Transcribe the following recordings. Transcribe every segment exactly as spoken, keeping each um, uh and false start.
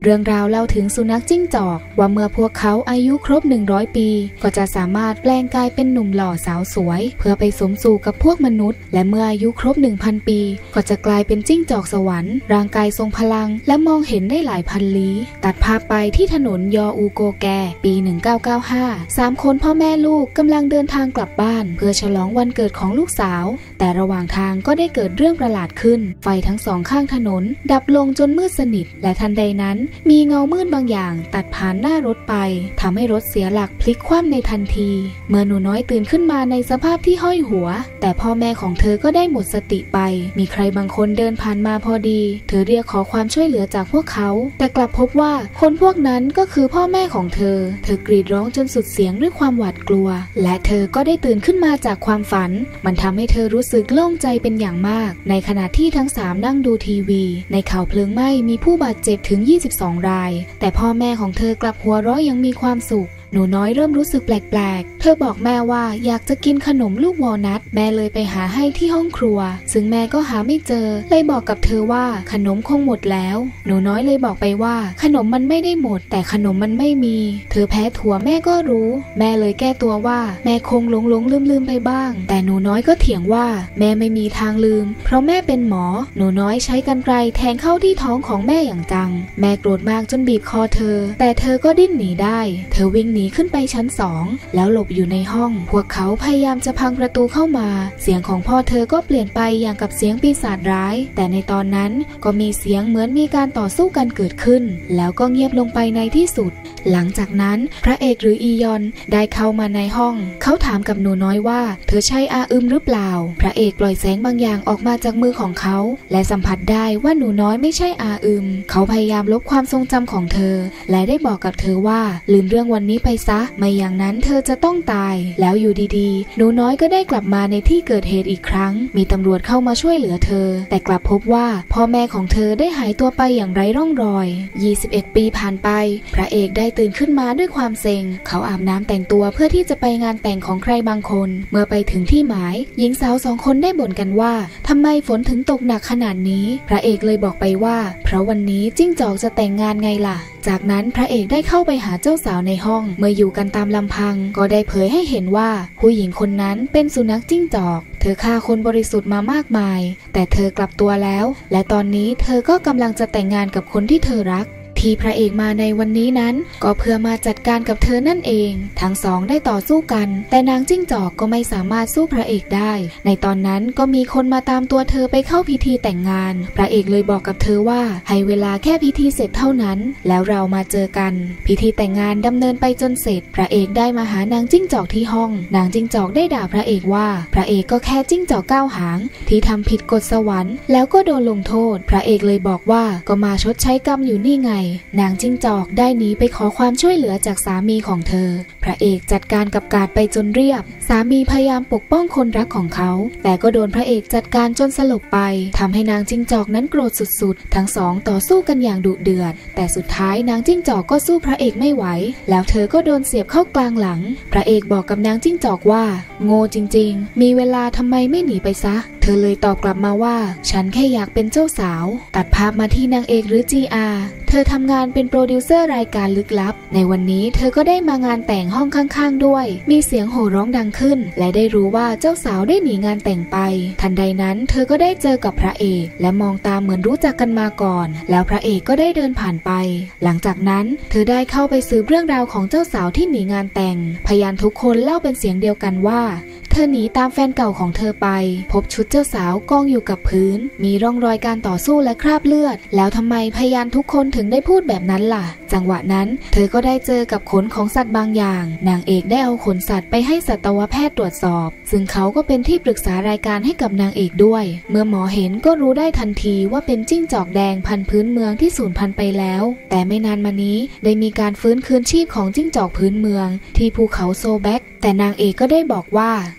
เรื่องราวเล่าถึงสุนัขจิ้งจอกว่าเมื่อพวกเขาอายุครบหนึ่งร้อยปีก็จะสามารถแปลงกายเป็นหนุ่มหล่อสาวสวยเพื่อไปสมสู่กับพวกมนุษย์และเมื่ออายุครบ หนึ่งพัน ปีก็จะกลายเป็นจิ้งจอกสวรรค์ร่างกายทรงพลังและมองเห็นได้หลายพันลี้ตัดภาพไปที่ถนนยออูโกแกปีหนึ่งพันเก้าร้อยเก้าสิบห้าสามคนพ่อแม่ลูกกำลังเดินทางกลับบ้านเพื่อฉลองวันเกิดของลูกสาวแต่ระหว่างทางก็ได้เกิดเรื่องประหลาดขึ้นไฟทั้งสองข้างถนนดับลงจนมืดสนิทและทันใดนั้นมีเงามืดบางอย่างตัดผ่านหน้ารถไปทำให้รถเสียหลักพลิกคว่ำในทันทีเมื่อหนูน้อยตื่นขึ้นมาในสภาพที่ห้อยหัวแต่พ่อแม่ของเธอก็ได้หมดสติไปมีใครบางคนเดินผ่านมาพอดีเธอเรียกขอความช่วยเหลือจากพวกเขาแต่กลับพบว่าคนพวกนั้นก็คือพ่อแม่ของเธอเธอกรีดร้องจนสุดเสียงด้วยความหวาดกลัวและเธอก็ได้ตื่นขึ้นมาจากความฝันมันทำให้เธอรู้สึกโล่งใจเป็นอย่างมากในขณะที่ทั้งสามนั่งดูทีวีในข่าวเพลิงไหม้มีผู้บาดเจ็บถึงยี่สิบสองรายแต่พ่อแม่ของเธอกลับหัวเราะยังมีความสุขหนูน้อยเริ่มรู้สึกแปลกๆเธอบอกแม่ว่าอยากจะกินขนมลูกวอลนัทแม่เลยไปหาให้ที่ห้องครัวซึ่งแม่ก็หาไม่เจอเลยบอกกับเธอว่าขนมคงหมดแล้วหนูน้อยเลยบอกไปว่าขนมมันไม่ได้หมดแต่ขนมมันไม่มีเธอแพ้ถั่วแม่ก็รู้แม่เลยแก้ตัวว่าแม่คงหลงหลงลืมลืมไปบ้างแต่หนูน้อยก็เถียงว่าแม่ไม่มีทางลืมเพราะแม่เป็นหมอหนูน้อยใช้กรรไกรแทงเข้าที่ท้องของแม่อย่างจังแม่โกรธมากจนบีบคอเธอแต่เธอก็ดิ้นหนีได้เธอวิ่งหนีขึ้นไปชั้นสองแล้วหลบอยู่ในห้องพวกเขาพยายามจะพังประตูเข้ามาเสียงของพ่อเธอก็เปลี่ยนไปอย่างกับเสียงปีศาจร้ายแต่ในตอนนั้นก็มีเสียงเหมือนมีการต่อสู้กันเกิดขึ้นแล้วก็เงียบลงไปในที่สุดหลังจากนั้นพระเอกหรืออียอนได้เข้ามาในห้องเขาถามกับหนูน้อยว่าเธอใช่อาอึมหรือเปล่าพระเอกปล่อยแสงบางอย่างออกมาจากมือของเขาและสัมผัสได้ว่าหนูน้อยไม่ใช่อาอึมเขาพยายามลบความทรงจำของเธอและได้บอกกับเธอว่าลืมเรื่องวันนี้ไปซะไม่อย่างนั้นเธอจะต้องตายแล้วอยู่ดีๆหนูน้อยก็ได้กลับมาในที่เกิดเหตุอีกครั้งมีตำรวจเข้ามาช่วยเหลือเธอแต่กลับพบว่าพ่อแม่ของเธอได้หายตัวไปอย่างไร้ร่องรอยยี่สิบเอ็ดปีผ่านไปพระเอกได้ตื่นขึ้นมาด้วยความเซ็งเขาอาบน้ำแต่งตัวเพื่อที่จะไปงานแต่งของใครบางคนเมื่อไปถึงที่หมายหญิงสาวสองคนได้บ่นกันว่าทำไมฝนถึงตกหนักขนาดนี้พระเอกเลยบอกไปว่าเพราะวันนี้จิ้งจอกจะแต่งงานไงล่ะจากนั้นพระเอกได้เข้าไปหาเจ้าสาวในห้องเมื่ออยู่กันตามลำพังก็ได้เผยให้เห็นว่าผู้หญิงคนนั้นเป็นสุนัขจิ้งจอกเธอฆ่าคนบริสุทธิ์มามากมายแต่เธอกลับตัวแล้วและตอนนี้เธอก็กำลังจะแต่งงานกับคนที่เธอรักที่พระเอกมาในวันนี้นั้นก็เพื่อมาจัดการกับเธอนั่นเองทั้งสองได้ต่อสู้กันแต่นางจิ้งจอกก็ไม่สามารถสู้พระเอกได้ในตอนนั้นก็มีคนมาตามตัวเธอไปเข้าพิธีแต่งงานพระเอกเลยบอกกับเธอว่าให้เวลาแค่พิธีเสร็จเท่านั้นแล้วเรามาเจอกันพิธีแต่งงานดำเนินไปจนเสร็จพระเอกได้มาหานางจิ้งจอกที่ห้องนางจิ้งจอกได้ด่าพระเอกว่าพระเอกก็แค่จิ้งจอกก้าวหางที่ทำผิดกฎสวรรค์แล้วก็โดนลงโทษพระเอกเลยบอกว่าก็มาชดใช้กรรมอยู่นี่ไงนางจิ้งจอกได้หนีไปขอความช่วยเหลือจากสามีของเธอพระเอกจัดการกับกาดไปจนเรียบสามีพยายามปกป้องคนรักของเขาแต่ก็โดนพระเอกจัดการจนสลบไปทำให้นางจิ้งจอกนั้นโกรธสุดๆทั้งสองต่อสู้กันอย่างดุเดือดแต่สุดท้ายนางจิ้งจอกก็สู้พระเอกไม่ไหวแล้วเธอก็โดนเสียบเข้ากลางหลังพระเอกบอกกับนางจิ้งจอกว่าโง่จริงๆมีเวลาทำไมไม่หนีไปซะเธอเลยตอบกลับมาว่าฉันแค่อยากเป็นเจ้าสาวตัดภาพมาที่นางเอกหรือ จี อาร์ เธอทำงานเป็นโปรดิวเซอร์รายการลึกลับในวันนี้เธอก็ได้มางานแต่งห้องข้างๆด้วยมีเสียงโห่ร้องดังขึ้นและได้รู้ว่าเจ้าสาวได้หนีงานแต่งไปทันใดนั้นเธอก็ได้เจอกับพระเอกและมองตาเหมือนรู้จักกันมาก่อนแล้วพระเอกก็ได้เดินผ่านไปหลังจากนั้นเธอได้เข้าไปสืบเรื่องราวของเจ้าสาวที่หนีงานแต่งพยานทุกคนเล่าเป็นเสียงเดียวกันว่าเธอหนีตามแฟนเก่าของเธอไปพบชุดเจ้าสาวกองอยู่กับพื้นมีร่องรอยการต่อสู้และคราบเลือดแล้วทำไมพยานทุกคนถึงได้พูดแบบนั้นล่ะจังหวะนั้นเธอก็ได้เจอกับขนของสัตว์บางอย่างนางเอกได้เอาขนสัตว์ไปให้สัตวแพทย์ตรวจสอบซึ่งเขาก็เป็นที่ปรึกษารายการให้กับนางเอกด้วยเมื่อหมอเห็นก็รู้ได้ทันทีว่าเป็นจิ้งจอกแดงพันธุ์พื้นเมืองที่สูญพันธุ์ไปแล้วแต่ไม่นานมานี้ได้มีการฟื้นคืนชีพของจิ้งจอกพื้นเมืองที่ภูเขาโซแบ็กแต่นางเอกก็ได้บอกว่า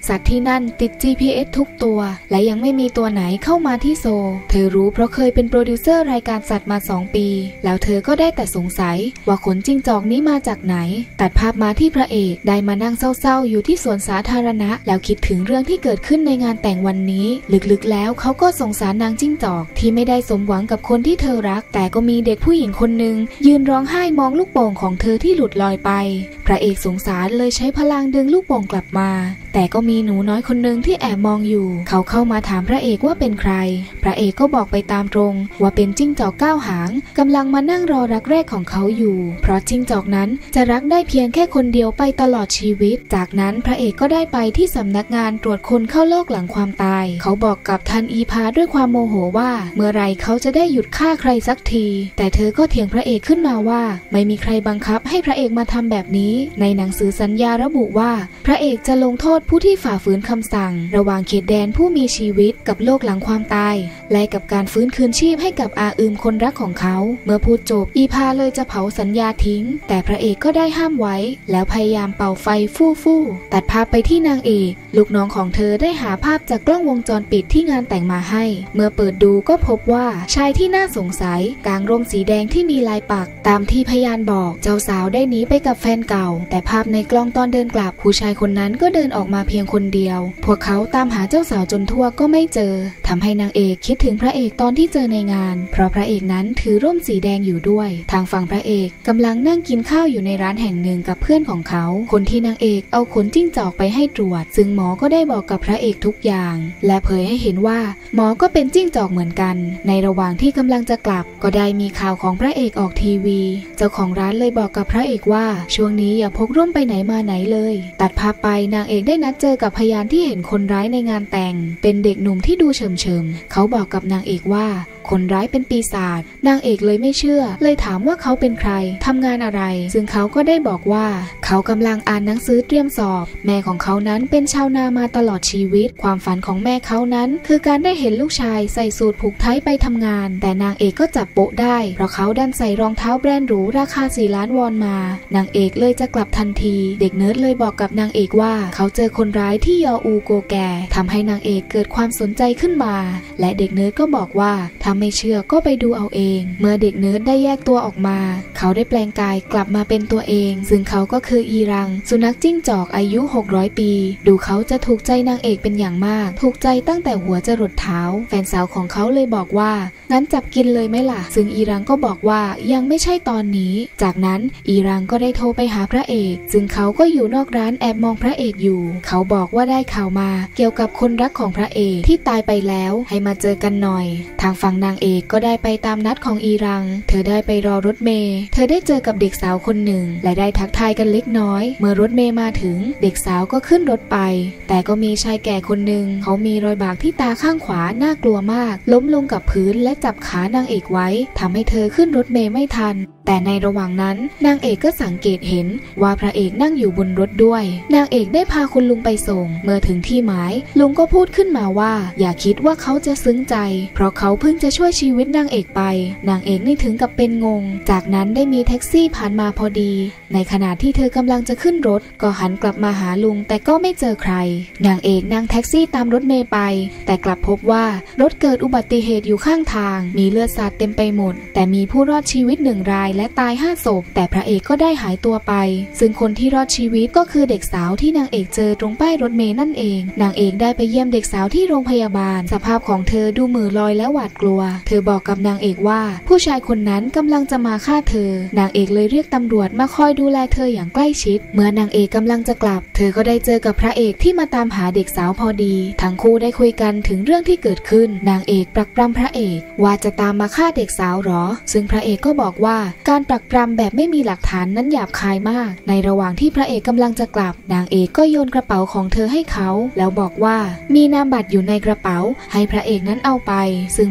สัตว์ที่นั่นติด จี พี เอส ทุกตัวและยังไม่มีตัวไหนเข้ามาที่โซลเธอรู้เพราะเคยเป็นโปรดิวเซอร์รายการสัตว์มาสองปีแล้วเธอก็ได้แต่สงสัยว่าขนจิ้งจอกนี้มาจากไหนตัดภาพมาที่พระเอกได้มานั่งเศร้าๆอยู่ที่สวนสาธารณะแล้วคิดถึงเรื่องที่เกิดขึ้นในงานแต่งวันนี้ลึกๆแล้วเขาก็สงสารนางจิ้งจอกที่ไม่ได้สมหวังกับคนที่เธอรักแต่ก็มีเด็กผู้หญิงคนหนึ่งยืนร้องไห้มองลูกโป่งของเธอที่หลุดลอยไปพระเอกสงสารเลยใช้พลังดึงลูกโป่งกลับมาแต่ก็มีหนูน้อยคนหนึ่งที่แอบมองอยู่เขาเข้ามาถามพระเอกว่าเป็นใครพระเอกก็บอกไปตามตรงว่าเป็นจิ้งจอกเก้าหางกำลังมานั่งรอรักแรกของเขาอยู่เพราะจิ้งจอกนั้นจะรักได้เพียงแค่คนเดียวไปตลอดชีวิตจากนั้นพระเอกก็ได้ไปที่สำนักงานตรวจคนเข้าโลกหลังความตายเขาบอกกับทันอีพาด้วยความโมโหว่าเมื่อไรเขาจะได้หยุดฆ่าใครสักทีแต่เธอก็เถียงพระเอกขึ้นมาว่าไม่มีใครบังคับให้พระเอกมาทำแบบนี้ในหนังสือสัญญาระบุว่าพระเอกจะลงโทษผู้ที่ฝ่าฝืนคำสั่งระหว่างเขตแดนผู้มีชีวิตกับโลกหลังความตายและกับการฟื้นคืนชีพให้กับอาอืมคนรักของเขาเมื่อพูดจบอีพาเลยจะเผาสัญญาทิ้งแต่พระเอกก็ได้ห้ามไว้แล้วพยายามเป่าไฟฟู่ฟู่ตัดภาพไปที่นางเอกลูกน้องของเธอได้หาภาพจากกล้องวงจรปิดที่งานแต่งมาให้เมื่อเปิดดูก็พบว่าชายที่น่าสงสัยกางร่มสีแดงที่มีลายปักตามที่พยานบอกเจ้าสาวได้หนีไปกับแฟนเก่าแต่ภาพในกล้องตอนเดินกลับผู้ชายคนนั้นก็เดินออกมาเพียงคนเดียวพวกเขาตามหาเจ้าสาวจนทั่วก็ไม่เจอทำให้นางเอกคิดถึงพระเอกตอนที่เจอในงานเพราะพระเอกนั้นถือร่มสีแดงอยู่ด้วยทางฝั่งพระเอกกำลังนั่งกินข้าวอยู่ในร้านแห่งหนึ่งกับเพื่อนของเขาคนที่นางเอกเอาขนจิ้งจอกไปให้ตรวจซึ่งหมอก็ได้บอกกับพระเอกทุกอย่างและเผยให้เห็นว่าหมอก็เป็นจิ้งจอกเหมือนกันในระหว่างที่กำลังจะกลับก็ได้มีข่าวของพระเอกออกทีวีเจ้าของร้านเลยบอกกับพระเอกว่าช่วงนี้อย่าพกร่มไปไหนมาไหนเลยตัดภาพไปนางเอกได้นัดเจอกับพยานที่เห็นคนร้ายในงานแต่งเป็นเด็กหนุ่มที่ดูเฉิมๆเขาบอกกับนางเอกว่าคนร้ายเป็นปีศาจนางเอกเลยไม่เชื่อเลยถามว่าเขาเป็นใครทำงานอะไรซึ่งเขาก็ได้บอกว่าเขากำลังอ่านหนังสือเตรียมสอบแม่ของเขานั้นเป็นชาวนามาตลอดชีวิตความฝันของแม่เขานั้นคือการได้เห็นลูกชายใส่สูทผูกไทไปทำงานแต่นางเอกก็จับโป๊ะได้เพราะเขาดันใส่รองเท้าแบรนด์หรูราคาสี่ล้านวอนมานางเอกเลยจะกลับทันทีเด็กเนิร์ดเลยบอกกับนางเอกว่าเขาเจอคนร้ายที่ยออูโกแกทำให้นางเอกเกิดความสนใจขึ้นมาและเด็กเนิร์ดก็บอกว่าถ้าไม่เชื่อก็ไปดูเอาเองเมื่อเด็กเนิร์ดได้แยกตัวออกมาเขาได้แปลงกายกลับมาเป็นตัวเองซึ่งเขาก็คืออีรังสุนัขจิ้งจอกอายุหกร้อยปีดูเขาจะถูกใจนางเอกเป็นอย่างมากถูกใจตั้งแต่หัวจรดเท้าแฟนสาวของเขาเลยบอกว่างั้นจับกินเลยไหมล่ะซึ่งอีรังก็บอกว่ายังไม่ใช่ตอนนี้จากนั้นอีรังก็ได้โทรไปหาพระเอกซึ่งเขาก็อยู่นอกร้านแอบมองพระเอกอยู่เขาบอกว่าได้ข่าวมาเกี่ยวกับคนรักของพระเอกที่ตายไปแล้วให้มาเจอกันหน่อยทางฝั่งนางเอกก็ได้ไปตามนัดของอีรังเธอได้ไปรอรถเมล์เธอได้เจอกับเด็กสาวคนหนึ่งและได้ทักทายกันเล็กน้อยเมื่อรถเมล์มาถึงเด็กสาวก็ขึ้นรถไปแต่ก็มีชายแก่คนหนึ่งเขามีรอยบากที่ตาข้างขวาน่ากลัวมากล้มลงกับพื้นและจับขานางเอกไว้ทำให้เธอขึ้นรถเมล์ไม่ทันแต่ในระหว่างนั้นนางเอกก็สังเกตเห็นว่าพระเอกนั่งอยู่บนรถด้วยนางเอกได้พาคุณลุงไปส่งเมื่อถึงที่หมายลุงก็พูดขึ้นมาว่าอย่าคิดว่าเขาจะซึ้งใจเพราะเขาเพิ่งจะช่วยชีวิตนางเอกไปนางเอกนี่ถึงกับเป็นงงจากนั้นได้มีแท็กซี่ผ่านมาพอดีในขณะที่เธอกำลังจะขึ้นรถก็หันกลับมาหาลุงแต่ก็ไม่เจอใครนางเอกนั่งแท็กซี่ตามรถเมล์ไปแต่กลับพบว่ารถเกิดอุบัติเหตุอยู่ข้างทางมีเลือดสาดเต็มไปหมดแต่มีผู้รอดชีวิตหนึ่งรายและตายห้าศพแต่พระเอกก็ได้หายตัวไปซึ่งคนที่รอดชีวิตก็คือเด็กสาวที่นางเอกเจอตรงป้ายรถเมล์นั่นเองนางเอกได้ไปเยี่ยมเด็กสาวที่โรงพยาบาลสภาพของเธอดูมือลอยและหวาดกลัวเธอบอกกับนางเอกว่าผู้ชายคนนั้นกำลังจะมาฆ่าเธอนางเอกเลยเรียกตำรวจมาคอยดูแลเธออย่างใกล้ชิดเมื่อนางเอกกำลังจะกลับเธอก็ได้เจอกับพระเอกที่มาตามหาเด็กสาวพอดีทั้งคู่ได้คุยกันถึงเรื่องที่เกิดขึ้นนางเอกปรักปรำพระเอกว่าจะตามมาฆ่าเด็กสาวหรอซึ่งพระเอกก็บอกว่าการปรักปรำแบบไม่มีหลักฐานนั้นหยาบคายมากในระหว่างที่พระเอกกำลังจะกลับนางเอกก็โยนกระเป๋าของเธอให้เขาแล้วบอกว่ามีนามบัตรอยู่ในกระเป๋าให้พระเอกนั้นเอาไปซึ่งพระเอก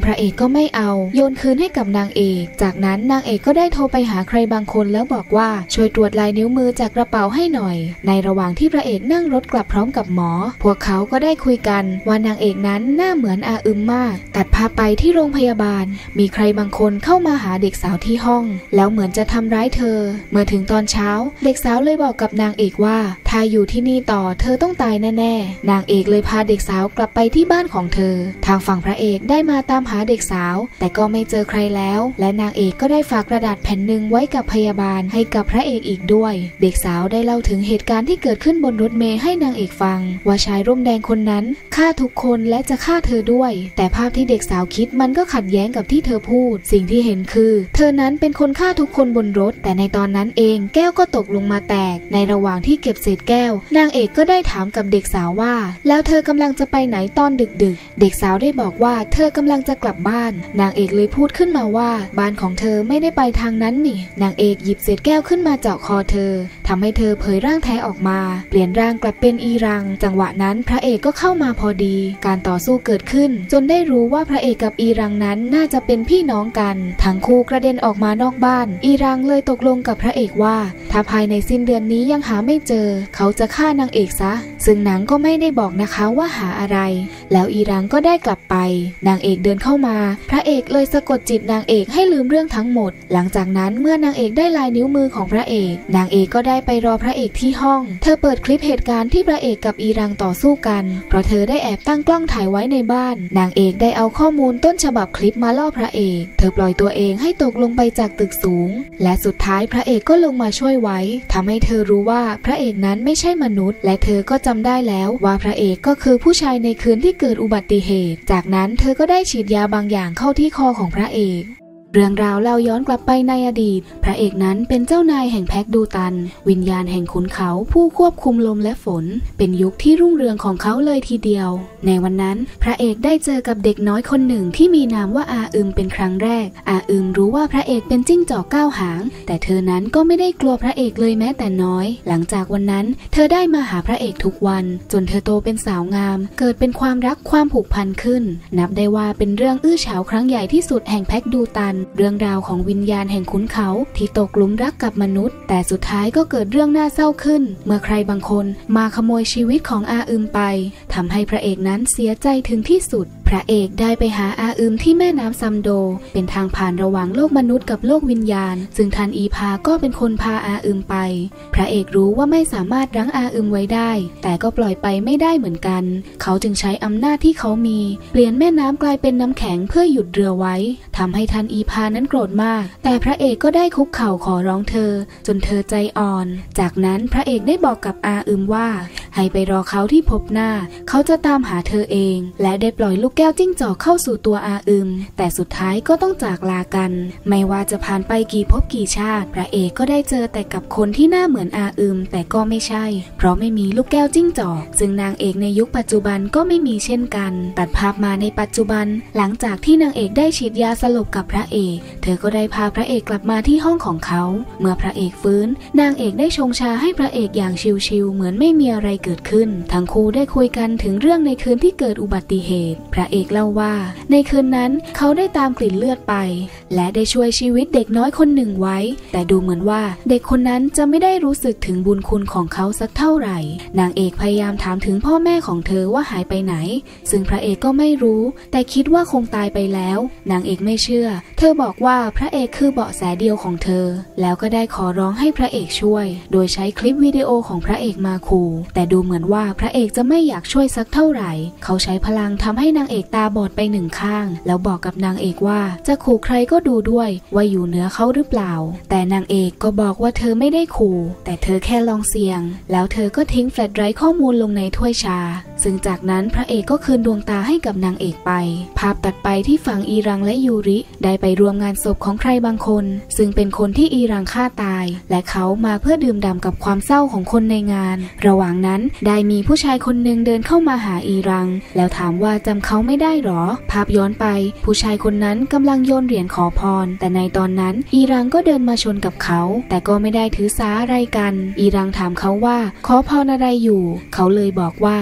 ก็ไม่เอาโยนคืนให้กับนางเอกจากนั้นนางเอกก็ได้โทรไปหาใครบางคนแล้วบอกว่าช่วยตรวจลายนิ้วมือจากกระเป๋าให้หน่อยในระหว่างที่พระเอกนั่งรถกลับพร้อมกับหมอพวกเขาก็ได้คุยกันว่านางเอกนั้นหน้าเหมือนอาอึมมากตัดภาพไปที่โรงพยาบาลมีใครบางคนเข้ามาหาเด็กสาวที่ห้องแล้วเหมือนจะทำร้ายเธอเมื่อถึงตอนเช้าเด็กสาวเลยบอกกับนางเอกว่าถ้าอยู่ที่นี่ต่อเธอต้องตายแน่ๆนางเอกเลยพาเด็กสาวกลับไปที่บ้านของเธอทางฝั่งพระเอกได้มาตามหาเด็กสาวแต่ก็ไม่เจอใครแล้วและนางเอกก็ได้ฝากกระดาษแผ่นหนึ่งไว้กับพยาบาลให้กับพระเอกอีกด้วยเด็กสาวได้เล่าถึงเหตุการณ์ที่เกิดขึ้นบนรถเมล์ให้นางเอกฟังว่าชายร่มแดงคนนั้นฆ่าทุกคนและจะฆ่าเธอด้วยแต่ภาพที่เด็กสาวคิดมันก็ขัดแย้งกับที่เธอพูดสิ่งที่เห็นคือเธอนั้นเป็นคนฆ่าทุกคนบนรถแต่ในตอนนั้นเองแก้วก็ตกลงมาแตกในระหว่างที่เก็บเศษแก้วนางเอกก็ได้ถามกับเด็กสาวว่าแล้วเธอกำลังจะไปไหนตอนดึกๆเด็กสาวได้บอกว่าเธอกำลังจะกลับบ้านนางเอกเลยพูดขึ้นมาว่าบ้านของเธอไม่ได้ไปทางนั้นนี่นางเอกหยิบเศษแก้วขึ้นมาเจาะคอเธอทำให้เธอเผยร่างแท้ออกมาเปลี่ยนร่างกลับเป็นอีรังจังหวะนั้นพระเอกก็เข้ามาพอดีการต่อสู้เกิดขึ้นจนได้รู้ว่าพระเอกกับอีรังนั้นน่าจะเป็นพี่น้องกันทั้งคู่กระเด็นออกมานอกบ้านอีรังเลยตกลงกับพระเอกว่าถ้าภายในสิ้นเดือนนี้ยังหาไม่เจอเขาจะฆ่านางเอกซะซึ่งหนังก็ไม่ได้บอกนะคะว่าหาอะไรแล้วอีรังก็ได้กลับไปนางเอกเดินเข้ามาพระเอกเลยสะกดจิตนางเอกให้ลืมเรื่องทั้งหมดหลังจากนั้นเมื่อนางเอกได้ลายนิ้วมือของพระเอกนางเอกก็ได้ไปรอพระเอกที่ห้องเธอเปิดคลิปเหตุการณ์ที่พระเอกกับอีรังต่อสู้กันเพราะเธอได้แอบตั้งกล้องถ่ายไว้ในบ้านนางเอกได้เอาข้อมูลต้นฉบับคลิปมาล่อพระเอกเธอปล่อยตัวเองให้ตกลงไปจากตึกสูงและสุดท้ายพระเอกก็ลงมาช่วยไว้ทำให้เธอรู้ว่าพระเอกนั้นไม่ใช่มนุษย์และเธอก็จำได้แล้วว่าพระเอกก็คือผู้ชายในคืนที่เกิดอุบัติเหตุจากนั้นเธอก็ได้ฉีดยาบางอย่างเข้าที่คอของพระเอกเรื่องราวเล่าย้อนกลับไปในอดีตพระเอกนั้นเป็นเจ้านายแห่งแพ็กดูตันวิญญาณแห่งขุนเขาผู้ควบคุมลมและฝนเป็นยุคที่รุ่งเรืองของเขาเลยทีเดียวในวันนั้นพระเอกได้เจอกับเด็กน้อยคนหนึ่งที่มีนามว่าอาอึมเป็นครั้งแรกอาอึมรู้ว่าพระเอกเป็นจิ้งจอกเก้าหางแต่เธอนั้นก็ไม่ได้กลัวพระเอกเลยแม้แต่น้อยหลังจากวันนั้นเธอได้มาหาพระเอกทุกวันจนเธอโตเป็นสาวงามเกิดเป็นความรักความผูกพันขึ้นนับได้ว่าเป็นเรื่องอื้อฉาวครั้งใหญ่ที่สุดแห่งแพ็กดูตันเรื่องราวของวิญญาณแห่งขุนเขาที่ตกหลุมรักกับมนุษย์แต่สุดท้ายก็เกิดเรื่องน่าเศร้าขึ้นเมื่อใครบางคนมาขโมยชีวิตของอาอึมไปทำให้พระเอกนั้นเสียใจถึงที่สุดพระเอกได้ไปหาอาอึมที่แม่น้ำซัมโดเป็นทางผ่านระหว่างโลกมนุษย์กับโลกวิญญาณซึ่งทันอีพาก็เป็นคนพาอาอึมไปพระเอกรู้ว่าไม่สามารถรั้งอาอึมไว้ได้แต่ก็ปล่อยไปไม่ได้เหมือนกันเขาจึงใช้อำนาจที่เขามีเปลี่ยนแม่น้ำกลายเป็นน้ำแข็งเพื่อหยุดเรือไว้ทำให้ทันอีพานั้นโกรธมากแต่พระเอกก็ได้คุกเข่าขอร้องเธอจนเธอใจอ่อนจากนั้นพระเอกได้บอกกับอาอึมว่าให้ไปรอเขาที่พบหน้าเขาจะตามหาเธอเองและได้ปล่อยลูกแก้วจิ้งจอกเข้าสู่ตัวอาอึมแต่สุดท้ายก็ต้องจากลากันไม่ว่าจะผ่านไปกี่ภพกี่ชาติพระเอกก็ได้เจอแต่กับคนที่หน้าเหมือนอาอึมแต่ก็ไม่ใช่เพราะไม่มีลูกแก้วจิ้งจอกซึ่งนางเอกในยุคปัจจุบันก็ไม่มีเช่นกันตัดภาพมาในปัจจุบันหลังจากที่นางเอกได้ฉีดยาสลบกับพระเอกเธอก็ได้พาพระเอกกลับมาที่ห้องของเขาเมื่อพระเอกฟื้นนางเอกได้ชงชาให้พระเอกอย่างชิลๆเหมือนไม่มีอะไรเกิดขึ้นทั้งคู่ได้คุยกันถึงเรื่องในคืนที่เกิดอุบัติเหตุพระเอกเล่าว่าในคืนนั้นเขาได้ตามกลิ่นเลือดไปและได้ช่วยชีวิตเด็กน้อยคนหนึ่งไว้แต่ดูเหมือนว่าเด็กคนนั้นจะไม่ได้รู้สึกถึงบุญคุณของเขาสักเท่าไหร่นางเอกพยายามถามถึงพ่อแม่ของเธอว่าหายไปไหนซึ่งพระเอกก็ไม่รู้แต่คิดว่าคงตายไปแล้วนางเอกไม่เชื่อเธอบอกว่าพระเอกคือเบาะแสเดียวของเธอแล้วก็ได้ขอร้องให้พระเอกช่วยโดยใช้คลิปวิดีโอของพระเอกมาขู่แต่ดูเหมือนว่าพระเอกจะไม่อยากช่วยสักเท่าไหร่เขาใช้พลังทำให้นางเอกตาบอดไปหนึ่งข้างแล้วบอกกับนางเอกว่าจะขู่ใครก็ดูด้วยว่าอยู่เหนือเขาหรือเปล่าแต่นางเอกก็บอกว่าเธอไม่ได้ขู่แต่เธอแค่ลองเสี่ยงแล้วเธอก็ทิ้งแฟลชไดรฟ์ข้อมูลลงในถ้วยชาซึ่งจากนั้นพระเอกก็คืนดวงตาให้กับนางเอกไปภาพตัดไปที่ฝั่งอีรังและยูริได้ไปร่วมงานศพของใครบางคนซึ่งเป็นคนที่อีรังฆ่าตายและเขามาเพื่อดื่มด่ำกับความเศร้าของคนในงานระหว่างนั้นได้มีผู้ชายคนหนึ่งเดินเข้ามาหาอีรังแล้วถามว่าจำเขาไม่ได้หรอภาพย้อนไปผู้ชายคนนั้นกำลังโยนเหรียญขอพรแต่ในตอนนั้นอีรังก็เดินมาชนกับเขาแต่ก็ไม่ได้ถือสาอะไรกันอีรังถามเขาว่าขอพรอะไรอยู่เขาเลยบอกว่าเขาขอ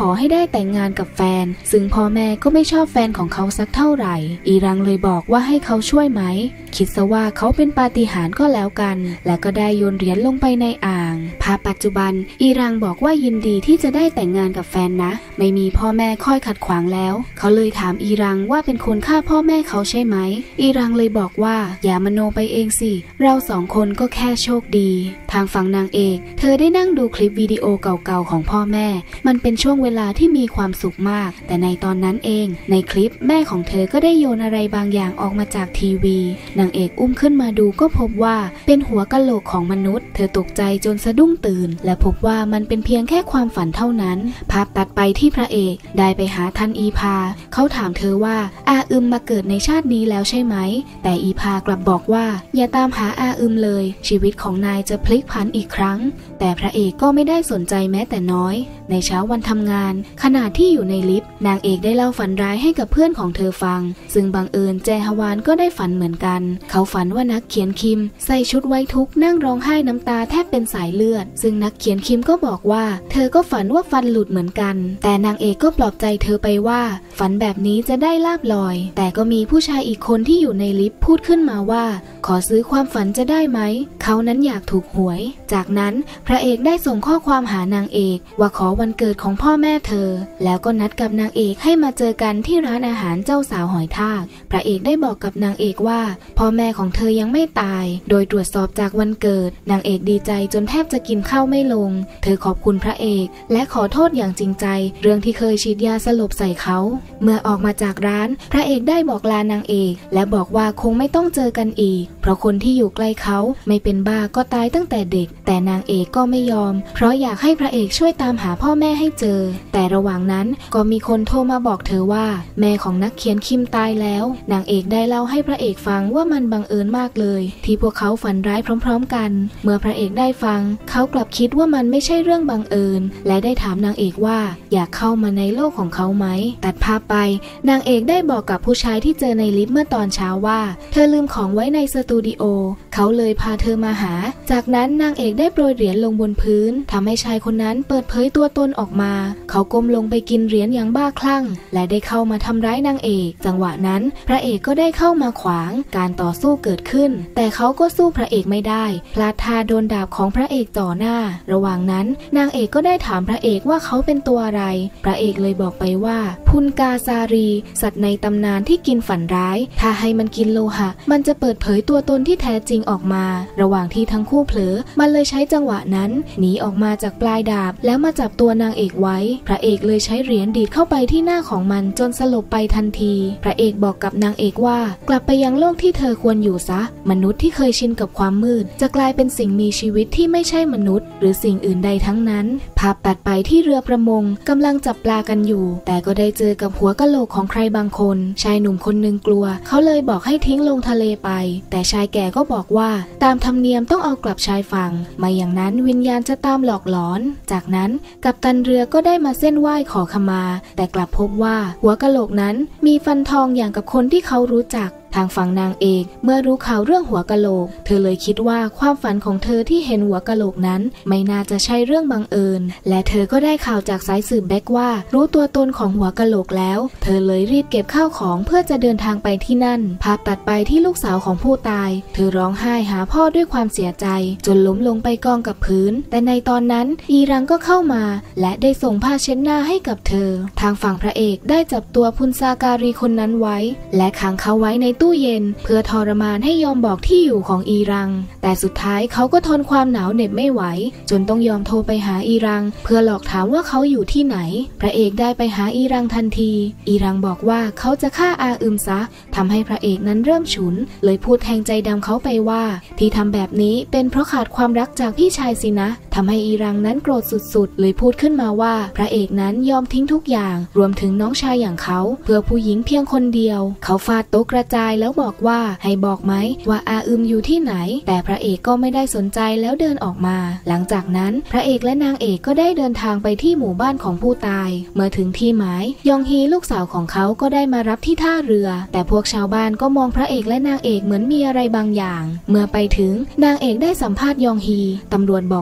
อให้ได้แต่งงานกับแฟนซึ่งพ่อแม่ก็ไม่ชอบแฟนของเขาสักเท่าไหร่อีรังเลยบอกว่าให้เขาช่วยไหมคิดซะว่าเขาเป็นปาฏิหาริย์ก็แล้วกันและก็ได้โยนเหรียญลงไปในอ่างภาพปัจจุบันอีรังบอกว่ายินดีที่จะได้แต่งงานกับแฟนนะไม่มีพ่อแม่คอยขัดขวางแล้วเขาเลยถามอีรังว่าเป็นคนฆ่าพ่อแม่เขาใช่ไหมอีรังเลยบอกว่าอย่ามโนไปเองสิเราสองคนก็แค่โชคดีทางฝั่งนางเอกเธอได้นั่งดูคลิปวิดีโอเก่าๆของพ่อแม่มันเป็นช่วงเวลาที่มีความสุขมากแต่ในตอนนั้นเองในคลิปแม่ของเธอก็ได้โยนอะไรบางอย่างออกมาจากทีวีนางเอกอุ้มขึ้นมาดูก็พบว่าเป็นหัวกะโหลกของมนุษย์เธอตกใจจนสะดุ้งตื่นและพบว่ามันเป็นเพียงแค่ความฝันเท่านั้นภาพตัดไปที่พระเอกได้ไปหาท่านอีพาเขาถามเธอว่าอาอึมมาเกิดในชาตินี้แล้วใช่ไหมแต่อีพากลับบอกว่าอย่าตามหาอาอึมเลยชีวิตของนายจะพลิกผันอีกครั้งแต่พระเอกก็ไม่ได้สนใจแม้แต่น้อยในเช้าวันทำงานขณะที่อยู่ในลิฟต์นางเอกได้เล่าฝันร้ายให้กับเพื่อนของเธอฟังซึ่งบังเอิญแจฮวานก็ได้ฝันเหมือนกันเขาฝันว่านักเขียนคิมใส่ชุดไว้ทุกข์นั่งร้องไห้น้ำตาแทบเป็นสายเลือดซึ่งนักเขียนคิมก็บอกว่าเธอก็ฝันว่าฟันหลุดเหมือนกันแต่นางเอกก็ปลอบใจเธอไปว่าฝันแบบนี้จะได้ลาบลอยแต่ก็มีผู้ชายอีกคนที่อยู่ในลิฟต์พูดขึ้นมาว่าขอซื้อความฝันจะได้ไหมเขานั้นอยากถูกหวยจากนั้นพระเอกได้ส่งข้อความหานางเอกว่าขอวันเกิดของพ่อแม่เธอแล้วก็นัดกับนางเอกให้มาเจอกันที่ร้านอาหารเจ้าสาวหอยทากพระเอกได้บอกกับนางเอกว่าพ่อแม่ของเธอยังไม่ตายโดยตรวจสอบจากวันเกิดนางเอกดีใจจนแทบจะกินข้าวไม่ลงเธอขอบคุณพระเอกและขอโทษอย่างจริงใจเรื่องที่เคยฉีดยาสลบใส่เขาเมื่อออกมาจากร้านพระเอกได้บอกลานางเอกและบอกว่าคงไม่ต้องเจอกันอีกเพราะคนที่อยู่ใกล้เขาไม่เป็นบ้าก็ตายตั้งแต่เด็กแต่นางเอกก็ไม่ยอมเพราะอยากให้พระเอกช่วยตามหาพ่อแม่ให้เจอแต่ระหว่างนั้นก็มีคนโทรมาบอกเธอว่าแม่ของนักเขียนคิมตายแล้วนางเอกได้เล่าให้พระเอกฟังว่ามันบังเอิญมากเลยที่พวกเขาฝันร้ายพร้อมๆกันเมื่อพระเอกได้ฟังเขากลับคิดว่ามันไม่ใช่เรื่องบังเอิญและได้ถามนางเอกว่าอยากเข้ามาในโลกของเขาไหมตัดภาพไปนางเอกได้บอกกับผู้ชายที่เจอในลิฟต์เมื่อตอนเช้าว่าเธอลืมของไว้ในสตูดิโอเขาเลยพาเธอมาหาจากนั้นนางเอกได้โปรยเหรียญลงบนพื้นทำให้ชายคนนั้นเปิดเผยตัวตนออกมาเขาก้มลงไปกินเหรียญอย่างบ้าคลั่งและได้เข้ามาทำร้ายนางเอกจังหวะนั้นพระเอกก็ได้เข้ามาขวางการต่อสู้เกิดขึ้นแต่เขาก็สู้พระเอกไม่ได้พลาดท่าโดนดาบของพระเอกจ่อหน้าระหว่างนั้นนางเอกก็ได้ถามพระเอกว่าเขาเป็นตัวอะไรพระเอกเลยบอกไปว่าพุนกาซารีสัตว์ในตำนานที่กินฝันร้ายถ้าให้มันกินโลหะมันจะเปิดเผยตัวตนที่แท้จริงออกมาระหว่างที่ทั้งคู่เผลอมันเลยใช้จังหวะนั้นหนีออกมาจากปลายดาบแล้วมาจับตัวนางเอกไว้พระเอกเลยใช้เหรียญดีดเข้าไปที่หน้าของมันจนสลบไปทันทีพระเอกบอกกับนางเอกว่ากลับไปยังโลกที่เธอควรอยู่ซะมนุษย์ที่เคยชินกับความมืดจะกลายเป็นสิ่งมีชีวิตที่ไม่ใช่มนุษย์หรือสิ่งอื่นใดทั้งนั้นภาพตัดไปที่เรือประมงกำลังจับปลากันอยู่แต่ก็ได้เจอกับหัวกะโหลกของใครบางคนชายหนุ่มคนหนึ่งกลัวเขาเลยบอกให้ทิ้งลงทะเลไปแต่ชายแก่ก็บอกว่าตามธรรมเนียมต้องเอากลับชายฝั่งไม่อย่างนั้นวิญญาณจะตามหลอกหลอนจากนั้นกัปตันเรือก็ได้มาเส้นไหว้ขอขมาแต่กลับพบว่าหัวกะโหลกนั้นมีฟันทองอย่างกับคนที่เขารู้จักทางฝั่งนางเอกเมื่อรู้ข่าวเรื่องหัวกะโหลกเธอเลยคิดว่าความฝันของเธอที่เห็นหัวกะโหลกนั้นไม่น่าจะใช่เรื่องบังเอิญและเธอก็ได้ข่าวจากสายสืบแบ็กว่ารู้ตัวตนของหัวกะโหลกแล้วเธอเลยรีบเก็บข้าวของเพื่อจะเดินทางไปที่นั่นภาพตัดไปที่ลูกสาวของผู้ตายเธอร้องไห้หาพ่อด้วยความเสียใจจนล้มลงไปกองกับพื้นแต่ในตอนนั้นอีรังก็เข้ามาและได้ส่งผ้าเช็ดหน้าให้กับเธอทางฝั่งพระเอกได้จับตัวพุนซาการีคนนั้นไว้และขังเขาไว้ในตู้เย็นเพื่อทรมานให้ยอมบอกที่อยู่ของอีรังแต่สุดท้ายเขาก็ทนความหนาวเหน็บไม่ไหวจนต้องยอมโทรไปหาอีรังเพื่อหลอกถามว่าเขาอยู่ที่ไหนพระเอกได้ไปหาอีรังทันทีอีรังบอกว่าเขาจะฆ่าอาอึมซะทำให้พระเอกนั้นเริ่มฉุนเลยพูดแทงใจดำเขาไปว่าที่ทำแบบนี้เป็นเพราะขาดความรักจากพี่ชายสินะทำให้อีรังนั้นโกรธสุดๆเลยพูดขึ้นมาว่าพระเอกนั้นยอมทิ้งทุกอย่างรวมถึงน้องชายอย่างเขาเพื่อผู้หญิงเพียงคนเดียวเขาฟาดโต๊ะกระจายแล้วบอกว่าให้บอกไหมว่าอาอึมอยู่ที่ไหนแต่พระเอกก็ไม่ได้สนใจแล้วเดินออกมาหลังจากนั้นพระเอกและนางเอกก็ได้เดินทางไปที่หมู่บ้านของผู้ตายเมื่อถึงที่หมายยองฮีลูกสาวของเขาก็ได้มารับที่ท่าเรือแต่พวกชาวบ้านก็มองพระเอกและนางเอกเหมือนมีอะไรบางอย่างเมื่อไปถึงนางเอกได้สัมภาษณ์ยองฮีตำรวจบอกว่า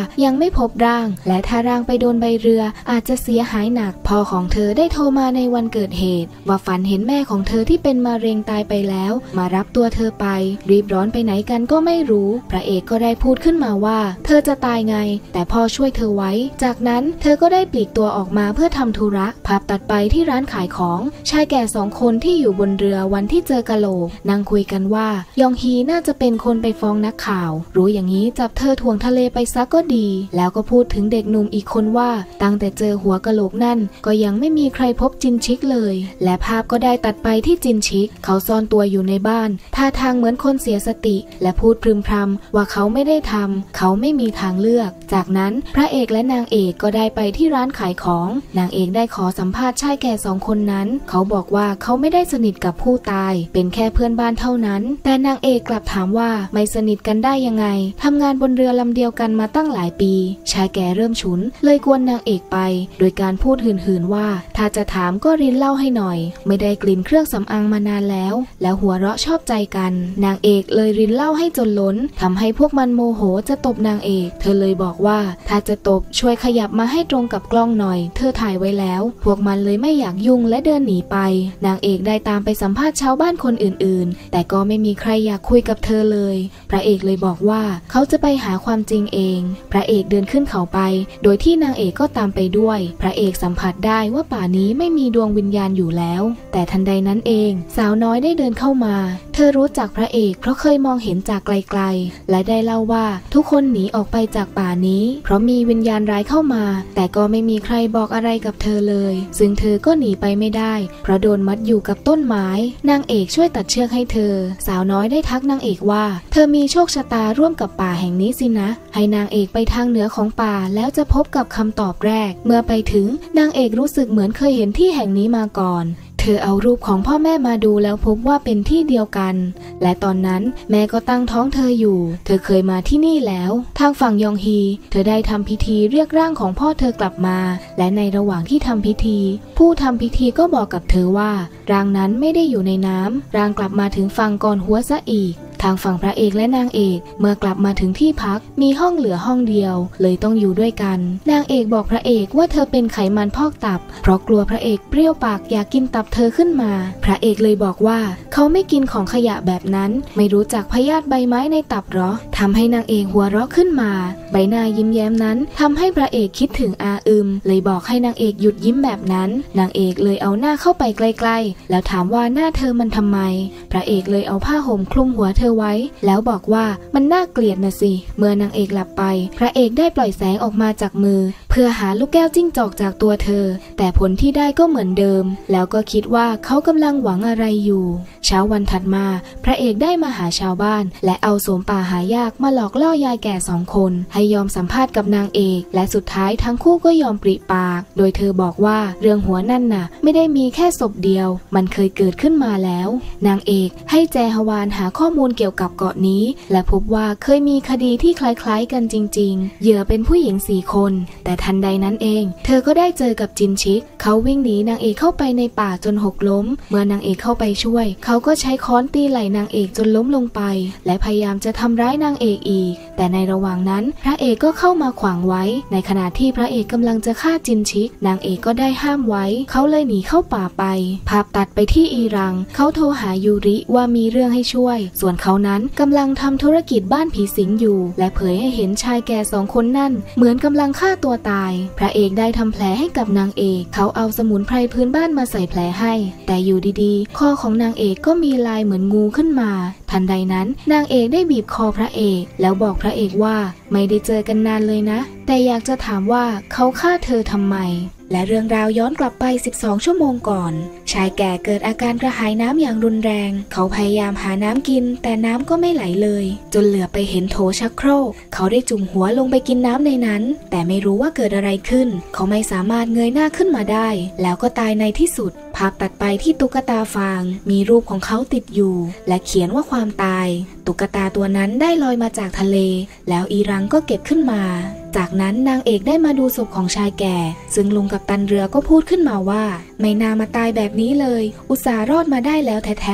ยังไม่พบร่างและถ้าร่างไปโดนใบเรืออาจจะเสียหายหนักพ่อของเธอได้โทรมาในวันเกิดเหตุว่าฝันเห็นแม่ของเธอที่เป็นมะเร็งตายไปแล้วมารับตัวเธอไปรีบร้อนไปไหนกันก็ไม่รู้พระเอกก็ได้พูดขึ้นมาว่าเธอจะตายไงแต่พ่อช่วยเธอไว้จากนั้นเธอก็ได้ปลีกตัวออกมาเพื่อทำธุระภาพตัดไปที่ร้านขายของชายแก่สองคนที่อยู่บนเรือวันที่เจอกะโหลกนั่งคุยกันว่ายองฮีน่าจะเป็นคนไปฟ้องนักข่าวรู้อย่างนี้จับเธอถ่วงทะเลไปซะก็ดีแล้วก็พูดถึงเด็กหนุ่มอีกคนว่าตั้งแต่เจอหัวกะโหลกนั่นก็ยังไม่มีใครพบจินชิกเลยและภาพก็ได้ตัดไปที่จินชิกเขาซ่อนตัวอยู่ในบ้านท่าทางเหมือนคนเสียสติและพูดพรึมพรำว่าเขาไม่ได้ทำเขาไม่มีทางเลือกจากนั้นพระเอกและนางเอกก็ได้ไปที่ร้านขายของนางเอกได้ขอสัมภาษณ์ชายแก่สองคนนั้นเขาบอกว่าเขาไม่ได้สนิทกับผู้ตายเป็นแค่เพื่อนบ้านเท่านั้นแต่นางเอกกลับถามว่าไม่สนิทกันได้ยังไงทำงานบนเรือลำเดียวกันมาตั้งหลายปีชายแก่เริ่มฉุนเลยกวนนางเอกไปโดยการพูดหื่นๆว่าถ้าจะถามก็รินเหล้าให้หน่อยไม่ได้กลิ่นเครื่องสำอางมานานแล้วแล้วหัวเราะชอบใจกันนางเอกเลยรินเหล้าให้จนล้นทำให้พวกมันโมโหจะตบนางเอกเธอเลยบอกว่าถ้าจะตบช่วยขยับมาให้ตรงกับกล้องหน่อยเธอถ่ายไว้แล้วพวกมันเลยไม่อยากยุ่งและเดินหนีไปนางเอกได้ตามไปสัมภาษณ์ชาวบ้านคนอื่นๆแต่ก็ไม่มีใครอยากคุยกับเธอเลยพระเอกเลยบอกว่าเขาจะไปหาความจริงเองพระเอกเดินขึ้นเขาไปโดยที่นางเอกก็ตามไปด้วยพระเอกสัมผัสได้ว่าป่านี้ไม่มีดวงวิญญาณอยู่แล้วแต่ทันใดนั้นเองสาวน้อยได้เดินเข้ามาเธอรู้จักพระเอกเพราะเคยมองเห็นจากไกลๆและได้เล่าว่าทุกคนหนีออกไปจากป่านี้เพราะมีวิญญาณร้ายเข้ามาแต่ก็ไม่มีใครบอกอะไรกับเธอเลยซึ่งเธอก็หนีไปไม่ได้เพราะโดนมัดอยู่กับต้นไม้นางเอกช่วยตัดเชือกให้เธอสาวน้อยได้ทักนางเอกว่าเธอมีโชคชะตาร่วมกับป่าแห่งนี้สินะให้นางเอกไปทางเหนือของป่าแล้วจะพบกับคำตอบแรกเมื่อไปถึงนางเอกรู้สึกเหมือนเคยเห็นที่แห่งนี้มาก่อนเธอเอารูปของพ่อแม่มาดูแล้วพบว่าเป็นที่เดียวกันและตอนนั้นแม่ก็ตั้งท้องเธออยู่เธอเคยมาที่นี่แล้วทางฝั่งยองฮีเธอได้ทำพิธีเรียกร่างของพ่อเธอกลับมาและในระหว่างที่ทำพิธีผู้ทำพิธีก็บอกกับเธอว่าร่างนั้นไม่ได้อยู่ในน้ำร่างกลับมาถึงฝั่งก่อนหัวซะอีกทางฝั่งพระเอกและนางเอกเมื่อกลับมาถึงที่พักมีห้องเหลือห้องเดียวเลยต้องอยู่ด้วยกันนางเอกบอกพระเอกว่าเธอเป็นไขมันพอกตับเพราะกลัวพระเอกเปรี้ยวปากอยากกินตับเธอขึ้นมาพระเอกเลยบอกว่าเขาไม่กินของขยะแบบนั้นไม่รู้จักพยาธิใบไม้ในตับหรอทำให้นางเอกหัวเราะขึ้นมาใบหน้ายิ้มแย้มนั้นทำให้พระเอกคิดถึงอาอึมเลยบอกให้นางเอกหยุดยิ้มแบบนั้นนางเอกเลยเอาหน้าเข้าไปใกล้ๆแล้วถามว่าหน้าเธอมันทำไมพระเอกเลยเอาผ้าห่มคลุมหัวเธอไว้แล้วบอกว่ามันน่าเกลียดนะสิเมื่อนางเอกหลับไปพระเอกได้ปล่อยแสงออกมาจากมือเพื่อหาลูกแก้วจิ้งจอกจากตัวเธอแต่ผลที่ได้ก็เหมือนเดิมแล้วก็คิดว่าเขากำลังหวังอะไรอยู่เช้าวันถัดมาพระเอกได้มาหาชาวบ้านและเอาโสมป่าหายากมาหลอกล่อยายแก่สองคนให้ยอมสัมภาษณ์กับนางเอกและสุดท้ายทั้งคู่ก็ยอมปริปากโดยเธอบอกว่าเรื่องหัวนั่นน่ะไม่ได้มีแค่ศพเดียวมันเคยเกิดขึ้นมาแล้วนางเอกให้แจฮวานหาข้อมูลเกี่ยวกับเกาะนี้และพบว่าเคยมีคดีที่คล้ายๆกันจริงๆเหยื่อเป็นผู้หญิงสี่คนแต่ทันใดนั้นเองเธอก็ได้เจอกับจินชิกเขาวิ่งหนีนางเอกเข้าไปในป่าจนหกล้มเมื่อนางเอกเข้าไปช่วยเขาก็ใช้ค้อนตีไหล่นางเอกจนล้มลงไปและพยายามจะทำร้ายนางเอกอีกแต่ในระหว่างนั้นพระเอกก็เข้ามาขวางไว้ในขณะที่พระเอกกำลังจะฆ่าจินชิกนางเอกก็ได้ห้ามไว้เขาเลยหนีเข้าป่าไปภาพตัดไปที่อีรังเขาโทรหายูริว่ามีเรื่องให้ช่วยส่วนเขานั้นกำลังทำธุรกิจบ้านผีสิงอยู่และเผยให้เห็นชายแก่สองคนนั่นเหมือนกำลังฆ่าตัวตายพระเอกได้ทำแผลให้กับนางเอกเขาเอาสมุนไพรพื้นบ้านมาใส่แผลให้แต่อยู่ดีๆคอของนางเอกก็มีลายเหมือนงูขึ้นมาทันใดนั้นนางเอกได้บีบคอพระเอกแล้วบอกพระเอกว่าไม่ได้เจอกันนานเลยนะแต่อยากจะถามว่าเขาฆ่าเธอทำไมและเรื่องราวย้อนกลับไปสิบสองชั่วโมงก่อนชายแก่เกิดอาการกระหายน้ำอย่างรุนแรงเขาพยายามหาน้ำกินแต่น้ำก็ไม่ไหลเลยจนเหลือไปเห็นโถชักโครกเขาได้จุ่มหัวลงไปกินน้ำในนั้นแต่ไม่รู้ว่าเกิดอะไรขึ้นเขาไม่สามารถเงยหน้าขึ้นมาได้แล้วก็ตายในที่สุดภาพตัดไปที่ตุ๊กตาฟางมีรูปของเขาติดอยู่และเขียนว่าความตายตุ๊กตาตัวนั้นได้ลอยมาจากทะเลแล้วอีรังก็เก็บขึ้นมาจากนั้นนางเอกได้มาดูศพของชายแก่ซึ่งลุงกัปตันเรือก็พูดขึ้นมาว่าไม่น่ามาตายแบบนี้เลยอุตส่าห์รอดมาได้แล้วแท้ๆ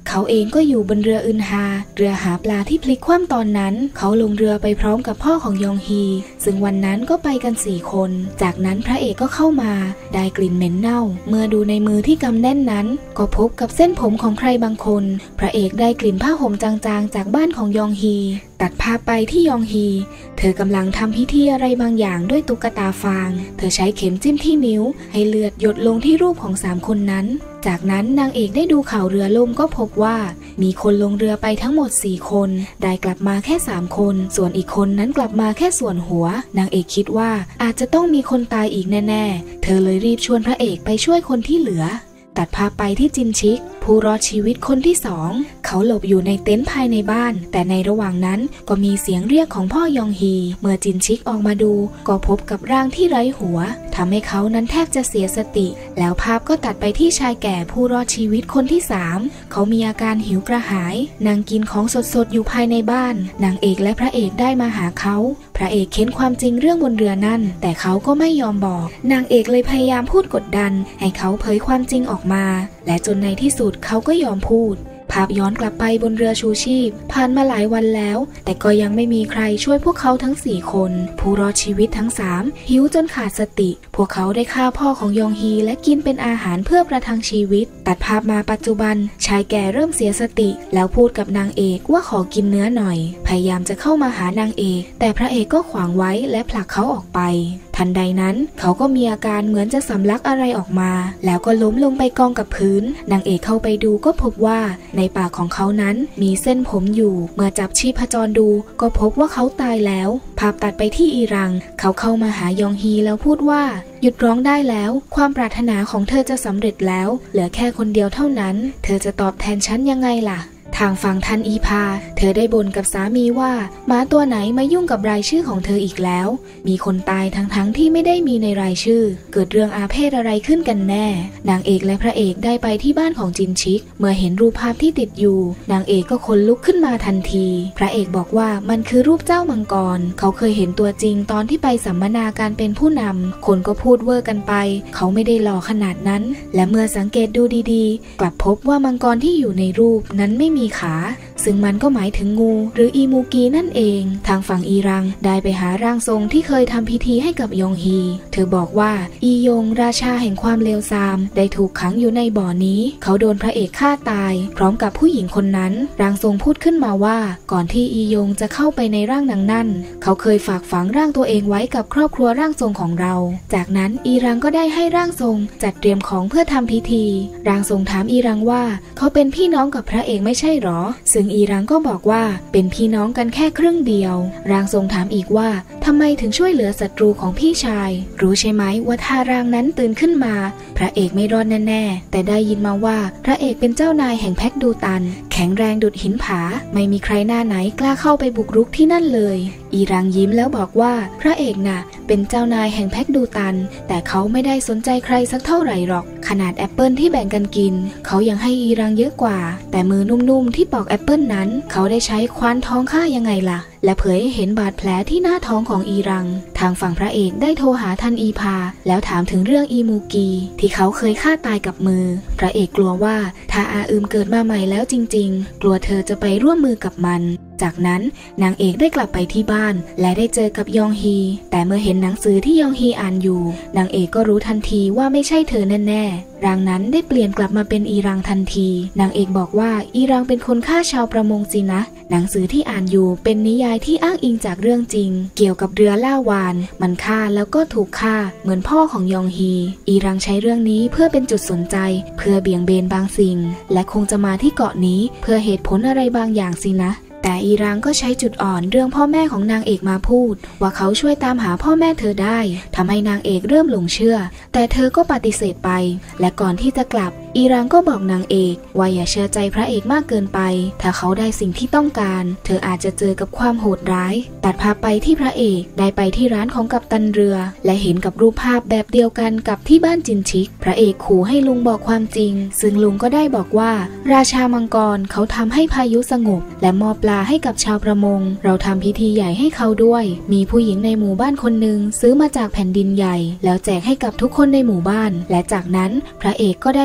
เขาเองก็อยู่บนเรืออึนฮาเรือหาปลาที่พลิกคว่ำตอนนั้นเขาลงเรือไปพร้อมกับพ่อของยองฮีซึ่งวันนั้นก็ไปกันสี่คนจากนั้นพระเอกก็เข้ามาได้กลิ่นเหม็นเน่าเมื่อดูในมือที่กำแน่นนั้นก็พบกับเส้นผมของใครบางคนพระเอกได้กลิ่นผ้าห่มจางๆจากบ้านของยองฮีตัดภาพไปที่ยองฮีเธอกำลังทำพิธีอะไรบางอย่างด้วยตุ๊กตาฟางเธอใช้เข็มจิ้มที่นิ้วให้เลือดหยดลงที่รูปของสามคนนั้นจากนั้นนางเอกได้ดูข่าวเรือล่มก็พบว่ามีคนลงเรือไปทั้งหมดสี่คนได้กลับมาแค่สามคนส่วนอีกคนนั้นกลับมาแค่ส่วนหัวนางเอกคิดว่าอาจจะต้องมีคนตายอีกแน่ๆเธอเลยรีบชวนพระเอกไปช่วยคนที่เหลือตัดภาพไปที่จินชิกผู้รอดชีวิตคนที่สองเขาหลบอยู่ในเต็นท์ภายในบ้านแต่ในระหว่างนั้นก็มีเสียงเรียกของพ่อยองฮีเมื่อจินชิกออกมาดูก็พบกับร่างที่ไร้หัวทำให้เขานั้นแทบจะเสียสติแล้วภาพก็ตัดไปที่ชายแก่ผู้รอดชีวิตคนที่สามเขามีอาการหิวกระหายนางกินของสดๆอยู่ภายในบ้านนางเอกและพระเอกได้มาหาเขาพระเอกเค้นความจริงเรื่องบนเรือนั่นแต่เขาก็ไม่ยอมบอกนางเอกเลยพยายามพูดกดดันให้เขาเผยความจริงออกมาและจนในที่สุดเขาก็ยอมพูดภาพย้อนกลับไปบนเรือชูชีพผ่านมาหลายวันแล้วแต่ก็ยังไม่มีใครช่วยพวกเขาทั้งสี่คนผู้รอดชีวิตทั้งสามหิวจนขาดสติพวกเขาได้ฆ่าพ่อของยองฮีและกินเป็นอาหารเพื่อประทังชีวิตตัดภาพมาปัจจุบันชายแก่เริ่มเสียสติแล้วพูดกับนางเอกว่าขอกินเนื้อหน่อยพยายามจะเข้ามาหานางเอกแต่พระเอกก็ขวางไว้และผลักเขาออกไปทันใดนั้นเขาก็มีอาการเหมือนจะสำลักอะไรออกมาแล้วก็ล้มลงไปกองกับพื้นนางเอกเข้าไปดูก็พบว่าในปากของเขานั้นมีเส้นผมอยู่เมื่อจับชีพจรดูก็พบว่าเขาตายแล้วภาพตัดไปที่อีรังเขาเข้ามาหายองฮีแล้วพูดว่าหยุดร้องได้แล้วความปรารถนาของเธอจะสำเร็จแล้วเหลือแค่คนเดียวเท่านั้นเธอจะตอบแทนฉันยังไงล่ะทางฝั่งทันอีพาเธอได้บ่นกับสามีว่าหมาตัวไหนมายุ่งกับรายชื่อของเธออีกแล้วมีคนตายทั้งๆ ท, ที่ไม่ได้มีในรายชื่อเกิดเรื่องอาเพศอะไรขึ้นกันแน่นางเอกและพระเอกได้ไปที่บ้านของจินชิกเมื่อเห็นรูปภาพที่ติดอยู่นางเอกก็ขนลุกขึ้นมาทันทีพระเอกบอกว่ามันคือรูปเจ้ามังกรเขาเคยเห็นตัวจริงตอนที่ไปสัมมนาการเป็นผู้นำคนก็พูดเวอร์กันไปเขาไม่ได้หล่อขนาดนั้นและเมื่อสังเกตดูดีๆกลับพบว่ามังกรที่อยู่ในรูปนั้นไม่มีขาซึ่งมันก็หมายถึงงูหรืออีมูกีนั่นเองทางฝั่งอีรังได้ไปหาร่างทรงที่เคยทำพิธีให้กับยองฮีเธอบอกว่าอียงราชาแห่งความเลวทรามได้ถูกขังอยู่ในบ่อนี้เขาโดนพระเอกฆ่าตายพร้อมกับผู้หญิงคนนั้นร่างทรงพูดขึ้นมาว่าก่อนที่อียงจะเข้าไปในร่างนางนั่นเขาเคยฝากฝังร่างตัวเองไว้กับครอบครัวร่างทรงของเราจากนั้นอีรังก็ได้ให้ร่างทรงจัดเตรียมของเพื่อทำพิธีร่างทรงถามอีรังว่าเขาเป็นพี่น้องกับพระเอกไม่ใช่หรอซึ่งอีรังก็บอกว่าเป็นพี่น้องกันแค่ครึ่งเดียวร่างทรงถามอีกว่าทำไมถึงช่วยเหลือศัตรูของพี่ชายรู้ใช่ไหมว่าถ้าร่างนั้นตื่นขึ้นมาพระเอกไม่รอดแน่ๆแต่ได้ยินมาว่าพระเอกเป็นเจ้านายแห่งแพ็กดูตันแข็งแรงดุจหินผาไม่มีใครหน้าไหนกล้าเข้าไปบุกรุกที่นั่นเลยอีรังยิ้มแล้วบอกว่าพระเอกน่ะเป็นเจ้านายแห่งแพ็กดูตันแต่เขาไม่ได้สนใจใครสักเท่าไหร่หรอกขนาดแอปเปิลที่แบ่งกันกินเขายังให้อีรังเยอะกว่าแต่มือนุ่มๆที่ปอกแอปเปิลนั้นเขาได้ใช้ควานท้องฆ่ายังไงล่ะและเผยให้เห็นบาดแผลที่หน้าท้องของอีรังทางฝั่งพระเอกได้โทรหาทันอีพาแล้วถามถึงเรื่องอีมูกีที่เขาเคยฆ่าตายกับมือพระเอกกลัวว่าถ้าอาอึมเกิดมาใหม่แล้วจริงๆกลัวเธอจะไปร่วมมือกับมันจากนั้นนางเอกได้กลับไปที่บ้านและได้เจอกับยองฮีแต่เมื่อเห็นหนังสือที่ยองฮีอ่านอยู่นางเอกก็รู้ทันทีว่าไม่ใช่เธอแน่ๆร่างนั้นได้เปลี่ยนกลับมาเป็นอีรังทันทีนางเอกบอกว่าอีรังเป็นคนฆ่าชาวประมงสินะหนังสือที่อ่านอยู่เป็นนิยายที่อ้างอิงจากเรื่องจริงเกี่ยวกับเรือล่าวาฬมันฆ่าแล้วก็ถูกฆ่าเหมือนพ่อของยองฮีอีรังใช้เรื่องนี้เพื่อเป็นจุดสนใจเพื่อเบี่ยงเบนบางสิ่งและคงจะมาที่เกาะนี้เพื่อเหตุผลอะไรบางอย่างสินะแต่อีรังก็ใช้จุดอ่อนเรื่องพ่อแม่ของนางเอกมาพูดว่าเขาช่วยตามหาพ่อแม่เธอได้ทำให้นางเอกเริ่มหลงเชื่อแต่เธอก็ปฏิเสธไปและก่อนที่จะกลับอีรังก็บอกนางเอกว่าอย่าเชื่อใจพระเอกมากเกินไปถ้าเขาได้สิ่งที่ต้องการเธออาจจะเจอกับความโหดร้ายตัดภาพไปที่พระเอกได้ไปที่ร้านของกัปตันเรือและเห็นกับรูปภาพแบบเดียวกันกับที่บ้านจินชิกพระเอกขู่ให้ลุงบอกความจริงซึ่งลุงก็ได้บอกว่าราชามังกรเขาทำให้พายุสงบและมอบปลาให้กับชาวประมงเราทำพิธีใหญ่ให้เขาด้วยมีผู้หญิงในหมู่บ้านคนหนึ่งซื้อมาจากแผ่นดินใหญ่แล้วแจกให้กับทุกคนในหมู่บ้านและจากนั้นพระเอกก็ได้ลบความ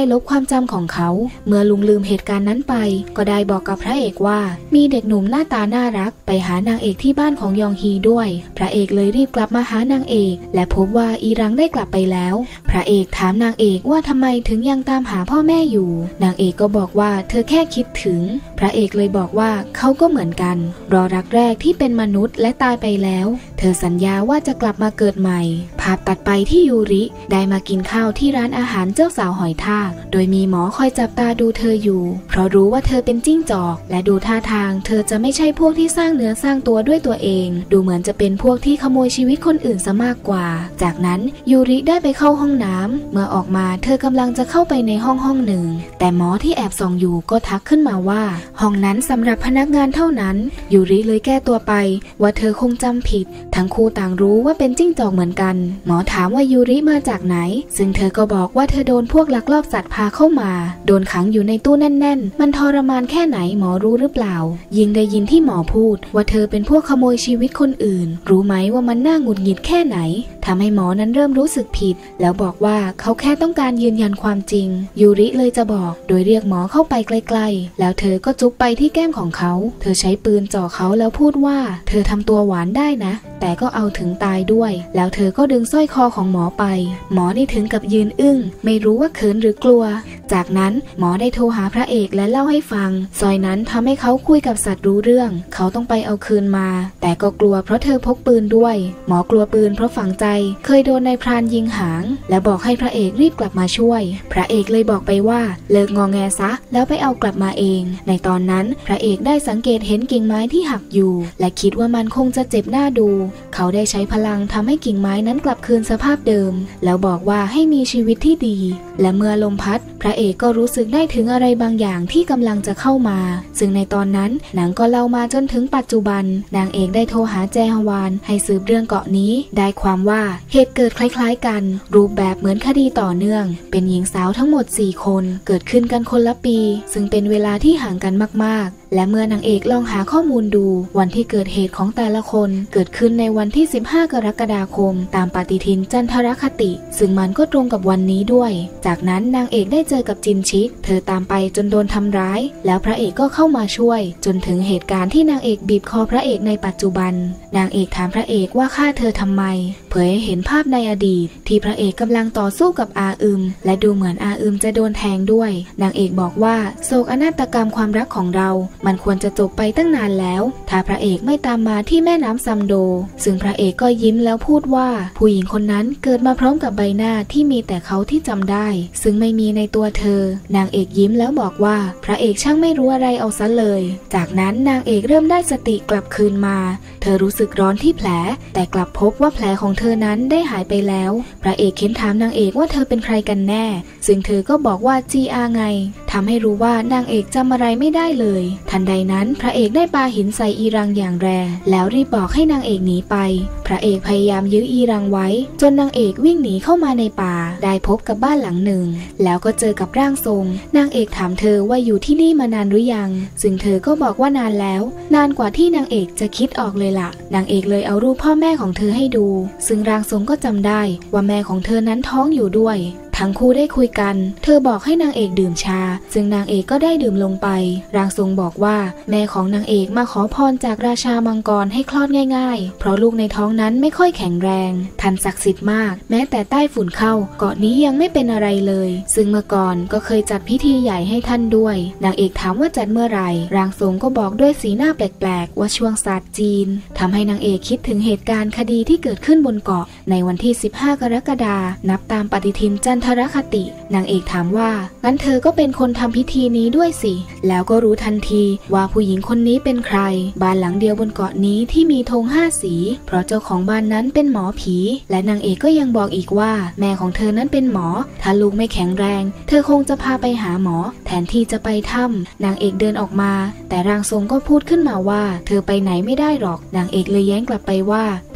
จำของเขาเมื่อลุงลืมเหตุการณ์นั้นไปก็ได้บอกกับพระเอกว่ามีเด็กหนุ่มหน้าตาน่ารักไปหานางเอกที่บ้านของยองฮีด้วยพระเอกเลยรีบกลับมาหานางเอกและพบว่าอีรังได้กลับไปแล้วพระเอกถามนางเอกว่าทำไมถึงยังตามหาพ่อแม่อยู่นางเอกก็บอกว่าเธอแค่คิดถึงพระเอกเลยบอกว่าเขาก็เหมือนกันรอรักแรกที่เป็นมนุษย์และตายไปแล้วเธอสัญญาว่าจะกลับมาเกิดใหม่ภาพตัดไปที่ยูริได้มากินข้าวที่ร้านอาหารเจ้าสาวหอยทากโดยมีหมอคอยจับตาดูเธออยู่เพราะรู้ว่าเธอเป็นจิ้งจอกและดูท่าทางเธอจะไม่ใช่พวกที่สร้างเนื้อสร้างตัวด้วยตัวเองดูเหมือนจะเป็นพวกที่ขโมยชีวิตคนอื่นซะมากกว่าจากนั้นยูริได้ไปเข้าห้องน้ำเมื่อออกมาเธอกำลังจะเข้าไปในห้องห้องหนึ่งแต่หมอที่แอบส่องอยู่ก็ทักขึ้นมาว่าห้องนั้นสำหรับพนักงานเท่านั้นยูริเลยแก้ตัวไปว่าเธอคงจำผิดทั้งคู่ต่างรู้ว่าเป็นจิ้งจอกเหมือนกันหมอถามว่ายูริมาจากไหนซึ่งเธอก็บอกว่าเธอโดนพวกลักลอบสัตว์พาเข้ามาโดนขังอยู่ในตู้แน่นๆมันทรมานแค่ไหนหมอรู้หรือเปล่ายิ่งได้ยินที่หมอพูดว่าเธอเป็นพวกขโมยชีวิตคนอื่นรู้ไหมว่ามันน่าหงุดหงิดแค่ไหนทำให้หมอนั้นเริ่มรู้สึกผิดแล้วบอกว่าเขาแค่ต้องการยืนยันความจริงยูริเลยจะบอกโดยเรียกหมอเข้าไปใกล้ๆแล้วเธอก็จุ๊บไปที่แก้มของเขาเธอใช้ปืนจ่อเขาแล้วพูดว่าเธอทำตัวหวานได้นะแต่ก็เอาถึงตายด้วยแล้วเธอก็ดึงสร้อยคอของหมอไปหมอได้ถึงกับยืนอึ้งไม่รู้ว่าเขินหรือกลัวจากนั้นหมอได้โทรหาพระเอกและเล่าให้ฟังสร้อยนั้นทำให้เขาคุยกับสัตว์รู้เรื่องเขาต้องไปเอาคืนมาแต่ก็กลัวเพราะเธอพกปืนด้วยหมอกลัวปืนเพราะฝังใจเคยโดนนายพรานยิงหางและบอกให้พระเอกรีบกลับมาช่วยพระเอกเลยบอกไปว่าเลิกงอแงซะแล้วไปเอากลับมาเองในตอนนั้นพระเอกได้สังเกตเห็นกิ่งไม้ที่หักอยู่และคิดว่ามันคงจะเจ็บหน้าดูเขาได้ใช้พลังทำให้กิ่งไม้นั้นกลับคืนสภาพเดิมแล้วบอกว่าให้มีชีวิตที่ดีและเมื่อลมพัดพระเอกก็รู้สึกได้ถึงอะไรบางอย่างที่กำลังจะเข้ามาซึ่งในตอนนั้นหนังก็เล่ามาจนถึงปัจจุบันนางเอกได้โทรหาแจฮวานให้สืบเรื่องเกาะนี้ได้ความว่าเหตุเกิดคล้ายๆกันรูปแบบเหมือนคดีต่อเนื่องเป็นหญิงสาวทั้งหมดสี่คนเกิดขึ้นกันคนละปีซึ่งเป็นเวลาที่ห่างกันมากๆและเมื่อนางเอกลองหาข้อมูลดูวันที่เกิดเหตุของแต่ละคนเกิดขึ้นในวันที่สิบห้ากรกฎาคมตามปฏิทินจันทรคติซึ่งมันก็ตรงกับวันนี้ด้วยจากนั้นนางเอกได้เจอกับจินชิเธอตามไปจนโดนทำร้ายแล้วพระเอกก็เข้ามาช่วยจนถึงเหตุการณ์ที่นางเอกบีบคอพระเอกในปัจจุบันนางเอกถามพระเอกว่าฆ่าเธอทำไมเผยให้เห็นภาพในอดีตที่พระเอกกำลังต่อสู้กับอาอึมและดูเหมือนอาอึมจะโดนแทงด้วยนางเอกบอกว่าโศกอนาตกรรมความรักของเรามันควรจะจบไปตั้งนานแล้วถ้าพระเอกไม่ตามมาที่แม่น้ำซัมโดซึ่งพระเอกก็ยิ้มแล้วพูดว่าผู้หญิงคนนั้นเกิดมาพร้อมกับใบหน้าที่มีแต่เขาที่จำได้ซึ่งไม่มีในตัวเธอนางเอกยิ้มแล้วบอกว่าพระเอกช่างไม่รู้อะไรเอาซะเลยจากนั้นนางเอกเริ่มได้สติกลับคืนมาเธอรู้สึกร้อนที่แผลแต่กลับพบว่าแผลของเธอนั้นได้หายไปแล้วพระเอกเค้นถามนางเอกว่าเธอเป็นใครกันแน่ซึ่งเธอก็บอกว่าจีอาไงทำให้รู้ว่านางเอกจำอะไรไม่ได้เลยทันใดนั้นพระเอกได้ปาหินใส่อีรังอย่างแรงแล้วรีบบอกให้นางเอกหนีไปพระเอกพยายามยื้ออีรังไว้จนนางเอกวิ่งหนีเข้ามาในป่าได้พบกับบ้านหลังหนึ่งแล้วก็เจอกับร่างทรงนางเอกถามเธอว่าอยู่ที่นี่มานานหรือยังซึ่งเธอก็บอกว่านานแล้วนานกว่าที่นางเอกจะคิดออกเลยล่ะนางเอกเลยเอารูปพ่อแม่ของเธอให้ดูซึ่งร่างทรงก็จำได้ว่าแม่ของเธอนั้นท้องอยู่ด้วยทั้งคู่ได้คุยกันเธอบอกให้นางเอกดื่มชาซึ่งนางเอกก็ได้ดื่มลงไปร่างทรงบอกว่าแม่ของนางเอกมาขอพรจากราชามังกรให้คลอดง่ายๆเพราะลูกในท้องนั้นไม่ค่อยแข็งแรงท่านศักดิ์สิทธิ์มากแม้แต่ใต้ฝุ่นเข้าเกาะนี้ยังไม่เป็นอะไรเลยซึ่งเมื่อก่อนก็เคยจัดพิธีใหญ่ให้ท่านด้วยนางเอกถามว่าจัดเมื่อไหร่ร่างทรงก็บอกด้วยสีหน้าแปลกๆว่าช่วงศาสตร์จีนทำให้นางเอกคิดถึงเหตุการณ์คดีที่เกิดขึ้นบนเกาะในวันที่สิบห้ากรกฎาคมนับตามปฏิทินจันทรคตินางเอกถามว่างั้นเธอก็เป็นคนทำพิธีนี้ด้วยสิแล้วก็รู้ทันทีว่าผู้หญิงคนนี้เป็นใครบ้านหลังเดียวบนเกาะนี้ที่มีธงห้าสีเพราะเจ้าของบ้านนั้นเป็นหมอผีและนางเอกก็ยังบอกอีกว่าแม่ของเธอนั้นเป็นหมอถ้าลูกไม่แข็งแรงเธอคงจะพาไปหาหมอแทนที่จะไปถ้ำนางเอกเดินออกมาแต่ร่างทรงก็พูดขึ้นมาว่าเธอไปไหนไม่ได้หรอกนางเอกเลยแย้งกลับไปว่าถ้า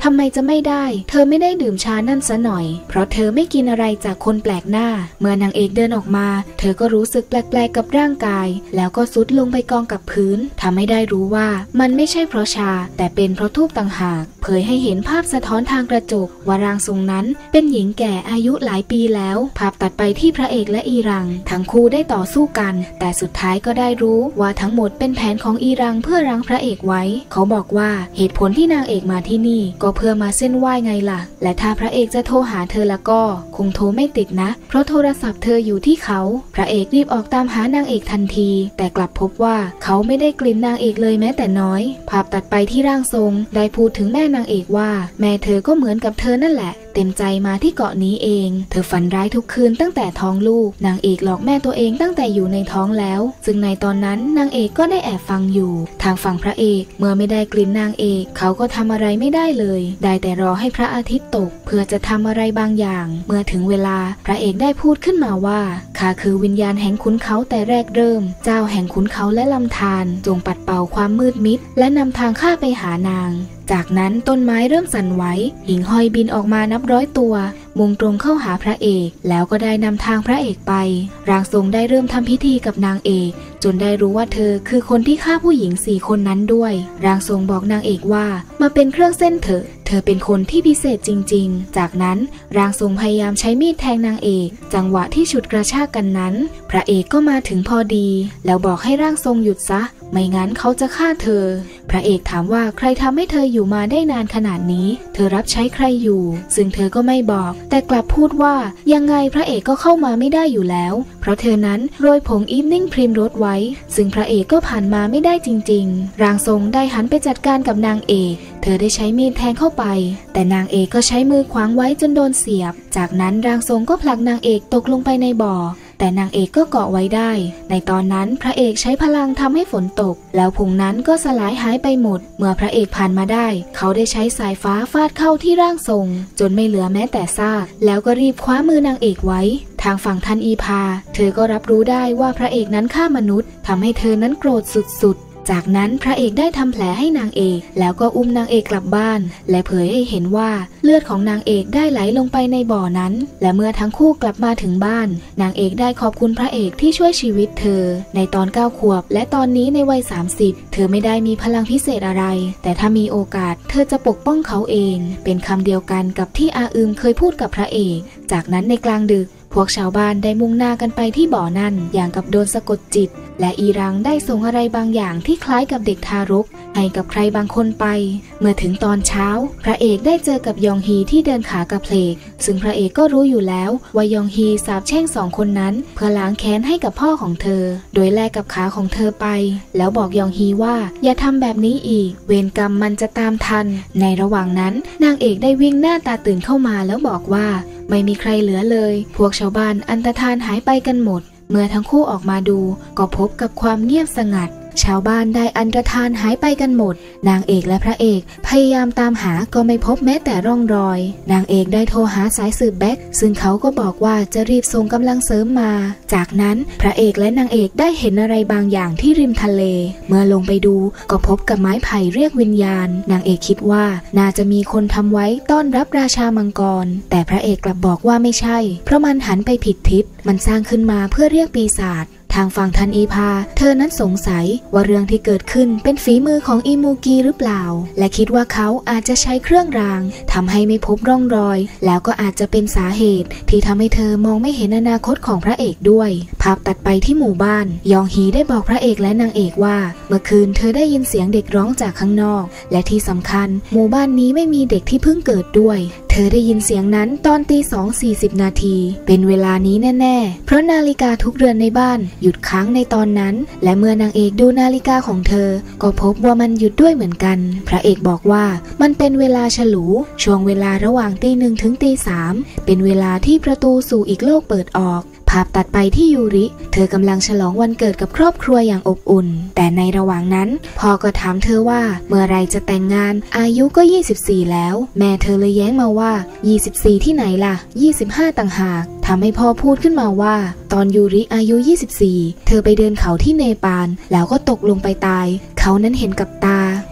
ำไมจะไม่ได้เธอไม่ได้ดื่มชานั่นซะหน่อยเพราะเธอไม่กินอะไรจากคนแปลกหน้าเมื่อนางเอกเดินออกมาเธอก็รู้สึกแปลกๆกับร่างกายแล้วก็ซุดลงไปกองกับพื้นทำให้ได้รู้ว่ามันไม่ใช่เพราะชาแต่เป็นเพราะธูปต่างหากเผยให้เห็นภาพสะท้อนทางกระจกว่าร่างทรงนั้นเป็นหญิงแก่อายุหลายปีแล้วภาพตัดไปที่พระเอกและอีรังทั้งคู่ได้ต่อสู้กันแต่สุดท้ายก็ได้รู้ว่าทั้งหมดเป็นแผนของอีรังเพื่อรั้งพระเอกไว้เขาบอกว่าเหตุผลที่นางเอกมาที่นี่ก็เพื่อมาเส้นไหว้ไงล่ะและถ้าพระเอกจะโทรหาเธอแล้วก็คงโทรไม่ติดนะเพราะโทรศัพท์เธออยู่ที่เขาพระเอกรีบออกตามหานางเอกทันทีแต่กลับพบว่าเขาไม่ได้กลิ่นนางเอกเลยแม้แต่น้อยภาพตัดไปที่ร่างทรงได้พูดถึงแม่นางเอกว่าแม่เธอก็เหมือนกับเธอนั่นแหละเต็มใจมาที่เกาะนี้เองเธอฝันร้ายทุกคืนตั้งแต่ท้องลูกนางเอกหลอกแม่ตัวเองตั้งแต่อยู่ในท้องแล้วซึ่งในตอนนั้นนางเอกก็ได้แอบฟังอยู่ทางฝั่งพระเอกเมื่อไม่ได้กลิ่นนางเอกเขาก็ทำอะไรไม่ได้เลยได้แต่รอให้พระอาทิตย์ตกเพื่อจะทำอะไรบางอย่างเมื่อถึงเวลาพระเอกได้พูดขึ้นมาว่าข้าคือวิญญาณแห่งขุนเขาแต่แรกเริ่มเจ้าแห่งขุนเขาและลำธารจงปัดเป่าความมืดมิดและนำทางข้าไปหานางจากนั้นต้นไม้เริ่มสั่นไหวหิ่งห้อยบินออกมานับร้อยตัวมุ่งตรงเข้าหาพระเอกแล้วก็ได้นำทางพระเอกไปร่างทรงได้เริ่มทำพิธีกับนางเอกจนได้รู้ว่าเธอคือคนที่ฆ่าผู้หญิงสี่คนนั้นด้วยร่างทรงบอกนางเอกว่ามาเป็นเครื่องเส้นเถอะเธอเป็นคนที่พิเศษจริงๆจากนั้นร่างทรงพยายามใช้มีดแทงนางเอกจังหวะที่ฉุดกระชากกันนั้นพระเอกก็มาถึงพอดีแล้วบอกให้ร่างทรงหยุดซะไม่งั้นเขาจะฆ่าเธอพระเอกถามว่าใครทำให้เธออยู่มาได้นานขนาดนี้เธอรับใช้ใครอยู่ซึ่งเธอก็ไม่บอกแต่กลับพูดว่ายังไงพระเอกก็เข้ามาไม่ได้อยู่แล้วเพราะเธอนั้นโรยผงอีฟนิ่งพริมโรสไว้ซึ่งพระเอกก็ผ่านมาไม่ได้จริงๆร่างทรงได้หันไปจัดการกับนางเอกเธอได้ใช้มีดแทงเข้าไปแต่นางเอกก็ใช้มือขวางไว้จนโดนเสียบจากนั้นร่างทรงก็ผลักนางเอกตกลงไปในบ่อแต่นางเอกก็เกาะไว้ได้ในตอนนั้นพระเอกใช้พลังทำให้ฝนตกแล้วผงนั้นก็สลายหายไปหมดเมื่อพระเอกผ่านมาได้เขาได้ใช้สายฟ้าฟาดเข้าที่ร่างทรงจนไม่เหลือแม้แต่ซากแล้วก็รีบคว้ามือนางเอกไว้ทางฝั่งท่านอีพาเธอก็รับรู้ได้ว่าพระเอกนั้นฆ่ามนุษย์ทำให้เธอนั้นโกรธสุดๆจากนั้นพระเอกได้ทำแผลให้นางเอกแล้วก็อุ้มนางเอกกลับบ้านและเผยให้เห็นว่าเลือดของนางเอกได้ไหลลงไปในบ่อนั้นและเมื่อทั้งคู่กลับมาถึงบ้านนางเอกได้ขอบคุณพระเอกที่ช่วยชีวิตเธอในตอนเก้าขวบและตอนนี้ในวัยสามสิบเธอไม่ได้มีพลังพิเศษอะไรแต่ถ้ามีโอกาสเธอจะปกป้องเขาเองเป็นคำเดียวกันกับที่อาอึมเคยพูดกับพระเอกจากนั้นในกลางดึกพวกชาวบ้านได้มุ่งหน้ากันไปที่บ่อนั่นอย่างกับโดนสะกดจิตและอีรังได้ส่งอะไรบางอย่างที่คล้ายกับเด็กทารกให้กับใครบางคนไปเมื่อถึงตอนเช้าพระเอกได้เจอกับยองฮีที่เดินขากระเพลกซึ่งพระเอกก็รู้อยู่แล้วว่ายองฮีสาปแช่งสองคนนั้นเพื่อล้างแค้นให้กับพ่อของเธอโดยแลกกับขาของเธอไปแล้วบอกยองฮีว่าอย่าทำแบบนี้อีกเวรกรรมมันจะตามทันในระหว่างนั้นนางเอกได้วิ่งหน้าตาตื่นเข้ามาแล้วบอกว่าไม่มีใครเหลือเลยพวกชาวบ้านอันตรธานหายไปกันหมดเมื่อทั้งคู่ออกมาดูก็พบกับความเงียบสงัดชาวบ้านได้อันตรธานหายไปกันหมดนางเอกและพระเอกพยายามตามหาก็ไม่พบแม้แต่ร่องรอยนางเอกได้โทรหาสายสืบแบ็คซึ่งเขาก็บอกว่าจะรีบส่งกำลังเสริมมาจากนั้นพระเอกและนางเอกได้เห็นอะไรบางอย่างที่ริมทะเลเมื่อลงไปดูก็พบกับไม้ไผ่เรียกวิญญาณนางเอกคิดว่าน่าจะมีคนทำไว้ต้อนรับราชามังกรแต่พระเอกกลับบอกว่าไม่ใช่เพราะมันหันไปผิดทิศมันสร้างขึ้นมาเพื่อเรียกปีศาจทางฝั่งทันอีพาเธอนั้นสงสัยว่าเรื่องที่เกิดขึ้นเป็นฝีมือของอิมูกีหรือเปล่าและคิดว่าเขาอาจจะใช้เครื่องรางทำให้ไม่พบร่องรอยแล้วก็อาจจะเป็นสาเหตุที่ทำให้เธอมองไม่เห็นอนาคตของพระเอกด้วยภาพตัดไปที่หมู่บ้านยองฮีได้บอกพระเอกและนางเอกว่าเมื่อคืนเธอได้ยินเสียงเด็กร้องจากข้างนอกและที่สำคัญหมู่บ้านนี้ไม่มีเด็กที่เพิ่งเกิดด้วยเธอได้ยินเสียงนั้นตอนตีสองสี่สิบนาทีเป็นเวลานี้แน่ๆเพราะนาฬิกาทุกเรือนในบ้านหยุดค้างในตอนนั้นและเมื่อนางเอกดูนาฬิกาของเธอก็พบว่ามันหยุดด้วยเหมือนกันพระเอกบอกว่ามันเป็นเวลาฉลูช่วงเวลาระหว่างตีหนึ่งถึงตีสามเป็นเวลาที่ประตูสู่อีกโลกเปิดออกภาพตัดไปที่ยูริเธอกำลังฉลองวันเกิดกับครอบครัวอย่างอบอุ่นแต่ในระหว่างนั้นพ่อก็ถามเธอว่าเมื่อไรจะแต่งงานอายุก็ยี่สิบสี่แล้วแม่เธอเลยแย้งมาว่ายี่สิบสี่ที่ไหนล่ะยี่สิบห้าต่างหากทำให้พ่อพูดขึ้นมาว่าตอนยูริอายุยี่สิบสี่เธอไปเดินเขาที่เนปาลแล้วก็ตกลงไปตายเขานั้นเห็นกับตา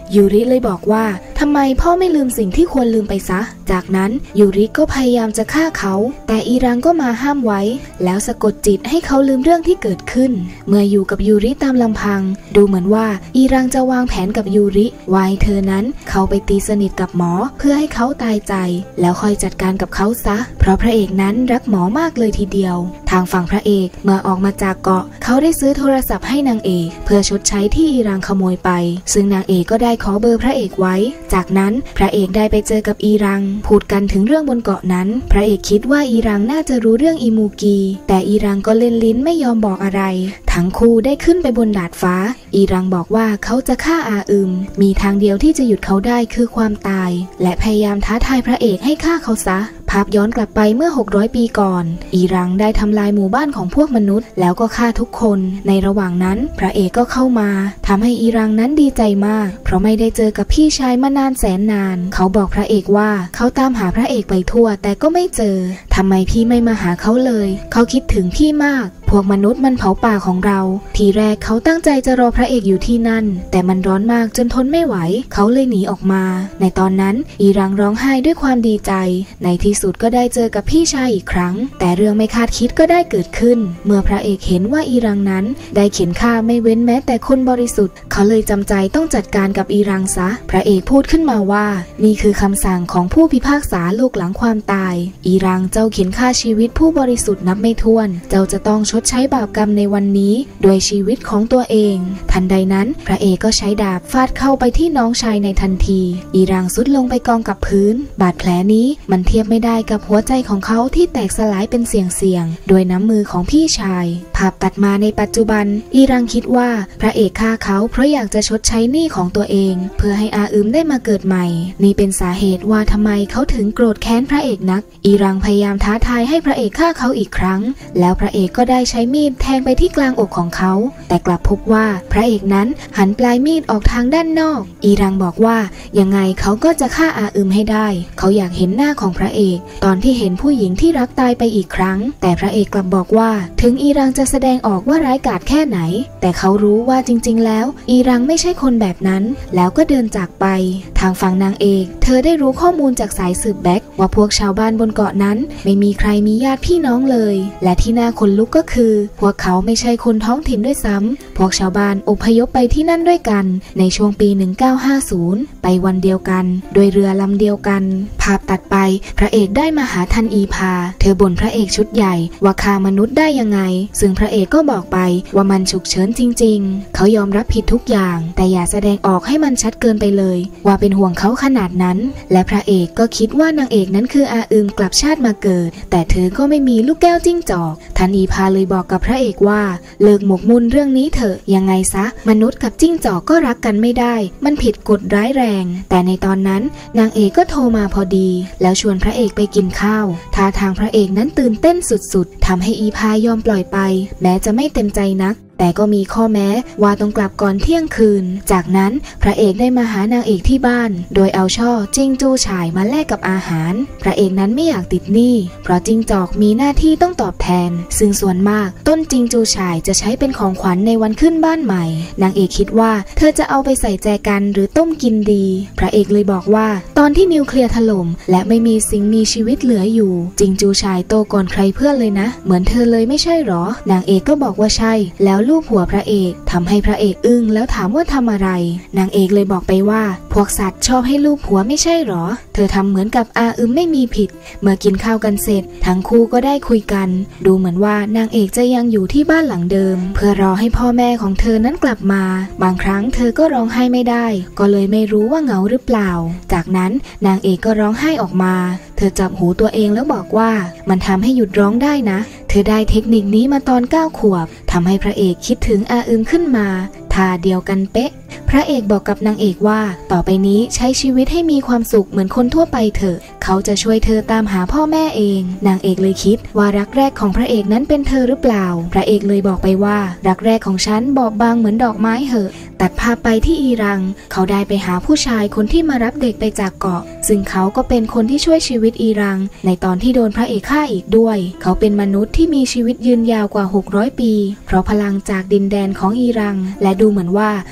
ยูริเลยบอกว่าทำไมพ่อไม่ลืมสิ่งที่ควรลืมไปซะจากนั้นยูริก็พยายามจะฆ่าเขาแต่อีรังก็มาห้ามไว้แล้วสะกดจิตให้เขาลืมเรื่องที่เกิดขึ้นเมื่ออยู่กับยูริตามลำพังดูเหมือนว่าอีรังจะวางแผนกับยูริไว้เธอนั้นเขาไปตีสนิทกับหมอเพื่อให้เขาตายใจแล้วค่อยจัดการกับเขาซะเพราะพระเอกนั้นรักหมอมากเลยทีเดียวทางฝั่งพระเอกเมื่อออกมาจากเกาะเขาได้ซื้อโทรศัพท์ให้นางเอกเพื่อชดใช้ที่อีรังขโมยไปซึ่งนางเอกก็ได้ขอเบอร์พระเอกไว้จากนั้นพระเอกได้ไปเจอกับอีรังพูดกันถึงเรื่องบนเกาะนั้นพระเอกคิดว่าอีรังน่าจะรู้เรื่องอิมูกีแต่อีรังก็เล่นลิ้นไม่ยอมบอกอะไรทั้งคู่ได้ขึ้นไปบนดาดฟ้าอีรังบอกว่าเขาจะฆ่าอาอึมมีทางเดียวที่จะหยุดเขาได้คือความตายและพยายามท้าทายพระเอกให้ฆ่าเขาซะภาพย้อนกลับไปเมื่อหกร้อยปีก่อนอีรังได้ทำลายหมู่บ้านของพวกมนุษย์แล้วก็ฆ่าทุกคนในระหว่างนั้นพระเอกก็เข้ามาทำให้อีรังนั้นดีใจมากเพราะไม่ได้เจอกับพี่ชายมานานแสนนานเขาบอกพระเอกว่าเขาตามหาพระเอกไปทั่วแต่ก็ไม่เจอทำไมพี่ไม่มาหาเขาเลยเขาคิดถึงพี่มากพวกมนุษย์มันเผาป่าของเราทีแรกเขาตั้งใจจะรอพระเอกอยู่ที่นั่นแต่มันร้อนมากจนทนไม่ไหวเขาเลยหนีออกมาในตอนนั้นอีรังร้องไห้ด้วยความดีใจในที่สุดก็ได้เจอกับพี่ชายอีกครั้งแต่เรื่องไม่คาดคิดก็ได้เกิดขึ้นเมื่อพระเอกเห็นว่าอีรังนั้นได้เข็นฆ่าไม่เว้นแม้แต่คนบริสุทธิ์เขาเลยจำใจต้องจัดการกับอีรังซะพระเอกพูดขึ้นมาว่านี่คือคำสั่งของผู้พิพากษาโลกหลังความตายอีรังเจ้าเข็นฆ่าชีวิตผู้บริสุทธิ์นับไม่ถ้วนเจ้าจะต้องชดใช้บาปกรรมในวันนี้ด้วยชีวิตของตัวเองทันใดนั้นพระเอกก็ใช้ดาบฟาดเข้าไปที่น้องชายในทันทีอีรังสุดลงไปกองกับพื้นบาดแผลนี้มันเทียบไม่ได้กับหัวใจของเขาที่แตกสลายเป็นเสียงๆโดยน้ำมือของพี่ชายภาพตัดมาในปัจจุบันอีรังคิดว่าพระเอกฆ่าเขาเพราะอยากจะชดใช้หนี้ของตัวเองเพื่อให้อาอึมได้มาเกิดใหม่นี่เป็นสาเหตุว่าทำไมเขาถึงโกรธแค้นพระเอกนักอีรังพยายามท้าทายให้พระเอกฆ่าเขาอีกครั้งแล้วพระเอกก็ได้ใช้มีดแทงไปที่กลางอกของเขาแต่กลับพบว่าพระเอกนั้นหันปลายมีดออกทางด้านนอกอีรังบอกว่ายังไงเขาก็จะฆ่าอาอึมให้ได้เขาอยากเห็นหน้าของพระเอกตอนที่เห็นผู้หญิงที่รักตายไปอีกครั้งแต่พระเอกกลับบอกว่าถึงอีรังจะแสดงออกว่าร้ายกาจแค่ไหนแต่เขารู้ว่าจริงๆแล้วอีรังไม่ใช่คนแบบนั้นแล้วก็เดินจากไปทางฝั่งนางเอกเธอได้รู้ข้อมูลจากสายสืบแบ็กว่าพวกชาวบ้านบนเกาะนั้นไม่มีใครมีญาติพี่น้องเลยและที่น่าขนลุกก็คือพวกเขาไม่ใช่คนท้องถิ่นด้วยซ้ำพวกชาวบ้านอพยพไปที่นั่นด้วยกันในช่วงปีหนึ่งเก้าห้าศูนย์ไปวันเดียวกันโดยเรือลำเดียวกันภาพตัดไปพระเอกได้มาหาทันอีพาเธอบ่นพระเอกชุดใหญ่ว่าฆ่ามนุษย์ได้ยังไงซึ่งพระเอกก็บอกไปว่ามันฉุกเฉินจริงๆเขายอมรับผิดทุกอย่างแต่อย่าแสดงออกให้มันชัดเกินไปเลยว่าเป็นห่วงเขาขนาดนั้นและพระเอกก็คิดว่านางเอกนั้นคืออาอึมกลับชาติมาเกิดแต่เธอก็ไม่มีลูกแก้วจิ้งจอกทันอีพาเลยบอกกับพระเอกว่าเลิกหมกมุ่นเรื่องนี้เถอะยังไงซะมนุษย์กับจิ้งจอกก็รักกันไม่ได้มันผิดกฎร้ายแรงแต่ในตอนนั้นนางเอกก็โทรมาพอดีแล้วชวนพระเอกไปกินข้าวท่าทางพระเอกนั้นตื่นเต้นสุดๆทำให้อีพายอมปล่อยไปแม้จะไม่เต็มใจนักแต่ก็มีข้อแม้ว่าต้องกลับก่อนเที่ยงคืนจากนั้นพระเอกได้มาหานางเอกที่บ้านโดยเอาช่อจิ้งจูฉ่ายมาแลกกับอาหารพระเอกนั้นไม่อยากติดหนี้เพราะจิ้งจอกมีหน้าที่ต้องตอบแทนซึ่งส่วนมากต้นจิ้งจูฉ่ายจะใช้เป็นของขวัญในวันขึ้นบ้านใหม่นางเอกคิดว่าเธอจะเอาไปใส่แจกันหรือต้มกินดีพระเอกเลยบอกว่าตอนที่นิวเคลียร์ถล่มและไม่มีสิ่งมีชีวิตเหลืออยู่จิ้งจูฉ่ายโตก่อนใครเพื่อนเลยนะเหมือนเธอเลยไม่ใช่หรอนางเอกก็บอกว่าใช่แล้วลูบหัวพระเอกทำให้พระเอกอึ้งแล้วถามว่าทำอะไรนางเอกเลยบอกไปว่าพวกสัตว์ชอบให้ลูบหัวไม่ใช่หรอเธอทำเหมือนกับอาอึมไม่มีผิดเมื่อกินข้าวกันเสร็จทั้งคู่ก็ได้คุยกันดูเหมือนว่านางเอกจะยังอยู่ที่บ้านหลังเดิมเพื่อรอให้พ่อแม่ของเธอนั้นกลับมาบางครั้งเธอก็ร้องไห้ไม่ได้ก็เลยไม่รู้ว่าเหงาหรือเปล่าจากนั้นนางเอกก็ร้องไห้ออกมาเธอจับหูตัวเองแล้วบอกว่ามันทำให้หยุดร้องได้นะเธอได้เทคนิคนี้มาตอนเก้าขวบทำให้พระเอกคิดถึงอาอึมขึ้นมาท่าเดียวกันเป๊ะพระเอกบอกกับนางเอกว่าต่อไปนี้ใช้ชีวิตให้มีความสุขเหมือนคนทั่วไปเถอะเขาจะช่วยเธอตามหาพ่อแม่เองนางเอกเลยคิดว่ารักแรกของพระเอกนั้นเป็นเธอหรือเปล่าพระเอกเลยบอกไปว่ารักแรกของฉันบอบบางเหมือนดอกไม้เหอะตัดภาพไปที่อีรังเขาได้ไปหาผู้ชายคนที่มารับเด็กไปจากเกาะซึ่งเขาก็เป็นคนที่ช่วยชีวิตอีรังในตอนที่โดนพระเอกฆ่าอีกด้วยเขาเป็นมนุษย์ที่มีชีวิตยืนยาวกว่าหกร้อยปีเพราะพลังจากดินแดนของอีรังและดูเหมือนว่าเขาจะ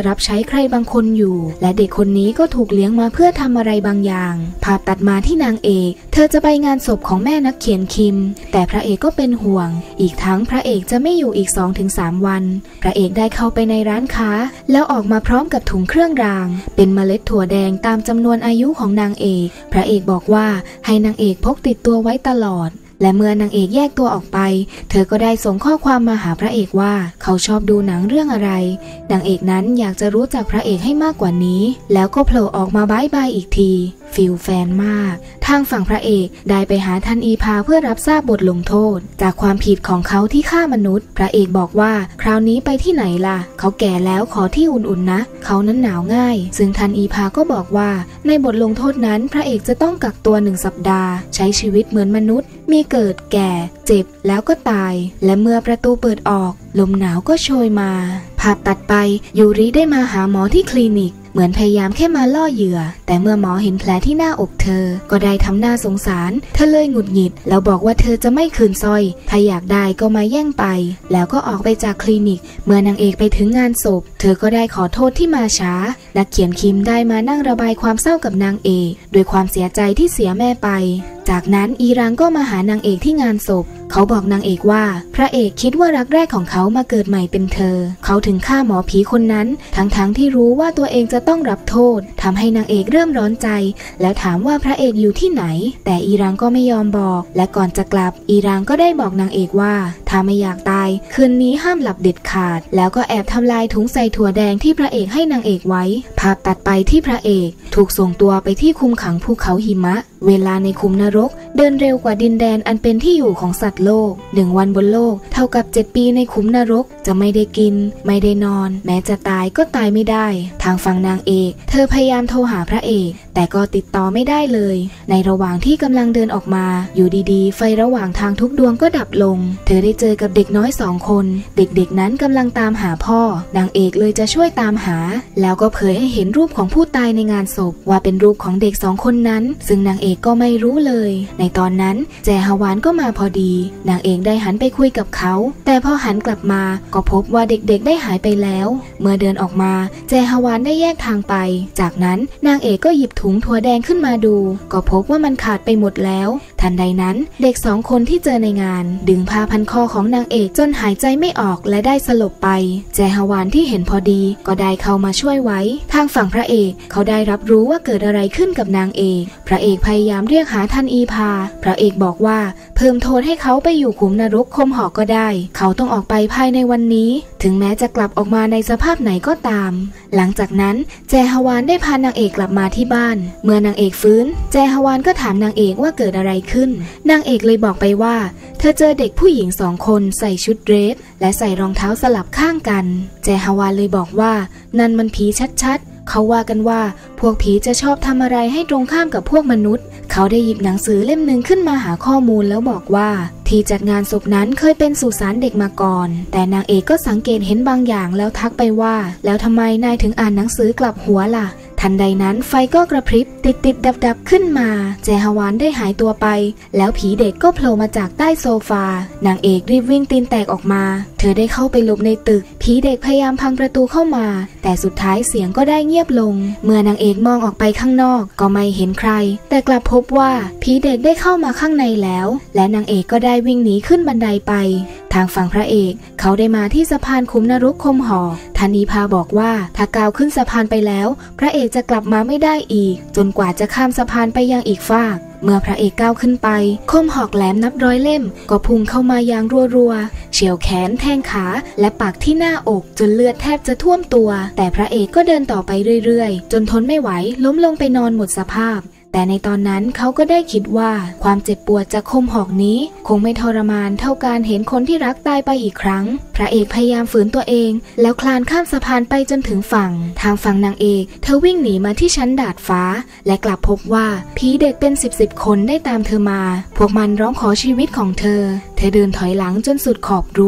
รับใช้ใครบางคนอยู่และเด็กคนนี้ก็ถูกเลี้ยงมาเพื่อทำอะไรบางอย่างภาพตัดมาที่นางเอกเธอจะไปงานศพของแม่นักเขียนคิมแต่พระเอกก็เป็นห่วงอีกทั้งพระเอกจะไม่อยู่อีก สองถึงสาม วันพระเอกได้เข้าไปในร้านค้าแล้วออกมาพร้อมกับถุงเครื่องรางเป็นเมล็ดถั่วแดงตามจำนวนอายุของนางเอกพระเอกบอกว่าให้นางเอกพกติดตัวไว้ตลอดและเมื่อนางเอกแยกตัวออกไปเธอก็ได้ส่งข้อความมาหาพระเอกว่าเขาชอบดูหนังเรื่องอะไรนางเอกนั้นอยากจะรู้จักพระเอกให้มากกว่านี้แล้วก็โผล่ออกมาบ๊ายบายอีกทีฟิลแฟนมากทางฝั่งพระเอกได้ไปหาท่านอีพาเพื่อรับทราบบทลงโทษจากความผิดของเขาที่ฆ่ามนุษย์พระเอกบอกว่าคราวนี้ไปที่ไหนล่ะเขาแก่แล้วขอที่อุ่นๆนะเขานั้นหนาวง่ายซึ่งท่านอีพาก็บอกว่าในบทลงโทษนั้นพระเอกจะต้องกักตัวหนึ่งสัปดาห์ใช้ชีวิตเหมือนมนุษย์มีเกิดแก่เจ็บแล้วก็ตายและเมื่อประตูเปิดออกลมหนาวก็โชยมาภาพตัดไปยูริได้มาหาหมอที่คลินิกเหมือนพยายามแค่มาล่อเหยื่อแต่เมื่อหมอเห็นแผลที่หน้าอกเธอก็ได้ทำหน้าสงสารเธอเลยหงุดหงิดแล้วบอกว่าเธอจะไม่คืนสร้อยถ้าอยากได้ก็มาแย่งไปแล้วก็ออกไปจากคลินิกเมื่อนางเอกไปถึงงานศพเธอก็ได้ขอโทษที่มาช้านักเขียนคิมได้มานั่งระบายความเศร้ากับนางเอกด้วยความเสียใจที่เสียแม่ไปจากนั้นอีรังก็มาหานางเอกที่งานศพเขาบอกนางเอกว่าพระเอกคิดว่ารักแรกของเขามาเกิดใหม่เป็นเธอเขาถึงฆ่าหมอผีคนนั้นทั้งๆ ท, ที่รู้ว่าตัวเองจะต้องรับโทษทำให้นางเอกเริ่มร้อนใจแล้วถามว่าพระเอกอยู่ที่ไหนแต่อีรังก็ไม่ยอมบอกและก่อนจะกลับอีรังก็ได้บอกนางเอกว่าถ้าไม่อยากตายคืนนี้ห้ามหลับเด็ดขาดแล้วก็แอบทำลายถุงใส่ถั่วแดงที่พระเอกให้นางเอกไว้ภาพตัดไปที่พระเอกถูกส่งตัวไปที่คุมขังภูเขาหิมะเวลาในคุมนรกเดินเร็วกว่าดินแดนอันเป็นที่อยู่ของสัตว์โลกหนึ่งวันบนโลกเท่ากับเจ็ดปีในคุมนรกจะไม่ได้กินไม่ได้นอนแม้จะตายก็ตายไม่ได้ทางฝั่งนางเอกเธอพยายามโทรหาพระเอกแต่ก็ติดต่อไม่ได้เลยในระหว่างที่กำลังเดินออกมาอยู่ดีๆไฟระหว่างทางทุกดวงก็ดับลงเธอได้เจอกับเด็กน้อยสองคนเด็กๆนั้นกำลังตามหาพ่อนางเอกเลยจะช่วยตามหาแล้วก็เผยให้เห็นรูปของผู้ตายในงานศพว่าเป็นรูปของเด็กสองคนนั้นซึ่งนางเอกก็ไม่รู้เลยในตอนนั้นแจฮวานก็มาพอดีนางเอกได้หันไปคุยกับเขาแต่พอหันกลับมาก็พบว่าเด็กๆได้หายไปแล้วเมื่อเดินออกมาแจฮวานได้แยกทางไปจากนั้นนางเอกก็หยิบถุงถั่วแดงขึ้นมาดูก็พบว่ามันขาดไปหมดแล้วทันใดนั้นเด็กสองคนที่เจอในงานดึงผ้าพันคอของนางเอกจนหายใจไม่ออกและได้สลบไปแจฮวานที่เห็นพอดีก็ได้เข้ามาช่วยไว้ทางฝั่งพระเอกเขาได้รับรู้ว่าเกิดอะไรขึ้นกับนางเอกพระเอกพยายามเรียกหาท่านอีพาพระเอกบอกว่าเพิ่มโทษให้เขาไปอยู่ขุมนรกคมหอกก็ได้เขาต้องออกไปภายในวันนี้ถึงแม้จะกลับออกมาในสภาพไหนก็ตามหลังจากนั้นแจฮวานได้พานางเอกกลับมาที่บ้านเมื่อนางเอกฟื้นแจฮวานก็ถามนางเอกว่าเกิดอะไรขึ้นนางเอกเลยบอกไปว่าเธอเจอเด็กผู้หญิงสองคนใส่ชุดเดรสและใส่รองเท้าสลับข้างกันแจฮวานเลยบอกว่านั่นมันผีชัดๆเขาว่ากันว่าพวกผีจะชอบทำอะไรให้ตรงข้ามกับพวกมนุษย์เขาได้หยิบหนังสือเล่มหนึ่งขึ้นมาหาข้อมูลแล้วบอกว่าที่จัดงานศพนั้นเคยเป็นสุสานเด็กมาก่อนแต่นางเอกก็สังเกตเห็นบางอย่างแล้วทักไปว่าแล้วทำไมนายถึงอ่านหนังสือกลับหัวล่ะทันใดนั้นไฟก็กระพริบติดติดดับดับขึ้นมาแจฮวานได้หายตัวไปแล้วผีเด็กก็โผล่มาจากใต้โซฟานางเอกรีบวิ่งตีนแตกออกมาเธอได้เข้าไปหลบในตึกผีเด็กพยายามพังประตูเข้ามาแต่สุดท้ายเสียงก็ได้เงียบลงเมื่อนางเอกมองออกไปข้างนอกก็ไม่เห็นใครแต่กลับพบว่าผีเด็กได้เข้ามาข้างในแล้วและนางเอกก็ได้วิ่งหนีขึ้นบันไดไปทางฝั่งพระเอกเขาได้มาที่สะพานขุมนรกคมหอกธนีพาบอกว่าถ้าก้าวขึ้นสะพานไปแล้วพระเอกจะกลับมาไม่ได้อีกจนกว่าจะข้ามสะพานไปยังอีกฟากเมื่อพระเอกก้าวขึ้นไปคมหอกแหลมนับร้อยเล่มก็พุ่งเข้ามาอย่างรัวๆเฉี่ยวแขนแทงขาและปักที่หน้าอกจนเลือดแทบจะท่วมตัวแต่พระเอกก็เดินต่อไปเรื่อยๆจนทนไม่ไหวล้มลงไปนอนหมดสภาพแต่ในตอนนั้นเขาก็ได้คิดว่าความเจ็บปวดจากคมหอกนี้คงไม่ทรมานเท่าการเห็นคนที่รักตายไปอีกครั้งพระเอกพยายามฝืนตัวเองแล้วคลานข้ามสะพานไปจนถึงฝั่งทางฝั่งนางเอกเธอวิ่งหนีมาที่ชั้นดาดฟ้าและกลับพบว่าผีเด็กเป็นสิบสิบคนได้ตามเธอมาพวกมันร้องขอชีวิตของเธอเธอเดินถอยหลังจนสุดขอบรั้ว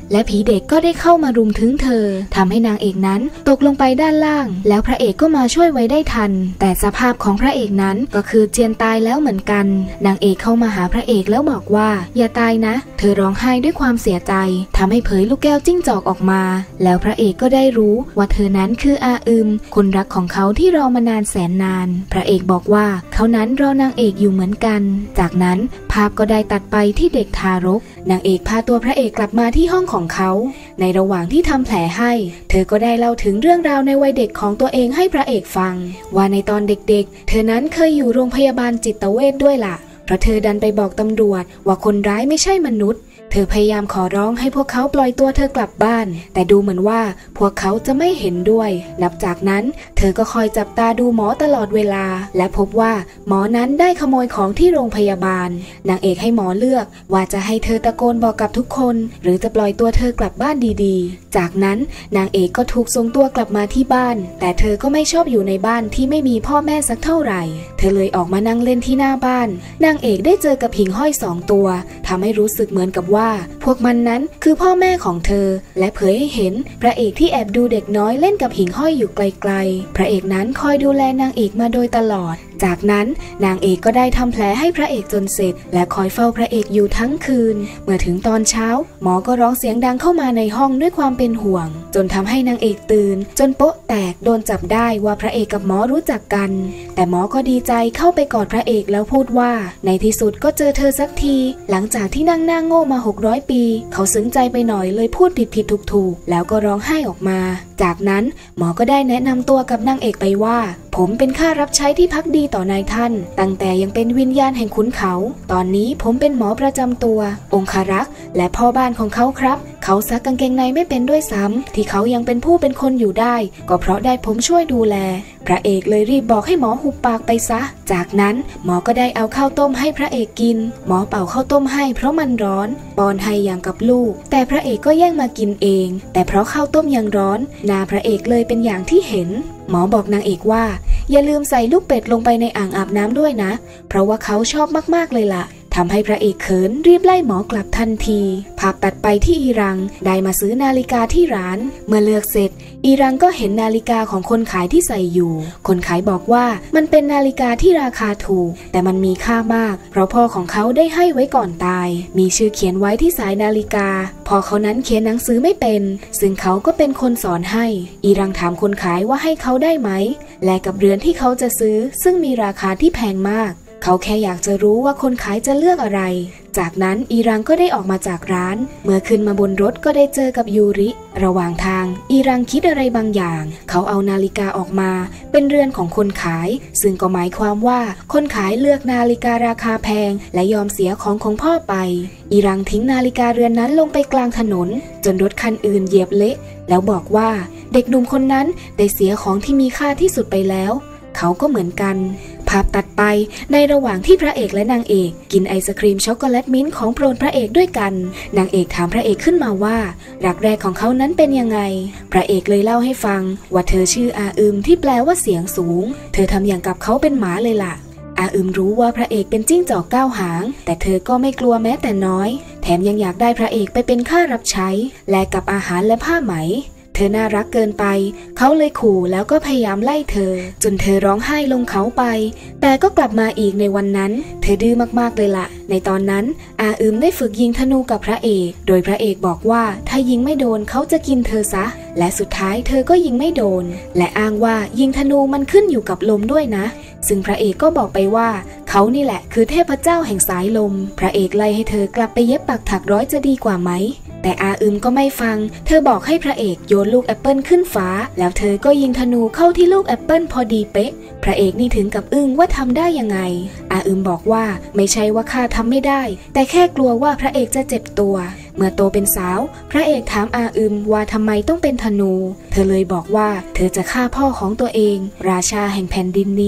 และผีเด็กก็ได้เข้ามารุมถึงเธอทำให้นางเอกนั้นตกลงไปด้านล่างแล้วพระเอกก็มาช่วยไว้ได้ทันแต่สภาพของพระเอกนั้นก็คือเจียนตายแล้วเหมือนกันนางเอกเข้ามาหาพระเอกแล้วบอกว่าอย่าตายนะเธอร้องไห้ด้วยความเสียใจทำให้เผยลูกแก้วจิ้งจอกออกมาแล้วพระเอกก็ได้รู้ว่าเธอนั้นคืออาอึมคนรักของเขาที่รอมานานแสนนานพระเอกบอกว่าเขานั้นรอนางเอกอยู่เหมือนกันจากนั้นภาพก็ได้ตัดไปที่เด็กทารกนางเอกพาตัวพระเอกกลับมาที่ห้องของเขาในระหว่างที่ทำแผลให้เธอก็ได้เล่าถึงเรื่องราวในวัยเด็กของตัวเองให้พระเอกฟังว่าในตอนเด็กๆเธอนั้นเคยอยู่โรงพยาบาลจิตเวชด้วยล่ะเพราะเธอดันไปบอกตำรวจว่าคนร้ายไม่ใช่มนุษย์เธอพยายามขอร้องให้พวกเขาปล่อยตัวเธอกลับบ้านแต่ดูเหมือนว่าพวกเขาจะไม่เห็นด้วยนับจากนั้นเธอก็คอยจับตาดูหมอตลอดเวลาและพบว่าหมอนั้นได้ขโมยของที่โรงพยาบาลนางเอกให้หมอเลือกว่าจะให้เธอตะโกนบอกกับทุกคนหรือจะปล่อยตัวเธอกลับบ้านดีๆจากนั้นนางเอกก็ถูกส่งตัวกลับมาที่บ้านแต่เธอก็ไม่ชอบอยู่ในบ้านที่ไม่มีพ่อแม่สักเท่าไหร่เธอเลยออกมานั่งเล่นที่หน้าบ้านนางเอกได้เจอกับหิ่งห้อยสองตัวทำให้รู้สึกเหมือนกับว่าพวกมันนั้นคือพ่อแม่ของเธอและเผยให้เห็นพระเอกที่แอบดูเด็กน้อยเล่นกับหิ่งห้อยอยู่ไกลๆพระเอกนั้นคอยดูแลนางเอกมาโดยตลอดจากนั้นนางเอกก็ได้ทำแผลให้พระเอกจนเสร็จและคอยเฝ้าพระเอกอยู่ทั้งคืนเมื่อถึงตอนเช้าหมอก็ร้องเสียงดังเข้ามาในห้องด้วยความเป็นห่วงจนทำให้นางเอกตื่นจนโป๊ะแตกโดนจับได้ว่าพระเอกกับหมอรู้จักกันแต่หมอก็ดีใจเข้าไปกอดพระเอกแล้วพูดว่าในที่สุดก็เจอเธอสักทีหลังจากที่นั่งหน้าโง่มาหกร้อยปีเขาซึ้งใจไปหน่อยเลยพูดผิดผิดถูกถูกแล้วก็ร้องไห้ออกมาจากนั้นหมอก็ได้แนะนำตัวกับนางเอกไปว่าผมเป็นข้ารับใช้ที่พักดีต่อนายท่านตั้งแต่ยังเป็นวิญญาณแห่งขุนเขาตอนนี้ผมเป็นหมอประจำตัวองครักษ์และพ่อบ้านของเขาครับเขาซักกางเกงในไม่เป็นด้วยซ้ำที่เขายังเป็นผู้เป็นคนอยู่ได้ก็เพราะได้ผมช่วยดูแลพระเอกเลยรีบบอกให้หมอหุบปากไปซะจากนั้นหมอก็ได้เอาข้าวต้มให้พระเอกกินหมอเป่าข้าวต้มให้เพราะมันร้อนป้อนให้อย่างกับลูกแต่พระเอกก็แย่งมากินเองแต่เพราะข้าวต้มยังร้อนหน้าพระเอกเลยเป็นอย่างที่เห็นหมอบอกนางเอกว่าอย่าลืมใส่ลูกเป็ดลงไปในอ่างอาบน้ำด้วยนะเพราะว่าเขาชอบมากๆเลยล่ะทำให้พระเอกเขินรีบไล่หมอกลับทันทีภาพตัดไปที่อีรังได้มาซื้อนาฬิกาที่ร้านเมื่อเลือกเสร็จอีรังก็เห็นนาฬิกาของคนขายที่ใส่อยู่คนขายบอกว่ามันเป็นนาฬิกาที่ราคาถูกแต่มันมีค่ามากเพราะพ่อของเขาได้ให้ไว้ก่อนตายมีชื่อเขียนไว้ที่สายนาฬิกาพอเขานั้นเขียนหนังสือไม่เป็นซึ่งเขาก็เป็นคนสอนให้อีรังถามคนขายว่าให้เขาได้ไหมแลกกับเรือนที่เขาจะซื้อซึ่งมีราคาที่แพงมากเขาแค่อยากจะรู้ว่าคนขายจะเลือกอะไรจากนั้นอีรังก็ได้ออกมาจากร้านเมื่อขึ้นมาบนรถก็ได้เจอกับยูริระหว่างทางอีรังคิดอะไรบางอย่างเขาเอานาฬิกาออกมาเป็นเรือนของคนขายซึ่งก็หมายความว่าคนขายเลือกนาฬิการาคาแพงและยอมเสียของของพ่อไปอีรังทิ้งนาฬิกาเรือนนั้นลงไปกลางถนนจนรถคันอื่นเหยียบเละแล้วบอกว่าเด็กหนุ่มคนนั้นได้เสียของที่มีค่าที่สุดไปแล้วเขาก็เหมือนกันภาพตัดไปในระหว่างที่พระเอกและนางเอกกินไอศครีมช็อกโกแลตมิ้นท์ของโปรดพระเอกด้วยกันนางเอกถามพระเอกขึ้นมาว่ารักแรกของเขานั้นเป็นยังไงพระเอกเลยเล่าให้ฟังว่าเธอชื่ออาอึมที่แปลว่าเสียงสูงเธอทำอย่างกับเขาเป็นหมาเลยล่ะอาอึมรู้ว่าพระเอกเป็นจิ้งจอกเก้าหางแต่เธอก็ไม่กลัวแม้แต่น้อยแถมยังอยากได้พระเอกไปเป็นข้ารับใช้แลกกับอาหารและผ้าไหมเธอน่ารักเกินไปเขาเลยขู่แล้วก็พยายามไล่เธอจนเธอร้องไห้ลงเขาไปแต่ก็กลับมาอีกในวันนั้นเธอดื้อมากๆเลยล่ะในตอนนั้นอาอึมได้ฝึกยิงธนูกับพระเอกโดยพระเอกบอกว่าถ้ายิงไม่โดนเขาจะกินเธอซะและสุดท้ายเธอก็ยิงไม่โดนและอ้างว่ายิงธนูมันขึ้นอยู่กับลมด้วยนะซึ่งพระเอกก็บอกไปว่าเขานี่แหละคือเทพเจ้าแห่งสายลมพระเอกไล่ให้เธอกลับไปเย็บปักถักร้อยจะดีกว่าไหมแต่อาอึมก็ไม่ฟังเธอบอกให้พระเอกโยนลูกแอปเปิลขึ้นฟ้าแล้วเธอก็ยิงธนูเข้าที่ลูกแอปเปิลพอดีเป๊ะพระเอกนี่ถึงกับอึ้งว่าทำได้ยังไงอาอึมบอกว่าไม่ใช่ว่าข้าทำไม่ได้แต่แค่กลัวว่าพระเอกจะเจ็บตัวเมื่อโตเป็นสาวพระเอกถามอาอึมว่าทำไมต้องเป็นธนูเธอเลยบอกว่าเธอจะฆ่าพ่อของตัวเองราชาแห่งแผ่นดินนี้แถ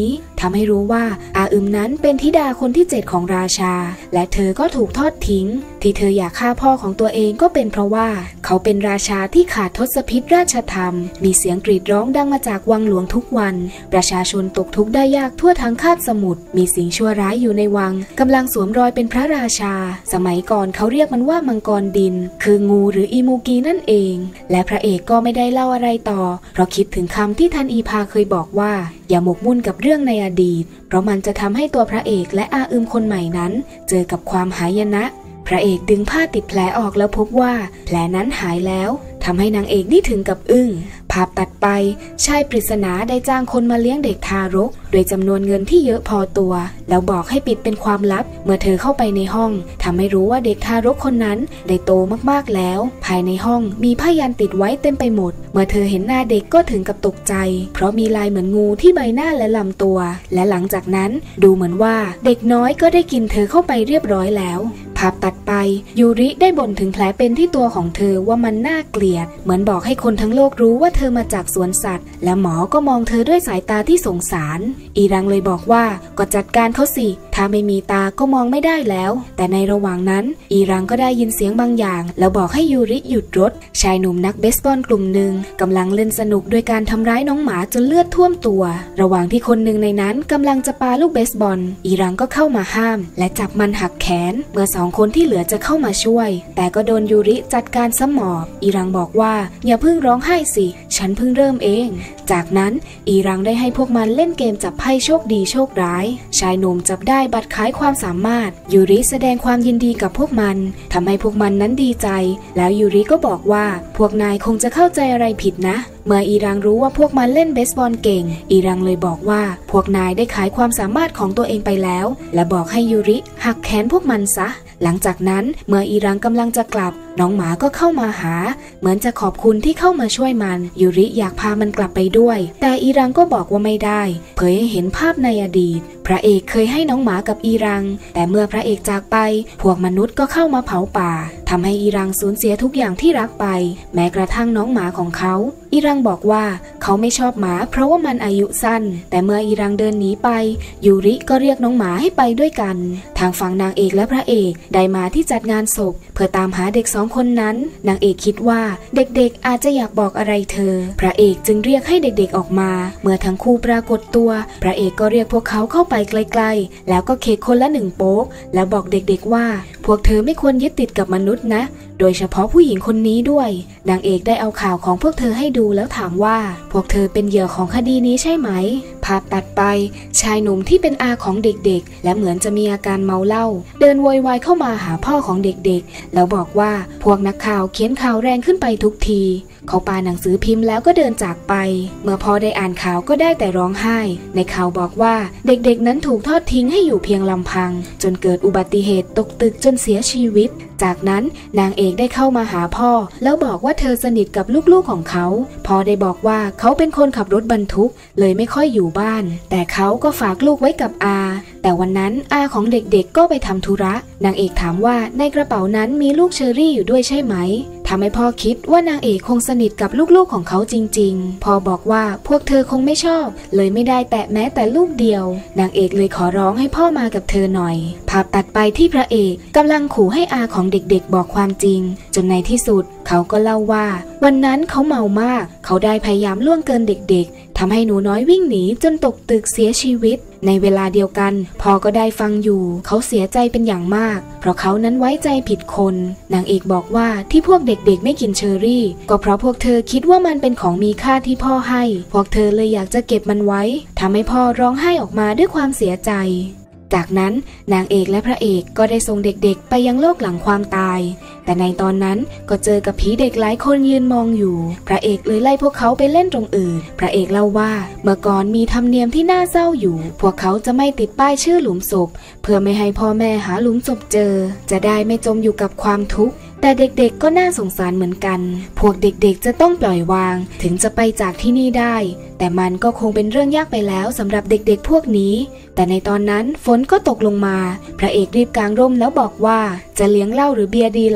ทำให้รู้ว่าอาอึมนั้นเป็นธิดาคนที่เจ็ดของราชาและเธอก็ถูกทอดทิ้งที่เธออยากฆ่าพ่อของตัวเองก็เป็นเพราะว่าเขาเป็นราชาที่ขาดทศพิธราชธรรมมีเสียงกรีดร้องดังมาจากวังหลวงทุกวันประชาชนตกทุกข์ได้ยากทั่วทั้งคาบสมุทรมีสิ่งชั่วร้ายอยู่ในวังกำลังสวมรอยเป็นพระราชาสมัยก่อนเขาเรียกมันว่ามังกรดินคืองูหรืออีมูกีนั่นเองและพระเอกก็ไม่ได้เล่าอะไรต่อเพราะคิดถึงคำที่ท่านอีพาเคยบอกว่าอย่าหมกมุ่นกับเรื่องในอดีตเพราะมันจะทำให้ตัวพระเอกและอาอึมคนใหม่นั้นเจอกับความหายนะพระเอกดึงผ้าติดแผลออกแล้วพบว่าแผลนั้นหายแล้วทำให้นางเอกนี่ถึงกับอึ้งภาพตัดไปชายปริศนาได้จ้างคนมาเลี้ยงเด็กทารกโดยจำนวนเงินที่เยอะพอตัวแล้วบอกให้ปิดเป็นความลับเมื่อเธอเข้าไปในห้องทำให้รู้ว่าเด็กทารกคนนั้นได้โตมากๆแล้วภายในห้องมีผ้ายันติดไว้เต็มไปหมดเมื่อเธอเห็นหน้าเด็กก็ถึงกับตกใจเพราะมีลายเหมือนงูที่ใบหน้าและลำตัวและหลังจากนั้นดูเหมือนว่าเด็กน้อยก็ได้กินเธอเข้าไปเรียบร้อยแล้วภาพตัดไปยูริได้บ่นถึงแผลเป็นที่ตัวของเธอว่ามันน่าเกลียดเหมือนบอกให้คนทั้งโลกรู้ว่าเธอมาจากสวนสัตว์และหมอก็มองเธอด้วยสายตาที่สงสารอีรังเลยบอกว่าก็จัดการเขาสิถ้าไม่มีตาก็มองไม่ได้แล้วแต่ในระหว่างนั้นอีรังก็ได้ยินเสียงบางอย่างแล้วบอกให้ยูริหยุดรถชายหนุ่มนักเบสบอลกลุ่มหนึ่งกำลังเล่นสนุกโดยการทำร้ายน้องหมาจนเลือดท่วมตัวระหว่างที่คนหนึ่งในนั้นกำลังจะปาลูกเบสบอลอีรังก็เข้ามาห้ามและจับมันหักแขนเมื่อสองคนที่เหลือจะเข้ามาช่วยแต่ก็โดนยูริจัดการซะหมอบอีรังบอกว่าอย่าเพิ่งร้องไห้สิฉันเพิ่งเริ่มเองจากนั้นอีรังได้ให้พวกมันเล่นเกมจับไพ่โชคดีโชคร้ายชายหนุ่มจับได้บัตรขายความสามารถยูริแสดงความยินดีกับพวกมันทำให้พวกมันนั้นดีใจแล้วยูริก็บอกว่าพวกนายคงจะเข้าใจอะไรผิดนะเมื่ออีรังรู้ว่าพวกมันเล่นเบสบอลเก่งอีรังเลยบอกว่าพวกนายได้ขายความสามารถของตัวเองไปแล้วและบอกให้ยูริหักแขนพวกมันซะหลังจากนั้นเมื่ออีรังกำลังจะกลับน้องหมาก็เข้ามาหาเหมือนจะขอบคุณที่เข้ามาช่วยมันยูริอยากพามันกลับไปด้วยแต่อีรังก็บอกว่าไม่ได้เผยให้เห็นภาพในอดีตพระเอกเคยให้น้องหมากับอีรังแต่เมื่อพระเอกจากไปพวกมนุษย์ก็เข้ามาเผาป่าทำให้อีรังสูญเสียทุกอย่างที่รักไปแม้กระทั่งน้องหมาของเขาอีรังบอกว่าเขาไม่ชอบหมาเพราะว่ามันอายุสั้นแต่เมื่ออีรังเดินหนีไปยูริก็เรียกน้องหมาให้ไปด้วยกันทางฝั่งนางเอกและพระเอกได้มาที่จัดงานศพเพื่อตามหาเด็กสองคนนั้นนางเอกคิดว่าเด็กๆอาจจะอยากบอกอะไรเธอพระเอกจึงเรียกให้เด็กๆออกมาเมื่อทั้งคู่ปรากฏตัวพระเอกก็เรียกพวกเขาเข้าไปใกล้ๆแล้วก็เค้กคนละหนึ่งโป๊กแล้วบอกเด็กๆว่าพวกเธอไม่ควรยึดติดกับมนุษย์นะโดยเฉพาะผู้หญิงคนนี้ด้วยนางเอกได้เอาข่าวของพวกเธอให้ดูแล้วถามว่าพวกเธอเป็นเหยื่อของคดีนี้ใช่ไหมภาพตัดไปชายหนุ่มที่เป็นอาของเด็กๆและเหมือนจะมีอาการเมาเหล้าเดินโวยวายเข้ามาหาพ่อของเด็กๆแล้วบอกว่าพวกนักข่าวเขียนข่าวแรงขึ้นไปทุกทีเขาปาหนังสือพิมพ์แล้วก็เดินจากไปเมื่อพ่อได้อ่านข่าวก็ได้แต่ร้องไห้ในข่าวบอกว่าเด็กๆนั้นถูกทอดทิ้งให้อยู่เพียงลำพังจนเกิดอุบัติเหตุตกตึกจนเสียชีวิตจากนั้นนางเอกได้เข้ามาหาพ่อแล้วบอกว่าเธอสนิทกับลูกๆของเขาพ่อได้บอกว่าเขาเป็นคนขับรถบรรทุกเลยไม่ค่อยอยู่บ้านแต่เขาก็ฝากลูกไว้กับอาแต่วันนั้นอาของเด็กๆก็ไปทำธุระนางเอกถามว่าในกระเป๋านั้นมีลูกเชอรี่อยู่ด้วยใช่ไหมทำให้พ่อคิดว่านางเอกคงสนิทกับลูกๆของเขาจริงๆพ่อบอกว่าพวกเธอคงไม่ชอบเลยไม่ได้แตะแม้แต่ลูกเดียวนางเอกเลยขอร้องให้พ่อมากับเธอหน่อยภาพตัดไปที่พระเอกกำลังขู่ให้อาของเด็กๆบอกความจริงจนในที่สุดเขาก็เล่าว่าวันนั้นเขาเมามากเขาได้พยายามล่วงเกินเด็กๆทำให้หนูน้อยวิ่งหนีจนตกตึกเสียชีวิตในเวลาเดียวกันพ่อก็ได้ฟังอยู่เขาเสียใจเป็นอย่างมากเพราะเขานั้นไว้ใจผิดคนนางเอกบอกว่าที่พวกเด็กๆไม่กินเชอรี่ก็เพราะพวกเธอคิดว่ามันเป็นของมีค่าที่พ่อให้พวกเธอเลยอยากจะเก็บมันไว้ทำให้พ่อร้องไห้ออกมาด้วยความเสียใจจากนั้นนางเอกและพระเอกก็ได้ส่งเด็กๆไปยังโลกหลังความตายแต่ในตอนนั้นก็เจอกับผีเด็กหลายคนยืนมองอยู่พระเอกเลยไล่พวกเขาไปเล่นตรงอื่นพระเอกเล่าว่าเมื่อก่อนมีธรรมเนียมที่น่าเศร้าอยู่พวกเขาจะไม่ติดป้ายชื่อหลุมศพเพื่อไม่ให้พ่อแม่หาหลุมศพเจอจะได้ไม่จมอยู่กับความทุกข์แต่เด็กๆก็น่าสงสารเหมือนกันพวกเด็กๆจะต้องปล่อยวางถึงจะไปจากที่นี่ได้แต่มันก็คงเป็นเรื่องยากไปแล้วสำหรับเด็กๆพวกนี้แต่ในตอนนั้นฝนก็ตกลงมาพระเอกรีบกางร่มแล้วบอกว่าจะเลี้ยงเหล้าหรือเบียร์ดีล่ะพ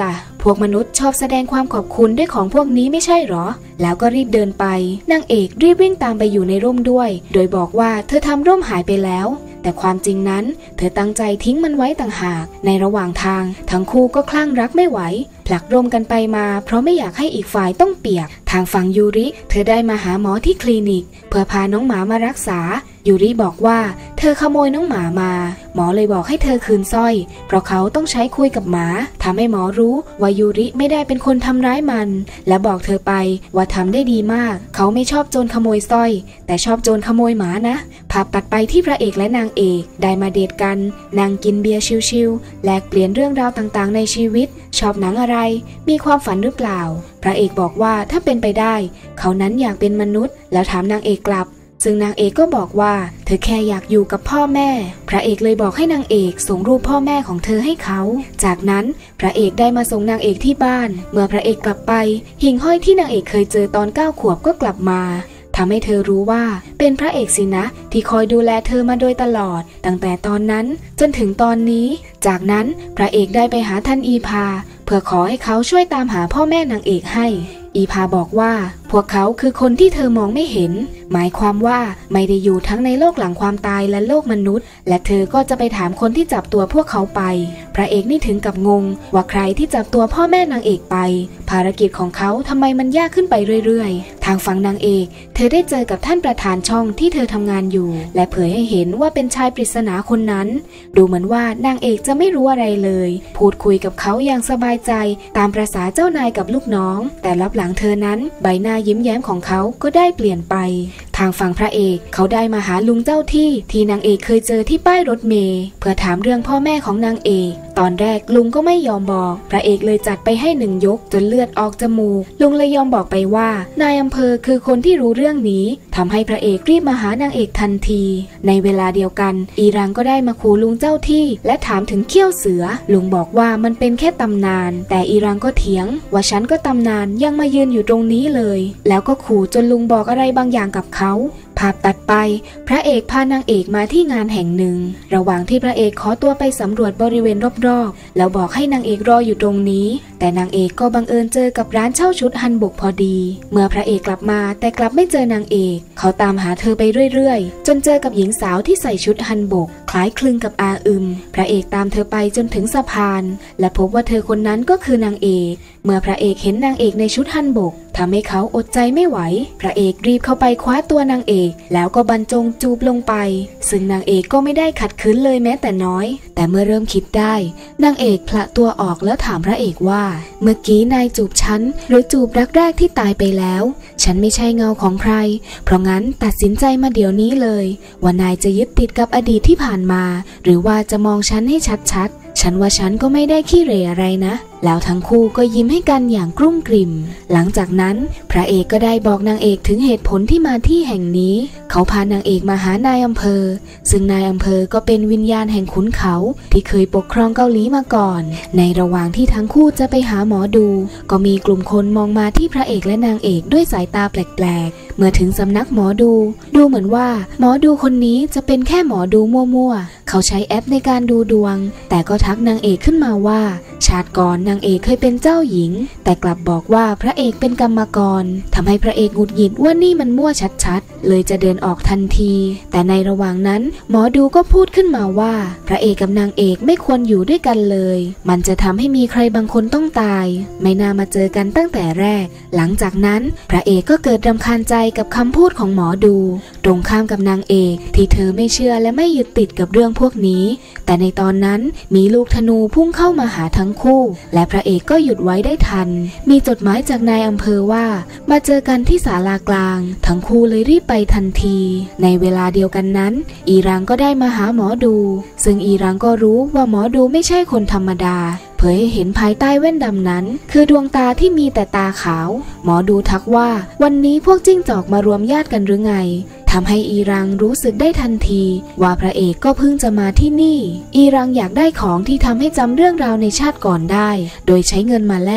วกมนุษย์ชอบแสดงความขอบคุณด้วยของพวกนี้ไม่ใช่หรอแล้วก็รีบเดินไปนางเอกรีบวิ่งตามไปอยู่ในร่มด้วยโดยบอกว่าเธอทำร่มหายไปแล้วแต่ความจริงนั้นเธอตั้งใจทิ้งมันไว้ต่างหากในระหว่างทางทั้งคู่ก็คลั่งรักไม่ไหวผลักร่มกันไปมาเพราะไม่อยากให้อีกฝ่ายต้องเปียกทางฝั่งยูริเธอได้มาหาหมอที่คลินิกเพื่อพาน้องหมามารักษายูริบอกว่าเธอขโมยน้องหมามาหมอเลยบอกให้เธอคืนสร้อยเพราะเขาต้องใช้คุยกับหมาทำให้หมอรู้ว่ายูริไม่ได้เป็นคนทำร้ายมันและบอกเธอไปว่าทำได้ดีมากเขาไม่ชอบโจรขโมยสร้อยแต่ชอบโจรขโมยหมานะภาพตัดไปที่พระเอกและนางเอกได้มาเดทกันนั่งกินเบียร์ชิลๆแลกเปลี่ยนเรื่องราวต่างๆในชีวิตชอบหนังอะไรมีความฝันหรือเปล่าพระเอกบอกว่าถ้าเป็นไปได้เขานั้นอยากเป็นมนุษย์แล้วถามนางเอกกลับซึ่งนางเอกก็บอกว่าเธอแค่อยากอยู่กับพ่อแม่พระเอกเลยบอกให้นางเอกส่งรูปพ่อแม่ของเธอให้เขาจากนั้นพระเอกได้มาส่งนางเอกที่บ้านเมื่อพระเอกกลับไปหิ่งห้อยที่นางเอกเคยเจอตอนเก้าขวบก็กลับมาทำให้เธอรู้ว่าเป็นพระเอกสินะที่คอยดูแลเธอมาโดยตลอดตั้งแต่ตอนนั้นจนถึงตอนนี้จากนั้นพระเอกได้ไปหาท่านอีพาเพื่อขอให้เขาช่วยตามหาพ่อแม่นางเอกให้อีพาบอกว่าพวกเขาคือคนที่เธอมองไม่เห็นหมายความว่าไม่ได้อยู่ทั้งในโลกหลังความตายและโลกมนุษย์และเธอก็จะไปถามคนที่จับตัวพวกเขาไปพระเอกนี่ถึงกับงงว่าใครที่จับตัวพ่อแม่นางเอกไปภารกิจของเขาทำไมมันยากขึ้นไปเรื่อยๆทางฝั่งนางเอกเธอได้เจอกับท่านประธานช่องที่เธอทำงานอยู่และเผยให้เห็นว่าเป็นชายปริศนาคนนั้นดูเหมือนว่านางเอกจะไม่รู้อะไรเลยพูดคุยกับเขาอย่างสบายใจตามประสาเจ้านายกับลูกน้องแต่ลับหลังเธอนั้นใบหน้ายิ้มแย้มของเขาก็ได้เปลี่ยนไปทางฝั่งพระเอกเขาได้มาหาลุงเจ้าที่ที่นางเอกเคยเจอที่ป้ายรถเมล์เพื่อถามเรื่องพ่อแม่ของนางเอกตอนแรกลุงก็ไม่ยอมบอกพระเอกเลยจัดไปให้หนึ่งยกจนเลือดออกจมูกลุงเลยยอมบอกไปว่านายอำเภอคือคนที่รู้เรื่องนี้ทำให้พระเอกรีบมาหานางเอกทันทีในเวลาเดียวกันอีรังก็ได้มาขู่ลุงเจ้าที่และถามถึงเขี้ยวเสือลุงบอกว่ามันเป็นแค่ตำนานแต่อีรังก็เถียงว่าฉันก็ตำนานยังมายืนอยู่ตรงนี้เลยแล้วก็ขู่จนลุงบอกอะไรบางอย่างกับเขาภาพตัดไปพระเอกพานางเอกมาที่งานแห่งหนึ่งระหว่างที่พระเอกขอตัวไปสำรวจบริเวณรอบๆแล้วบอกให้นางเอกรออยู่ตรงนี้แต่นางเอกก็บังเอิญเจอกับร้านเช่าชุดฮันบกพอดีเมื่อพระเอกกลับมาแต่กลับไม่เจอนางเอกเขาตามหาเธอไปเรื่อยๆจนเจอกับหญิงสาวที่ใส่ชุดฮันบกคล้ายคลึงกับอาอึมพระเอกตามเธอไปจนถึงสะพานและพบว่าเธอคนนั้นก็คือนางเอกเมื่อพระเอกเห็นนางเอกในชุดฮันบกทำให้เขาอดใจไม่ไหวพระเอกรีบเข้าไปคว้าตัวนางเอกแล้วก็บรรจงจูบลงไปซึ่งนางเอกก็ไม่ได้ขัดขืนเลยแม้แต่น้อยแต่เมื่อเริ่มคิดได้นางเอกพละตัวออกแล้วถามพระเอกว่าเมื่อกี้นายจูบฉันหรือจูบรักแรกที่ตายไปแล้วฉันไม่ใช่เงาของใครเพราะงั้นตัดสินใจมาเดี๋ยวนี้เลยว่านายจะยึดติดกับอดีตที่ผ่านมาหรือว่าจะมองฉันให้ชัดๆฉันว่าฉันก็ไม่ได้ขี้เหร่อะไรนะแล้วทั้งคู่ก็ยิ้มให้กันอย่างกลุ้มกลิ่มหลังจากนั้นพระเอกก็ได้บอกนางเอกถึงเหตุผลที่มาที่แห่งนี้เขาพานางเอกมาหานายอำเภอซึ่งนายอำเภอก็เป็นวิญญาณแห่งขุนเขาที่เคยปกครองเกาหลีมาก่อนในระหว่างที่ทั้งคู่จะไปหาหมอดูก็มีกลุ่มคนมองมาที่พระเอกและนางเอกด้วยสายตาแปลกๆเมื่อถึงสำนักหมอดูดูเหมือนว่าหมอดูคนนี้จะเป็นแค่หมอดูมั่วๆเขาใช้แอปในการดูดวงแต่ก็ทักนางเอกขึ้นมาว่าชาติก่อนนางเอกเคยเป็นเจ้าหญิงแต่กลับบอกว่าพระเอกเป็นกรรมกรทำให้พระเอกหงุดหงิดว่านี่มันมั่วชัดๆเลยจะเดินออกทันทีแต่ในระหว่างนั้นหมอดูก็พูดขึ้นมาว่าพระเอกกับนางเอกไม่ควรอยู่ด้วยกันเลยมันจะทำให้มีใครบางคนต้องตายไม่น่ามาเจอกันตั้งแต่แรกหลังจากนั้นพระเอกก็เกิดรำคาญใจกับคำพูดของหมอดูตรงข้ามกับนางเอกที่เธอไม่เชื่อและไม่ยึดติดกับเรื่องพวกนี้แต่ในตอนนั้นมีลูกธนูพุ่งเข้ามาหาทั้งคู่และพระเอกก็หยุดไว้ได้ทันมีจดหมายจากนายอำเภอว่ามาเจอกันที่ศาลากลางทั้งคู่เลยรีบไปทันทีในเวลาเดียวกันนั้นอีรังก็ได้มาหาหมอดูซึ่งอีรังก็รู้ว่าหมอดูไม่ใช่คนธรรมดาเผยให้เห็นภายใต้แว่นดำนั้นคือดวงตาที่มีแต่ตาขาวหมอดูทักว่าวันนี้พวกจิ้งจอกมารวมญาติกันหรือไงทำให้อีรังรู้สึกได้ทันทีว่าพระเอกก็เพิ่งจะมาที่นี่อีรังอยากได้ของที่ทำให้จำเรื่องราวในชาติก่อนได้โดยใช้เงินมาแลก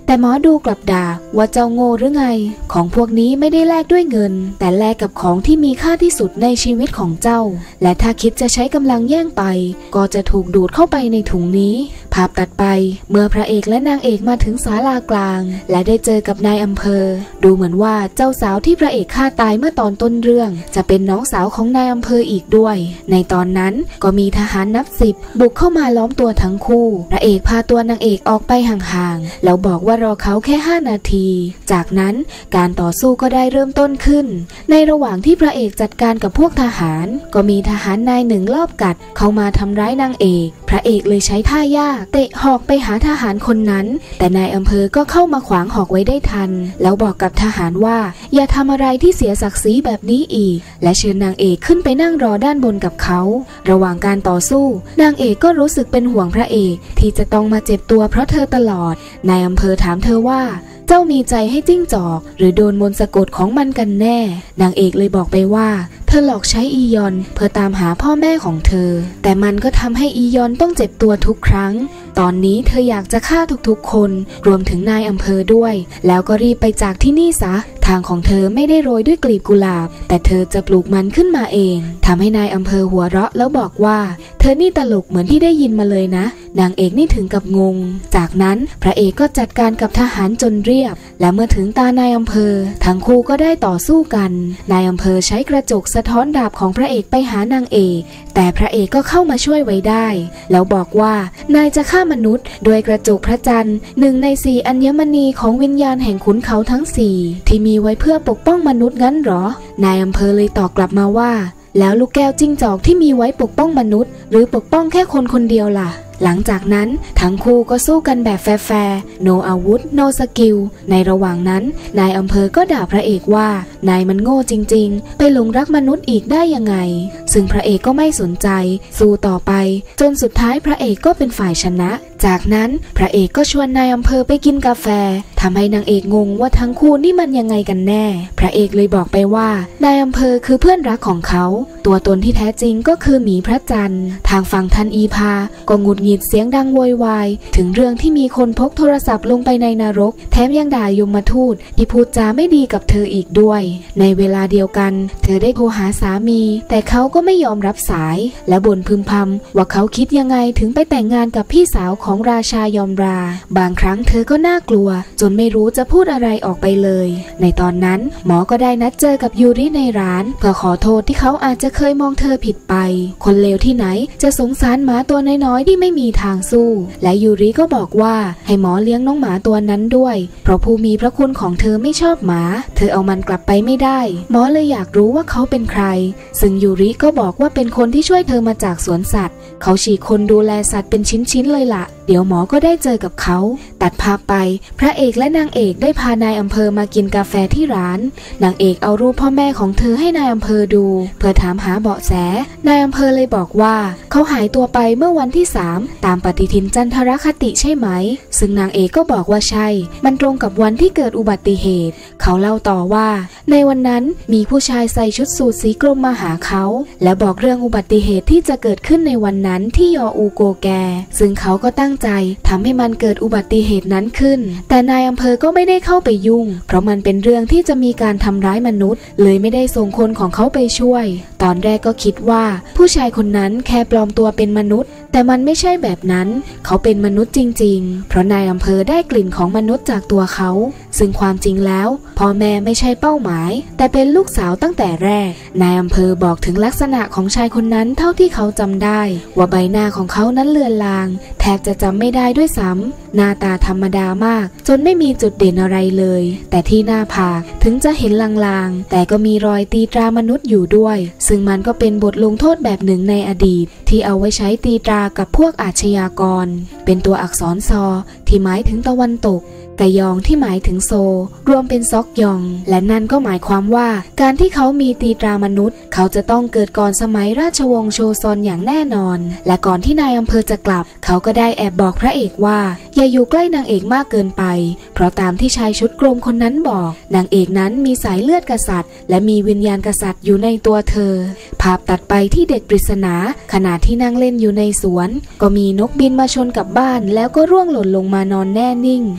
แต่หมอดูกลับด่าว่าเจ้าโง่หรือไงของพวกนี้ไม่ได้แลกด้วยเงินแต่แลกกับของที่มีค่าที่สุดในชีวิตของเจ้าและถ้าคิดจะใช้กำลังแย่งไปก็จะถูกดูดเข้าไปในถุงนี้ภาพตัดไปเมื่อพระเอกและนางเอกมาถึงศาลากลางและได้เจอกับนายอำเภอดูเหมือนว่าเจ้าสาวที่พระเอกฆ่าตายเมื่อตอนต้นเรื่องจะเป็นน้องสาวของนายอำเภออีกด้วยในตอนนั้นก็มีทหารนับสิบบุกเข้ามาล้อมตัวทั้งคู่พระเอกพาตัวนางเอกออกไปห่างๆแล้วบอกว่ารอเขาแค่ห้านาทีจากนั้นการต่อสู้ก็ได้เริ่มต้นขึ้นในระหว่างที่พระเอกจัดการกับพวกทหารก็มีทหารนายหนึ่งลอบกัดเข้ามาทำร้ายนางเอกพระเอกเลยใช้ท่ายากเตะหอกไปหาทหารคนนั้นแต่นายอำเภอก็เข้ามาขวางหอกไว้ได้ทันแล้วบอกกับทหารว่าอย่าทำอะไรที่เสียศักดิ์ศรีแบบนี้อีกและเชิญนางเอกขึ้นไปนั่งรอด้านบนกับเขาระหว่างการต่อสู้นางเอกก็รู้สึกเป็นห่วงพระเอกที่จะต้องมาเจ็บตัวเพราะเธอตลอดนายอำเภอถามเธอว่าเจ้ามีใจให้จิ้งจอกหรือโดนมนต์สะกดของมันกันแน่นางเอกเลยบอกไปว่าเธอหลอกใช้อียอนเพื่อตามหาพ่อแม่ของเธอแต่มันก็ทำให้อียอนต้องเจ็บตัวทุกครั้งตอนนี้เธออยากจะฆ่าทุกๆคนรวมถึงนายอำเภอด้วยแล้วก็รีบไปจากที่นี่ซะทางของเธอไม่ได้โรยด้วยกลีบกุหลาบแต่เธอจะปลูกมันขึ้นมาเองทำให้นายอำเภอหัวเราะแล้วบอกว่าเธอนี่ตลกเหมือนที่ได้ยินมาเลยนะนางเอกนี่ถึงกับงงจากนั้นพระเอกก็จัดการกับทหารจนเรียบและเมื่อถึงตานายอำเภอทั้งคู่ก็ได้ต่อสู้กันนายอำเภอใช้กระจกสะท้อนดาบของพระเอกไปหานางเอกแต่พระเอกก็เข้ามาช่วยไว้ได้แล้วบอกว่านายจะฆ่ามนุษย์ด้วยกระจกพระจันทร์หนึ่งในสี่อัญมณีของวิญญาณแห่งขุนเขาทั้งสี่ที่มีไว้เพื่อปกป้องมนุษย์งั้นหรอนายอำเภอเลยตอบกลับมาว่าแล้วลูกแก้วจิ้งจอกที่มีไว้ปกป้องมนุษย์หรือปกป้องแค่คนคนเดียวล่ะหลังจากนั้นทั้งคู่ก็สู้กันแบบแฟร์ๆ no อาวุธ no สกิลในระหว่างนั้นนายอำเภอก็ด่าพระเอกว่านายมันโง่จริงๆไปหลงรักมนุษย์อีกได้ยังไงซึ่งพระเอกก็ไม่สนใจสู้ต่อไปจนสุดท้ายพระเอกก็เป็นฝ่ายชนะจากนั้นพระเอกก็ชวนนายอำเภอไปกินกาแฟทำให้นางเอกงงว่าทั้งคู่นี่มันยังไงกันแน่พระเอกเลยบอกไปว่านายอำเภอคือเพื่อนรักของเขาตัวตนที่แท้จริงก็คือหมีพระจันทร์ทางฝั่งท่านอีพาก็งุดหงิดเสียงดังโวยวายถึงเรื่องที่มีคนพกโทรศัพท์ลงไปในนรกแถมยังด่ายมทูตที่พูดจาไม่ดีกับเธออีกด้วยในเวลาเดียวกันเธอได้โทรหาสามีแต่เขาก็ไม่ยอมรับสายและบ่นพึมพำว่าเขาคิดยังไงถึงไปแต่งงานกับพี่สาวของราชายอมราบางครั้งเธอก็น่ากลัวจนไม่รู้จะพูดอะไรออกไปเลยในตอนนั้นหมอก็ได้นัดเจอกับยูริในร้านเพื่อขอโทษที่เขาอาจจะเคยมองเธอผิดไปคนเลวที่ไหนจะสงสารหมาตัวน้อยๆที่ไม่มีทางสู้และยูริก็บอกว่าให้หมอเลี้ยงน้องหมาตัวนั้นด้วยเพราะผู้มีพระคุณของเธอไม่ชอบหมาเธอเอามันกลับไปไม่ได้หมอเลยอยากรู้ว่าเขาเป็นใครซึ่งยูริก็บอกว่าเป็นคนที่ช่วยเธอมาจากสวนสัตว์เขาฉีกคนดูแลสัตว์เป็นชิ้นๆเลยล่ะเดี๋ยวหมอก็ได้เจอกับเขาตัดภาพไปพระเอกและนางเอกได้พานายอำเภอมากินกาแฟที่ร้านนางเอกเอารูปพ่อแม่ของเธอให้นายอำเภอดูเพื่อถามหาเบาะแสนายอำเภอเลยบอกว่าเขาหายตัวไปเมื่อวันที่สามตามปฏิทินจันทรคติใช่ไหมซึ่งนางเอกก็บอกว่าใช่มันตรงกับวันที่เกิดอุบัติเหตุเขาเล่าต่อว่าในวันนั้นมีผู้ชายใส่ชุดสูทสีกรมมาหาเขาและบอกเรื่องอุบัติเหตุที่จะเกิดขึ้นในวันนั้นที่ยออูโกแกซึ่งเขาก็ตั้งใจทำให้มันเกิดอุบัติเหตุนั้นขึ้นแต่นายอำเภอก็ไม่ได้เข้าไปยุ่งเพราะมันเป็นเรื่องที่จะมีการทำร้ายมนุษย์เลยไม่ได้ส่งคนของเขาไปช่วยตอนแรกก็คิดว่าผู้ชายคนนั้นแค่ปลอมตัวเป็นมนุษย์แต่มันไม่ใช่แบบนั้นเขาเป็นมนุษย์จริงๆเพราะนายอำเภอได้กลิ่นของมนุษย์จากตัวเขาซึ่งความจริงแล้วพ่อแม่ไม่ใช่เป้าหมายแต่เป็นลูกสาวตั้งแต่แรกนายอำเภอบอกถึงลักษณะของชายคนนั้นเท่าที่เขาจำได้ว่าใบหน้าของเขานั้นเลือนลางแทบจะจำไม่ได้ด้วยซ้ำหน้าตาธรรมดามากจนไม่มีจุดเด่นอะไรเลยแต่ที่หน้าผากถึงจะเห็นลางๆแต่ก็มีรอยตีตรามนุษย์อยู่ด้วยซึ่งมันก็เป็นบทลงโทษแบบหนึ่งในอดีตที่เอาไว้ใช้ตีตรากับพวกอาชญากรเป็นตัวอักษรซอที่หมายถึงตะวันตกกะยองที่หมายถึงโซรวมเป็นซอกยองและนั่นก็หมายความว่าการที่เขามีตีตรามนุษย์เขาจะต้องเกิดก่อนสมัยราชวงศ์โชซอนอย่างแน่นอนและก่อนที่นายอำเภอจะกลับเขาก็ได้แอบบอกพระเอกว่าอย่าอยู่ใกล้นางเอกมากเกินไปเพราะตามที่ชายชุดกรมคนนั้นบอกนางเอกนั้นมีสายเลือดกษัตริย์และมีวิญญาณกษัตริย์อยู่ในตัวเธอภาพตัดไปที่เด็กปริศนาขณะที่นั่งเล่นอยู่ในสวนก็มีนกบินมาชนกับบ้านแล้วก็ร่วงหล่นลงมานอนแน่นิ่งเด็กน้อย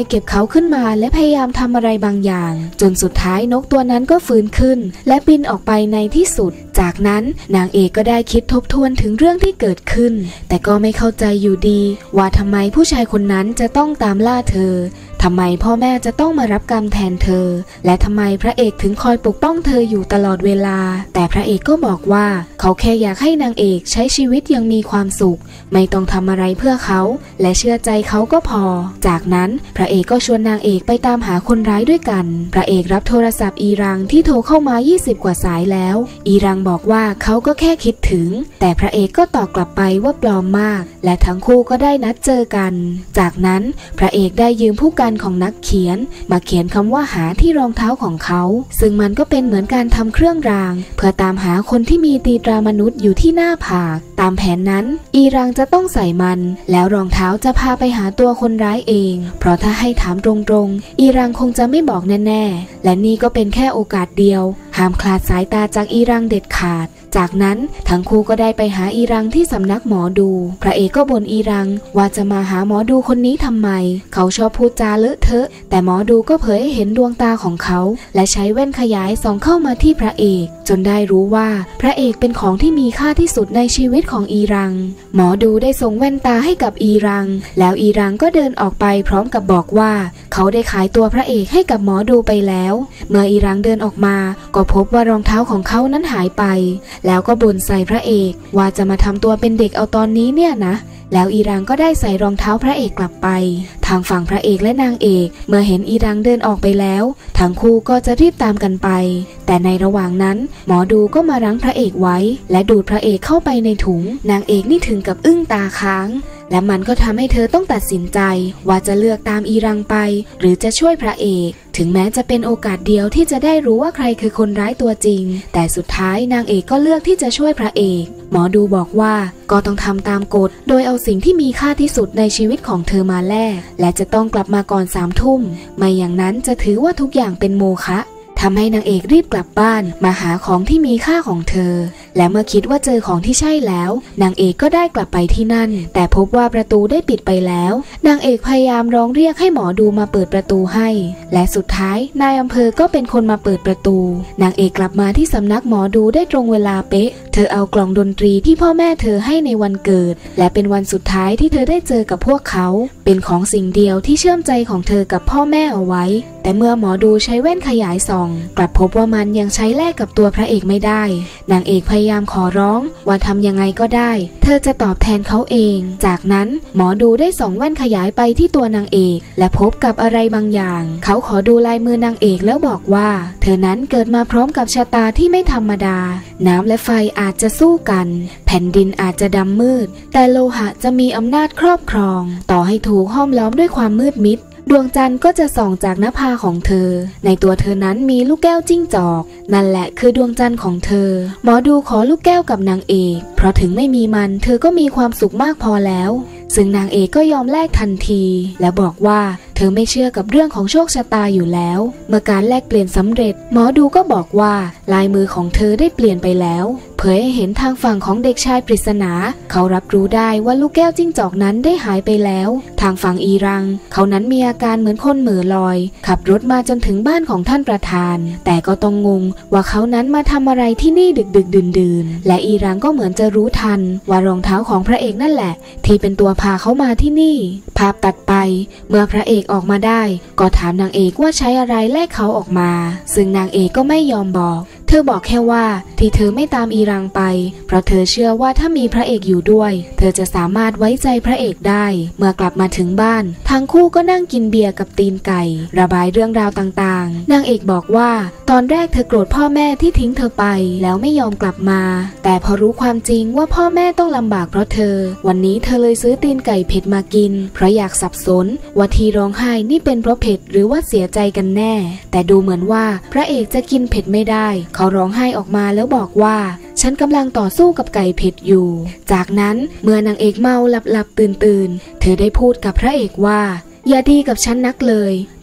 อยเก็บเขาขึ้นมาและพยายามทำอะไรบางอย่างจนสุดท้ายนกตัวนั้นก็ฟื้นขึ้นและบินออกไปในที่สุดจากนั้นนางเอกก็ได้คิดทบทวนถึงเรื่องที่เกิดขึ้นแต่ก็ไม่เข้าใจอยู่ดีว่าทำไมผู้ชายคนนั้นจะต้องตามล่าเธอทำไมพ่อแม่จะต้องมารับกรรมแทนเธอและทำไมพระเอกถึงคอยปกป้องเธออยู่ตลอดเวลาแต่พระเอกก็บอกว่าเขาแค่อยากให้นางเอกใช้ชีวิตอย่างมีความสุขไม่ต้องทำอะไรเพื่อเขาและเชื่อใจเขาก็พอจากนั้นพระเอกก็ชวนนางเอกไปตามหาคนร้ายด้วยกันพระเอกรับโทรศัพท์อีรังที่โทรเข้ามายี่สิบกว่าสายแล้วอีรังบอกว่าเขาก็แค่คิดถึงแต่พระเอกก็ตอบกลับไปว่าปลอมมากและทั้งคู่ก็ได้นัดเจอกันจากนั้นพระเอกได้ยืมผู้กันของนักเขียนมาเขียนคำว่าหาที่รองเท้าของเขาซึ่งมันก็เป็นเหมือนการทำเครื่องรางเพื่อตามหาคนที่มีตีตรามนุษย์อยู่ที่หน้าผากตามแผนนั้นอีรังจะต้องใส่มันแล้วรองเท้าจะพาไปหาตัวคนร้ายเองเพราะถ้าให้ถามตรงๆอีรังคงจะไม่บอกแน่ๆและนี่ก็เป็นแค่โอกาสเดียวห้ามคลาดสายตาจากอีรังเด็ดขาดจากนั้นทั้งคู่ก็ได้ไปหาอีรังที่สำนักหมอดูพระเอกก็บ่นอีรังว่าจะมาหาหมอดูคนนี้ทำไมเขาชอบพูดจาเลอะเทอะแต่หมอดูก็เผยให้เห็นดวงตาของเขาและใช้แว่นขยายส่องเข้ามาที่พระเอกจนได้รู้ว่าพระเอกเป็นของที่มีค่าที่สุดในชีวิตของอีรังหมอดูได้ส่งแว่นตาให้กับอีรังแล้วอีรังก็เดินออกไปพร้อมกับบอกว่าเขาได้ขายตัวพระเอกให้กับหมอดูไปแล้วเมื่ออีรังเดินออกมาก็พบว่ารองเท้าของเขานั้นหายไปแล้วก็บ่นใส่พระเอกว่าจะมาทำตัวเป็นเด็กเอาตอนนี้เนี่ยนะแล้วอีรังก็ได้ใส่รองเท้าพระเอกกลับไปทางฝั่งพระเอกและนางเอกเมื่อเห็นอีรังเดินออกไปแล้วทั้งคู่ก็จะรีบตามกันไปแต่ในระหว่างนั้นหมอดูก็มารั้งพระเอกไว้และดูดพระเอกเข้าไปในถุงนางเอกนี่ถึงกับอึ้งตาค้างและมันก็ทำให้เธอต้องตัดสินใจว่าจะเลือกตามอีรังไปหรือจะช่วยพระเอกถึงแม้จะเป็นโอกาสเดียวที่จะได้รู้ว่าใครคือคนร้ายตัวจริงแต่สุดท้ายนางเอกก็เลือกที่จะช่วยพระเอกหมอดูบอกว่าก็ต้องทำตามกฎโดยเอาสิ่งที่มีค่าที่สุดในชีวิตของเธอมาแลกและจะต้องกลับมาก่อนสามทุ่มไม่อย่างนั้นจะถือว่าทุกอย่างเป็นโมฆะทำให้นางเอกรีบกลับบ้านมาหาของที่มีค่าของเธอและเมื่อคิดว่าเจอของที่ใช่แล้วนางเอกก็ได้กลับไปที่นั่นแต่พบว่าประตูได้ปิดไปแล้วนางเอกพยายามร้องเรียกให้หมอดูมาเปิดประตูให้และสุดท้ายนายอำเภอก็เป็นคนมาเปิดประตูนางเอกกลับมาที่สำนักหมอดูได้ตรงเวลาเป๊ะเธอเอากล่องดนตรีที่พ่อแม่เธอให้ในวันเกิดและเป็นวันสุดท้ายที่เธอได้เจอกับพวกเขาเป็นของสิ่งเดียวที่เชื่อมใจของเธอกับพ่อแม่เอาไว้แต่เมื่อหมอดูใช้แว่นขยายส่องกลับพบว่ามันยังใช้แลกกับตัวพระเอกไม่ได้นางเอกพยายามขอร้องว่าทำยังไงก็ได้เธอจะตอบแทนเขาเองจากนั้นหมอดูได้ส่องแว่นขยายไปที่ตัวนางเอกและพบกับอะไรบางอย่างเขาขอดูลายมือนางเอกแล้วบอกว่าเธอนั้นเกิดมาพร้อมกับชะตาที่ไม่ธรรมดาน้ำและไฟอาจจะสู้กันแผ่นดินอาจจะดำมืดแต่โลหะจะมีอำนาจครอบครองต่อให้ถูกห้อมล้อมด้วยความมืดมิดดวงจันทร์ก็จะส่องจากหน้าผากของเธอในตัวเธอนั้นมีลูกแก้วจิ้งจอกนั่นแหละคือดวงจันทร์ของเธอหมอดูขอลูกแก้วกับนางเอกเพราะถึงไม่มีมันเธอก็มีความสุขมากพอแล้วซึ่งนางเอกก็ยอมแลกทันทีและบอกว่าเธอไม่เชื่อกับเรื่องของโชคชะตาอยู่แล้วเมื่อการแลกเปลี่ยนสำเร็จหมอดูก็บอกว่าลายมือของเธอได้เปลี่ยนไปแล้วเผยให้เห็นทางฝั่งของเด็กชายปริศนาเขารับรู้ได้ว่าลูกแก้วจิ้งจอกนั้นได้หายไปแล้วทางฝั่งอีรังเขานั้นมีอาการเหมือนคนเหม่อลอยขับรถมาจนถึงบ้านของท่านประธานแต่ก็ต้องงงว่าเขานั้นมาทำอะไรที่นี่ดึกดึกดื่นดื่นและอีรังก็เหมือนจะรู้ทันว่ารองเท้าของพระเอกนั่นแหละที่เป็นตัวพาเขามาที่นี่ภาพตัดไปเมื่อพระเอกออกมาได้ก็ถามนางเอกว่าใช้อะไรแลกเขาออกมาซึ่งนางเอกก็ไม่ยอมบอกเธอบอกแค่ว่าที่เธอไม่ตามอีรังไปเพราะเธอเชื่อว่าถ้ามีพระเอกอยู่ด้วยเธอจะสามารถไว้ใจพระเอกได้เมื่อกลับมาถึงบ้านทั้งคู่ก็นั่งกินเบียร์กับตีนไก่ระบายเรื่องราวต่างๆนางเอกบอกว่าตอนแรกเธอโกรธพ่อแม่ที่ทิ้งเธอไปแล้วไม่ยอมกลับมาแต่พอรู้ความจริงว่าพ่อแม่ต้องลำบากเพราะเธอวันนี้เธอเลยซื้อตีนไก่เผ็ดมากินเพราะอยากสับสนว่าที่ร้องไห้นี่เป็นเพราะเผ็ดหรือว่าเสียใจกันแน่แต่ดูเหมือนว่าพระเอกจะกินเผ็ดไม่ได้เขาร้องไห้ออกมาแล้วบอกว่าฉันกำลังต่อสู้กับไก่เผ็ดอยู่จากนั้นเมื่อนางเอกเมาหลับหลับตื่นตื่นเธอได้พูดกับพระเอกว่าอย่าดีกับฉันนักเลยถ้า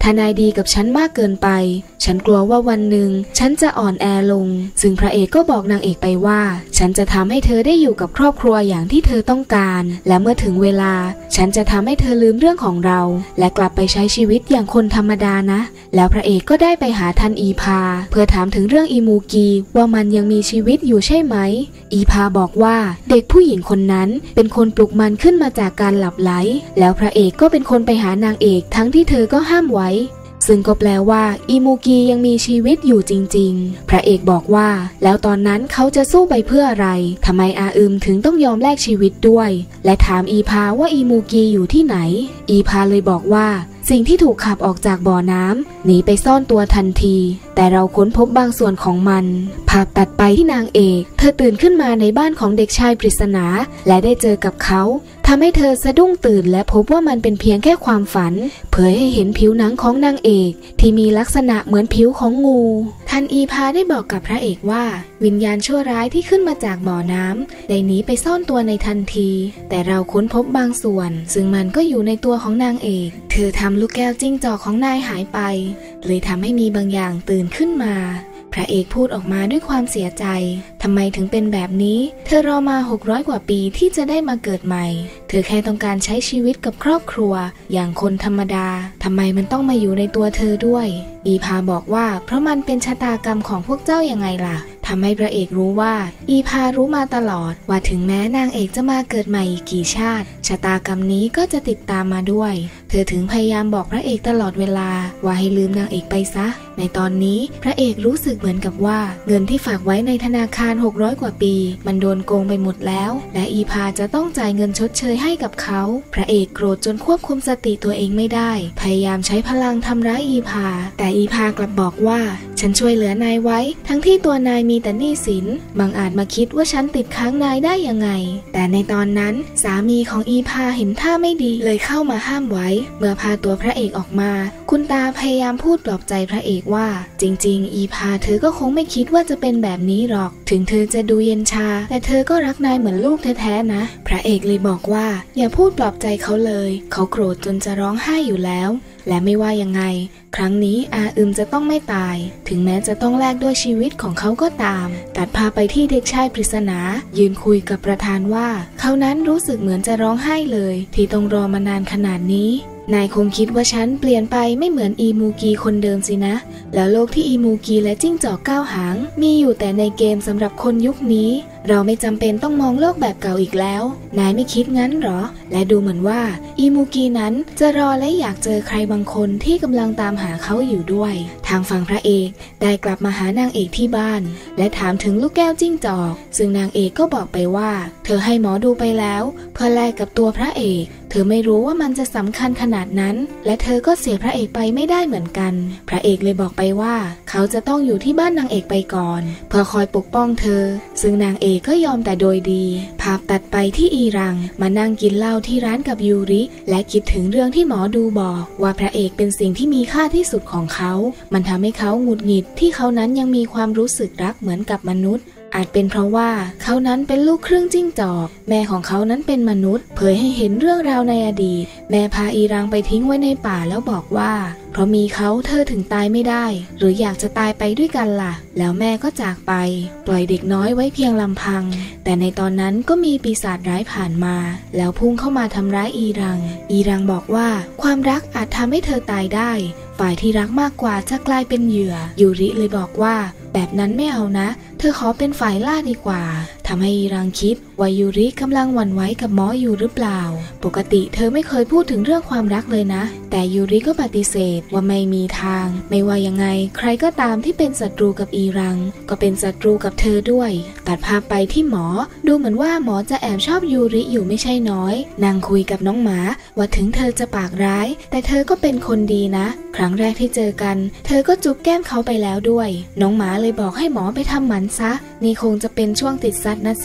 ถ้านายดีกับฉันมากเกินไปฉันกลัวว่าวันหนึ่งฉันจะอ่อนแอลงซึ่งพระเอกก็บอกนางเอกไปว่าฉันจะทำให้เธอได้อยู่กับครอบครัวอย่างที่เธอต้องการและเมื่อถึงเวลาฉันจะทำให้เธอลืมเรื่องของเราและกลับไปใช้ชีวิตอย่างคนธรรมดานะแล้วพระเอกก็ได้ไปหาท่านอีพาเพื่อถามถึงเรื่องอีมูกีว่ามันยังมีชีวิตอยู่ใช่ไหมอีพาบอกว่าเด็กผู้หญิงคนนั้นเป็นคนปลุกมันขึ้นมาจากการหลับไหลแล้วพระเอกก็เป็นคนไปหานางเอกทั้งที่เธอก็ห้ามไว้ซึ่งก็แปลว่าอีมูกียังมีชีวิตอยู่จริงๆพระเอกบอกว่าแล้วตอนนั้นเขาจะสู้ไปเพื่ออะไรทำไมอาอึมถึงต้องยอมแลกชีวิตด้วยและถามอีพาว่าอีมูกีอยู่ที่ไหนอีพาเลยบอกว่าสิ่งที่ถูกขับออกจากบ่อน้ำหนีไปซ่อนตัวทันทีแต่เราค้นพบบางส่วนของมันภาพตัดไปที่นางเอกเธอตื่นขึ้นมาในบ้านของเด็กชายปริศนาและได้เจอกับเขาทำให้เธอสะดุ้งตื่นและพบว่ามันเป็นเพียงแค่ความฝันเผยให้เห็นผิวหนังของนางเอกที่มีลักษณะเหมือนผิวของงูท่านอีพาได้บอกกับพระเอกว่าวิญญาณชั่วร้ายที่ขึ้นมาจากบ่อน้ำได้หนีไปซ่อนตัวในทันทีแต่เราค้นพบบางส่วนซึ่งมันก็อยู่ในตัวของนางเอกเธอทำลูกแก้วจิ้งจอกของนายหายไปเลยทำให้มีบางอย่างตื่นขึ้นมาพระเอกพูดออกมาด้วยความเสียใจทำไมถึงเป็นแบบนี้เธอรอมาหกร้อยกว่าปีที่จะได้มาเกิดใหม่เธอแค่ต้องการใช้ชีวิตกับครอบครัวอย่างคนธรรมดาทำไมมันต้องมาอยู่ในตัวเธอด้วยอีพาบอกว่าเพราะมันเป็นชะตากรรมของพวกเจ้ายังไงล่ะทำให้พระเอกรู้ว่าอีพารู้มาตลอดว่าถึงแม้นางเอกจะมาเกิดใหม่อีกกี่ชาติชะตากรรมนี้ก็จะติดตามมาด้วยเธอถึงพยายามบอกพระเอกตลอดเวลาว่าให้ลืมนางเอกไปซะในตอนนี้พระเอกรู้สึกเหมือนกับว่าเงินที่ฝากไว้ในธนาคารหกร้อยกว่าปีมันโดนโกงไปหมดแล้วและอีพาจะต้องจ่ายเงินชดเชยให้กับเขาพระเอกโกรธจนควบคุมสติตัวเองไม่ได้พยายามใช้พลังทำร้ายอีพาแต่อีพากลับบอกว่าฉันช่วยเหลือนายไว้ทั้งที่ตัวนายมีแต่หนี้สินบางอาจมาคิดว่าฉันติดค้างนายได้ยังไงแต่ในตอนนั้นสามีของอีพาเห็นท่าไม่ดีเลยเข้ามาห้ามไว้เมื่อพาตัวพระเอกออกมาคุณตาพยายามพูดปลอบใจพระเอกว่าจริงๆอีพาเธอก็คงไม่คิดว่าจะเป็นแบบนี้หรอกถึงเธอจะดูเย็นชาแต่เธอก็รักนายเหมือนลูกแท้ๆนะพระเอกเลยบอกว่าอย่าพูดปลอบใจเขาเลยเขาโกรธจนจะร้องไห้อยู่แล้วและไม่ว่ายังไงครั้งนี้อาอึมจะต้องไม่ตายถึงแม้จะต้องแลกด้วยชีวิตของเขาก็ตามตัดพาไปที่เด็กชายปริศนายืนคุยกับประธานว่าเขานั้นรู้สึกเหมือนจะร้องไห้เลยที่ต้องรอมานานขนาดนี้นายคงคิดว่าฉันเปลี่ยนไปไม่เหมือนอีมูกีคนเดิมสินะแล้วโลกที่อีมูกีและจิ้งจอกเก้าหางมีอยู่แต่ในเกมสำหรับคนยุคนี้เราไม่จำเป็นต้องมองโลกแบบเก่าอีกแล้วนายไม่คิดงั้นหรอและดูเหมือนว่าอีมูกีนั้นจะรอและอยากเจอใครบางคนที่กำลังตามหาเขาอยู่ด้วยทางฝั่งพระเอกได้กลับมาหานางเอกที่บ้านและถามถึงลูกแก้วจิ้งจอกซึ่งนางเอกก็บอกไปว่าเธอให้หมอดูไปแล้วเพื่อแลกกับตัวพระเอกเธอไม่รู้ว่ามันจะสำคัญขนาดนั้นและเธอก็เสียพระเอกไปไม่ได้เหมือนกันพระเอกเลยบอกไปว่าเขาจะต้องอยู่ที่บ้านนางเอกไปก่อนเพื่อคอยปกป้องเธอซึ่งนางเอกก็ยอมแต่โดยดีภาพตัดไปที่อีรังมานั่งกินเหล้าที่ร้านกับยูริและคิดถึงเรื่องที่หมอดูบอกว่าพระเอกเป็นสิ่งที่มีค่าที่สุดของเขามันทำให้เขาหงุดหงิดที่เขานั้นยังมีความรู้สึกรักเหมือนกับมนุษย์อาจเป็นเพราะว่าเขานั้นเป็นลูกครึ่งจิ้งจอกแม่ของเขานั้นเป็นมนุษย์เผยให้เห็นเรื่องราวในอดีตแม่พาอีรังไปทิ้งไว้ในป่าแล้วบอกว่าเพราะมีเขาเธอถึงตายไม่ได้หรืออยากจะตายไปด้วยกันล่ะแล้วแม่ก็จากไปปล่อยเด็กน้อยไว้เพียงลำพังแต่ในตอนนั้นก็มีปีศาจร้ายผ่านมาแล้วพุ่งเข้ามาทำร้ายอีรังอีรังบอกว่าความรักอาจทำให้เธอตายได้ฝ่ายที่รักมากกว่าจะกลายเป็นเหยื่อยูริเลยบอกว่าแบบนั้นไม่เอานะเธอขอเป็นฝ่ายล่าดีกว่าทำให้อีรังคิดว่ายูริกำลังหวั่นไหวกับหมออยู่หรือเปล่าปกติเธอไม่เคยพูดถึงเรื่องความรักเลยนะแต่ยูริก็ปฏิเสธว่าไม่มีทางไม่ว่ายังไงใครก็ตามที่เป็นศัตรูกับอีรังก็เป็นศัตรูกับเธอด้วยตัดภาพไปที่หมอดูเหมือนว่าหมอจะแอบชอบยูริอยู่ไม่ใช่น้อยนางคุยกับน้องหมาว่าถึงเธอจะปากร้ายแต่เธอก็เป็นคนดีนะครั้งแรกที่เจอกันเธอก็จุ๊บแก้มเขาไปแล้วด้วยน้องหมาเลยบอกให้หมอไปทำหมันซะนี่คงจะเป็นช่วงติดซัดนะสิ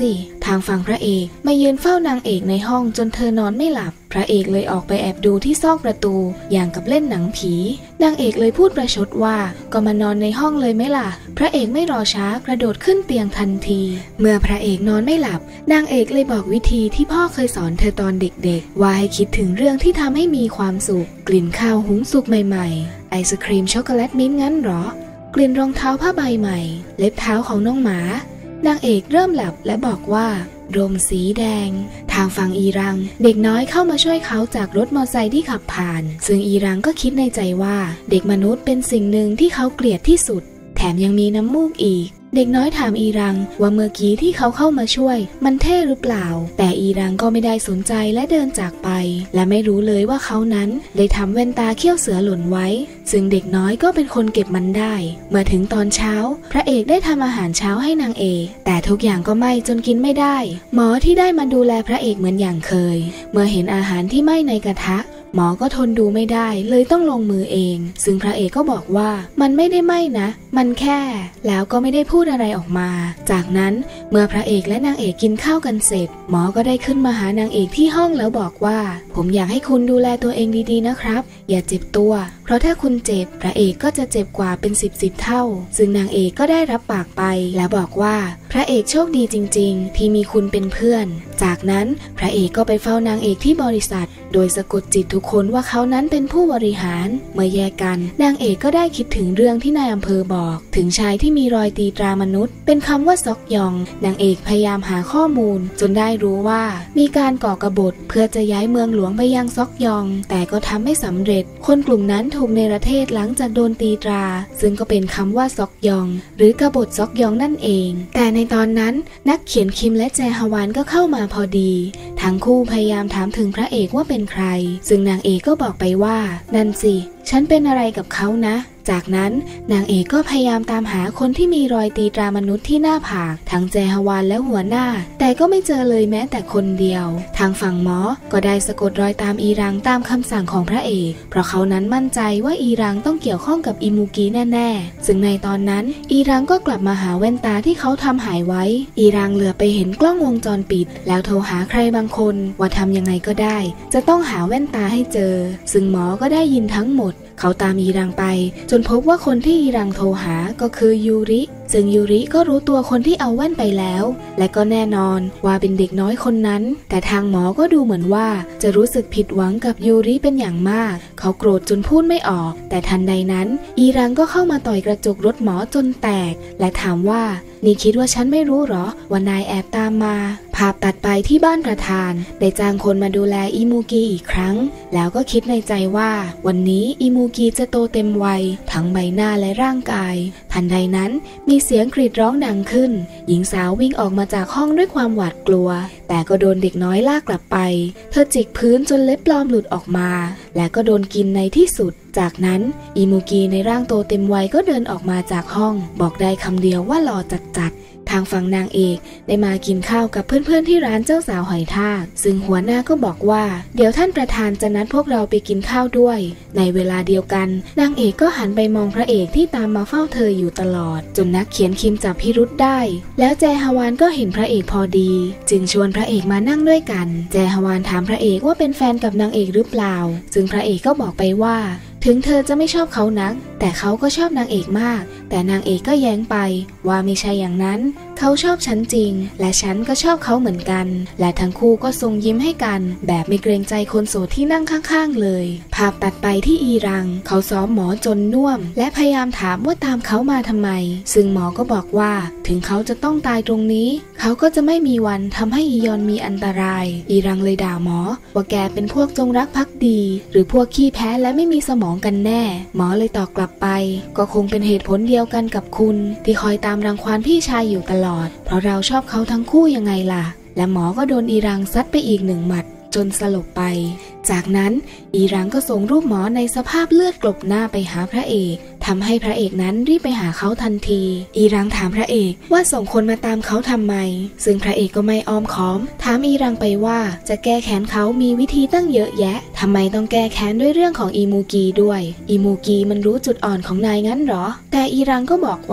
ทางฝั่งพระเอกมายืนเฝ้านางเอกในห้องจนเธอนอนไม่หลับพระเอกเลยออกไปแอบดูที่ซอกประตูอย่างกับเล่นหนังผีนางเอกเลยพูดประชดว่าก็มานอนในห้องเลยไหมล่ะพระเอกไม่รอช้ากระโดดขึ้นเตียงทันทีเมื่อพระเอกนอนไม่หลับนางเอกเลยบอกวิธีที่พ่อเคยสอนเธอตอนเด็กๆว่าให้คิดถึงเรื่องที่ทำให้มีความสุขกลิ่นข้าวหุงสุกใหม่ๆไอศครีมช็อกโกแลตมิ้นท์งั้นหรอกลิ่นรองเท้าผ้าใบใหม่เล็บเท้าของน้องหมานางเอกเริ่มหลับและบอกว่าโรมสีแดงทางฝั่งอีรังเด็กน้อยเข้ามาช่วยเขาจากรถมอเตอร์ไซค์ที่ขับผ่านซึ่งอีรังก็คิดในใจว่าเด็กมนุษย์เป็นสิ่งหนึ่งที่เขาเกลียดที่สุดแถมยังมีน้ำมูกอีกเด็กน้อยถามอีรังว่าเมื่อกี้ที่เขาเข้ามาช่วยมันเท่หรือเปล่าแต่อีรังก็ไม่ได้สนใจและเดินจากไปและไม่รู้เลยว่าเขานั้นได้ทำแว่นตาเขี้ยวเสือหล่นไว้ซึ่งเด็กน้อยก็เป็นคนเก็บมันได้เมื่อถึงตอนเช้าพระเอกได้ทำอาหารเช้าให้นางเอกแต่ทุกอย่างก็ไหม้จนกินไม่ได้หมอที่ได้มาดูแลพระเอกเหมือนอย่างเคยเมื่อเห็นอาหารที่ไหม้ในกระทะหมอก็ทนดูไม่ได้เลยต้องลงมือเองซึ่งพระเอกก็บอกว่ามันไม่ได้ไหม้นะมันแค่แล้วก็ไม่ได้พูดอะไรออกมาจากนั้นเมื่อพระเอกและนางเอกกินข้าวกันเสร็จหมอก็ได้ขึ้นมาหานางเอกที่ห้องแล้วบอกว่าผมอยากให้คุณดูแลตัวเองดีๆนะครับอย่าเจ็บตัวเพราะถ้าคุณเจ็บพระเอกก็จะเจ็บกว่าเป็นสิบสิบเท่าซึ่งนางเอกก็ได้รับปากไปแล้วบอกว่าพระเอกโชคดีจริงๆที่มีคุณเป็นเพื่อนจากนั้นพระเอกก็ไปเฝ้านางเอกที่บริษัทโดยสะกดจิตทุกคนว่าเขานั้นเป็นผู้บริหารเมื่อแยกกันนางเอกก็ได้คิดถึงเรื่องที่นายอำเภอบอกถึงชายที่มีรอยตีตรามนุษย์เป็นคำว่าซอกยองนางเอกพยายามหาข้อมูลจนได้รู้ว่ามีการก่อกบฏเพื่อจะย้ายเมืองหลวงไปยังซอกยองแต่ก็ทำไม่สำเร็จคนกลุ่มนั้นถูกเนรเทศหลังจากโดนตีตราซึ่งก็เป็นคำว่าซอกยองหรือกบฏซอกยองนั่นเองแต่ในตอนนั้นนักเขียนคิมและแจฮวานก็เข้ามาพอดีทั้งคู่พยายามถามถึงพระเอกว่าเป็นใครซึ่งนางเอกก็บอกไปว่านั่นสิฉันเป็นอะไรกับเขานะจากนั้นนางเอกก็พยายามตามหาคนที่มีรอยตีตรามนุษย์ที่หน้าผากทั้งแจฮวานและหัวหน้าแต่ก็ไม่เจอเลยแม้แต่คนเดียวทางฝั่งหมอก็ได้สะกดรอยตามอีรังตามคำสั่งของพระเอกเพราะเขานั้นมั่นใจว่าอีรังต้องเกี่ยวข้องกับอิมูกิแน่ๆซึ่งในตอนนั้นอีรังก็กลับมาหาแว่นตาที่เขาทำหายไว้อีรังเหลือไปเห็นกล้องวงจรปิดแล้วโทรหาใครบางคนว่าทำยังไงก็ได้จะต้องหาแว่นตาให้เจอซึ่งหมอก็ได้ยินทั้งหมดเขาตามอีรังไปจนพบว่าคนที่อีรังโทรหาก็คือยูริซึ่งยูริก็รู้ตัวคนที่เอาแว่นไปแล้วและก็แน่นอนว่าเป็นเด็กน้อยคนนั้นแต่ทางหมอก็ดูเหมือนว่าจะรู้สึกผิดหวังกับยูริเป็นอย่างมากเขาโกรธจนพูดไม่ออกแต่ทันใดนั้นอีรังก็เข้ามาต่อยกระจกรถหมอจนแตกและถามว่านี่คิดว่าฉันไม่รู้หรอว่านายแอบตามมาภาพตัดไปที่บ้านประธานได้จ้างคนมาดูแลอิมูกิอีกครั้งแล้วก็คิดในใจว่าวันนี้อิมูกิจะโตเต็มวัยทั้งใบหน้าและร่างกายทันใดนั้นมีเสียงกรีดร้องดังขึ้นหญิงสาววิ่งออกมาจากห้องด้วยความหวาดกลัวแต่ก็โดนเด็กน้อยลากกลับไปเธอจิกพื้นจนเล็บปลอมหลุดออกมาและก็โดนกินในที่สุดจากนั้นอิมูกิในร่างโตเต็มวัยก็เดินออกมาจากห้องบอกได้คำเดียวว่าหล่อจัดๆทางฝั่งนางเอกได้มากินข้าวกับเพื่อนๆที่ร้านเจ้าสาวหอยทากซึ่งหัวหน้าก็บอกว่าเดี๋ยวท่านประธานจะนัดพวกเราไปกินข้าวด้วยในเวลาเดียวกันนางเอกก็หันไปมองพระเอกที่ตามมาเฝ้าเธออยู่ตลอดจนนักเขียนคิมจับพิรุธได้แล้วแจฮวานก็เห็นพระเอกพอดีจึงชวนพระเอกมานั่งด้วยกันแจฮวานถามพระเอกว่าเป็นแฟนกับนางเอกหรือเปล่าซึ่งพระเอกก็บอกไปว่าถึงเธอจะไม่ชอบเขานักแต่เขาก็ชอบนางเอกมากแต่นางเอกก็แย้งไปว่าไม่ใช่อย่างนั้นเขาชอบฉันจริงและฉันก็ชอบเขาเหมือนกันและทั้งคู่ก็ทรงยิ้มให้กันแบบไม่เกรงใจคนโสดที่นั่งข้างๆเลยภาพตัดไปที่อีรังเขาซ้อมหมอจนน่วมและพยายามถามว่าตามเขามาทำไมซึ่งหมอก็บอกว่าถึงเขาจะต้องตายตรงนี้เขาก็จะไม่มีวันทำให้อียอนมีอันตรายอีรังเลยด่าหมอว่าแกเป็นพวกจงรักภักดีหรือพวกขี้แพ้และไม่มีสมองกันแน่หมอเลยตอบกลับไปก็คงเป็นเหตุผลเดียวกันกับคุณที่คอยตามรังควานพี่ชายอยู่ตลอดเพราะเราชอบเขาทั้งคู่ยังไงล่ะและหมอก็โดนอีรังซัดไปอีกหนึ่งหมัดจนสลบไปจากนั้นอีรังก็ส่งรูปหมอในสภาพเลือดกลบหน้าไปหาพระเอกทำให้พระเอกนั้นรีบไปหาเขาทันทีอีรังถามพระเอกว่าส่งคนมาตามเขาทำไมซึ่งพระเอกก็ไม่อ้อมค้อมถามอีรังไปว่าจะแก้แค้นเขามีวิธีตั้งเยอะแยะทำไมต้องแก้แค้นด้วยเรื่องของอิมูกิด้วยอิมูกิมันรู้จุดอ่อนของนายงั้นหรอแต่อีรังก็บอกว่า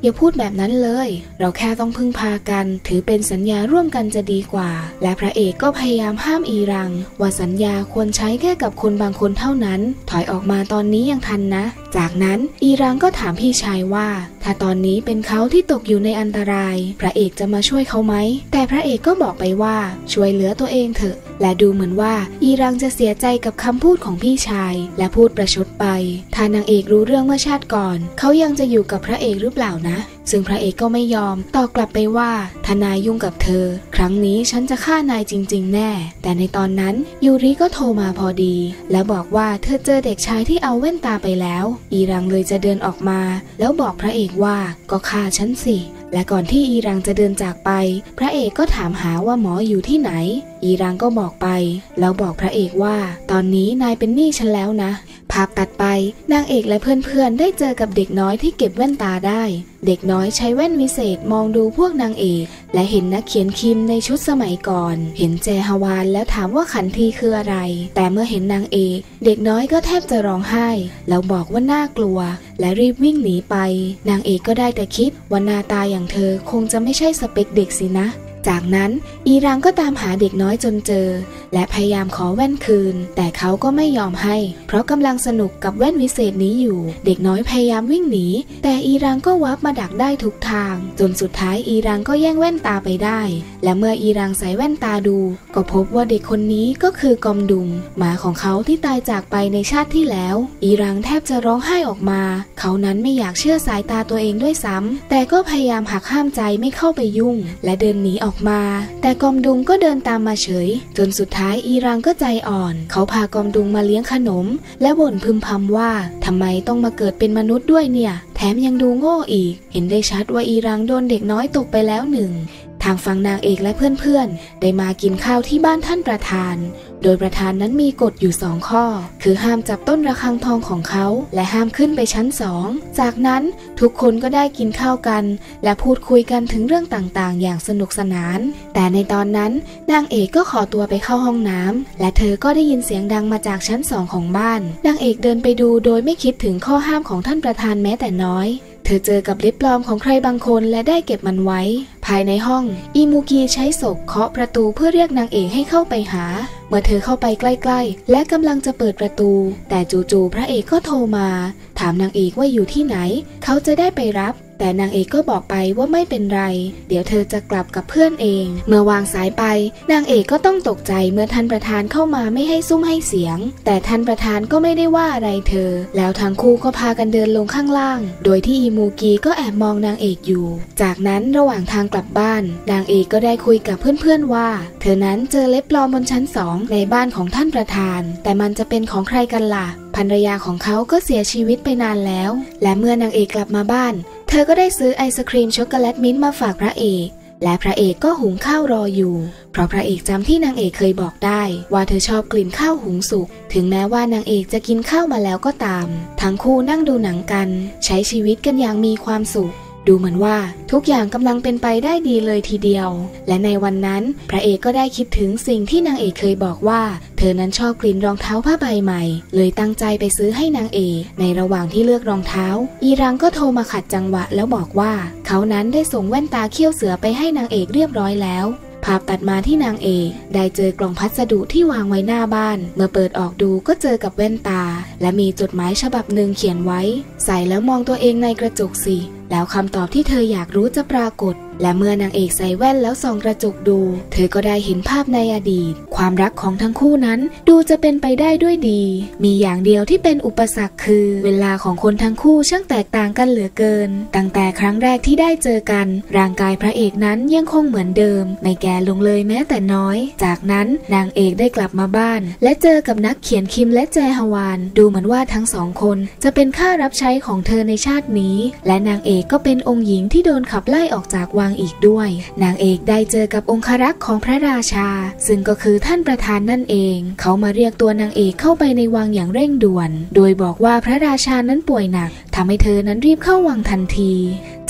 อย่าพูดแบบนั้นเลยเราแค่ต้องพึ่งพากันถือเป็นสัญญาร่วมกันจะดีกว่าและพระเอกก็พยายามห้ามอีรังว่าสัญญาควรใช้แค่กับคนบางคนเท่านั้นถอยออกมาตอนนี้ยังทันนะจากนั้นอีรังก็ถามพี่ชายว่าถ้าตอนนี้เป็นเขาที่ตกอยู่ในอันตรายพระเอกจะมาช่วยเขาไหมแต่พระเอกก็บอกไปว่าช่วยเหลือตัวเองเถอะและดูเหมือนว่าอีรังจะเสียใจกับคำพูดของพี่ชายและพูดประชดไปถ้านางเอกรู้เรื่องเมื่อชาติก่อนเขายังจะอยู่กับพระเอกหรือเปล่านะซึ่งพระเอกก็ไม่ยอมตอบกลับไปว่าถ้านายยุ่งกับเธอครั้งนี้ฉันจะฆ่านายจริงๆแน่แต่ในตอนนั้นยูริก็โทรมาพอดีและบอกว่าเธอเจอเด็กชายที่เอาแว่นตาไปแล้วอีรังเลยจะเดินออกมาแล้วบอกพระเอกว่าก็ฆ่าฉันสิและก่อนที่อีรังจะเดินจากไปพระเอกก็ถามหาว่าหมออยู่ที่ไหนอีรังก็บอกไปแล้วบอกพระเอกว่าตอนนี้นายเป็นหนี้ฉันแล้วนะภาพตัดไปนางเอกและเพื่อนๆได้เจอกับเด็กน้อยที่เก็บแว่นตาได้เด็กน้อยใช้แว่นวิเศษมองดูพวกนางเอกและเห็นนักเขียนคิมในชุดสมัยก่อนเห็นแจฮวานแล้วถามว่าขันทีคืออะไรแต่เมื่อเห็นนางเอกเด็กน้อยก็แทบจะร้องไห้แล้วบอกว่าน่ากลัวและรีบวิ่งหนีไปนางเอกก็ได้แต่คิดว่าหน้าตาอย่างเธอคงจะไม่ใช่สเปคเด็กสินะจากนั้นอีรังก็ตามหาเด็กน้อยจนเจอและพยายามขอแว่นคืนแต่เขาก็ไม่ยอมให้เพราะกำลังสนุกกับแว่นวิเศษนี้อยู่เด็กน้อยพยายามวิ่งหนีแต่อีรังก็วับมาดักได้ทุกทางจนสุดท้ายอีรังก็แย่งแว่นตาไปได้และเมื่ออีรังใส่แว่นตาดูก็พบว่าเด็กคนนี้ก็คือกอมดุงหมาของเขาที่ตายจากไปในชาติที่แล้วอีรังแทบจะร้องไห้ออกมาเขานั้นไม่อยากเชื่อสายตาตัวเองด้วยซ้ำแต่ก็พยายามหักห้ามใจไม่เข้าไปยุ่งและเดินหนีออกมาแต่กอมดุงก็เดินตามมาเฉยจนสุดท้ายอีรังก็ใจอ่อนเขาพากอมดุงมาเลี้ยงขนมและบ่นพึมพำว่าทำไมต้องมาเกิดเป็นมนุษย์ด้วยเนี่ยแถมยังดูโง่อีกเห็นได้ชัดว่าอีรังโดนเด็กน้อยตกไปแล้วหนึ่งทางฝั่งนางเอกและเพื่อนๆได้มากินข้าวที่บ้านท่านประธานโดยประธานนั้นมีกฎอยู่สองข้อคือห้ามจับต้นระฆังทองของเขาและห้ามขึ้นไปชั้นสองจากนั้นทุกคนก็ได้กินข้าวกันและพูดคุยกันถึงเรื่องต่างๆอย่างสนุกสนานแต่ในตอนนั้นนางเอกก็ขอตัวไปเข้าห้องน้ำและเธอก็ได้ยินเสียงดังมาจากชั้นสองของบ้านนางเอกเดินไปดูโดยไม่คิดถึงข้อห้ามของท่านประธานแม้แต่น้อยเธอเจอกับเล็บปลอมของใครบางคนและได้เก็บมันไว้ภายในห้องอิมูกีใช้ศกเคาะประตูเพื่อเรียกนางเอกให้เข้าไปหาเมื่อเธอเข้าไปใกล้ๆและกำลังจะเปิดประตูแต่จู่ๆพระเอกก็โทรมาถามนางเอกว่าอยู่ที่ไหนเขาจะได้ไปรับแต่นางเอกก็บอกไปว่าไม่เป็นไรเดี๋ยวเธอจะกลับกับเพื่อนเองเมื่อวางสายไปนางเอกก็ต้องตกใจเมื่อท่านประธานเข้ามาไม่ให้ซุ้มให้เสียงแต่ท่านประธานก็ไม่ได้ว่าอะไรเธอแล้วทั้งคู่ก็พากันเดินลงข้างล่างโดยที่อิมูกีก็แอบมองนางเอกอยู่จากนั้นระหว่างทางกลับบ้านนางเอกก็ได้คุยกับเพื่อนๆว่าเธอนั้นเจอเล็บปลอมบนชั้นสองในบ้านของท่านประธานแต่มันจะเป็นของใครกันล่ะภรรยาของเขาก็เสียชีวิตไปนานแล้วและเมื่อนางเอกกลับมาบ้านเธอก็ได้ซื้อไอศครีมช็อกโกแลตมิ้นท์มาฝากพระเอกและพระเอกก็หุงข้าวรออยู่เพราะพระเอกจำที่นางเอกเคยบอกได้ว่าเธอชอบกลิ่นข้าวหุงสุกถึงแม้ว่านางเอกจะกินข้าวมาแล้วก็ตามทั้งคู่นั่งดูหนังกันใช้ชีวิตกันอย่างมีความสุขดูเหมือนว่าทุกอย่างกำลังเป็นไปได้ดีเลยทีเดียวและในวันนั้นพระเอกก็ได้คิดถึงสิ่งที่นางเอกเคยบอกว่าเธอนั้นชอบกลิ่นรองเท้าผ้าใบใหม่เลยตั้งใจไปซื้อให้นางเอกในระหว่างที่เลือกรองเท้าอีรังก็โทรมาขัดจังหวะแล้วบอกว่าเขานั้นได้ส่งแว่นตาเขี้ยวเสือไปให้นางเอกเรียบร้อยแล้วภาพตัดมาที่นางเอกได้เจอกล่องพัสดุที่วางไว้หน้าบ้านเมื่อเปิดออกดูก็เจอกับแว่นตาและมีจดหมายฉบับหนึ่งเขียนไว้ใส่แล้วมองตัวเองในกระจกสิแล้วคำตอบที่เธออยากรู้จะปรากฏและเมื่อนางเอกใส่แว่นแล้วส่องกระจกดูเธอก็ได้เห็นภาพในอดีตความรักของทั้งคู่นั้นดูจะเป็นไปได้ด้วยดีมีอย่างเดียวที่เป็นอุปสรรคคือเวลาของคนทั้งคู่ช่างแตกต่างกันเหลือเกินตั้งแต่ครั้งแรกที่ได้เจอกันร่างกายพระเอกนั้นยังคงเหมือนเดิมไม่แก่ลงเลยแม้แต่น้อยจากนั้นนางเอกได้กลับมาบ้านและเจอกับนักเขียนคิมและแจฮวานดูเหมือนว่าทั้งสองคนจะเป็นข้ารับใช้ของเธอในชาตินี้และนางเอกก็เป็นองค์หญิงที่โดนขับไล่ออกจากวังอีกด้วยนางเอกได้เจอกับองครักษ์ของพระราชาซึ่งก็คือท่านประธานนั่นเองเขามาเรียกตัวนางเอกเข้าไปในวังอย่างเร่งด่วนโดยบอกว่าพระราชานั้นป่วยหนักทำให้เธอนั้นรีบเข้าวังทันที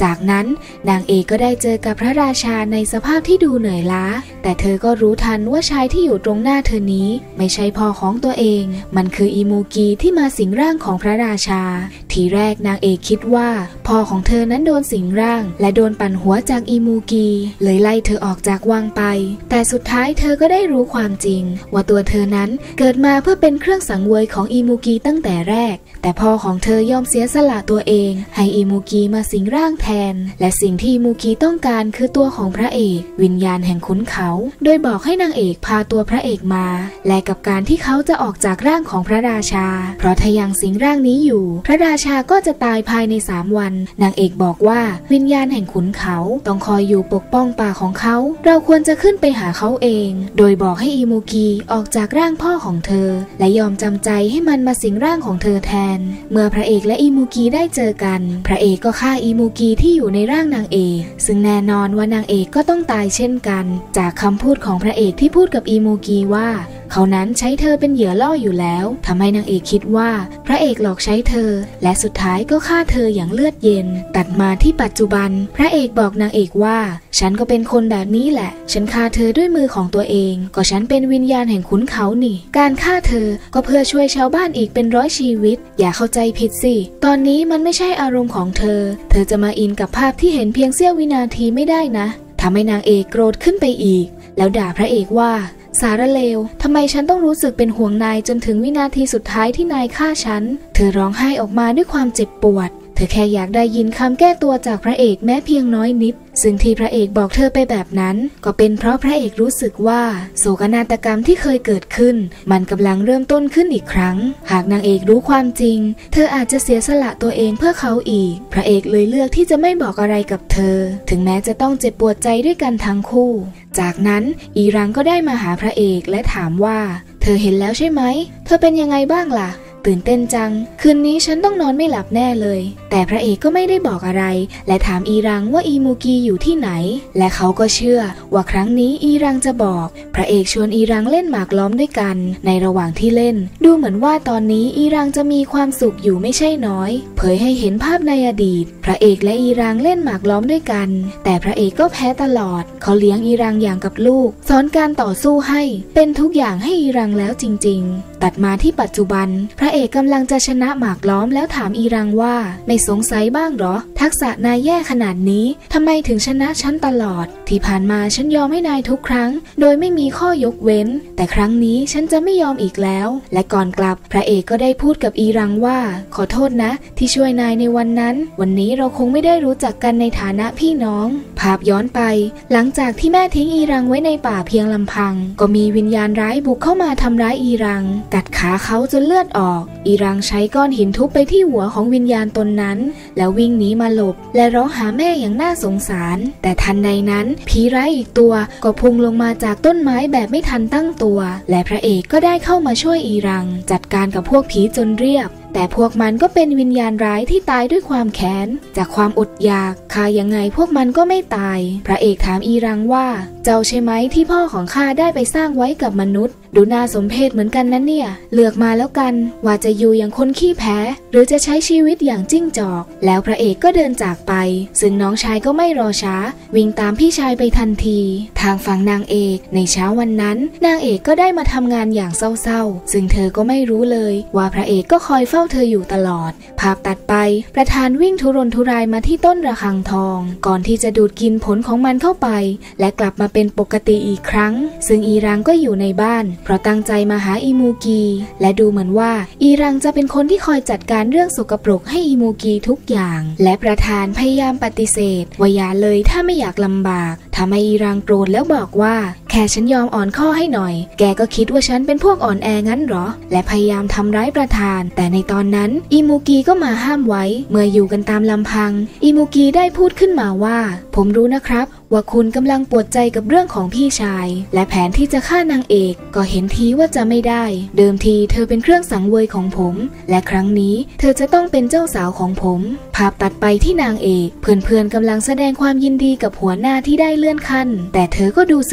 จากนั้นนางเอกก็ได้เจอกับพระราชาในสภาพที่ดูเหนื่อยล้าแต่เธอก็รู้ทันว่าชายที่อยู่ตรงหน้าเธอนี้ไม่ใช่พ่อของตัวเองมันคืออิมูกีที่มาสิงร่างของพระราชาทีแรกนางเอกคิดว่าพ่อของเธอนั้นโดนสิงร่างและโดนปั่นหัวจากอิมูกีเลยไล่เธอออกจากวังไปแต่สุดท้ายเธอก็ได้รู้ความจริงว่าตัวเธอนั้นเกิดมาเพื่อเป็นเครื่องสังเวยของอิมูกีตั้งแต่แรกแต่พ่อของเธอยอมเสียสละตัวเองให้อิมูกีมาสิงร่างแทนและสิ่งที่อิมูกีต้องการคือตัวของพระเอกวิญญาณแห่งขุนเขาโดยบอกให้นางเอกพาตัวพระเอกมาและกับการที่เขาจะออกจากร่างของพระราชาเพราะถ้ายังสิงร่างนี้อยู่พระราชาก็จะตายภายในสามวันนางเอกบอกว่าวิญญาณแห่งขุนเขาต้องคอยอยู่ปกป้องป่าของเขาเราควรจะขึ้นไปหาเขาเองโดยบอกให้อิมูกีออกจากร่างพ่อของเธอและยอมจำใจให้มันมาสิงร่างของเธอแทนเมื่อพระเอกและอิมูกีได้เจอกันพระเอกก็ฆ่าอิมูกีที่อยู่ในร่างนางเอกซึ่งแน่นอนว่านางเอกก็ต้องตายเช่นกันจากคำพูดของพระเอกที่พูดกับอิมูกีว่าเขานั้นใช้เธอเป็นเหยื่อล่ออยู่แล้วทำให้นางเอกคิดว่าพระเอกหลอกใช้เธอและสุดท้ายก็ฆ่าเธออย่างเลือดเย็นตัดมาที่ปัจจุบันพระเอกบอกนางเอกว่าฉันก็เป็นคนแบบนี้แหละฉันฆ่าเธอด้วยมือของตัวเองก็ฉันเป็นวิญญาณแห่งขุนเขานี่การฆ่าเธอก็เพื่อช่วยชาวบ้านอีกเป็นร้อยชีวิตอย่าเข้าใจผิดสิตอนนี้มันไม่ใช่อารมณ์ของเธอเธอจะมาอินกับภาพที่เห็นเพียงเสี้ยววินาทีไม่ได้นะทำให้นางเอกโกรธขึ้นไปอีกแล้วด่าพระเอกว่าสารเลวทำไมฉันต้องรู้สึกเป็นห่วงนายจนถึงวินาทีสุดท้ายที่นายฆ่าฉันเธอร้องไห้ออกมาด้วยความเจ็บปวดเธอแค่อยากได้ยินคำแก้ตัวจากพระเอกแม้เพียงน้อยนิดซึ่งที่พระเอกบอกเธอไปแบบนั้นก็เป็นเพราะพระเอกรู้สึกว่าโศกนาฏกรรมที่เคยเกิดขึ้นมันกำลังเริ่มต้นขึ้นอีกครั้งหากนางเอกรู้ความจริงเธออาจจะเสียสละตัวเองเพื่อเขาอีกพระเอกเลยเลือกที่จะไม่บอกอะไรกับเธอถึงแม้จะต้องเจ็บปวดใจด้วยกันทั้งคู่จากนั้นอีรังก็ได้มาหาพระเอกและถามว่าเธอเห็นแล้วใช่ไหมเธอเป็นยังไงบ้างล่ะตื่นเต้นจังคืนนี้ฉันต้องนอนไม่หลับแน่เลยแต่พระเอกก็ไม่ได้บอกอะไรและถามอีรังว่าอิมูกีอยู่ที่ไหนและเขาก็เชื่อว่าครั้งนี้อีรังจะบอกพระเอกชวนอีรังเล่นหมากล้อมด้วยกันในระหว่างที่เล่นดูเหมือนว่าตอนนี้อีรังจะมีความสุขอยู่ไม่ใช่น้อยเผยให้เห็นภาพในอดีตพระเอกและอีรังเล่นหมากล้อมด้วยกันแต่พระเอกก็แพ้ตลอดเขาเลี้ยงอีรังอย่างกับลูกสอนการต่อสู้ให้เป็นทุกอย่างให้อีรังแล้วจริงๆตัดมาที่ปัจจุบันพระเอกกำลังจะชนะหมากล้อมแล้วถามอีรังว่าไม่สงสัยบ้างหรอทักษะนายแย่ขนาดนี้ทำไมถึงชนะฉันตลอดที่ผ่านมาฉันยอมให้นายทุกครั้งโดยไม่มีข้อยกเว้นแต่ครั้งนี้ฉันจะไม่ยอมอีกแล้วและก่อนกลับพระเอกก็ได้พูดกับอีรังว่าขอโทษนะที่ช่วยนายในวันนั้นวันนี้เราคงไม่ได้รู้จักกันในฐานะพี่น้องภาพย้อนไปหลังจากที่แม่ทิ้งอีรังไว้ในป่าเพียงลำพังก็มีวิญญาณร้ายบุกเข้ามาทำร้ายอีรังกัดขาเขาจนเลือดออกอีรังใช้ก้อนหินทุบไปที่หัวของวิญญาณตนนั้นแล้ววิ่งหนีมาหลบและร้องหาแม่อย่างน่าสงสารแต่ทันใดนั้นผีร้ายอีกตัวก็พุ่งลงมาจากต้นไม้แบบไม่ทันตั้งตัวและพระเอกก็ได้เข้ามาช่วยอีรังจัดการกับพวกผีจนเรียบแต่พวกมันก็เป็นวิญญาณร้ายที่ตายด้วยความแค้นจากความอดอยากฆ่ายังไงพวกมันก็ไม่ตายพระเอกถามอีรังว่าเจ้าใช่ไหมที่พ่อของข้าได้ไปสร้างไว้กับมนุษย์ดูน่าสมเพชเหมือนกันนะเนี่ยเลือกมาแล้วกันว่าจะอยู่อย่างคนขี้แพ้หรือจะใช้ชีวิตอย่างจิ้งจอกแล้วพระเอกก็เดินจากไปซึ่งน้องชายก็ไม่รอช้าวิ่งตามพี่ชายไปทันทีทางฝั่งนางเอกในเช้าวันนั้นนางเอกก็ได้มาทำงานอย่างเศร้าๆซึ่งเธอก็ไม่รู้เลยว่าพระเอกก็คอยเฝ้าเธออยู่ตลอดภาพตัดไปประธานวิ่งทุรนทุรายมาที่ต้นระฆังทองก่อนที่จะดูดกินผลของมันเข้าไปและกลับมาเป็นปกติอีกครั้งซึ่งอีรังก็อยู่ในบ้านเพราะตั้งใจมาหาอิมูกีและดูเหมือนว่าอีรังจะเป็นคนที่คอยจัดการเรื่องสกปรกให้อิมูกีทุกอย่างและประธานพยายามปฏิเสธว่าอย่าเลยถ้าไม่อยากลำบากทำให้อีรังโกรธแล้วบอกว่าแค่ฉันยอมอ่อนข้อให้หน่อยแกก็คิดว่าฉันเป็นพวกอ่อนแองั้นหรอและพยายามทำร้ายประธานแต่ในตอนนั้นอิมูกีก็มาห้ามไว้เมื่ออยู่กันตามลำพังอิมูกีได้พูดขึ้นมาว่าผมรู้นะครับว่าคุณกำลังปวดใจกับเรื่องของพี่ชายและแผนที่จะฆ่านางเอกก็เห็นทีว่าจะไม่ได้เดิมทีเธอเป็นเครื่องสังเวยของผมและครั้งนี้เธอจะต้องเป็นเจ้าสาวของผมภาพตัดไปที่นางเอกเพื่อนๆกำลังแสดงความยินดีกับหัวหน้าที่ได้เลื่อนขั้นแต่เธอก็ดูซึม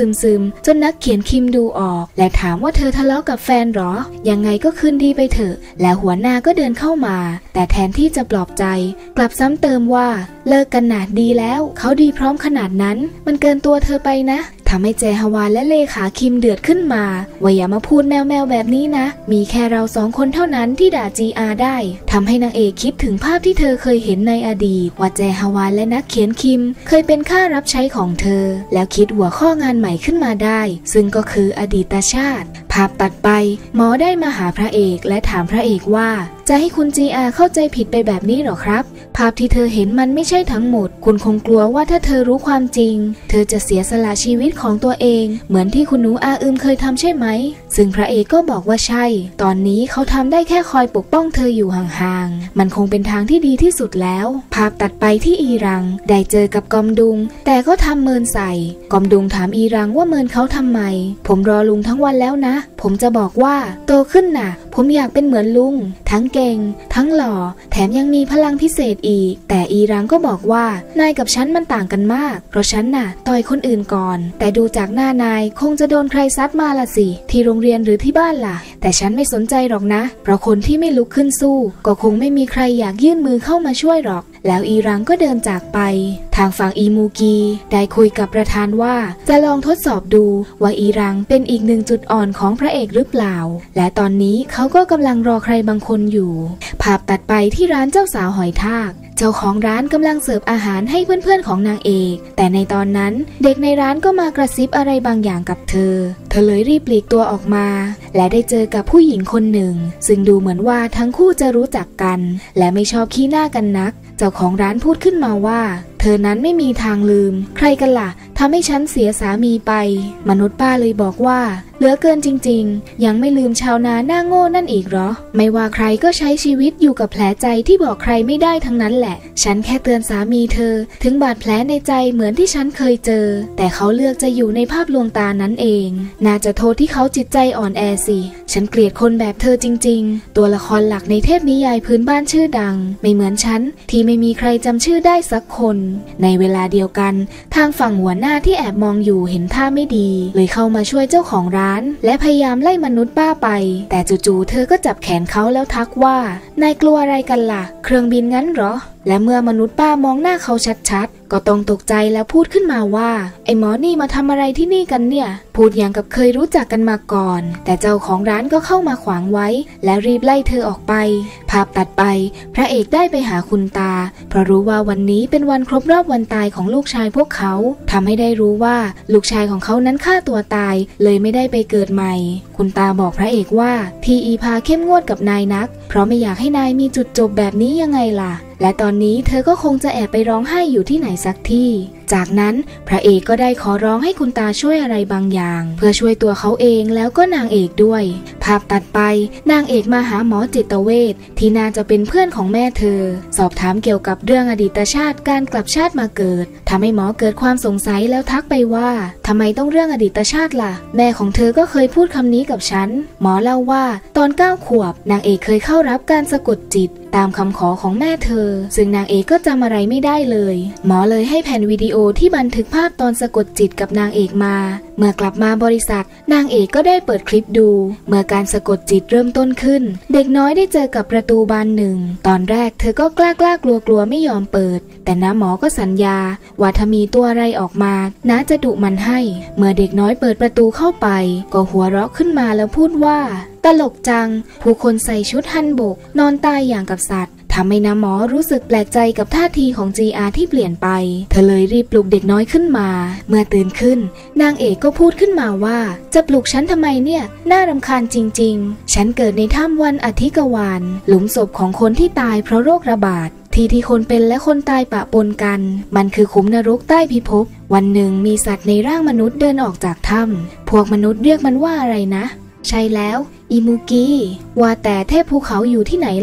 จนนักเขียนคิมดูออกและถามว่าเธอทะเลาะกับแฟนหรอยังไงก็คืนดีไปเถอะแล้วหัวหน้าก็เดินเข้ามาแต่แทนที่จะปลอบใจกลับซ้ำเติมว่าเลิกกันนาดดีแล้วเขาดีพร้อมขนาดนั้นมันเกินตัวเธอไปนะทำให้เจฮวาและเลขาคิมเดือดขึ้นมาว่าอย่ามาพูดแมวแมวแบบนี้นะมีแค่เราสองคนเท่านั้นที่ด่าจีอาได้ทำให้นางเอกคิดถึงภาพที่เธอเคยเห็นในอดีตว่าเจฮวาและนักเขียนคิมเคยเป็นข้ารับใช้ของเธอแล้วคิดหัวข้องานใหม่ขึ้นมาได้ซึ่งก็คืออดีตชาติภาพตัดไปหมอได้มาหาพระเอกและถามพระเอกว่าจะให้คุณจีอาเข้าใจผิดไปแบบนี้หรอครับภาพที่เธอเห็นมันไม่ใช่ทั้งหมดคุณคงกลัวว่าถ้าเธอรู้ความจริงเธอจะเสียสละชีวิตของตัวเองเหมือนที่คุณหนูอาอึมเคยทำใช่ไหมซึ่งพระเอกก็บอกว่าใช่ตอนนี้เขาทำได้แค่คอยปกป้องเธออยู่ห่างๆมันคงเป็นทางที่ดีที่สุดแล้วภาพตัดไปที่อีรังได้เจอกับกอมดุงแต่ก็ทำเมินใส่กอมดุงถามอีรังว่าเมินเขาทำไมผมรอลุงทั้งวันแล้วนะผมจะบอกว่าโตขึ้นน่ะผมอยากเป็นเหมือนลุงทั้งเก่งทั้งหล่อแถมยังมีพลังพิเศษอีกแต่อีรังก็บอกว่านายกับฉันมันต่างกันมากเพราะฉันน่ะต่อยคนอื่นก่อนแต่ดูจากหน้านายคงจะโดนใครซัดมาละสิที่โรงเรียนหรือที่บ้านล่ะแต่ฉันไม่สนใจหรอกนะเพราะคนที่ไม่ลุกขึ้นสู้ก็คงไม่มีใครอยากยื่นมือเข้ามาช่วยหรอกแล้วอีรังก็เดินจากไปทางฝั่งอีมูกีได้คุยกับประธานว่าจะลองทดสอบดูว่าอีรังเป็นอีกหนึ่งจุดอ่อนของพระเอกหรือเปล่าและตอนนี้เขาก็กำลังรอใครบางคนอยู่ภาพตัดไปที่ร้านเจ้าสาวหอยทากเจ้าของร้านกำลังเสิร์ฟอาหารให้เพื่อนๆของนางเอกแต่ในตอนนั้นเด็กในร้านก็มากระซิบอะไรบางอย่างกับเธอเธอเลยรีบปลีกตัวออกมาและได้เจอกับผู้หญิงคนหนึ่งซึ่งดูเหมือนว่าทั้งคู่จะรู้จักกันและไม่ชอบขี้หน้ากันนักเจ้าของร้านพูดขึ้นมาว่าเธอนั้นไม่มีทางลืมใครกันล่ะทำให้ฉันเสียสามีไปมนุษย์ป้าเลยบอกว่าเหลือเกินจริงๆยังไม่ลืมชาวนาหน้าโง่นั่นอีกเหรอไม่ว่าใครก็ใช้ชีวิตอยู่กับแผลใจที่บอกใครไม่ได้ทั้งนั้นแหละฉันแค่เตือนสามีเธอถึงบาดแผลในใจเหมือนที่ฉันเคยเจอแต่เขาเลือกจะอยู่ในภาพลวงตานั้นเองน่าจะโทษที่เขาจิตใจอ่อนแอสิฉันเกลียดคนแบบเธอจริงๆตัวละครหลักในเทพนิยายพื้นบ้านชื่อดังไม่เหมือนฉันที่ไม่มีใครจำชื่อได้สักคนในเวลาเดียวกันทางฝั่งหัวหน้าที่แอบมองอยู่เห็นท่าไม่ดีเลยเข้ามาช่วยเจ้าของร้านและพยายามไล่มนุษย์ป้าไปแต่จู่ๆเธอก็จับแขนเขาแล้วทักว่านายกลัวอะไรกันล่ะเครื่องบินงั้นเหรอและเมื่อมนุษย์ป้ามองหน้าเขาชัดๆก็ต้องตกใจแล้วพูดขึ้นมาว่าไอ้หมอนี่มาทำอะไรที่นี่กันเนี่ยพูดอย่างกับเคยรู้จักกันมาก่อนแต่เจ้าของร้านก็เข้ามาขวางไว้และรีบไล่เธอออกไปภาพตัดไปพระเอกได้ไปหาคุณตาเพราะรู้ว่าวันนี้เป็นวันครบรอบวันตายของลูกชายพวกเขาทำให้ได้รู้ว่าลูกชายของเขานั้นฆ่าตัวตายเลยไม่ได้ไปเกิดใหม่คุณตาบอกพระเอกว่าที่อีพาเข้มงวดกับนายนักเพราะไม่อยากให้นายมีจุดจบแบบนี้ยังไงล่ะและตอนนี้เธอก็คงจะแอบไปร้องไห้อยู่ที่ไหนสักที่จากนั้นพระเอกก็ได้ขอร้องให้คุณตาช่วยอะไรบางอย่างเพื่อช่วยตัวเขาเองแล้วก็นางเอกด้วยภาพตัดไปนางเอกมาหาหมอจิตเวชที่น่าจะเป็นเพื่อนของแม่เธอสอบถามเกี่ยวกับเรื่องอดีตชาติการกลับชาติมาเกิดทำให้หมอเกิดความสงสัยแล้วทักไปว่าทำไมต้องเรื่องอดีตชาติล่ะแม่ของเธอก็เคยพูดคำนี้กับฉันหมอเล่าว่าตอนเก้าขวบนางเอกเคยเข้ารับการสะกดจิตตามคำขอของแม่เธอซึ่งนางเอกก็จำอะไรไม่ได้เลยหมอเลยให้แผ่นวิดีโอที่บันทึกภาพตอนสะกดจิตกับนางเอกมาเมื่อกลับมาบริษัทนางเอกก็ได้เปิดคลิปดูเมื่อการสะกดจิตเริ่มต้นขึ้นเด็กน้อยได้เจอกับประตูบานหนึ่งตอนแรกเธอก็กล้ากล้ากลัวกลัวไม่ยอมเปิดแต่น้าหมอก็สัญญาว่าถ้ามีตัวอะไรออกมาน้าจะดุมันให้เมื่อเด็กน้อยเปิดประตูเข้าไปก็หัวเราะขึ้นมาแล้วพูดว่าตลกจังผู้คนใส่ชุดฮันบกนอนตายอย่างกับสัตว์ทำให้น้าหมอรู้สึกแปลกใจกับท่าทีของ จี อาร์ ที่เปลี่ยนไปเธอเลยรีบปลุกเด็กน้อยขึ้นมาเมื่อตื่นขึ้นนางเอกก็พูดขึ้นมาว่าจะปลุกฉันทำไมเนี่ยน่ารำคาญจริงๆฉันเกิดในถ้ำวันอธิกวาลหลุมศพของคนที่ตายเพราะโรคระบาดที่ที่คนเป็นและคนตายปะปนกันมันคือขุมนรกใต้พิภพวันหนึ่งมีสัตว์ในร่างมนุษย์เดินออกจากถ้ำพวกมนุษย์เรียกมันว่าอะไรนะใช่แล้วอิมูกีว่าแต่เทพภูเขาอยู่ที่ไหนล่ะ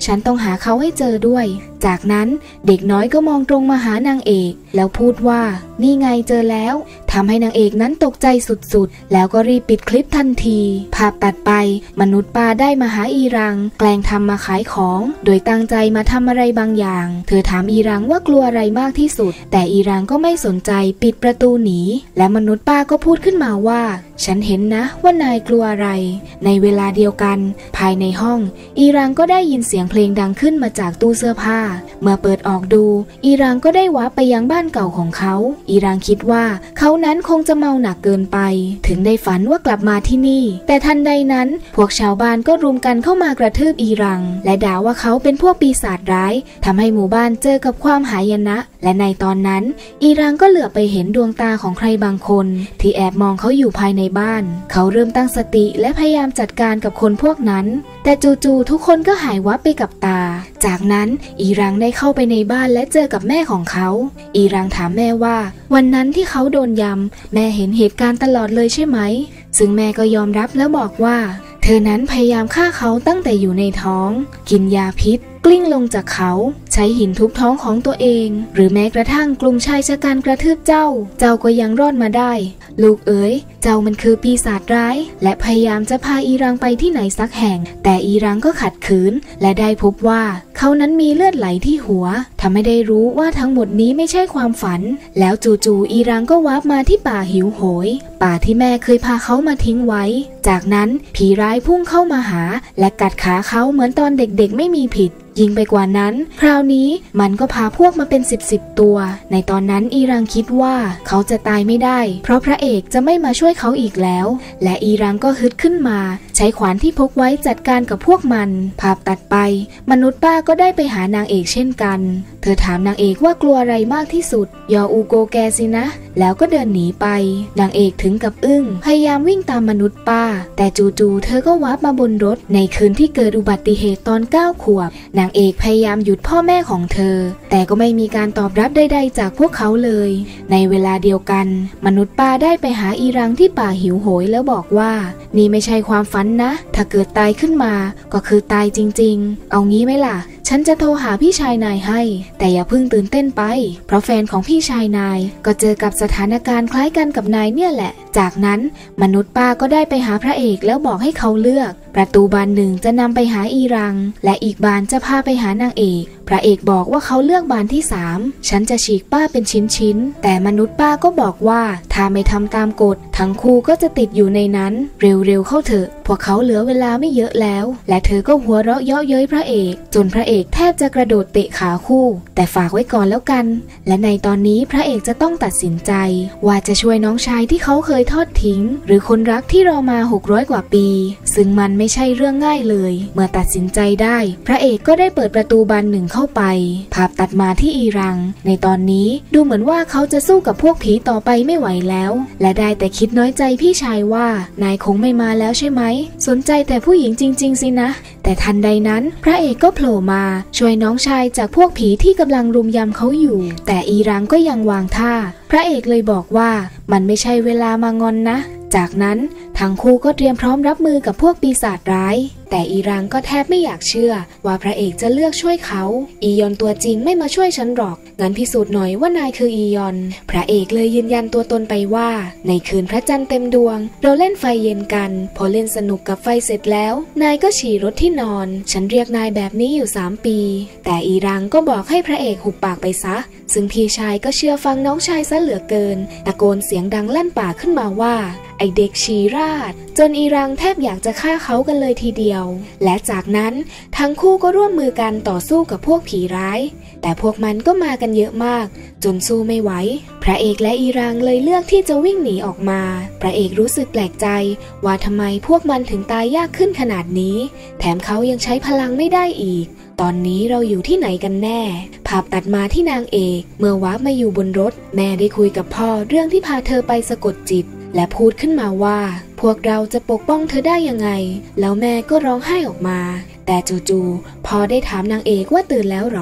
ฉันต้องหาเขาให้เจอด้วยจากนั้นเด็กน้อยก็มองตรงมาหานางเอกแล้วพูดว่านี่ไงเจอแล้วทำให้นางเอกนั้นตกใจสุดๆแล้วก็รีบปิดคลิปทันทีภาพตัดไปมนุษย์ป้าได้มาหาอีรังแกล้งทำมาขายของโดยตั้งใจมาทำอะไรบางอย่างเธอถามอีรังว่ากลัวอะไรมากที่สุดแต่อีรังก็ไม่สนใจปิดประตูหนีและมนุษย์ป้าก็พูดขึ้นมาว่าฉันเห็นนะว่านายกลัวอะไรในเวลาเดียวกันภายในห้องอีรังก็ได้ยินเสียงเพลงดังขึ้นมาจากตู้เสื้อผ้าเมื่อเปิดออกดูอีรังก็ได้วาร์ปไปยังบ้านเก่าของเขาอีรังคิดว่าเขานั้นคงจะเมาหนักเกินไปถึงได้ฝันว่ากลับมาที่นี่แต่ทันใดนั้นพวกชาวบ้านก็รุมกันเข้ามากระทืบอีรังและด่าว่าเขาเป็นพวกปีศาจร้ายทำให้หมู่บ้านเจอกับความหายนะและในตอนนั้นอีรังก็เหลือไปเห็นดวงตาของใครบางคนที่แอบมองเขาอยู่ภายในบ้านเขาเริ่มตั้งสติและพยายามจัดการกับคนพวกนั้นแต่จู่ๆทุกคนก็หายวับไปกับตาจากนั้นอีรังได้เข้าไปในบ้านและเจอกับแม่ของเขาอีรังถามแม่ว่าวันนั้นที่เขาโดนยำแม่เห็นเหตุการณ์ตลอดเลยใช่ไหมซึ่งแม่ก็ยอมรับแล้วบอกว่าเธอนั้นพยายามฆ่าเขาตั้งแต่อยู่ในท้องกินยาพิษกลิ้งลงจากเขาใช้หินทุบท้องของตัวเองหรือแม้กระทั่งกลุ่มชายชะกันกระทืบเจ้าเจ้าก็ยังรอดมาได้ลูกเอ๋ยเจ้ามันคือปีศาจร้ายและพยายามจะพาอีรังไปที่ไหนสักแห่งแต่อีรังก็ขัดขืนและได้พบว่าเขานั้นมีเลือดไหลที่หัวทำให้ได้รู้ว่าทั้งหมดนี้ไม่ใช่ความฝันแล้วจู่ๆอีรังก็วาร์ปมาที่ป่าหิวโหยป่าที่แม่เคยพาเขามาทิ้งไว้จากนั้นผีร้ายพุ่งเข้ามาหาและกัดขาเขาเหมือนตอนเด็กๆไม่มีผิดยิ่งไปกว่านั้นคราวนี้มันก็พาพวกมาเป็นสิบสิบตัวในตอนนั้นอีรังคิดว่าเขาจะตายไม่ได้เพราะพระเอกจะไม่มาช่วยเขาอีกแล้วและอีรังก็ฮึดขึ้นมาใช้ขวานที่พกไว้จัดการกับพวกมันภาพตัดไปมนุษย์ป้าก็ได้ไปหานางเอกเช่นกันเธอถามนางเอกว่ากลัวอะไรมากที่สุดยออูโกแกสินะแล้วก็เดินหนีไปนางเอกถึงกับอึ้งพยายามวิ่งตามมนุษย์ป้าแต่จู่ๆเธอก็วาร์ปมาบนรถในคืนที่เกิดอุบัติเหตุตอนเก้าขวบนางเอกพยายามหยุดพ่อแม่ของเธอแต่ก็ไม่มีการตอบรับใดๆจากพวกเขาเลยในเวลาเดียวกันมนุษย์ป้าได้ไปหาอีรังที่ป่าหิวโหยแล้วบอกว่านี่ไม่ใช่ความฝันนะถ้าเกิดตายขึ้นมาก็คือตายจริงๆเอางี้ไหมล่ะฉันจะโทรหาพี่ชายนายให้แต่อย่าเพิ่งตื่นเต้นไปเพราะแฟนของพี่ชายนายก็เจอกับสถานการณ์คล้ายกันกับนายเนี่ยแหละจากนั้นมนุษย์ป้าก็ได้ไปหาพระเอกแล้วบอกให้เขาเลือกประตูบานหนึ่งจะนำไปหาอีรังและอีกบานจะพาไปหานางเอกพระเอกบอกว่าเขาเลือกบานที่สามฉันจะฉีกป้าเป็นชิ้นๆแต่มนุษย์ป้าก็บอกว่าถ้าไม่ทำตามกฎทั้งคู่ก็จะติดอยู่ในนั้นเร็วๆเข้าเถอะพวกเขาเหลือเวลาไม่เยอะแล้วและเธอก็หัวเราะเยาะเย้ยพระเอกจนพระเอกแทบจะกระโดดเตะขาคู่แต่ฝากไว้ก่อนแล้วกันและในตอนนี้พระเอกจะต้องตัดสินใจว่าจะช่วยน้องชายที่เขาเคยทอดทิ้งหรือคนรักที่รอมาหกร้อยกว่าปีซึ่งมันไม่ใช่เรื่องง่ายเลยเมื่อตัดสินใจได้พระเอกก็ได้เปิดประตูบานหนึ่งเข้าไปภาพตัดมาที่อีรังในตอนนี้ดูเหมือนว่าเขาจะสู้กับพวกผีต่อไปไม่ไหวแล้วและได้แต่คิดน้อยใจพี่ชายว่านายคงไม่มาแล้วใช่ไหมสนใจแต่ผู้หญิงจริงๆสินะแต่ทันใดนั้นพระเอกก็โผล่มาช่วยน้องชายจากพวกผีที่กำลังรุมยำเขาอยู่แต่อีรังก็ยังวางท่าพระเอกเลยบอกว่ามันไม่ใช่เวลามางอนนะจากนั้นทั้งคู่ก็เตรียมพร้อมรับมือกับพวกปีศาจร้ายแต่อีรังก็แทบไม่อยากเชื่อว่าพระเอกจะเลือกช่วยเขาอียอนตัวจริงไม่มาช่วยฉันหรอกงั้นพิสูจน์หน่อยว่านายคืออียอนพระเอกเลยยืนยันตัวตนไปว่าในคืนพระจันทร์เต็มดวงเราเล่นไฟเย็นกันพอเล่นสนุกกับไฟเสร็จแล้วนายก็ฉี่รถที่นอนฉันเรียกนายแบบนี้อยู่สามปีแต่อีรังก็บอกให้พระเอกหุบปากไปซะซึ่งพี่ชายก็เชื่อฟังน้องชายซะเหลือเกินตะโกนเสียงดังลั่นป่าขึ้นมาว่าไอเด็กชีราดจนอีรังแทบอยากจะฆ่าเขากันเลยทีเดียวและจากนั้นทั้งคู่ก็ร่วมมือกันต่อสู้กับพวกผีร้ายแต่พวกมันก็มากันเยอะมากจนสู้ไม่ไหวพระเอกและอีรังเลยเลือกที่จะวิ่งหนีออกมาพระเอกรู้สึกแปลกใจว่าทำไมพวกมันถึงตายยากขึ้นขนาดนี้แถมเขายังใช้พลังไม่ได้อีกตอนนี้เราอยู่ที่ไหนกันแน่ภาพตัดมาที่นางเอกเมื่อวาร์ปมาอยู่บนรถแม่ได้คุยกับพ่อเรื่องที่พาเธอไปสะกดจิตและพูดขึ้นมาว่าพวกเราจะปกป้องเธอได้ยังไงแล้วแม่ก็ร้องไห้ออกมาแต่จู่ๆพอได้ถามนางเอกว่าตื่นแล้วหรอ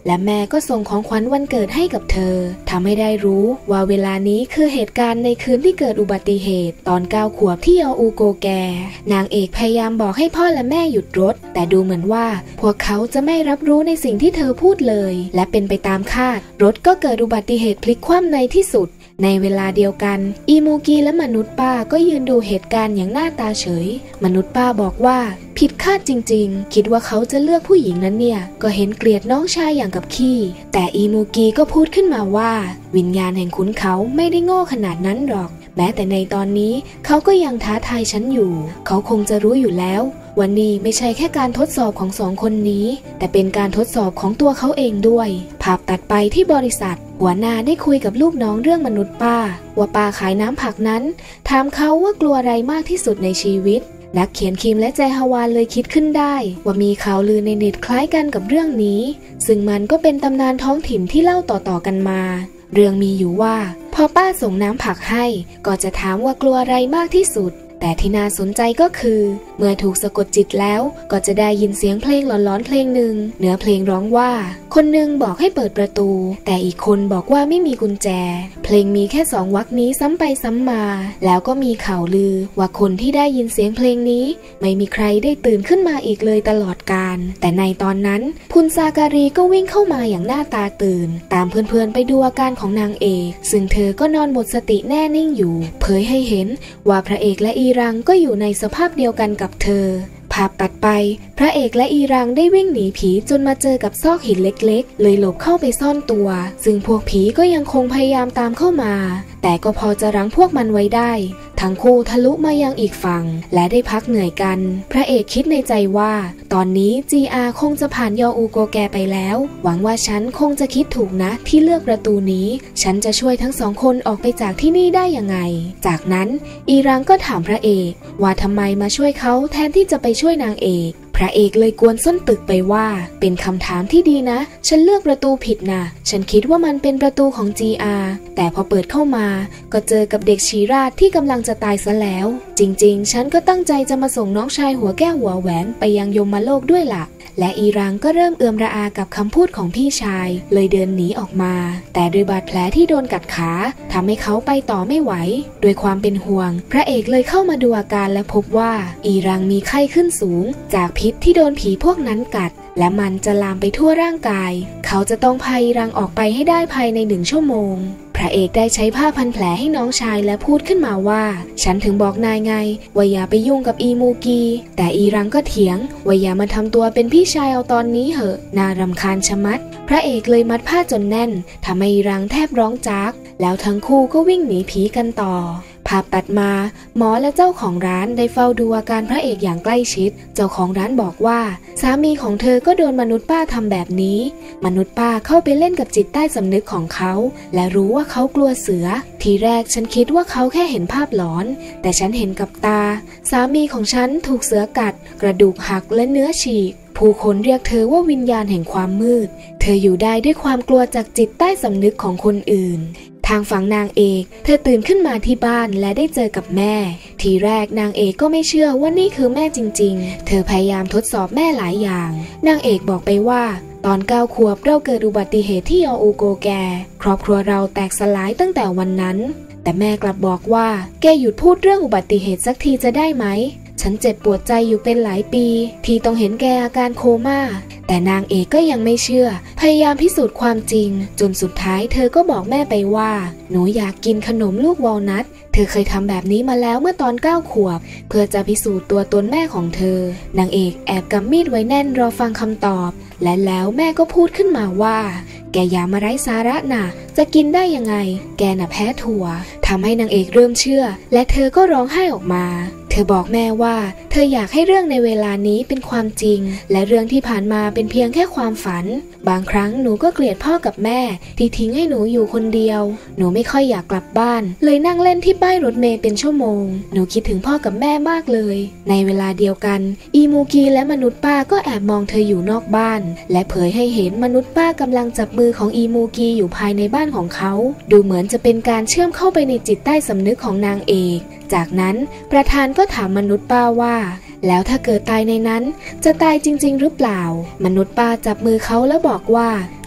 และแม่ก็ส่งของขวัญวันเกิดให้กับเธอทำให้ได้รู้ว่าเวลานี้คือเหตุการณ์ในคืนที่เกิดอุบัติเหตุตอนเก้าขวบที่ยออูโกแกนางเอกพยายามบอกให้พ่อและแม่หยุดรถแต่ดูเหมือนว่าพวกเขาจะไม่รับรู้ในสิ่งที่เธอพูดเลยและเป็นไปตามคาดรถก็เกิดอุบัติเหตุพลิกคว่ำในที่สุดในเวลาเดียวกันอีมูกีและมนุษย์ป้าก็ยืนดูเหตุการณ์อย่างหน้าตาเฉยมนุษย์ป้าบอกว่าผิดคาดจริงๆคิดว่าเขาจะเลือกผู้หญิงนั้นเนี่ยก็เห็นเกลียดน้องชายอย่างกับขี้แต่อีมูกีก็พูดขึ้นมาว่าวิญญาณแห่งขุนเขาไม่ได้โง่ขนาดนั้นหรอกแม้แต่ในตอนนี้เขาก็ยังท้าทายฉันอยู่เขาคงจะรู้อยู่แล้ววันนี้ไม่ใช่แค่การทดสอบของสองคนนี้แต่เป็นการทดสอบของตัวเขาเองด้วยภาพตัดไปที่บริษัทหัวหน้าได้คุยกับลูกน้องเรื่องมนุษย์ป้าว่าป้าขายน้ำผักนั้นถามเขาว่ากลัวอะไรมากที่สุดในชีวิตนักเขียนคิมและแจฮาวานเลยคิดขึ้นได้ว่ามีข่าวลือในเน็ตคล้ายกันกับเรื่องนี้ซึ่งมันก็เป็นตำนานท้องถิ่นที่เล่าต่อๆกันมาเรื่องมีอยู่ว่าพอป้าส่งน้ำผักให้ก็จะถามว่ากลัวอะไรมากที่สุดแต่ที่น่าสนใจก็คือเมื่อถูกสะกดจิตแล้วก็จะได้ยินเสียงเพลงหลอนๆเพลงหนึ่งเนื้อเพลงร้องว่าคนหนึ่งบอกให้เปิดประตูแต่อีกคนบอกว่าไม่มีกุญแจเพลงมีแค่สองวรรคนี้ซ้ำไปซ้ำมาแล้วก็มีข่าวลือว่าคนที่ได้ยินเสียงเพลงนี้ไม่มีใครได้ตื่นขึ้นมาอีกเลยตลอดกาลแต่ในตอนนั้นพุนซาการีก็วิ่งเข้ามาอย่างหน้าตาตื่นตามเพื่อนๆไปดูอาการของนางเอกซึ่งเธอก็นอนหมดสติแน่นิ่งอยู่เผยให้เห็นว่าพระเอกและอีรังก็อยู่ในสภาพเดียวกันกับเธอภาพตัดไปพระเอกและอีรังได้วิ่งหนีผีจนมาเจอกับซอกหินเล็กๆเลยหลบเข้าไปซ่อนตัวซึ่งพวกผีก็ยังคงพยายามตามเข้ามาแต่ก็พอจะรั้งพวกมันไว้ได้ทั้งคู่ทะลุมายังอีกฝั่งและได้พักเหนื่อยกันพระเอกคิดในใจว่าตอนนี้ จี อาร์ คงจะผ่านยออูโกแกไปแล้วหวังว่าฉันคงจะคิดถูกนะที่เลือกประตูนี้ฉันจะช่วยทั้งสองคนออกไปจากที่นี่ได้ยังไงจากนั้นอีรังก็ถามพระเอกว่าทำไมมาช่วยเขาแทนที่จะไปช่วยนางเอกพระเอกเลยกวนส้นตึกไปว่าเป็นคำถามที่ดีนะฉันเลือกประตูผิดนะฉันคิดว่ามันเป็นประตูของ จี อาร์ แต่พอเปิดเข้ามาก็เจอกับเด็กชีราชที่กำลังจะตายซะแล้วจริงๆฉันก็ตั้งใจจะมาส่งน้องชายหัวแก้วหัวแหวนไปยังยมโลกด้วยล่ะและอีรังก็เริ่มเอือมระอากับคำพูดของพี่ชายเลยเดินหนีออกมาแต่ด้วยบาดแผลที่โดนกัดขาทำให้เขาไปต่อไม่ไหวด้วยความเป็นห่วงพระเอกเลยเข้ามาดูอาการและพบว่าอีรังมีไข้ขึ้นสูงจากพิษที่โดนผีพวกนั้นกัดและมันจะลามไปทั่วร่างกายเขาจะต้องพาอีรังออกไปให้ได้ภายในหนึ่งชั่วโมงพระเอกได้ใช้ผ้าพันแผลให้น้องชายและพูดขึ้นมาว่าฉันถึงบอกนายไงว่าอย่าไปยุ่งกับอีมูกีแต่อีรังก็เถียงว่าอย่ามาทำตัวเป็นพี่ชายเอาตอนนี้เหอะน่ารำคาญชะมัดพระเอกเลยมัดผ้าจนแน่นทำให้อีรังแทบร้องจากแล้วทั้งคู่ก็วิ่งหนีผีกันต่อภาพตัดมาหมอและเจ้าของร้านได้เฝ้าดูอาการพระเอกอย่างใกล้ชิดเจ้าของร้านบอกว่าสามีของเธอก็โดนมนุษย์ป้าทำแบบนี้มนุษย์ป้าเข้าไปเล่นกับจิตใต้สำนึกของเขาและรู้ว่าเขากลัวเสือทีแรกฉันคิดว่าเขาแค่เห็นภาพหลอนแต่ฉันเห็นกับตาสามีของฉันถูกเสือกัดกระดูกหักและเนื้อฉีกผู้คนเรียกเธอว่าวิญญาณแห่งความมืดเธออยู่ได้ด้วยความกลัวจากจิตใต้สำนึกของคนอื่นทางฝั่งนางเอกเธอตื่นขึ้นมาที่บ้านและได้เจอกับแม่ทีแรกนางเอกก็ไม่เชื่อว่านี่คือแม่จริงๆเธอพยายามทดสอบแม่หลายอย่างนางเอกบอกไปว่าตอนเก้าขวบเราเกิดอุบัติเหตุที่ยออูโกแกครอบครัวเราแตกสลายตั้งแต่วันนั้นแต่แม่กลับบอกว่าแกหยุดพูดเรื่องอุบัติเหตุสักทีจะได้ไหมฉันเจ็บปวดใจอยู่เป็นหลายปีที่ต้องเห็นแกอาการโคม่าแต่นางเอกก็ยังไม่เชื่อพยายามพิสูจน์ความจริงจนสุดท้ายเธอก็บอกแม่ไปว่าหนูอยากกินขนมลูกวอลนัทเธอเคยทำแบบนี้มาแล้วเมื่อตอนเก้าขวบเพื่อจะพิสูจน์ตัวตนแม่ของเธอนางเอกแอบกำมีดไว้แน่นรอฟังคำตอบและแล้วแม่ก็พูดขึ้นมาว่าแกอย่ามาไร้สาระน่ะจะกินได้ยังไงแกน่ะแพ้ถั่วทำให้นางเอกเริ่มเชื่อและเธอก็ร้องไห้ออกมาเธอบอกแม่ว่าเธออยากให้เรื่องในเวลานี้เป็นความจริงและเรื่องที่ผ่านมาเป็นเพียงแค่ความฝันบางครั้งหนูก็เกลียดพ่อกับแม่ที่ทิ้งให้หนูอยู่คนเดียวหนูไม่ค่อยอยากกลับบ้านเลยนั่งเล่นที่ป้ายรถเมล์เป็นชั่วโมงหนูคิดถึงพ่อกับแม่มากเลยในเวลาเดียวกันอีมูกีและมนุษย์ป้าก็แอบมองเธออยู่นอกบ้านและเผยให้เห็นมนุษย์ป้ากำลังจับมือของอีมูกีอยู่ภายในบ้านของเขาดูเหมือนจะเป็นการเชื่อมเข้าไปในจิตใต้สำนึกของนางเอกจากนั้นประธานก็ถามมนุษย์ป้าว่าแล้วถ้าเกิดตายในนั้นจะตายจริงๆหรือเปล่ามนุษย์ป้าจับมือเขาแล้วบอกว่าใจ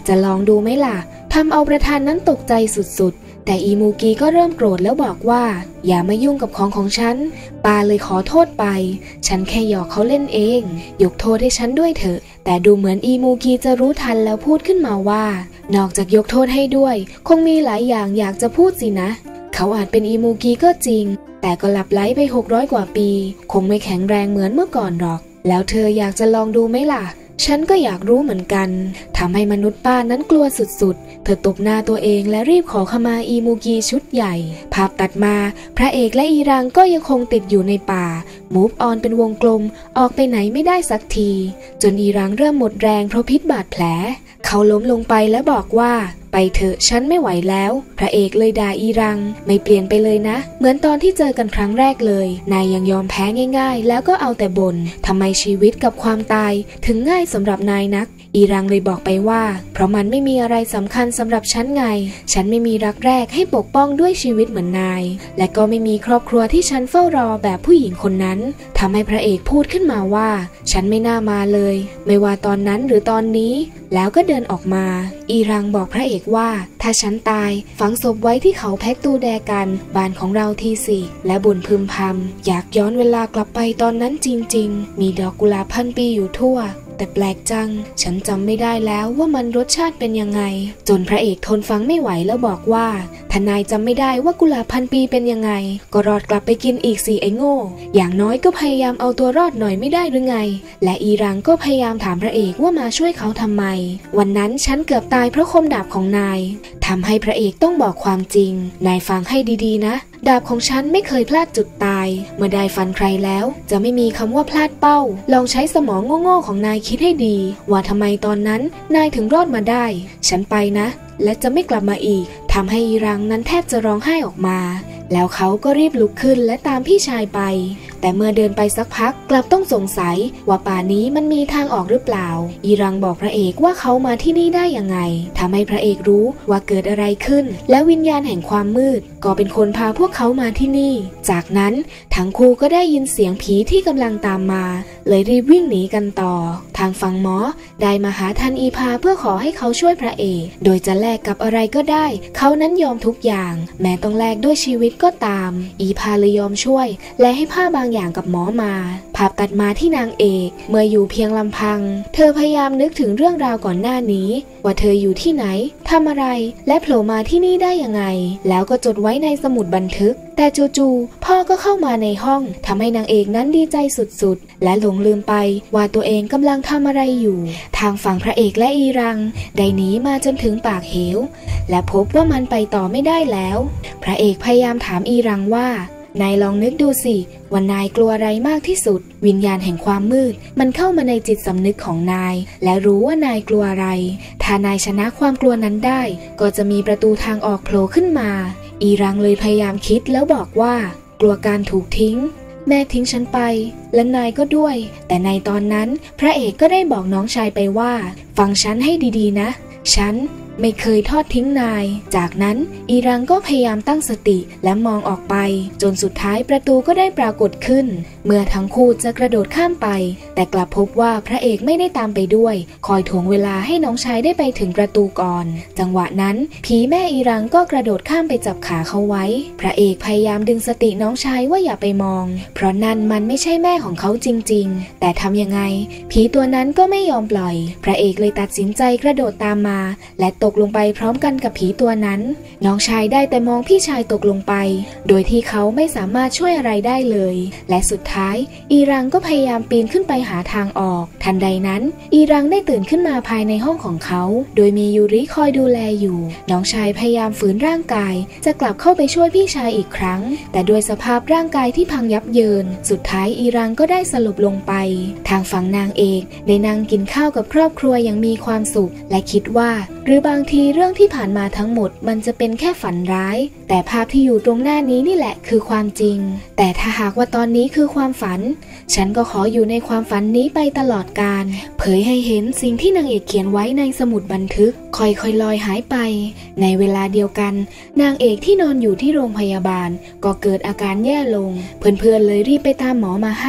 จะลองดูไหมล่ะทำเอาประธานนั้นตกใจสุดๆแต่อิมูกิก็เริ่มโกรธแล้วบอกว่าอย่ามายุ่งกับของของฉันปาเลยขอโทษไปฉันแค่หยอกเขาเล่นเองยกโทษให้ฉันด้วยเถอะแต่ดูเหมือนอิมูกิจะรู้ทันแล้วพูดขึ้นมาว่านอกจากยกโทษให้ด้วยคงมีหลายอย่างอยากจะพูดสินะเขาอาจเป็นอิมูกิก็จริงแต่ก็หลับไหลไปหกร้อยกว่าปีคงไม่แข็งแรงเหมือนเมื่อก่อนหรอกแล้วเธออยากจะลองดูไหมล่ะฉันก็อยากรู้เหมือนกันทำให้มนุษย์ป้านั้นกลัวสุดๆเธอตบหน้าตัวเองและรีบขอขมาอิมูกิชุดใหญ่ภาพตัดมาพระเอกและอีรังก็ยังคงติดอยู่ในป่ามูฟออนเป็นวงกลมออกไปไหนไม่ได้สักทีจนอีรังเริ่มหมดแรงเพราะพิษบาดแผลเขาล้มลงไปและบอกว่าไปเถอะฉันไม่ไหวแล้วพระเอกเลยด่าอีรังไม่เปลี่ยนไปเลยนะเหมือนตอนที่เจอกันครั้งแรกเลยนายยังยอมแพ้ง่ายๆแล้วก็เอาแต่บ่นทำไมชีวิตกับความตายถึงง่ายสำหรับนายนักอีรังเลยบอกไปว่าเพราะมันไม่มีอะไรสำคัญสำหรับฉันไงฉันไม่มีรักแรกให้ปกป้องด้วยชีวิตเหมือนนายและก็ไม่มีครอบครัวที่ฉันเฝ้ารอแบบผู้หญิงคนนั้นทำให้พระเอกพูดขึ้นมาว่าฉันไม่น่ามาเลยไม่ว่าตอนนั้นหรือตอนนี้แล้วก็เดินออกมาอีรังบอกพระเอกว่าถ้าฉันตายฝังศพไว้ที่เขาแพ็กตูแดกันบ้านของเราทีสิและบ่นพึมพำอยากย้อนเวลากลับไปตอนนั้นจริงๆมีดอกกุหลาบพันปีอยู่ทั่วแต่แปลกจังฉันจำไม่ได้แล้วว่ามันรสชาติเป็นยังไงจนพระเอกทนฟังไม่ไหวแล้วบอกว่าถ้านายจำไม่ได้ว่ากุหลาบพันปีเป็นยังไงก็รอดกลับไปกินอีกสิไอ้โง่อย่างน้อยก็พยายามเอาตัวรอดหน่อยไม่ได้หรือไงและอีรังก็พยายามถามพระเอกว่ามาช่วยเขาทำไมวันนั้นฉันเกือบตายเพราะคมดาบของนายทำให้พระเอกต้องบอกความจริงนายฟังให้ดีๆนะดาบของฉันไม่เคยพลาดจุดตายเมื่อได้ฟันใครแล้วจะไม่มีคำว่าพลาดเป้าลองใช้สมองโง่ๆของนายคิดให้ดีว่าทำไมตอนนั้นนายถึงรอดมาได้ฉันไปนะและจะไม่กลับมาอีกทำให้อีรังนั้นแทบจะร้องไห้ออกมาแล้วเขาก็รีบลุกขึ้นและตามพี่ชายไปแต่เมื่อเดินไปสักพักกลับต้องสงสัยว่าป่านี้มันมีทางออกหรือเปล่าอีรังบอกพระเอกว่าเขามาที่นี่ได้ยังไงทำให้พระเอกรู้ว่าเกิดอะไรขึ้นและวิญญาณแห่งความมืดก็เป็นคนพาพวกเขามาที่นี่จากนั้นทั้งคู่ก็ได้ยินเสียงผีที่กำลังตามมาเลยรีบวิ่งหนีกันต่อทางฝั่งหมอได้มาหาทันอีพาเพื่อขอให้เขาช่วยพระเอกโดยจะแลกกับอะไรก็ได้เขานั้นยอมทุกอย่างแม้ต้องแลกด้วยชีวิตก็ตามอีพาเลยยอมช่วยและให้ผ้าบางอย่างกับหมอมาภาพตัดมาที่นางเอกเมื่ออยู่เพียงลำพังเธอพยายามนึกถึงเรื่องราวก่อนหน้านี้ว่าเธออยู่ที่ไหนทำอะไรและโผล่มาที่นี่ได้ยังไงแล้วก็จดไว้ในสมุดบันทึกแต่จู่ๆพ่อก็เข้ามาในห้องทำให้นางเอกนั้นดีใจสุดๆและหลงลืมไปว่าตัวเองกำลังทำอะไรอยู่ทางฝั่งพระเอกและอีรังได้หนีมาจนถึงปากเหวและพบว่ามันไปต่อไม่ได้แล้วพระเอกพยายามถามอีรังว่านายลองนึกดูสิว่านายกลัวอะไรมากที่สุดวิญญาณแห่งความมืดมันเข้ามาในจิตสำนึกของนายและรู้ว่านายกลัวอะไรถ้านายชนะความกลัวนั้นได้ก็จะมีประตูทางออกโผล่ขึ้นมาอีรังเลยพยายามคิดแล้วบอกว่ากลัวการถูกทิ้งแม่ทิ้งฉันไปและนายก็ด้วยแต่ในตอนนั้นพระเอกก็ได้บอกน้องชายไปว่าฟังฉันให้ดีๆนะฉันไม่เคยทอดทิ้งนายจากนั้นอีรังก็พยายามตั้งสติและมองออกไปจนสุดท้ายประตูก็ได้ปรากฏขึ้นเมื่อทั้งคู่จะกระโดดข้ามไปแต่กลับพบว่าพระเอกไม่ได้ตามไปด้วยคอยถ่วงเวลาให้น้องชายได้ไปถึงประตูก่อนจังหวะนั้นผีแม่อีรังก็กระโดดข้ามไปจับขาเขาไว้พระเอกพยายามดึงสติน้องชายว่าอย่าไปมองเพราะนั่นมันไม่ใช่แม่ของเขาจริงๆแต่ทำยังไงผีตัวนั้นก็ไม่ยอมปล่อยพระเอกเลยตัดสินใจกระโดดตามมาและตกลงไปพร้อมกันกับผีตัวนั้นน้องชายได้แต่มองพี่ชายตกลงไปโดยที่เขาไม่สามารถช่วยอะไรได้เลยและสุดท้ายอีรังก็พยายามปีนขึ้นไปหาทางออกทันใดนั้นอีรังได้ตื่นขึ้นมาภายในห้องของเขาโดยมียูริคอยดูแลอยู่น้องชายพยายามฝืนร่างกายจะกลับเข้าไปช่วยพี่ชายอีกครั้งแต่ด้วยสภาพร่างกายที่พังยับเยินสุดท้ายอีรังก็ได้สลบลงไปทางฝั่งนางเอกได้นั่งกินข้าวกับครอบครัวอย่างมีความสุขและคิดว่าหรือบางทีเรื่องที่ผ่านมาทั้งหมดมันจะเป็นแค่ฝันร้ายแต่ภาพที่อยู่ตรงหน้านี้นี่แหละคือความจริงแต่ถ้าหากว่าตอนนี้คือความฝันฉันก็ขออยู่ในความฝันนี้ไปตลอดกาลเผยให้เห็นสิ่งที่นางเอกเขียนไว้ในสมุดบันทึกค่อยๆลอยหายไปในเวลาเดียวกันนางเอกที่นอนอยู่ที่โรงพยาบาลก็เกิดอาการแย่ลงเพื่อนๆเลยรีบไปตามหมอมาให้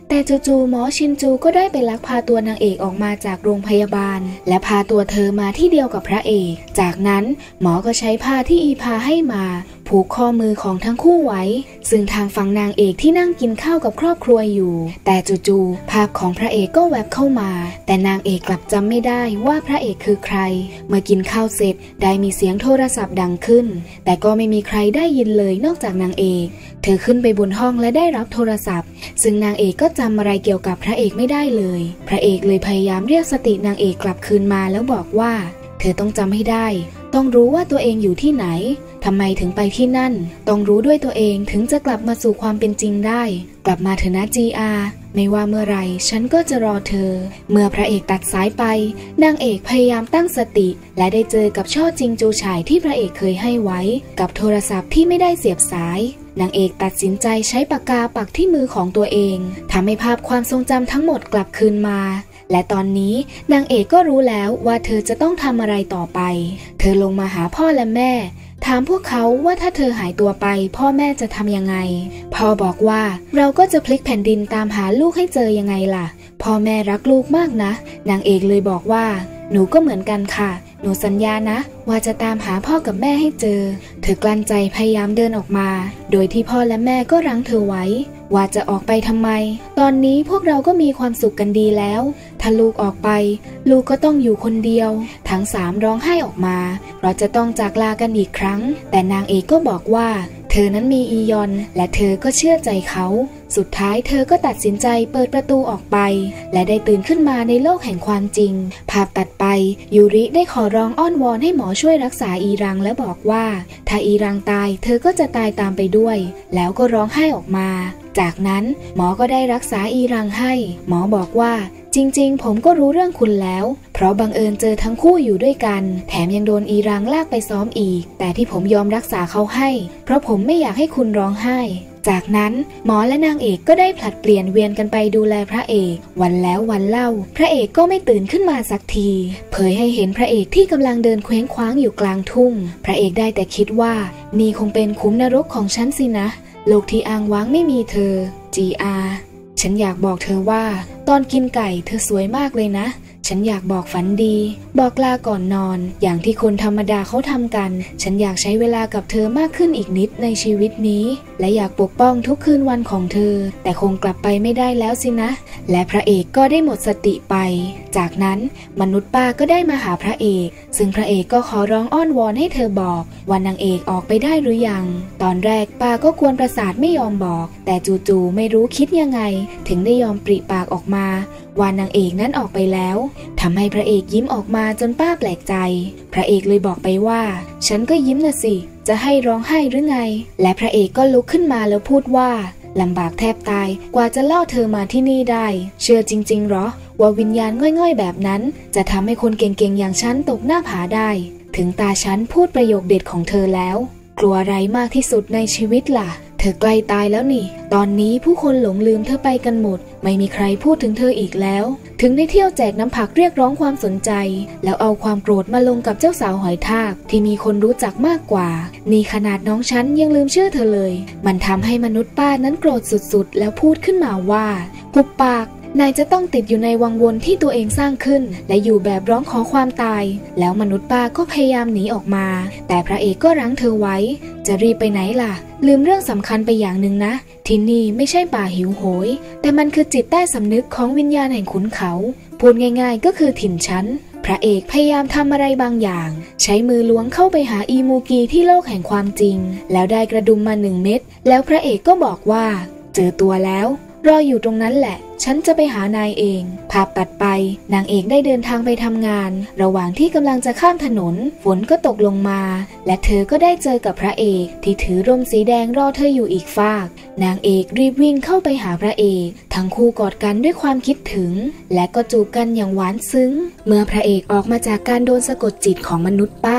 แต่จู่ๆหมอชินจูก็ได้ไปลักพาตัวนางเอกออกมาจากโรงพยาบาลและพาตัวเธอมาที่เดียวกับพระเอกจากนั้นหมอก็ใช้ผ้าที่อีพาให้มาผูกข้อมือของทั้งคู่ไว้ซึ่งทางฝั่งนางเอกที่นั่งกินข้าวกับครอบครัวอยู่แต่จู่ๆภาพของพระเอกก็แวบเข้ามาแต่นางเอกกลับจำไม่ได้ว่าพระเอกคือใครเมื่อกินข้าวเสร็จได้มีเสียงโทรศัพท์ดังขึ้นแต่ก็ไม่มีใครได้ยินเลยนอกจากนางเอกเธอขึ้นไปบนห้องและได้รับโทรศัพท์ซึ่งนางเอกก็จำอะไรเกี่ยวกับพระเอกไม่ได้เลยพระเอกเลยพยายามเรียกสตินางเอกกลับคืนมาแล้วบอกว่าเธอต้องจำให้ได้ต้องรู้ว่าตัวเองอยู่ที่ไหนทำไมถึงไปที่นั่นต้องรู้ด้วยตัวเองถึงจะกลับมาสู่ความเป็นจริงได้กลับมาเถอะนะจีอาไม่ว่าเมื่อไรฉันก็จะรอเธอเมื่อพระเอกตัดสายไปนางเอกพยายามตั้งสติและได้เจอกับช่อจิงจูฉ่ายที่พระเอกเคยให้ไว้กับโทรศัพท์ที่ไม่ได้เสียบสายนางเอกตัดสินใจใช้ปากกาปักที่มือของตัวเองทำให้ภาพความทรงจำทั้งหมดกลับคืนมาและตอนนี้นางเอกก็รู้แล้วว่าเธอจะต้องทำอะไรต่อไปเธอลงมาหาพ่อและแม่ถามพวกเขาว่าถ้าเธอหายตัวไปพ่อแม่จะทำยังไงพ่อบอกว่าเราก็จะพลิกแผ่นดินตามหาลูกให้เจอยังไงล่ะพ่อแม่รักลูกมากนะนางเอกเลยบอกว่าหนูก็เหมือนกันค่ะหนูสัญญานะว่าจะตามหาพ่อกับแม่ให้เจอเธอกลั้นใจพยายามเดินออกมาโดยที่พ่อและแม่ก็รั้งเธอไว้ว่าจะออกไปทำไมตอนนี้พวกเราก็มีความสุขกันดีแล้วถ้าลูกออกไปลูกก็ต้องอยู่คนเดียวทั้งสามร้องไห้ออกมาเพราะจะต้องจากลากันอีกครั้งแต่นางเอกก็บอกว่าเธอนั้นมีอียอนและเธอก็เชื่อใจเขาสุดท้ายเธอก็ตัดสินใจเปิดประตูออกไปและได้ตื่นขึ้นมาในโลกแห่งความจริงภาพตัดไปยูริได้ขอร้องอ้อนวอนให้หมอช่วยรักษาอีรังและบอกว่าถ้าอีรังตายเธอก็จะตายตามไปด้วยแล้วก็ร้องไห้ออกมาจากนั้นหมอก็ได้รักษาอีรังให้หมอบอกว่าจริงๆผมก็รู้เรื่องคุณแล้วเพราะบังเอิญเจอทั้งคู่อยู่ด้วยกันแถมยังโดนอีรังลากไปซ้อมอีกแต่ที่ผมยอมรักษาเขาให้เพราะผมไม่อยากให้คุณร้องไห้จากนั้นหมอและนางเอกก็ได้ผลัดเปลี่ยนเวียนกันไปดูแลพระเอกวันแล้ววันเล่าพระเอกก็ไม่ตื่นขึ้นมาสักทีเผยให้เห็นพระเอกที่กำลังเดินเคว้งคว้างอยู่กลางทุ่งพระเอกได้แต่คิดว่านี่คงเป็นขุมนรกของฉันสินะโลกที่อ้างว้างไม่มีเธอจีอาฉันอยากบอกเธอว่าตอนกินไก่เธอสวยมากเลยนะฉันอยากบอกฝันดีบอกลาก่อนนอนอย่างที่คนธรรมดาเขาทำกันฉันอยากใช้เวลากับเธอมากขึ้นอีกนิดในชีวิตนี้และอยากปกป้องทุกคืนวันของเธอแต่คงกลับไปไม่ได้แล้วสินะและพระเอกก็ได้หมดสติไปจากนั้นมนุษย์ป้าก็ได้มาหาพระเอกซึ่งพระเอกก็ขอร้องอ้อนวอนให้เธอบอกว่านางเอกออกไปได้หรือยังตอนแรกป้าก็กวนประสาทไม่ยอมบอกแต่จู่ๆไม่รู้คิดยังไงถึงได้ยอมปริปากออกมาว่านางเอกนั้นออกไปแล้วทำให้พระเอกยิ้มออกมาจนป้าแปลกใจพระเอกเลยบอกไปว่าฉันก็ยิ้มน่ะสิจะให้ร้องไห้หรือไงและพระเอกก็ลุกขึ้นมาแล้วพูดว่าลำบากแทบตายกว่าจะล่อเธอมาที่นี่ได้เชื่อจริงๆหรอว่าวิญญาณง่อยๆแบบนั้นจะทำให้คนเก่งๆอย่างฉันตกหน้าผาได้ถึงตาฉันพูดประโยคเด็ดของเธอแล้วกลัวอะไรมากที่สุดในชีวิตล่ะเธอใกล้ตายแล้วนี่ตอนนี้ผู้คนหลงลืมเธอไปกันหมดไม่มีใครพูดถึงเธออีกแล้วถึงได้เที่ยวแจกน้ำผักเรียกร้องความสนใจแล้วเอาความโกรธมาลงกับเจ้าสาวหอยทากที่มีคนรู้จักมากกว่านี่ขนาดน้องฉันยังลืมชื่อเธอเลยมันทำให้มนุษย์ป้านั้นโกรธสุดๆแล้วพูดขึ้นมาว่าหุบปากนายจะต้องติดอยู่ในวังวนที่ตัวเองสร้างขึ้นและอยู่แบบร้องขอความตายแล้วมนุษย์ป้าก็พยายามหนีออกมาแต่พระเอกก็รั้งเธอไว้จะรีบไปไหนล่ะลืมเรื่องสำคัญไปอย่างหนึ่งนะที่นี่ไม่ใช่ป่าหิวโหยแต่มันคือจิตใต้สำนึกของวิญญาณแห่งขุนเขาพูดง่ายๆก็คือถิ่นฉันพระเอกพยายามทำอะไรบางอย่างใช้มือล้วงเข้าไปหาอีมูกีที่โลกแห่งความจริงแล้วได้กระดุมมาหนึ่งเม็ดแล้วพระเอกก็บอกว่าเจอตัวแล้วรออยู่ตรงนั้นแหละฉันจะไปหานายเองภาพตัดไปนางเอกได้เดินทางไปทำงานระหว่างที่กำลังจะข้ามถนนฝนก็ตกลงมาและเธอก็ได้เจอกับพระเอกที่ถือร่มสีแดงรอเธออยู่อีกฟากนางเอกรีบวิ่งเข้าไปหาพระเอกทั้งคู่กอดกันด้วยความคิดถึงและก็จูบกันอย่างหวานซึ้งเมื่อพระเอกออกมาจากการโดนสะกดจิตของมนุษย์ป้า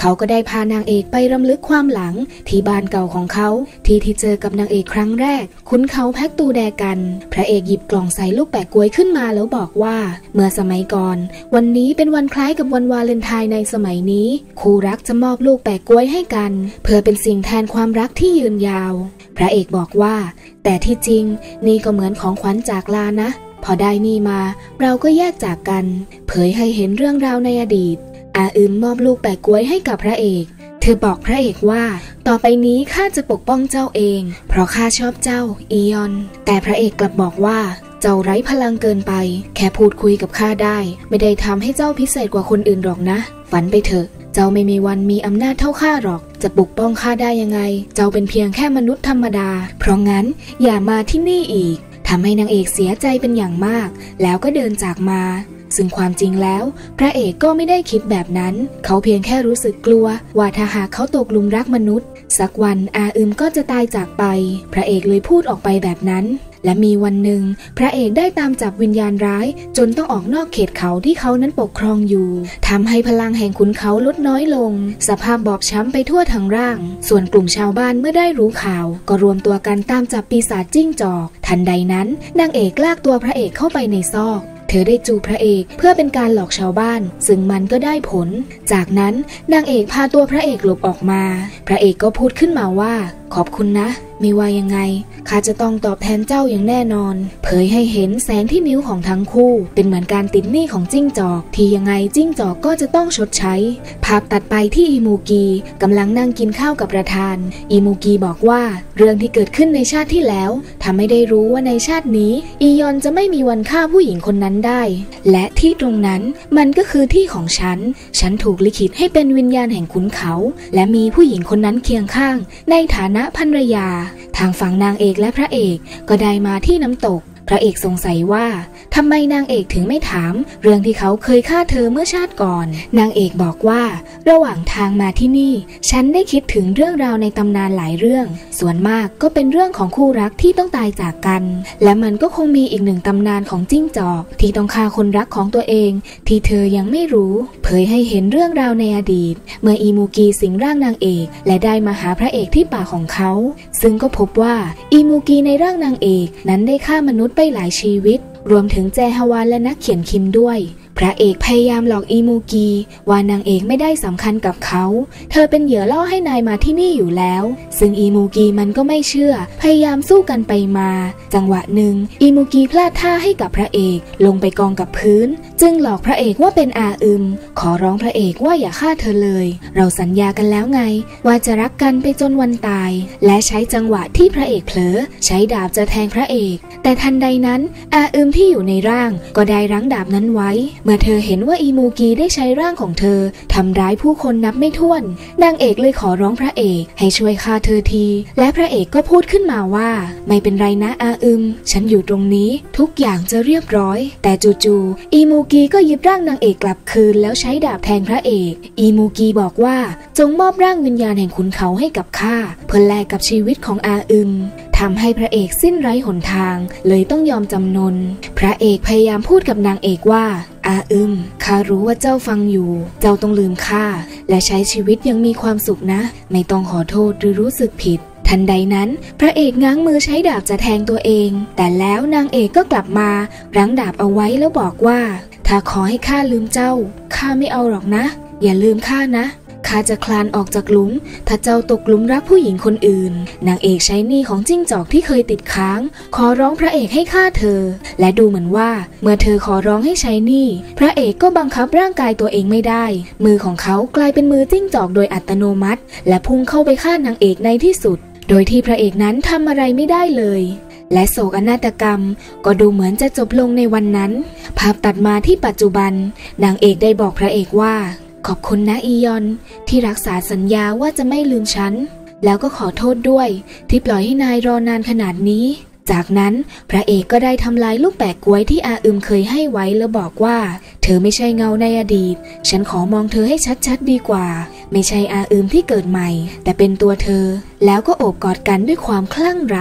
เขาก็ได้พานางเอกไปรำลึกความหลังที่บ้านเก่าของเขาที่ที่เจอกับนางเอกครั้งแรกคุ้นเขาแพ็กตูแดกันพระเอกหยิบกล่องใส่ลูกแปะกล้วยขึ้นมาแล้วบอกว่าเมื่อสมัยก่อนวันนี้เป็นวันคล้ายกับวันวาเลนไทน์ในสมัยนี้คู่รักจะมอบลูกแปะกล้วยให้กันเพื่อเป็นสิ่งแทนความรักที่ยืนยาวพระเอกบอกว่าแต่ที่จริงนี่ก็เหมือนของขวัญจากลานะพอได้นี่มาเราก็แยกจากกันเผยให้เห็นเรื่องราวในอดีตอาอึมมอบลูกแปะกล้วยให้กับพระเอกเธอบอกพระเอกว่าต่อไปนี้ข้าจะปกป้องเจ้าเองเพราะข้าชอบเจ้าอียอนแต่พระเอกกลับบอกว่าเจ้าไร้พลังเกินไปแค่พูดคุยกับข้าได้ไม่ได้ทำให้เจ้าพิเศษกว่าคนอื่นหรอกนะฝันไปเถอะเจ้าไม่มีวันมีอำนาจเท่าข้าหรอกจะปกป้องข้าได้ยังไงเจ้าเป็นเพียงแค่มนุษย์ธรรมดาเพราะงั้นอย่ามาที่นี่อีกทำให้นางเอกเสียใจเป็นอย่างมากแล้วก็เดินจากมาซึ่งความจริงแล้วพระเอกก็ไม่ได้คิดแบบนั้นเขาเพียงแค่รู้สึกกลัวว่าถ้าหากเขาตกหลุมรักมนุษย์สักวันอาอึมก็จะตายจากไปพระเอกเลยพูดออกไปแบบนั้นและมีวันหนึ่งพระเอกได้ตามจับวิญญาณร้ายจนต้องออกนอกเขตเขาที่เขานั้นปกครองอยู่ทำให้พลังแห่งขุนเขาลดน้อยลงสภาพบอบช้ำไปทั่วทั้งร่างส่วนกลุ่มชาวบ้านเมื่อได้รู้ข่าวก็รวมตัวกันตามจับปีศาจจิ้งจอกทันใดนั้นนางเอกลากตัวพระเอกเข้าไปในซอกเธอได้จูบพระเอกเพื่อเป็นการหลอกชาวบ้านซึ่งมันก็ได้ผลจากนั้นนางเอกพาตัวพระเอกหลบออกมาพระเอกก็พูดขึ้นมาว่าขอบคุณนะไม่ว่ายังไงข้าจะต้องตอบแทนเจ้าอย่างแน่นอนเผยให้เห็นแสงที่นิ้วของทั้งคู่เป็นเหมือนการติดหนี้ของจิ้งจอกที่ยังไงจิ้งจอกก็จะต้องชดใช้ภาพตัดไปที่อิมูกีกำลังนั่งกินข้าวกับประธานอิมูกีบอกว่าเรื่องที่เกิดขึ้นในชาติที่แล้วทำให้ได้รู้ว่าในชาตินี้อียอนจะไม่มีวันฆ่าผู้หญิงคนนั้นได้และที่ตรงนั้นมันก็คือที่ของฉันฉันถูกลิขิตให้เป็นวิญญาณแห่งขุนเขาและมีผู้หญิงคนนั้นเคียงข้างในฐานะภรรยาทางฝั่งนางเอกและพระเอกก็ได้มาที่น้ำตกพระเอกสงสัยว่าทำไมนางเอกถึงไม่ถามเรื่องที่เขาเคยฆ่าเธอเมื่อชาติก่อนนางเอกบอกว่าระหว่างทางมาที่นี่ฉันได้คิดถึงเรื่องราวในตำนานหลายเรื่องส่วนมากก็เป็นเรื่องของคู่รักที่ต้องตายจากกันและมันก็คงมีอีกหนึ่งตำนานของจิ้งจอกที่ต้องฆ่าคนรักของตัวเองที่เธอยังไม่รู้เผยให้เห็นเรื่องราวในอดีตเมื่ออิมูกีสิงร่างนางเอกและได้มาหาพระเอกที่ป่าของเขาซึ่งก็พบว่าอิมูกีในร่างนางเอกนั้นได้ฆ่ามนุษย์ไปหลายชีวิตรวมถึงแจฮวานและนักเขียนคิมด้วยพระเอกพยายามหลอกอิมูกีว่านางเอกไม่ได้สำคัญกับเขาเธอเป็นเหยื่อล่อให้นายมาที่นี่อยู่แล้วซึ่งอิมูกีมันก็ไม่เชื่อพยายามสู้กันไปมาจังหวะหนึ่งอิมูกีพลาดท่าให้กับพระเอกลงไปกองกับพื้นจึงหลอกพระเอกว่าเป็นอาอึมขอร้องพระเอกว่าอย่าฆ่าเธอเลยเราสัญญากันแล้วไงว่าจะรักกันไปจนวันตายและใช้จังหวะที่พระเอกเผลอใช้ดาบจะแทงพระเอกแต่ทันใดนั้นอาอึมที่อยู่ในร่างก็ได้รั้งดาบนั้นไว้เมื่อเธอเห็นว่าอิมูกีได้ใช้ร่างของเธอทำร้ายผู้คนนับไม่ถ้วนนางเอกเลยขอร้องพระเอกให้ช่วยฆ่าเธอทีและพระเอกก็พูดขึ้นมาว่าไม่เป็นไรนะอาอึมฉันอยู่ตรงนี้ทุกอย่างจะเรียบร้อยแต่จู่ๆอิมูกีก็ยึดร่างนางเอกกลับคืนแล้วใช้ดาบแทงพระเอกอิมูกีบอกว่าจงมอบร่างวิญญาณแห่งขุนเขาให้กับข้าเพื่อแลกกับชีวิตของอาอึมทำให้พระเอกสิ้นไร้หนทางเลยต้องยอมจำนนพระเอกพยายามพูดกับนางเอกว่าอาอึมข้ารู้ว่าเจ้าฟังอยู่เจ้าต้องลืมข้าและใช้ชีวิตยังมีความสุขนะไม่ต้องขอโทษหรือรู้สึกผิดทันใดนั้นพระเอกง้างมือใช้ดาบจะแทงตัวเองแต่แล้วนางเอกก็กลับมารั้งดาบเอาไว้แล้วบอกว่าถ้าขอให้ข้าลืมเจ้าข้าไม่เอาหรอกนะอย่าลืมข้านะข้าจะคลานออกจากหลุมถ้าเจ้าตกหลุมรักผู้หญิงคนอื่นนางเอกใช้หนี้ของจิ้งจอกที่เคยติดค้างขอร้องพระเอกให้ฆ่าเธอและดูเหมือนว่าเมื่อเธอขอร้องให้ใช้หนี้พระเอกก็บังคับร่างกายตัวเองไม่ได้มือของเขากลายเป็นมือจิ้งจอกโดยอัตโนมัติและพุ่งเข้าไปฆ่านางเอกในที่สุดโดยที่พระเอกนั้นทำอะไรไม่ได้เลยและโศกนาฏกรรมก็ดูเหมือนจะจบลงในวันนั้นภาพตัดมาที่ปัจจุบันนางเอกได้บอกพระเอกว่าขอบคุณนะอียอนที่รักษาสัญญาว่าจะไม่ลืมฉันแล้วก็ขอโทษด้วยที่ปล่อยให้นายรอนานขนาดนี้จากนั้นพระเอกก็ได้ทำลายลูกแปะกล้วยที่อาอึมเคยให้ไว้แล้วบอกว่าเธอไม่ใช่เงาในอดีตฉันขอมองเธอให้ชัดๆดีกว่าไม่ใช่อาอึมที่เกิดใหม่แต่เป็นตัวเธอแล้วก็โอบกอดกันด้วยความคลั่งรัก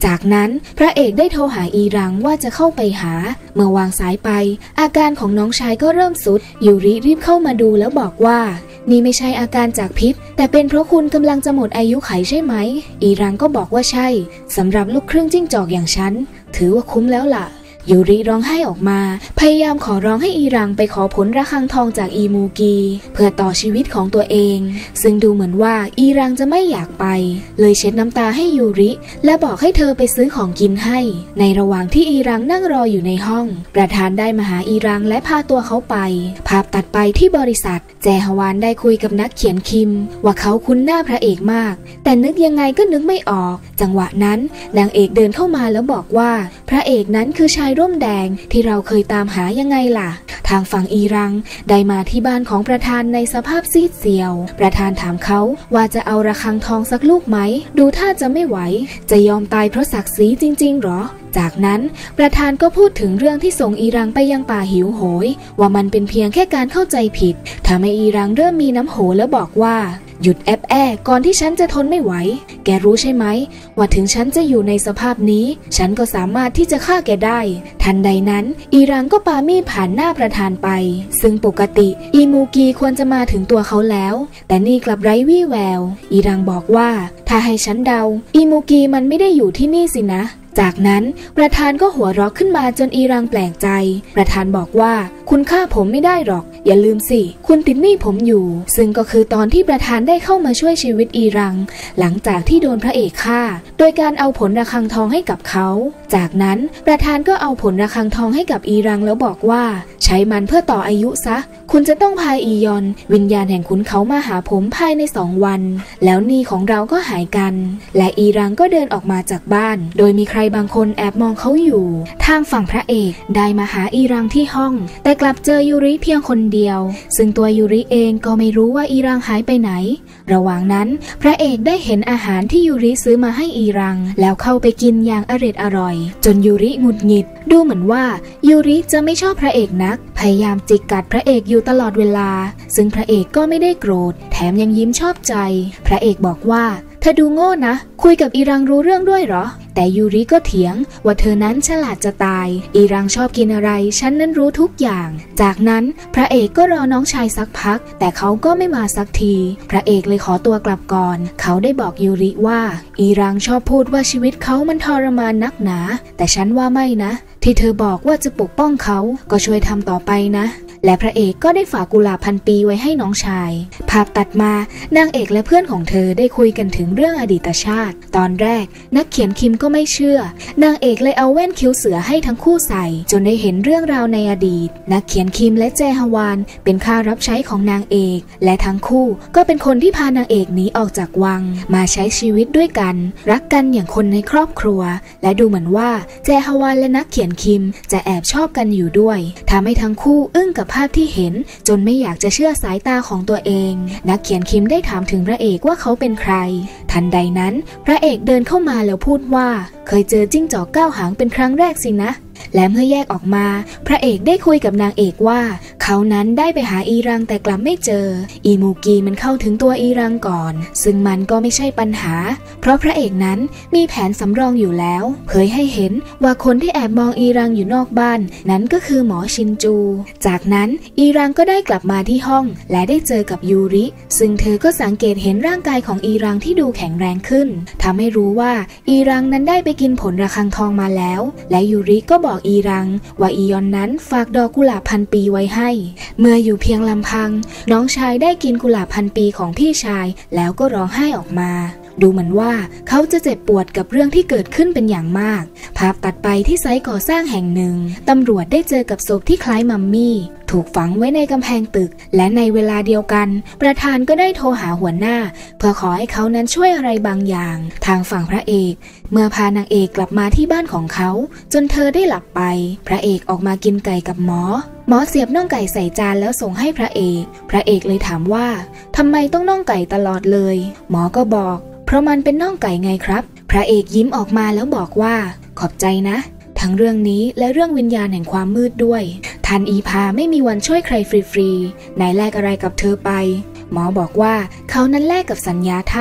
จากนั้นพระเอกได้โทรหาอีรังว่าจะเข้าไปหาเมื่อวางสายไปอาการของน้องชายก็เริ่มทรุดยูริรีบเข้ามาดูแล้วบอกว่านี่ไม่ใช่อาการจากพิษแต่เป็นเพราะคุณกำลังจะหมดอายุไขใช่ไหมอีรังก็บอกว่าใช่สำหรับลูกครึ่งจิ้งจอกอย่างฉันถือว่าคุ้มแล้วล่ะยูริร้องไห้ออกมาพยายามขอร้องให้อีรังไปขอผลระฆังทองจากอีมูกีเพื่อต่อชีวิตของตัวเองซึ่งดูเหมือนว่าอีรังจะไม่อยากไปเลยเช็ดน้ำตาให้ยูริและบอกให้เธอไปซื้อของกินให้ในระหว่างที่อีรังนั่งรออยู่ในห้องประธานได้มาหาอีรังและพาตัวเขาไปภาพตัดไปที่บริษัทแจฮวานได้คุยกับนักเขียนคิมว่าเขาคุ้นหน้าพระเอกมากแต่นึกยังไงก็นึกไม่ออกจังหวะนั้นนางเอกเดินเข้ามาแล้วบอกว่าพระเอกนั้นคือชายร่มแดงที่เราเคยตามหายังไงล่ะทางฝั่งอีรังได้มาที่บ้านของประธานในสภาพซีดเซียวประธานถามเขาว่าจะเอาระฆังทองสักลูกไหมดูท่าจะไม่ไหวจะยอมตายเพราะศักดิ์ศรีจริงๆหรอจากนั้นประธานก็พูดถึงเรื่องที่ส่งอีรังไปยังป่าหิวโหยว่ามันเป็นเพียงแค่การเข้าใจผิดทำให้อีรังเริ่มมีน้ำโหแล้วบอกว่าหยุดแอบแอก่อนที่ฉันจะทนไม่ไหวแกรู้ใช่ไหมว่าถึงฉันจะอยู่ในสภาพนี้ฉันก็สามารถที่จะฆ่าแกได้ทันใดนั้นอีรังก็ปามีดผ่านหน้าประธานไปซึ่งปกติอีมูกีควรจะมาถึงตัวเขาแล้วแต่นี่กลับไร้วี่แววอีรังบอกว่าถ้าให้ฉันเดาอีมูกีมันไม่ได้อยู่ที่นี่สินะจากนั้นประธานก็หัวเราะขึ้นมาจนอีรังแปลกใจประธานบอกว่าคุณฆ่าผมไม่ได้หรอกอย่าลืมสิคุณติดหนี้ผมอยู่ซึ่งก็คือตอนที่ประธานได้เข้ามาช่วยชีวิตอีรังหลังจากที่โดนพระเอกฆ่าโดยการเอาผลระฆังทองให้กับเขาจากนั้นประธานก็เอาผลระฆังทองให้กับอีรังแล้วบอกว่าใช้มันเพื่อต่ออายุซะคุณจะต้องพาอียอนวิญญาณแห่งขุนเขามาหาผมภายในสองวันแล้วหนี้ของเราก็หายกันและอีรังก็เดินออกมาจากบ้านโดยมีใครบางคนแอบมองเขาอยู่ทางฝั่งพระเอกได้มาหาอีรังที่ห้องแต่กลับเจอยูริเพียงคนเดียวซึ่งตัวยูริเองก็ไม่รู้ว่าอีรังหายไปไหนระหว่างนั้นพระเอกได้เห็นอาหารที่ยูริซื้อมาให้อีรังแล้วเข้าไปกินอย่างอร็ดอร่อยจนยูริหงุดหงิดดูเหมือนว่ายูริจะไม่ชอบพระเอกนักพยายามจิกกัดพระเอกอยู่ตลอดเวลาซึ่งพระเอกก็ไม่ได้โกรธแถมยังยิ้มชอบใจพระเอกบอกว่าเธอดูโง่นะคุยกับอีรังรู้เรื่องด้วยเหรอแต่ยูริก็เถียงว่าเธอนั้นฉลาดจะตายอีรังชอบกินอะไรฉันนั้นรู้ทุกอย่างจากนั้นพระเอกก็รอน้องชายสักพักแต่เขาก็ไม่มาสักทีพระเอกเลยขอตัวกลับก่อนเขาได้บอกยูริว่าอีรังชอบพูดว่าชีวิตเขามันทรมานนักหนาแต่ฉันว่าไม่นะที่เธอบอกว่าจะปกป้องเขาก็ช่วยทำต่อไปนะและพระเอกก็ได้ฝากกุหลาบพันปีไว้ให้น้องชายภาพตัดมานางเอกและเพื่อนของเธอได้คุยกันถึงเรื่องอดีตชาติตอนแรกนักเขียนคิมก็ไม่เชื่อนางเอกเลยเอาแว่นคิ้วเสือให้ทั้งคู่ใส่จนได้เห็นเรื่องราวในอดีตนักเขียนคิมและแจฮวานเป็นข้ารับใช้ของนางเอกและทั้งคู่ก็เป็นคนที่พานางเอกหนีออกจากวังมาใช้ชีวิตด้วยกันรักกันอย่างคนในครอบครัวและดูเหมือนว่าแจฮวานและนักเขียนคิมจะแอบชอบกันอยู่ด้วยทำให้ทั้งคู่อึ้งกับภาพที่เห็นจนไม่อยากจะเชื่อสายตาของตัวเองนักเขียนคิมได้ถามถึงพระเอกว่าเขาเป็นใครทันใดนั้นพระเอกเดินเข้ามาแล้วพูดว่าเคยเจอจิ้งจอกเก้าหางเป็นครั้งแรกสินะและเมื่อแยกออกมาพระเอกได้คุยกับนางเอกว่าเขานั้นได้ไปหาอีรังแต่กลับไม่เจออีมูกีมันเข้าถึงตัวอีรังก่อนซึ่งมันก็ไม่ใช่ปัญหาเพราะพระเอกนั้นมีแผนสำรองอยู่แล้วเผยให้เห็นว่าคนที่แอบมองอีรังอยู่นอกบ้านนั้นก็คือหมอชินจูจากนั้นอีรังก็ได้กลับมาที่ห้องและได้เจอกับยูริซึ่งเธอก็สังเกตเห็นร่างกายของอีรังที่ดูแข็งแรงขึ้นทำให้รู้ว่าอีรังนั้นได้ไปกินผลระฆังทองมาแล้วและยูริก็บอกอีรังว่าอียอนนั้นฝากดอกกุหลาบพันปีไว้ให้เมื่ออยู่เพียงลำพังน้องชายได้กินกุหลาบพันปีของพี่ชายแล้วก็ร้องไห้ออกมาดูเหมือนว่าเขาจะเจ็บปวดกับเรื่องที่เกิดขึ้นเป็นอย่างมากภาพตัดไปที่ไซต์ก่อสร้างแห่งหนึ่งตำรวจได้เจอกับศพที่คล้ายมัมมี่ถูกฝังไว้ในกำแพงตึกและในเวลาเดียวกันประธานก็ได้โทรหาหัวหน้าเพื่อขอให้เขานั้นช่วยอะไรบางอย่างทางฝั่งพระเอกเมื่อพานางเอกกลับมาที่บ้านของเขาจนเธอได้หลับไปพระเอกออกมากินไก่กับหมอหมอเสียบน่องไก่ใส่จานแล้วส่งให้พระเอกพระเอกเลยถามว่าทำไมต้องน่องไก่ตลอดเลยหมอก็บอกเพราะมันเป็นน่องไก่ไงครับพระเอกยิ้มออกมาแล้วบอกว่าขอบใจนะทั้งเรื่องนี้และเรื่องวิญญาณแห่งความมืดด้วยท่านอีพาไม่มีวันช่วยใครฟรีๆไหนแลกอะไรกับเธอไปหมอบอกว่าเขานั้นแลกกับสัญญาทาสท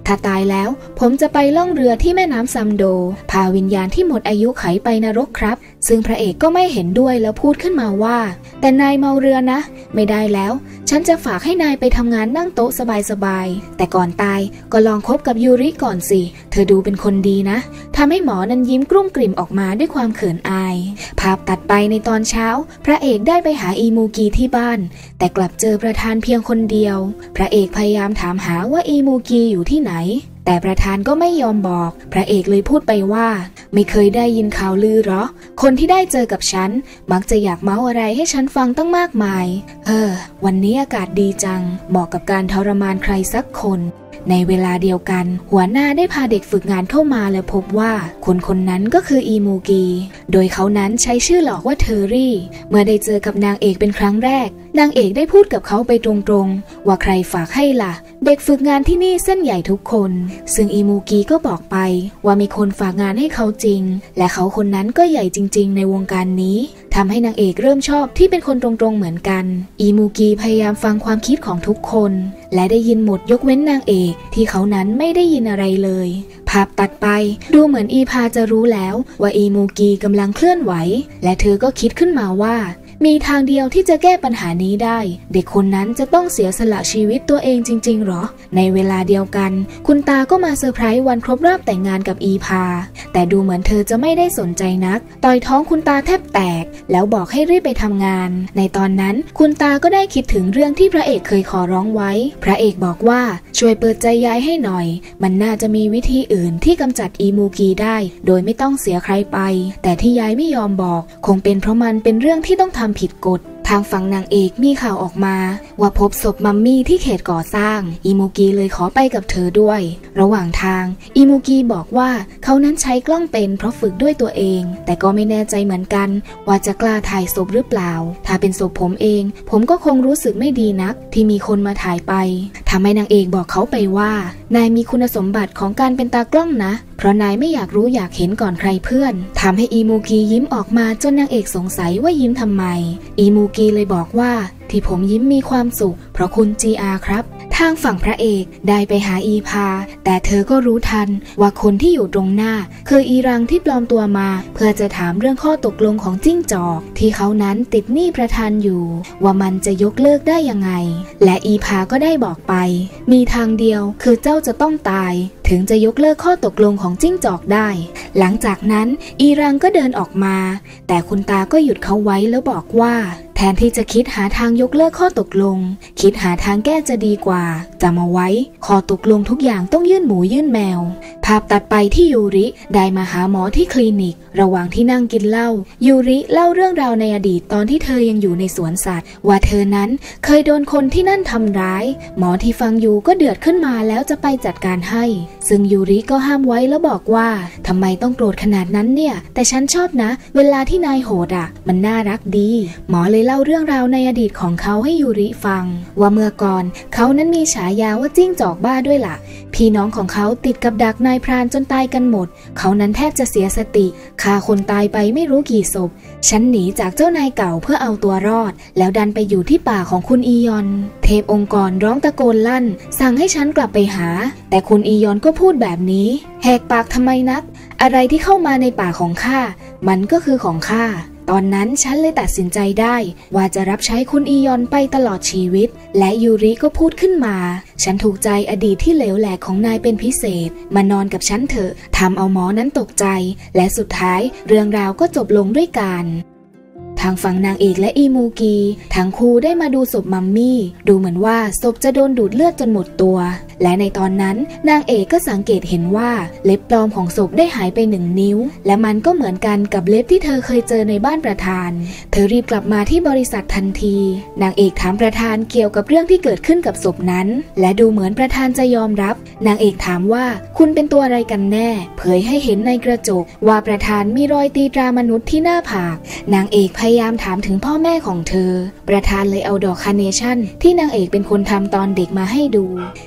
ถ้าตายแล้วผมจะไปล่องเรือที่แม่น้ำซัมโดพาวิญญาณที่หมดอายุไขไปนรกครับซึ่งพระเอกก็ไม่เห็นด้วยแล้วพูดขึ้นมาว่าแต่นายเมาเรือนะไม่ได้แล้วฉันจะฝากให้นายไปทำงานนั่งโต๊ะสบายๆแต่ก่อนตายก็ลองคบกับยูริก่อนสิเธอดูเป็นคนดีนะทำให้หมอนั้นยิ้มกลุ้มกลิ่มออกมาด้วยความเขินอายภาพตัดไปในตอนเช้าพระเอกได้ไปหาอิมูกิที่บ้านแต่กลับเจอประธานเพียงคนเดียวพระเอกพยายามถามหาว่าอิมูกิอยู่ที่ไหนแต่ประธานก็ไม่ยอมบอกพระเอกเลยพูดไปว่าไม่เคยได้ยินข่าวลือหรอคนที่ได้เจอกับฉันมักจะอยากเมาอะไรให้ฉันฟังตั้งมากมายเออวันนี้อากาศดีจังเหมาะกับการทรมานใครสักคนในเวลาเดียวกันหัวหน้าได้พาเด็กฝึกงานเข้ามาและพบว่าคนคนนั้นก็คืออิมูกิโดยเขานั้นใช้ชื่อหลอกว่าเทอรี่เมื่อได้เจอกับนางเอกเป็นครั้งแรกนางเอกได้พูดกับเขาไปตรงๆว่าใครฝากให้ล่ะเด็กฝึกงานที่นี่เส้นใหญ่ทุกคนซึ่งอิมูกิก็บอกไปว่ามีคนฝากงานให้เขาจริงและเขาคนนั้นก็ใหญ่จริงๆในวงการนี้ทำให้นางเอกเริ่มชอบที่เป็นคนตรงๆเหมือนกันอิมูกิพยายามฟังความคิดของทุกคนและได้ยินหมดยกเว้นนางเอกที่เขานั้นไม่ได้ยินอะไรเลยภาพตัดไปดูเหมือนอีพาจะรู้แล้วว่าอิมูกิกำลังเคลื่อนไหวและเธอก็คิดขึ้นมาว่ามีทางเดียวที่จะแก้ปัญหานี้ได้เด็กคนนั้นจะต้องเสียสละชีวิตตัวเองจริงๆหรอในเวลาเดียวกันคุณตาก็มาเซอร์ไพรส์วันครบรอบแต่งงานกับอีพาแต่ดูเหมือนเธอจะไม่ได้สนใจนักต่อยท้องคุณตาแทบแตกแล้วบอกให้รีบไปทำงานในตอนนั้นคุณตาก็ได้คิดถึงเรื่องที่พระเอกเคยขอร้องไว้พระเอกบอกว่าช่วยเปิดใจยายให้หน่อยมันน่าจะมีวิธีอื่นที่กำจัดอิมูกิได้โดยไม่ต้องเสียใครไปแต่ที่ยายไม่ยอมบอกคงเป็นเพราะมันเป็นเรื่องที่ต้องทำผิดกฎทางฝั่งนางเอกมีข่าวออกมาว่าพบศพมัมมี่ที่เขตก่อสร้างอิมูกิเลยขอไปกับเธอด้วยระหว่างทางอิมูกิบอกว่าเขานั้นใช้กล้องเป็นเพราะฝึกด้วยตัวเองแต่ก็ไม่แน่ใจเหมือนกันว่าจะกล้าถ่ายศพหรือเปล่าถ้าเป็นศพผมเองผมก็คงรู้สึกไม่ดีนักที่มีคนมาถ่ายไปทำให้นางเอกบอกเขาไปว่านายมีคุณสมบัติของการเป็นตากล้องนะเพราะนายไม่อยากรู้อยากเห็นก่อนใครเพื่อนทำให้อิมูกิยิ้มออกมาจนนางเอกสงสัยว่ายิ้มทำไมอิมูกิเลยบอกว่าที่ผมยิ้มมีความสุขเพราะคุณ จี อาร์ ครับทางฝั่งพระเอกได้ไปหาอีพาแต่เธอก็รู้ทันว่าคนที่อยู่ตรงหน้าคืออีรังที่ปลอมตัวมาเพื่อจะถามเรื่องข้อตกลงของจิ้งจอกที่เขานั้นติดหนี้ประธานอยู่ว่ามันจะยกเลิกได้ยังไงและอีพาก็ได้บอกไปมีทางเดียวคือเจ้าจะต้องตายถึงจะยกเลิกข้อตกลงของจิ้งจอกได้หลังจากนั้นอีรังก็เดินออกมาแต่คุณตาก็หยุดเขาไว้แล้วบอกว่าแทนที่จะคิดหาทางยกเลิกข้อตกลงคิดหาทางแก้จะดีกว่าจำเอาไว้ข้อตกลงทุกอย่างต้องยื่นหมูยื่นแมวภาพตัดไปที่ยูริได้มาหาหมอที่คลินิกระหว่างที่นั่งกินเหล้ายูริเล่าเรื่องราวในอดีตตอนที่เธอยังอยู่ในสวนสัตว์ว่าเธอนั้นเคยโดนคนที่นั่นทำร้ายหมอที่ฟังอยู่ก็เดือดขึ้นมาแล้วจะไปจัดการให้ซึ่งยูริก็ห้ามไว้แล้วบอกว่าทำไมต้องโกรธขนาดนั้นเนี่ยแต่ฉันชอบนะเวลาที่นายโหดอ่ะมันน่ารักดีหมอเลยเล่าเรื่องราวในอดีตของเขาให้ยูริฟังว่าเมื่อก่อนเขานั้นมีฉายาว่าจิ้งจอกบ้าด้วยล่ะพี่น้องของเขาติดกับดักนายพรานจนตายกันหมดเขานั้นแทบจะเสียสติฆ่าคนตายไปไม่รู้กี่ศพฉันหนีจากเจ้านายเก่าเพื่อเอาตัวรอดแล้วดันไปอยู่ที่ป่าของคุณอียอนเทพองค์กรร้องตะโกนลั่นสั่งให้ฉันกลับไปหาแต่คุณอียอนก็พูดแบบนี้แหกปากทำไมนักอะไรที่เข้ามาในป่าของข้ามันก็คือของข้าตอนนั้นฉันเลยตัดสินใจได้ว่าจะรับใช้คุณอียอนไปตลอดชีวิตและยูริก็พูดขึ้นมาฉันถูกใจอดีตที่เหลวแหลกของนายเป็นพิเศษมานอนกับฉันเถอะทำเอาหมอนั้นตกใจและสุดท้ายเรื่องราวก็จบลงด้วยกันทางฝั่งนางเอกและอิมูกิทั้งคู่ได้มาดูศพมัมมี่ดูเหมือนว่าศพจะโดนดูดเลือดจนหมดตัวและในตอนนั้นนางเอกก็สังเกตเห็นว่าเล็บปลอมของศพได้หายไปหนึ่งนิ้วและมันก็เหมือนกันกับเล็บที่เธอเคยเจอในบ้านประธานเธอรีบกลับมาที่บริษัททันทีนางเอกถามประธานเกี่ยวกับเรื่องที่เกิดขึ้นกับศพนั้นและดูเหมือนประธานจะยอมรับนางเอกถามว่าคุณเป็นตัวอะไรกันแน่เผยให้เห็นในกระจกว่าประธานมีรอยตีตรามนุษย์ที่หน้าผากนางเอกพยายามถามถึงพ่อแม่ของเธอประธานเลยเอาดอกคาร์เนชั่นที่นางเอกเป็นคนทำตอนเด็กมาให้ดูมีข้อ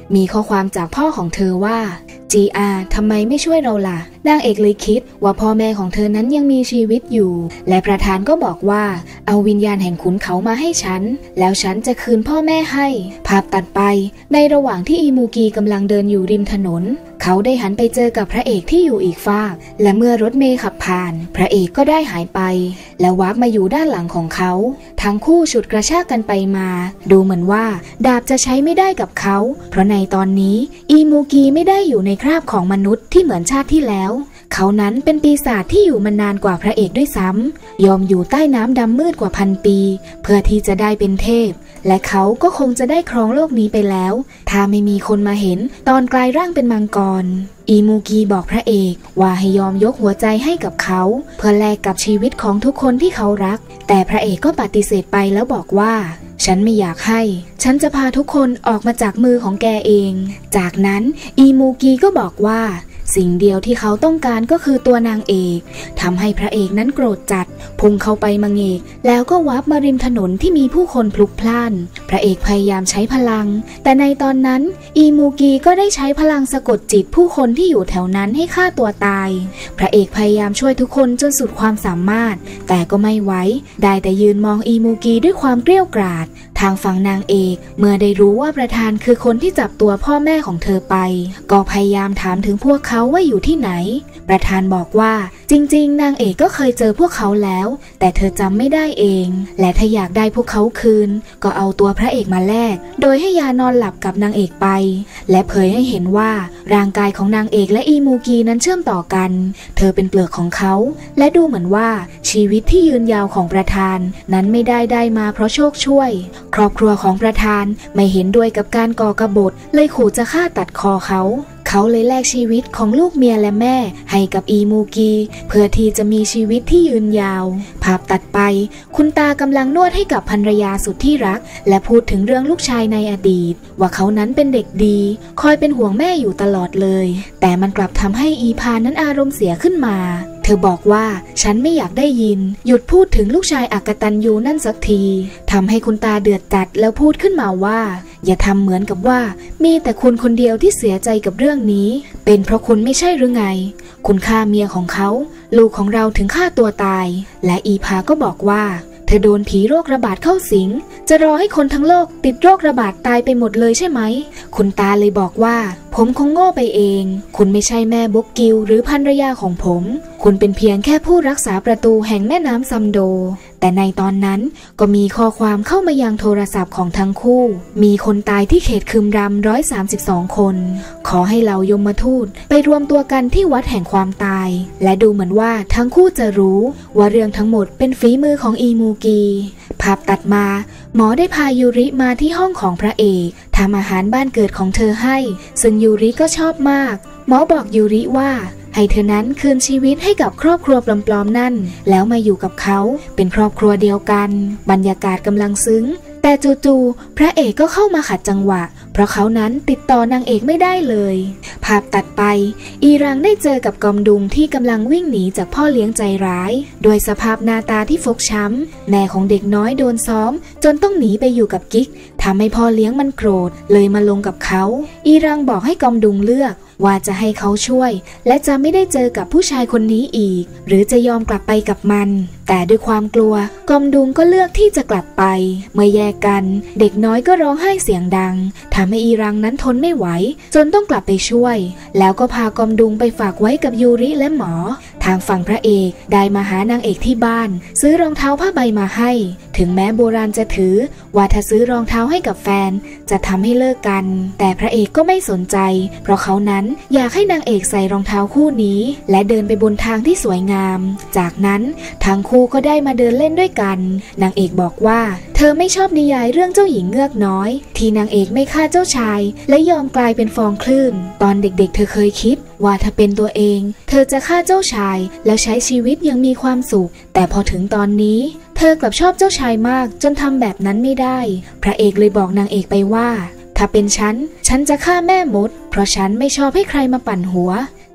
ความจากพ่อของเธอว่าจีอาทำไมไม่ช่วยเราล่ะนางเอกเลยคิดว่าพ่อแม่ของเธอนั้นยังมีชีวิตอยู่และประธานก็บอกว่าเอาวิญญาณแห่งขุนเขามาให้ฉันแล้วฉันจะคืนพ่อแม่ให้ภาพตัดไปในระหว่างที่อิมูกีกำลังเดินอยู่ริมถนนเขาได้หันไปเจอกับพระเอกที่อยู่อีกฟากและเมื่อรถเมล์ขับผ่านพระเอกก็ได้หายไปและวาร์ปมาอยู่ด้านหลังของเขาทั้งคู่ฉุดกระชากกันไปมาดูเหมือนว่าดาบจะใช้ไม่ได้กับเขาเพราะในตอนนี้อิมูกีไม่ได้อยู่ในคราบของมนุษย์ที่เหมือนชาติที่แล้วเขานั้นเป็นปีศาจที่อยู่มานานกว่าพระเอกด้วยซ้ำยอมอยู่ใต้น้ำดำมืดกว่าพันปีเพื่อที่จะได้เป็นเทพและเขาก็คงจะได้ครองโลกนี้ไปแล้วถ้าไม่มีคนมาเห็นตอนกลายร่างเป็นมังกรอิมูกีบอกพระเอกว่าให้ยอมยกหัวใจให้กับเขาเพื่อแลกกับชีวิตของทุกคนที่เขารักแต่พระเอกก็ปฏิเสธไปแล้วบอกว่าฉันไม่อยากให้ฉันจะพาทุกคนออกมาจากมือของแกเองจากนั้นอิมูกีก็บอกว่าสิ่งเดียวที่เขาต้องการก็คือตัวนางเอกทำให้พระเอกนั้นโกรธจัดพุ่งเข้าไปมังเอกแล้วก็วาร์ปมาริมถนนที่มีผู้คนพลุกพล่านพระเอกพยายามใช้พลังแต่ในตอนนั้นอิมูกีก็ได้ใช้พลังสะกดจิตผู้คนที่อยู่แถวนั้นให้ฆ่าตัวตายพระเอกพยายามช่วยทุกคนจนสุดความสามารถแต่ก็ไม่ไหวได้แต่ยืนมองอิมูกีด้วยความเกรี้ยวกราดทางฝั่งนางเอกเมื่อได้รู้ว่าประธานคือคนที่จับตัวพ่อแม่ของเธอไปก็พยายามถามถึงพวกเขาว่าอยู่ที่ไหนประธานบอกว่าจริงๆนางเอกก็เคยเจอพวกเขาแล้วแต่เธอจำไม่ได้เองและถ้าอยากได้พวกเขาคืนก็เอาตัวพระเอกมาแลกโดยให้ยานอนหลับกับนางเอกไปและเผยให้เห็นว่าร่างกายของนางเอกและอิมูกีนั้นเชื่อมต่อกันเธอเป็นเปลือกของเขาและดูเหมือนว่าชีวิตที่ยืนยาวของประธานนั้นไม่ได้ได้มาเพราะโชคช่วยครอบครัวของประธานไม่เห็นด้วยกับการก่อกบฏเลยขู่จะฆ่าตัดคอเขาเขาเลยแลกชีวิตของลูกเมียและแม่ให้กับอิมูกีเพื่อที่จะมีชีวิตที่ยืนยาวภาพตัดไปคุณตากำลังนวดให้กับภรรยาสุดที่รักและพูดถึงเรื่องลูกชายในอดีตว่าเขานั้นเป็นเด็กดีคอยเป็นห่วงแม่อยู่ตลอดเลยแต่มันกลับทำให้อีพานั้นอารมณ์เสียขึ้นมาเธอบอกว่าฉันไม่อยากได้ยินหยุดพูดถึงลูกชายอกตัญญูนั่นสักทีทำให้คุณตาเดือดจัดแล้วพูดขึ้นมาว่าอย่าทำเหมือนกับว่ามีแต่คุณคนเดียวที่เสียใจกับเรื่องนี้เป็นเพราะคุณไม่ใช่หรือไงคุณฆ่าเมียของเขาลูกของเราถึงฆ่าตัวตายและอีพาก็บอกว่าเธอโดนผีโรคระบาดเข้าสิงจะรอให้คนทั้งโลกติดโรคระบาดตายไปหมดเลยใช่ไหมคุณตาเลยบอกว่าผมคงโง่ไปเองคุณไม่ใช่แม่บกกิลหรือภรรยาของผมคุณเป็นเพียงแค่ผู้รักษาประตูแห่งแม่น้ำซัมโดแต่ในตอนนั้นก็มีข้อความเข้ามายังโทรศัพท์ของทั้งคู่มีคนตายที่เขตคึมรำร้อยสามสิบสองคนขอให้เหล่ายมทูตไปรวมตัวกันที่วัดแห่งความตายและดูเหมือนว่าทั้งคู่จะรู้ว่าเรื่องทั้งหมดเป็นฝีมือของอิมูกีภาพตัดมาหมอได้พายูริมาที่ห้องของพระเอกทำอาหารบ้านเกิดของเธอให้ซึ่งยูริก็ชอบมากหมอบอกยูริว่าให้เธอนั้นคืนชีวิตให้กับครอบครัวปลอมๆนั่นแล้วมาอยู่กับเขาเป็นครอบครัวเดียวกันบรรยากาศกำลังซึ้งแต่จู่ๆพระเอกก็เข้ามาขัดจังหวะเพราะเขานั้นติดต่อนางเอกไม่ได้เลยภาพตัดไปอีรังได้เจอกับกอมดุงที่กำลังวิ่งหนีจากพ่อเลี้ยงใจร้ายโดยสภาพหน้าตาที่ฟกช้ำแม่ของเด็กน้อยโดนซ้อมจนต้องหนีไปอยู่กับกิ๊กทำให้พ่อเลี้ยงมันโกรธเลยมาลงกับเขาอีรังบอกให้กอมดุงเลือกว่าจะให้เขาช่วยและจะไม่ได้เจอกับผู้ชายคนนี้อีกหรือจะยอมกลับไปกับมันแต่ด้วยความกลัวกอมดุงก็เลือกที่จะกลับไปเมื่อแยกกันเด็กน้อยก็ร้องไห้เสียงดังทำให้อีรังนั้นทนไม่ไหวจนต้องกลับไปช่วยแล้วก็พากอมดุงไปฝากไว้กับยูริและหมอทางฝั่งพระเอกได้มาหานางเอกที่บ้านซื้อรองเท้าผ้าใบมาให้ถึงแม้โบราณจะถือว่าถ้าซื้อรองเท้าให้กับแฟนจะทำให้เลิกกันแต่พระเอกก็ไม่สนใจเพราะเขานั้นอยากให้นางเอกใส่รองเท้าคู่นี้และเดินไปบนทางที่สวยงามจากนั้นทั้งคู่ก็ได้มาเดินเล่นด้วยกันนางเอกบอกว่าเธอไม่ชอบนิยายเรื่องเจ้าหญิงเงือกน้อยที่นางเอกไม่ฆ่าเจ้าชายและยอมกลายเป็นฟองคลื่นตอนเด็กๆเธอเคยคิดว่าถ้าเป็นตัวเองเธอจะฆ่าเจ้าชายแล้วใช้ชีวิตยังมีความสุขแต่พอถึงตอนนี้เธอกลับชอบเจ้าชายมากจนทำแบบนั้นไม่ได้พระเอกเลยบอกนางเอกไปว่าถ้าเป็นฉันฉันจะฆ่าแม่มดเพราะฉันไม่ชอบให้ใครมาปั่นหัว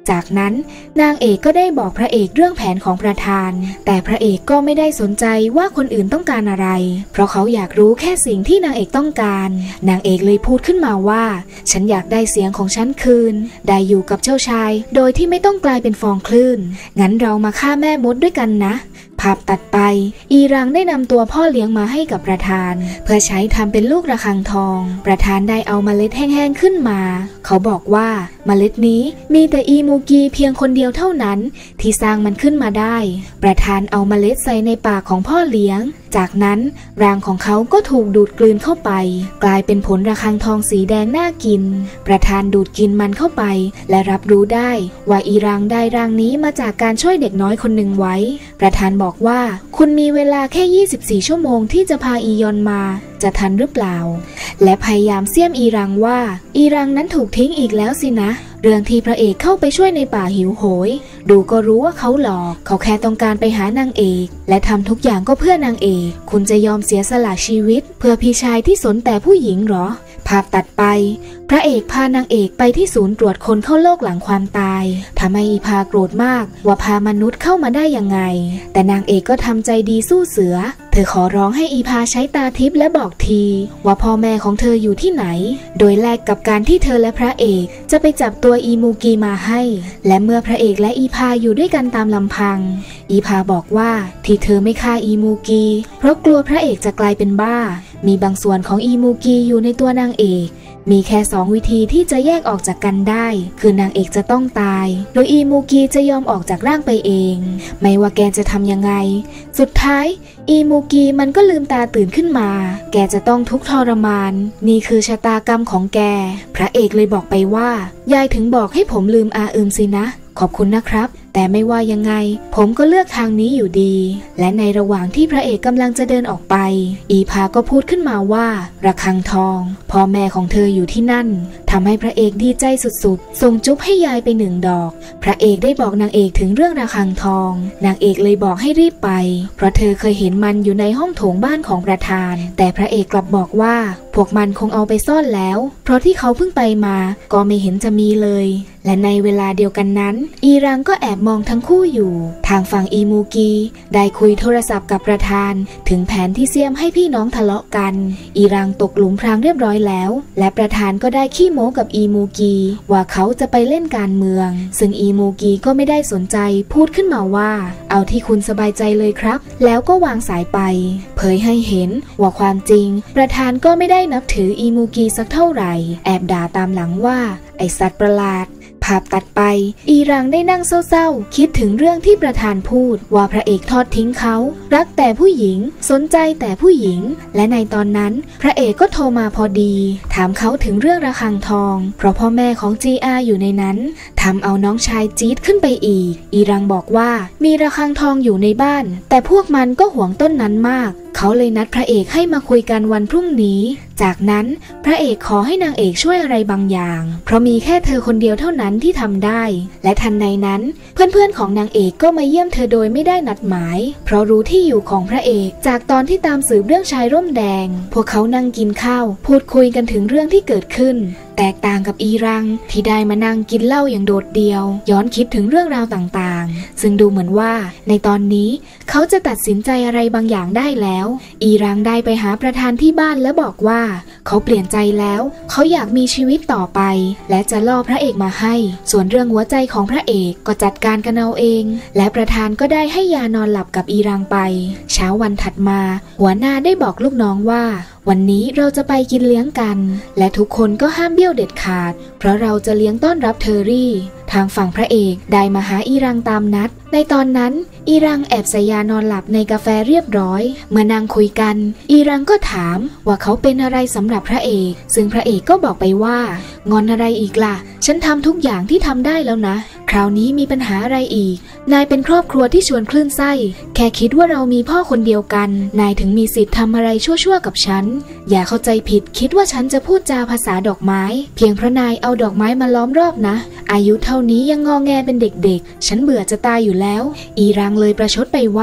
จากนั้นนางเอกก็ได้บอกพระเอกเรื่องแผนของประธานแต่พระเอกก็ไม่ได้สนใจว่าคนอื่นต้องการอะไรเพราะเขาอยากรู้แค่สิ่งที่นางเอกต้องการนางเอกเลยพูดขึ้นมาว่าฉันอยากได้เสียงของฉันคืนได้อยู่กับเจ้าชายโดยที่ไม่ต้องกลายเป็นฟองคลื่นงั้นเรามาฆ่าแม่มดด้วยกันนะภาพตัดไปอีรังได้นำตัวพ่อเลี้ยงมาให้กับประธานเพื่อใช้ทำเป็นลูกระฆังทองประธานได้เอาเมล็ดแห้งๆขึ้นมาเขาบอกว่าเมล็ดนี้มีแต่อีมูกีเพียงคนเดียวเท่านั้นที่สร้างมันขึ้นมาได้ประธานเอาเมล็ดใส่ในปากของพ่อเลี้ยงจากนั้นร่างของเขาก็ถูกดูดกลืนเข้าไปกลายเป็นผลระฆังทองสีแดงน่ากินประธานดูดกินมันเข้าไปและรับรู้ได้ว่าอีรังได้ร่างนี้มาจากการช่วยเด็กน้อยคนหนึ่งไว้ประธานบอกว่าคุณมีเวลาแค่ยี่สิบสี่ชั่วโมงที่จะพาอียอนมาจะทันหรือเปล่าและพยายามเสี้ยมอีรังว่าอีรังนั้นถูกทิ้งอีกแล้วสินะเรื่องที่พระเอกเข้าไปช่วยในป่าหิวโหยดูก็รู้ว่าเขาหลอกเขาแค่ต้องการไปหานางเอกและทำทุกอย่างก็เพื่อนางเอกคุณจะยอมเสียสละชีวิตเพื่อพี่ชายที่สนแต่ผู้หญิงหรอภาพตัดไปพระเอกพานางเอกไปที่ศูนย์ตรวจคนเข้าโลกหลังความตายทำให้อีพาโกรธมากว่าพามนุษย์เข้ามาได้ยังไงแต่นางเอกก็ทำใจดีสู้เสือเธอขอร้องให้อีพาใช้ตาทิพย์และบอกทีว่าพ่อแม่ของเธออยู่ที่ไหนโดยแลกกับการที่เธอและพระเอกจะไปจับตัวอีมูกีมาให้และเมื่อพระเอกและอีพาอยู่ด้วยกันตามลำพังอีพาบอกว่าที่เธอไม่ฆ่าอีมูกีเพราะกลัวพระเอกจะกลายเป็นบ้ามีบางส่วนของอีมูกีอยู่ในตัวนางเอกมีแค่สองวิธีที่จะแยกออกจากกันได้คือนางเอกจะต้องตายโดยอีมูกีจะยอมออกจากร่างไปเองไม่ว่าแกจะทำยังไงสุดท้ายอีมูกีมันก็ลืมตาตื่นขึ้นมาแกจะต้องทุกข์ทรมานนี่คือชะตากรรมของแกพระเอกเลยบอกไปว่ายายถึงบอกให้ผมลืมอาอืมสินะขอบคุณนะครับแต่ไม่ว่ายังไงผมก็เลือกทางนี้อยู่ดีและในระหว่างที่พระเอกกำลังจะเดินออกไปอีพาก็พูดขึ้นมาว่าระฆังทองพ่อแม่ของเธออยู่ที่นั่นทำให้พระเอกดีใจสุดๆส่งจุ๊บให้ยายไปหนึ่งดอกพระเอกได้บอกนางเอกถึงเรื่องระฆังทองนางเอกเลยบอกให้รีบไปเพราะเธอเคยเห็นมันอยู่ในห้องโถงบ้านของประธานแต่พระเอกกลับบอกว่าพวกมันคงเอาไปซ่อนแล้วเพราะที่เขาเพิ่งไปมาก็ไม่เห็นจะมีเลยและในเวลาเดียวกันนั้นอีรังก็แอบมองทั้งคู่อยู่ทางฝั่งอีมูกีได้คุยโทรศัพท์กับประธานถึงแผนที่เสียมให้พี่น้องทะเลาะกันอีรังตกหลุมพรางเรียบร้อยแล้วและประธานก็ได้ขี้โม้กับอีมูกีว่าเขาจะไปเล่นการเมืองซึ่งอีมูกีก็ไม่ได้สนใจพูดขึ้นมาว่าเอาที่คุณสบายใจเลยครับแล้วก็วางสายไปเผยให้เห็นว่าความจริงประธานก็ไม่ได้นับถืออีมูกีสักเท่าไหร่แอบด่าตามหลังว่าไอสัตว์ประหลาดภาพตัดไปอีรังได้นั่งเศร้าๆคิดถึงเรื่องที่ประธานพูดว่าพระเอกทอดทิ้งเขารักแต่ผู้หญิงสนใจแต่ผู้หญิงและในตอนนั้นพระเอกก็โทรมาพอดีถามเขาถึงเรื่องระฆังทองเพราะพ่อแม่ของจีอาอยู่ในนั้นทำเอาน้องชายจี๊ดขึ้นไปอีกอีรังบอกว่ามีระฆังทองอยู่ในบ้านแต่พวกมันก็หวงต้นนั้นมากเขาเลยนัดพระเอกให้มาคุยกันวันพรุ่งนี้จากนั้นพระเอกขอให้นางเอกช่วยอะไรบางอย่างเพราะมีแค่เธอคนเดียวเท่านั้นที่ทำได้และทันใดนั้นเพื่อนๆของนางเอกก็มาเยี่ยมเธอโดยไม่ได้นัดหมายเพราะรู้ที่อยู่ของพระเอกจากตอนที่ตามสืบเรื่องชายร่มแดงพวกเขานั่งกินข้าวพูดคุยกันถึงเรื่องที่เกิดขึ้นแตกต่างกับอีรังที่ได้มานั่งกินเหล้าอย่างโดดเดี่ยวย้อนคิดถึงเรื่องราวต่างๆซึ่งดูเหมือนว่าในตอนนี้เขาจะตัดสินใจอะไรบางอย่างได้แล้วอีรังได้ไปหาประธานที่บ้านและบอกว่าเขาเปลี่ยนใจแล้วเขาอยากมีชีวิตต่อไปและจะล่อพระเอกมาให้ส่วนเรื่องหัวใจของพระเอกก็จัดการกันเอาเองและประธานก็ได้ให้ยานอนหลับกับอีรังไปเช้าวันถัดมาหัวหน้าได้บอกลูกน้องว่าวันนี้เราจะไปกินเลี้ยงกันและทุกคนก็ห้ามเบี้ยวเด็ดขาดเพราะเราจะเลี้ยงต้อนรับเทอรี่ทางฝั่งพระเอกได้มาหาอีรังตามนัดในตอนนั้นอีรังแอบใส่ยานอนหลับในกาแฟเรียบร้อยเมื่อนั่งคุยกันอีรังก็ถามว่าเขาเป็นอะไรสำหรับพระเอกซึ่งพระเอกก็บอกไปว่างอนอะไรอีกล่ะฉันทำทุกอย่างที่ทำได้แล้วนะคราวนี้มีปัญหาอะไรอีกนายเป็นครอบครัวที่ชวนคลื่นไส้แค่คิดว่าเรามีพ่อคนเดียวกันนายถึงมีสิทธิ์ทำอะไรชั่วๆกับฉันอย่าเข้าใจผิดคิดว่าฉันจะพูดจาภาษาดอกไม้เพียงเพราะนายเอาดอกไม้มาล้อมรอบนะอายุเท่านี้ยังงอแงเป็นเด็กๆฉันเบื่อจะตายอยู่แล้วอีรังเลยประชดไปว่า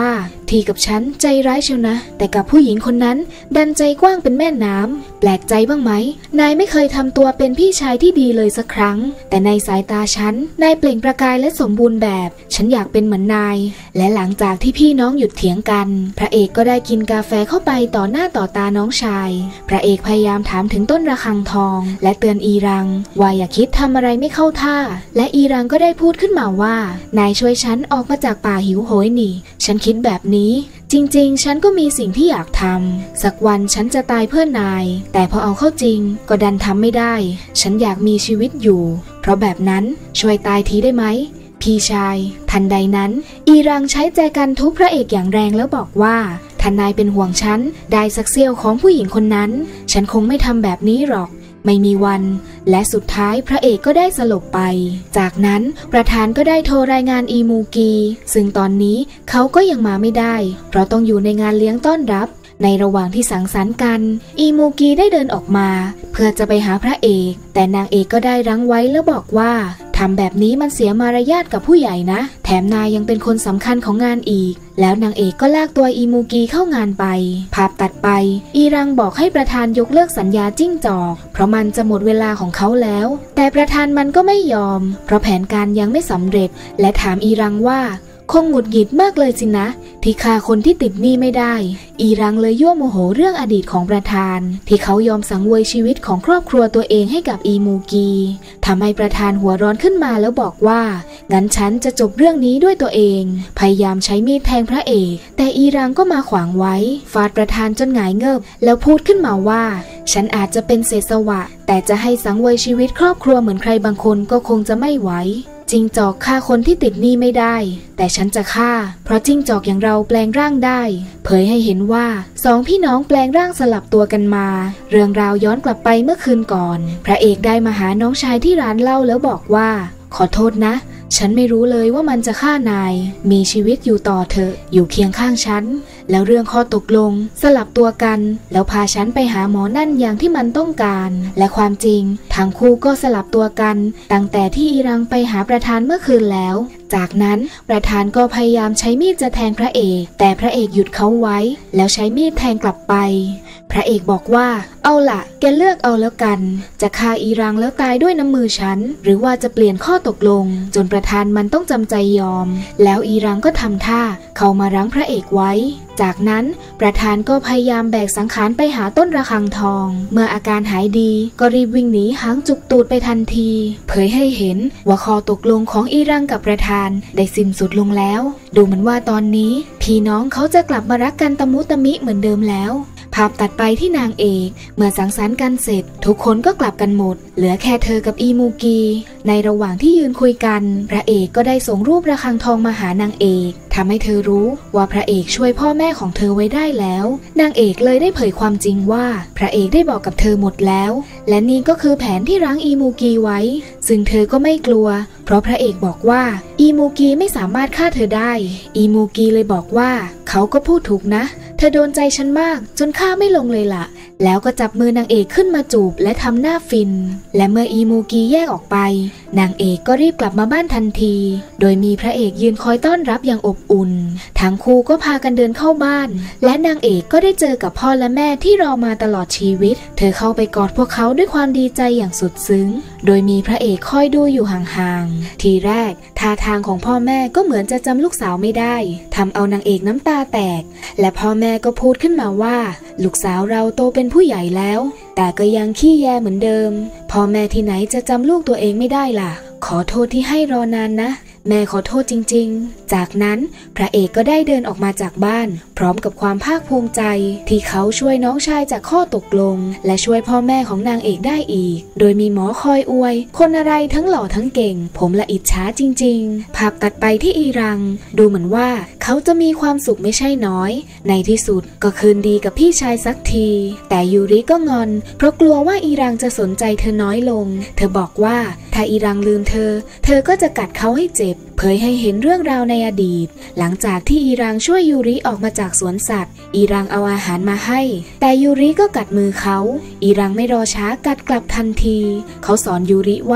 ทีกับฉันใจร้ายเชียวนะแต่กับผู้หญิงคนนั้นดันใจกว้างเป็นแม่น้ำแปลกใจบ้างไหมนายไม่เคยทำตัวเป็นพี่ชายที่ดีเลยสักครั้งแต่ในสายตาฉันนายเปล่งประกายและสมบูรณ์แบบฉันอยากเป็นเหมือนนายและหลังจากที่พี่น้องหยุดเถียงกันพระเอกก็ได้กินกาแฟเข้าไปต่อหน้าต่อตาน้องชายพระเอกพยายามถามถึงต้นระฆังทองและเตือนอีรังว่าอย่าคิดทำอะไรไม่เข้าท่าและอีรังก็ได้พูดขึ้นมาว่านายช่วยฉันออกมาจากป่าหิวโหยนี่ฉันคิดแบบนี้จริงๆฉันก็มีสิ่งที่อยากทำสักวันฉันจะตายเพื่อนายแต่พอเอาเข้าจริงก็ดันทำไม่ได้ฉันอยากมีชีวิตอยู่เพราะแบบนั้นช่วยตายทีได้ไหมพี่ชายทันใดนั้นอีรังใช้แจกันทุบพระเอกอย่างแรงแล้วบอกว่าถ้านายเป็นห่วงฉันได้สักเสี้ยวของผู้หญิงคนนั้นฉันคงไม่ทำแบบนี้หรอกไม่มีวันและสุดท้ายพระเอกก็ได้สลบไปจากนั้นประธานก็ได้โทรรายงานอีมูกีซึ่งตอนนี้เขาก็ยังมาไม่ได้เพราะต้องอยู่ในงานเลี้ยงต้อนรับในระหว่างที่สังสรรค์กันอีมูกีได้เดินออกมาเพื่อจะไปหาพระเอกแต่นางเอกก็ได้รั้งไว้แล้วบอกว่าทำแบบนี้มันเสียมารยาทกับผู้ใหญ่นะแถมนายยังเป็นคนสำคัญของงานอีกแล้วนางเอกก็ลากตัวอีมูกีเข้างานไปภาพตัดไปอีรังบอกให้ประธานยกเลิกสัญญาจิ้งจอกเพราะมันจะหมดเวลาของเขาแล้วแต่ประธานมันก็ไม่ยอมเพราะแผนการยังไม่สำเร็จและถามอีรังว่าคงหงุดหงิดมากเลยสินะที่ฆ่าคนที่ติดหนี้ไม่ได้อีรังเลยยั่วโมโหเรื่องอดีตของประธานที่เขายอมสังเวยชีวิตของครอบครัวตัวเองให้กับอีมูกีทำให้ประธานหัวร้อนขึ้นมาแล้วบอกว่างั้นฉันจะจบเรื่องนี้ด้วยตัวเองพยายามใช้มีดแทงพระเอกแต่อีรังก็มาขวางไว้ฟาดประธานจนหงายเงิบแล้วพูดขึ้นมาว่าฉันอาจจะเป็นเศษสวะแต่จะให้สังเวยชีวิตครอบครัวเหมือนใครบางคนก็คงจะไม่ไหวจิ้งจอกฆ่าคนที่ติดหนี้ไม่ได้แต่ฉันจะฆ่าเพราะจิ้งจอกอย่างเราแปลงร่างได้เผยให้เห็นว่าสองพี่น้องแปลงร่างสลับตัวกันมาเรื่องราวย้อนกลับไปเมื่อคืนก่อนพระเอกได้มาหาน้องชายที่ร้านเหล้าแล้วบอกว่าขอโทษนะฉันไม่รู้เลยว่ามันจะฆ่านายมีชีวิตอยู่ต่อเถอะอยู่เคียงข้างฉันแล้วเรื่องข้อตกลงสลับตัวกันแล้วพาฉันไปหาหมอนั่นอย่างที่มันต้องการและความจริงทั้งคู่ก็สลับตัวกันตั้งแต่ที่อีรังไปหาประธานเมื่อคืนแล้วจากนั้นประธานก็พยายามใช้มีดจะแทงพระเอกแต่พระเอกหยุดเขาไว้แล้วใช้มีดแทงกลับไปพระเอกบอกว่าเอาล่ะแกเลือกเอาแล้วกันจะฆ่าอีรังแล้วตายด้วยน้ำมือฉันหรือว่าจะเปลี่ยนข้อตกลงจนประธานมันต้องจำใจยอมแล้วอีรังก็ทำท่าเข้ามารั้งพระเอกไว้จากนั้นประธานก็พยายามแบกสังขารไปหาต้นระฆังทองเมื่ออาการหายดีก็รีบวิ่งหนีหางจุกตูดไปทันทีเผยให้เห็นว่าข้อตกลงของอีรังกับประธานได้สิ้นสุดลงแล้วดูเหมือนว่าตอนนี้พี่น้องเขาจะกลับมารักกันตะมุตะมิเหมือนเดิมแล้วภาพตัดไปที่นางเอกเมื่อสังสรรค์กันเสร็จทุกคนก็กลับกันหมดเหลือแค่เธอกับอีมูกีในระหว่างที่ยืนคุยกันพระเอกก็ได้ส่งรูประฆังทองมาหานางเอกทำให้เธอรู้ว่าพระเอกช่วยพ่อแม่ของเธอไว้ได้แล้วนางเอกเลยได้เผยความจริงว่าพระเอกได้บอกกับเธอหมดแล้วและนี่ก็คือแผนที่รั้งอีมูกีไว้ซึ่งเธอก็ไม่กลัวเพราะพระเอกบอกว่าอีมูกีไม่สามารถฆ่าเธอได้อีมูกีเลยบอกว่าเขาก็พูดถูกนะเธอโดนใจฉันมากจนฆ่าไม่ลงเลยล่ะแล้วก็จับมือนางเอกขึ้นมาจูบและทำหน้าฟินและเมื่ออีมูกีแยกออกไปนางเอกก็รีบกลับมาบ้านทันทีโดยมีพระเอกยืนคอยต้อนรับอย่างอบอุ่นทั้งคู่ก็พากันเดินเข้าบ้านและนางเอกก็ได้เจอกับพ่อและแม่ที่รอมาตลอดชีวิตเธอเข้าไปกอดพวกเขาด้วยความดีใจอย่างสุดซึ้งโดยมีพระเอกคอยดูอยู่ห่างๆทีแรกท่าทางของพ่อแม่ก็เหมือนจะจำลูกสาวไม่ได้ทำเอานางเอกน้ำตาแตกและพ่อแม่ก็พูดขึ้นมาว่าลูกสาวเราโตเป็นผู้ใหญ่แล้วแต่ก็ยังขี้แยเหมือนเดิมพ่อแม่ที่ไหนจะจำลูกตัวเองไม่ได้ล่ะขอโทษที่ให้รอนานนะแม่ขอโทษจริงๆจากนั้นพระเอกก็ได้เดินออกมาจากบ้านพร้อมกับความภาคภูมิใจที่เขาช่วยน้องชายจากข้อตกลงและช่วยพ่อแม่ของนางเอกได้อีกโดยมีหมอคอยอวยคนอะไรทั้งหล่อทั้งเก่งผมละอิจฉาจริงๆภาพตัดไปที่อีรังดูเหมือนว่าเขาจะมีความสุขไม่ใช่น้อยในที่สุดก็คืนดีกับพี่ชายสักทีแต่ยูริก็งอนเพราะกลัวว่าอีรังจะสนใจเธอน้อยลงเธอบอกว่าถ้าอีรังลืมเธอเธอก็จะกัดเขาให้เจ็บเผยให้เห็นเรื่องราวในอดีตหลังจากที่อีรังช่วยยูริออกมาจากสวนสัตว์อีรังเอาอาหารมาให้แต่ยูริก็กัดมือเขาอีรังไม่รอช้ากัดกลับทันทีเขาสอนยูริว่า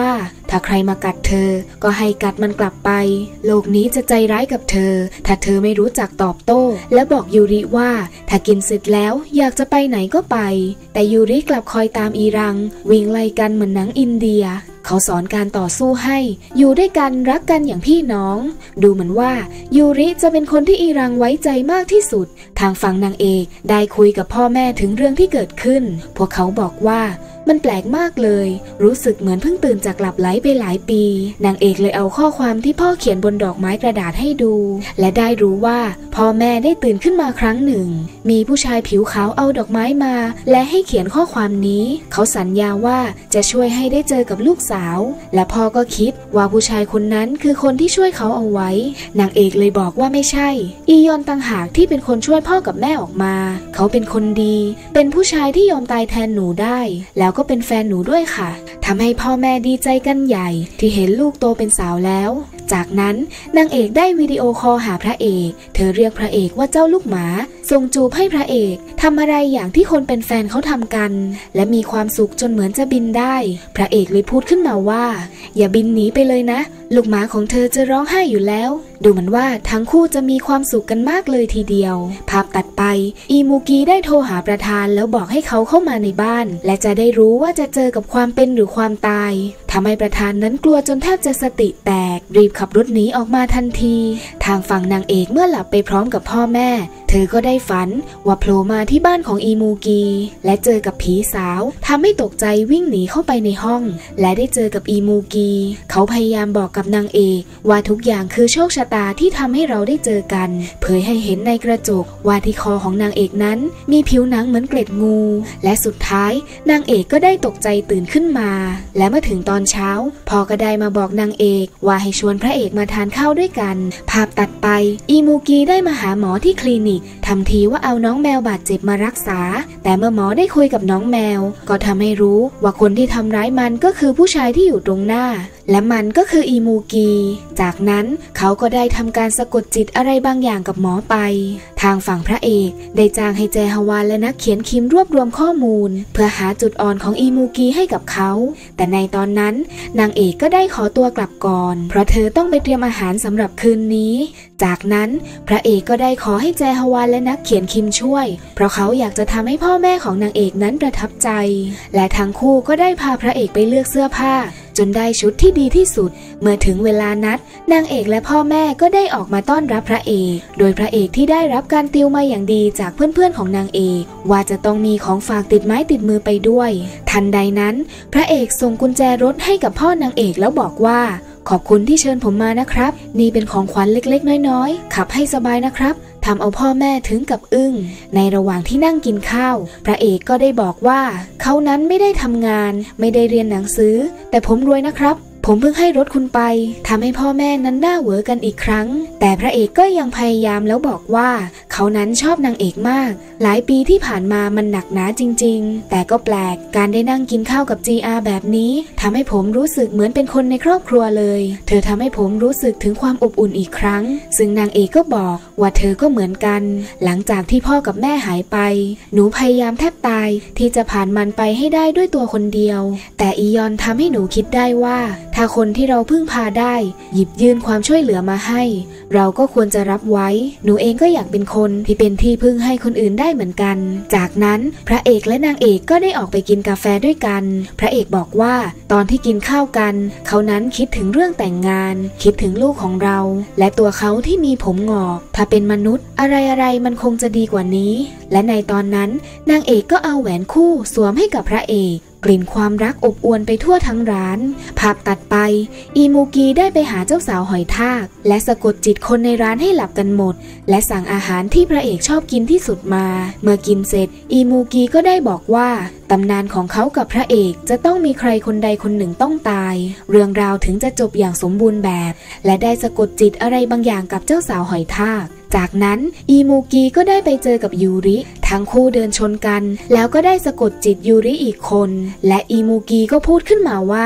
ถ้าใครมากัดเธอก็ให้กัดมันกลับไปโลกนี้จะใจร้ายกับเธอถ้าเธอไม่รู้จักตอบโต้และบอกยูริว่าถ้ากินเสร็จแล้วอยากจะไปไหนก็ไปแต่ยูริกลับคอยตามอีรังวิ่งไล่กันเหมือนหนังอินเดียเขาสอนการต่อสู้ให้อยู่ด้วยกันรักกันอย่างพี่น้องดูเหมือนว่ายูริจะเป็นคนที่อีรังไว้ใจมากที่สุดทางฝั่งนางเอกได้คุยกับพ่อแม่ถึงเรื่องที่เกิดขึ้นพวกเขาบอกว่ามันแปลกมากเลยรู้สึกเหมือนเพิ่งตื่นจากหลับไหลไปหลายปีนางเอกเลยเอาข้อความที่พ่อเขียนบนดอกไม้กระดาษให้ดูและได้รู้ว่าพ่อแม่ได้ตื่นขึ้นมาครั้งหนึ่งมีผู้ชายผิวขาวเอาดอกไม้มาและให้เขียนข้อความนี้เขาสัญญาว่าจะช่วยให้ได้เจอกับลูกสาวและพ่อก็คิดว่าผู้ชายคนนั้นคือคนที่ช่วยเขาเอาไว้นางเอกเลยบอกว่าไม่ใช่อียอนต่างหากที่เป็นคนช่วยพ่อกับแม่ออกมาเขาเป็นคนดีเป็นผู้ชายที่ยอมตายแทนหนูได้แล้วก็เป็นแฟนหนูด้วยค่ะทำให้พ่อแม่ดีใจกันใหญ่ที่เห็นลูกโตเป็นสาวแล้วจากนั้นนางเอกได้วิดีโอคอลหาพระเอกเธอเรียกพระเอกว่าเจ้าลูกหมาส่งจูบให้พระเอกทำอะไรอย่างที่คนเป็นแฟนเขาทำกันและมีความสุขจนเหมือนจะบินได้พระเอกเลยพูดขึ้นมาว่าอย่าบินหนีไปเลยนะลูกหมาของเธอจะร้องไห้อยู่แล้วดูเหมือนว่าทั้งคู่จะมีความสุขกันมากเลยทีเดียวภาพตัดไปอีมูกีได้โทรหาประธานแล้วบอกให้เขาเข้ามาในบ้านและจะได้รู้ว่าจะเจอกับความเป็นหรือความตายทำให้ประธานนั้นกลัวจนแทบจะสติแตกรีบขับรถหนีออกมาทันทีทางฝั่งนางเอกเมื่อหลับไปพร้อมกับพ่อแม่เธอก็ได้ฝันว่าโผล่มาที่บ้านของอีมูกีและเจอกับผีสาวทำให้ตกใจวิ่งหนีเข้าไปในห้องและได้เจอกับอีมูกีเขาพยายามบอกกับนางเอกว่าทุกอย่างคือโชคชะตาที่ทำให้เราได้เจอกันเผยให้เห็นในกระจกว่าที่คอของนางเอกนั้นมีผิวหนังเหมือนเกล็ดงูและสุดท้ายนางเอกก็ได้ตกใจตื่นขึ้นมาและเมื่อถึงตอนเช้าพ่อก็ได้มาบอกนางเอกว่าให้ชวนพระเอกมาทานข้าวด้วยกันภาพตัดไปอีมูกีได้มาหาหมอที่คลินิกทำทีว่าเอาน้องแมวบาดเจ็บมารักษาแต่เมื่อหมอได้คุยกับน้องแมวก็ทำให้รู้ว่าคนที่ทำร้ายมันก็คือผู้ชายที่อยู่ตรงหน้าและมันก็คืออีมูกีจากนั้นเขาก็ได้ทำการสะกดจิตอะไรบางอย่างกับหมอไปทางฝั่งพระเอกได้จ้างให้แจฮวานและนักเขียนคิมรวบรวมข้อมูลเพื่อหาจุดอ่อนของอีมูกีให้กับเขาแต่ในตอนนั้นนางเอกก็ได้ขอตัวกลับก่อนเพราะเธอต้องไปเตรียมอาหารสำหรับคืนนี้จากนั้นพระเอกก็ได้ขอให้แจฮวานและนักเขียนคิมช่วยเพราะเขาอยากจะทำให้พ่อแม่ของนางเอกนั้นประทับใจและทั้งคู่ก็ได้พาพระเอกไปเลือกเสื้อผ้าจนได้ชุดที่ดีที่สุดเมื่อถึงเวลานัดนางเอกและพ่อแม่ก็ได้ออกมาต้อนรับพระเอกโดยพระเอกที่ได้รับการติวมาอย่างดีจากเพื่อนๆของนางเอกว่าจะต้องมีของฝากติดไม้ติดมือไปด้วยทันใดนั้นพระเอกส่งกุญแจรถให้กับพ่อนางเอกแล้วบอกว่าขอบคุณที่เชิญผมมานะครับนี่เป็นของขวัญเล็กๆน้อยๆขับให้สบายนะครับทำเอาพ่อแม่ถึงกับอึ้งในระหว่างที่นั่งกินข้าวพระเอกก็ได้บอกว่าเขานั้นไม่ได้ทำงานไม่ได้เรียนหนังสือแต่ผมรวยนะครับผมเพิ่งให้รถคุณไปทำให้พ่อแม่นั้นน่าเหวอกันอีกครั้งแต่พระเอกก็ยังพยายามแล้วบอกว่าเขานั้นชอบนางเอกมากหลายปีที่ผ่านมามันหนักหนาจริงๆแต่ก็แปลกการได้นั่งกินข้าวกับ จี อาร์ แบบนี้ทำให้ผมรู้สึกเหมือนเป็นคนในครอบครัวเลยเธอทำให้ผมรู้สึกถึงความอบอุ่นอีกครั้งซึ่งนางเอกก็บอกว่าเธอก็เหมือนกันหลังจากที่พ่อกับแม่หายไปหนูพยายามแทบตายที่จะผ่านมันไปให้ได้ด้วยตัวคนเดียวแต่อียอนทำให้หนูคิดได้ว่าถ้าคนที่เราพึ่งพาได้หยิบยื่นความช่วยเหลือมาให้เราก็ควรจะรับไว้หนูเองก็อยากเป็นคนที่เป็นที่พึ่งให้คนอื่นได้เหมือนกันจากนั้นพระเอกและนางเอกก็ได้ออกไปกินกาแฟด้วยกันพระเอกบอกว่าตอนที่กินข้าวกันเขานั้นคิดถึงเรื่องแต่งงานคิดถึงลูกของเราและตัวเขาที่มีผมงอกถ้าเป็นมนุษย์อะไรอะไรมันคงจะดีกว่านี้และในตอนนั้นนางเอกก็เอาแหวนคู่สวมให้กับพระเอกกลิ่นความรักอบอวลไปทั่วทั้งร้านภาพตัดไปอีมูกีได้ไปหาเจ้าสาวหอยทากและสะกดจิตคนในร้านให้หลับกันหมดและสั่งอาหารที่พระเอกชอบกินที่สุดมาเมื่อกินเสร็จอีมูกีก็ได้บอกว่าตำนานของเขากับพระเอกจะต้องมีใครคนใดคนหนึ่งต้องตายเรื่องราวถึงจะจบอย่างสมบูรณ์แบบและได้สะกดจิตอะไรบางอย่างกับเจ้าสาวหอยทากจากนั้นอีมูกีก็ได้ไปเจอกับยูริทั้งคู่เดินชนกันแล้วก็ได้สะกดจิตยูริอีกคนและอีมูกีก็พูดขึ้นมาว่า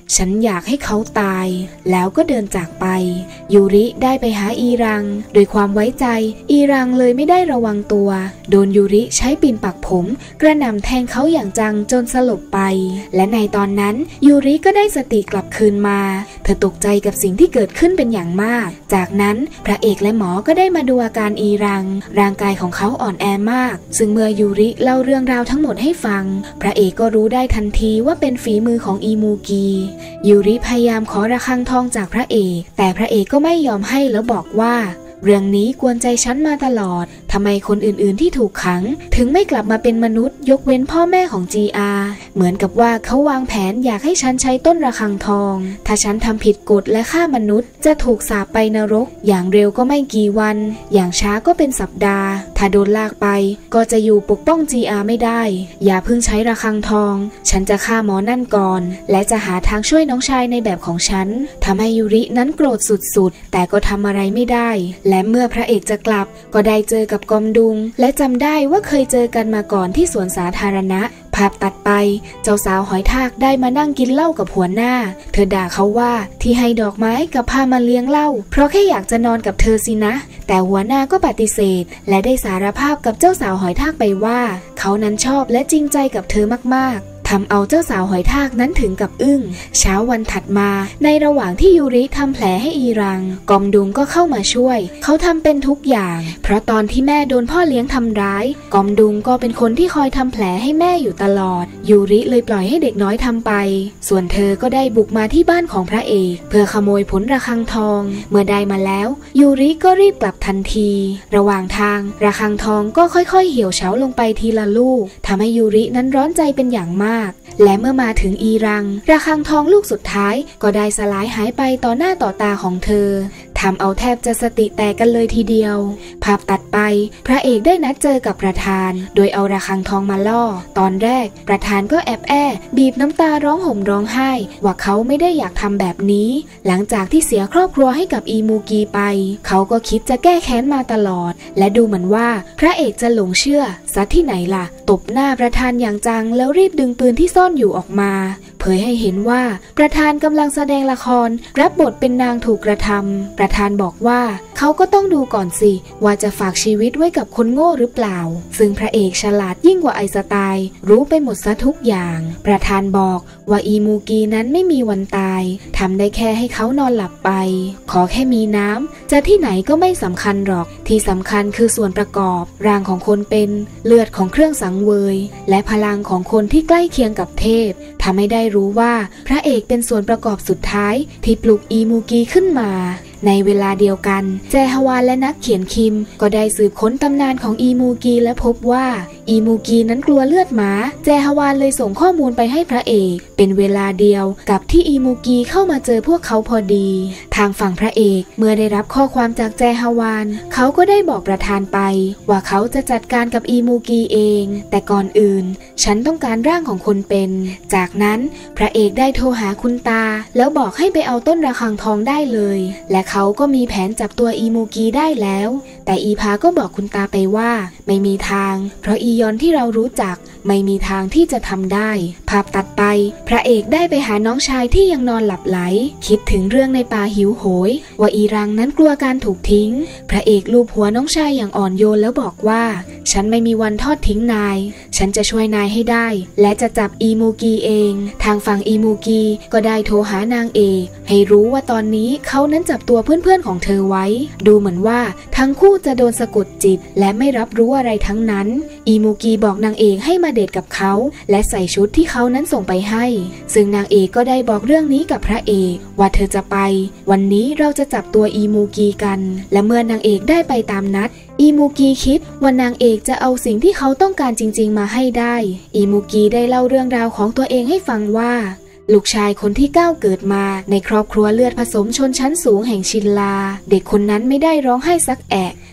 ฉันอยากให้เขาตายแล้วก็เดินจากไปยูริได้ไปหาอีรังโดยความไว้ใจอีรังเลยไม่ได้ระวังตัวโดนยูริใช้ปิ่นปักผมกระหน่ำแทงเขาอย่างจังจนสลบไปและในตอนนั้นยูริก็ได้สติกลับคืนมาเธอตกใจกับสิ่งที่เกิดขึ้นเป็นอย่างมากจากนั้นพระเอกและหมอก็ได้มาดูอาการอีรังร่างกายของเขาอ่อนแอมากซึ่งเมื่อยูริเล่าเรื่องราวทั้งหมดให้ฟังพระเอกก็รู้ได้ทันทีว่าเป็นฝีมือของอีมูกียูริพยายามขอระฆังทองจากพระเอกแต่พระเอกก็ไม่ยอมให้แล้วบอกว่าเรื่องนี้กวนใจฉันมาตลอดทำไมคนอื่นๆที่ถูกขังถึงไม่กลับมาเป็นมนุษย์ยกเว้นพ่อแม่ของ จี อาร์ เหมือนกับว่าเขาวางแผนอยากให้ฉันใช้ต้นระฆังทองถ้าฉันทำผิดกฎและฆ่ามนุษย์จะถูกสาปไปนรกอย่างเร็วก็ไม่กี่วันอย่างช้าก็เป็นสัปดาห์ถ้าโดนลากไปก็จะอยู่ปกป้อง จี อาร์ ไม่ได้อย่าเพิ่งใช้ระฆังทองฉันจะฆ่าหมอนั่นก่อนและจะหาทางช่วยน้องชายในแบบของฉันทำให้ยูรินั้นโกรธสุดๆแต่ก็ทำอะไรไม่ได้และเมื่อพระเอกจะกลับก็ได้เจอกับกอมดุงและจำได้ว่าเคยเจอกันมาก่อนที่สวนสาธารณะภาพตัดไปเจ้าสาวหอยทากได้มานั่งกินเหล้ากับหัวหน้าเธอด่าเขาว่าที่ให้ดอกไม้กับพามาเลี้ยงเหล้าเพราะแค่อยากจะนอนกับเธอสินะแต่หัวหน้าก็ปฏิเสธและได้สารภาพกับเจ้าสาวหอยทากไปว่าเขานั้นชอบและจริงใจกับเธอมากๆทำเอาเจ้าสาวหอยทากนั้นถึงกับอึ้งเช้าวันถัดมาในระหว่างที่ยูริทำแผลให้อีรังกอมดุงก็เข้ามาช่วยเขาทำเป็นทุกอย่างเพราะตอนที่แม่โดนพ่อเลี้ยงทำร้ายกอมดุงก็เป็นคนที่คอยทำแผลให้แม่อยู่ตลอดยูริเลยปล่อยให้เด็กน้อยทำไปส่วนเธอก็ได้บุกมาที่บ้านของพระเอกเพื่อขโมยผลระฆังทองเมื่อได้มาแล้วยูริก็รีบกลับทันทีระหว่างทางระฆังทองก็ค่อยๆเหี่ยวเฉาลงไปทีละลูกทำให้ยูรินั้นร้อนใจเป็นอย่างมากและเมื่อมาถึงอีรังระฆังทองลูกสุดท้ายก็ได้สลายหายไปต่อหน้าต่อตาของเธอทำเอาแทบจะสติแตกกันเลยทีเดียวภาพตัดไปพระเอกได้นัดเจอกับประธานโดยเอาระฆังทองมาล่อตอนแรกประธานก็แอบแอบบีบน้ำตาร้องห่มร้องไห้ว่าเขาไม่ได้อยากทำแบบนี้หลังจากที่เสียครอบครัวให้กับอีมูกีไปเขาก็คิดจะแก้แค้นมาตลอดและดูเหมือนว่าพระเอกจะหลงเชื่อซะที่ไหนล่ะตบหน้าประธานอย่างจังแล้วรีบดึงปืนที่ซ่อนอยู่ออกมาเผยให้เห็นว่าประธานกำลังแสดงละครรับบทเป็นนางถูกกระทำประธานบอกว่าเขาก็ต้องดูก่อนสิว่าจะฝากชีวิตไว้กับคนโง่หรือเปล่าซึ่งพระเอกฉลาดยิ่งกว่าไอน์สไตน์รู้ไปหมดซะทุกอย่างประธานบอกว่าอีมูกีนั้นไม่มีวันตายทำได้แค่ให้เขานอนหลับไปขอแค่มีน้ำจะที่ไหนก็ไม่สำคัญหรอกที่สำคัญคือส่วนประกอบร่างของคนเป็นเลือดของเครื่องสังเวยและพลังของคนที่ใกล้เคียงกับเทพทำให้ได้รู้ว่าพระเอกเป็นส่วนประกอบสุดท้ายที่ปลุกอีมูกีขึ้นมาในเวลาเดียวกันแจฮวานและนักเขียนคิมก็ได้สืบค้นตำนานของอีมูกีและพบว่าอีมูกีนั้นกลัวเลือดหมาแจฮวานเลยส่งข้อมูลไปให้พระเอกเป็นเวลาเดียวกับที่อีมูกีเข้ามาเจอพวกเขาพอดีทางฝั่งพระเอกเมื่อได้รับข้อความจากแจฮวานเขาก็ได้บอกประธานไปว่าเขาจะจัดการกับอีมูกีเองแต่ก่อนอื่นฉันต้องการร่างของคนเป็นจากนั้นพระเอกได้โทรหาคุณตาแล้วบอกให้ไปเอาต้นระฆังทองได้เลยและเขาก็มีแผนจับตัวอีมูกีได้แล้วแต่อีพาก็บอกคุณตาไปว่าไม่มีทางเพราะอียอนที่เรารู้จักไม่มีทางที่จะทำได้ภาพตัดไปพระเอกได้ไปหาน้องชายที่ยังนอนหลับไหลคิดถึงเรื่องในป่าหิวโหยว่าอีรังนั้นกลัวการถูกทิ้งพระเอกลูบหัวน้องชายอย่างอ่อนโยนแล้วบอกว่าฉันไม่มีวันทอดทิ้งนายฉันจะช่วยนายให้ได้และจะจับอีมูกีเองทางฝั่งอีมูกีก็ได้โทรหานางเอกให้รู้ว่าตอนนี้เขานั้นจับตัวเพื่อนๆของเธอไว้ดูเหมือนว่าทั้งคู่จะโดนสะกดจิตและไม่รับรู้อะไรทั้งนั้นอีมูกีบอกนางเอกให้มาเดทกับเขาและใส่ชุดที่เขานั้นส่งไปให้ซึ่งนางเอกก็ได้บอกเรื่องนี้กับพระเอกว่าเธอจะไปวันนี้เราจะจับตัวอีมูกีกันและเมื่อนางเอกได้ไปตามนัดอีมูกีคิดว่านางเอกจะเอาสิ่งที่เขาต้องการจริงๆมาให้ได้อีมูกีได้เล่าเรื่องราวของตัวเองให้ฟังว่าลูกชายคนที่เก้าเกิดมาในครอบครัวเลือดผสมชนชั้นสูงแห่งชินลาเด็กคนนั้นไม่ได้ร้องไห้สักแอะ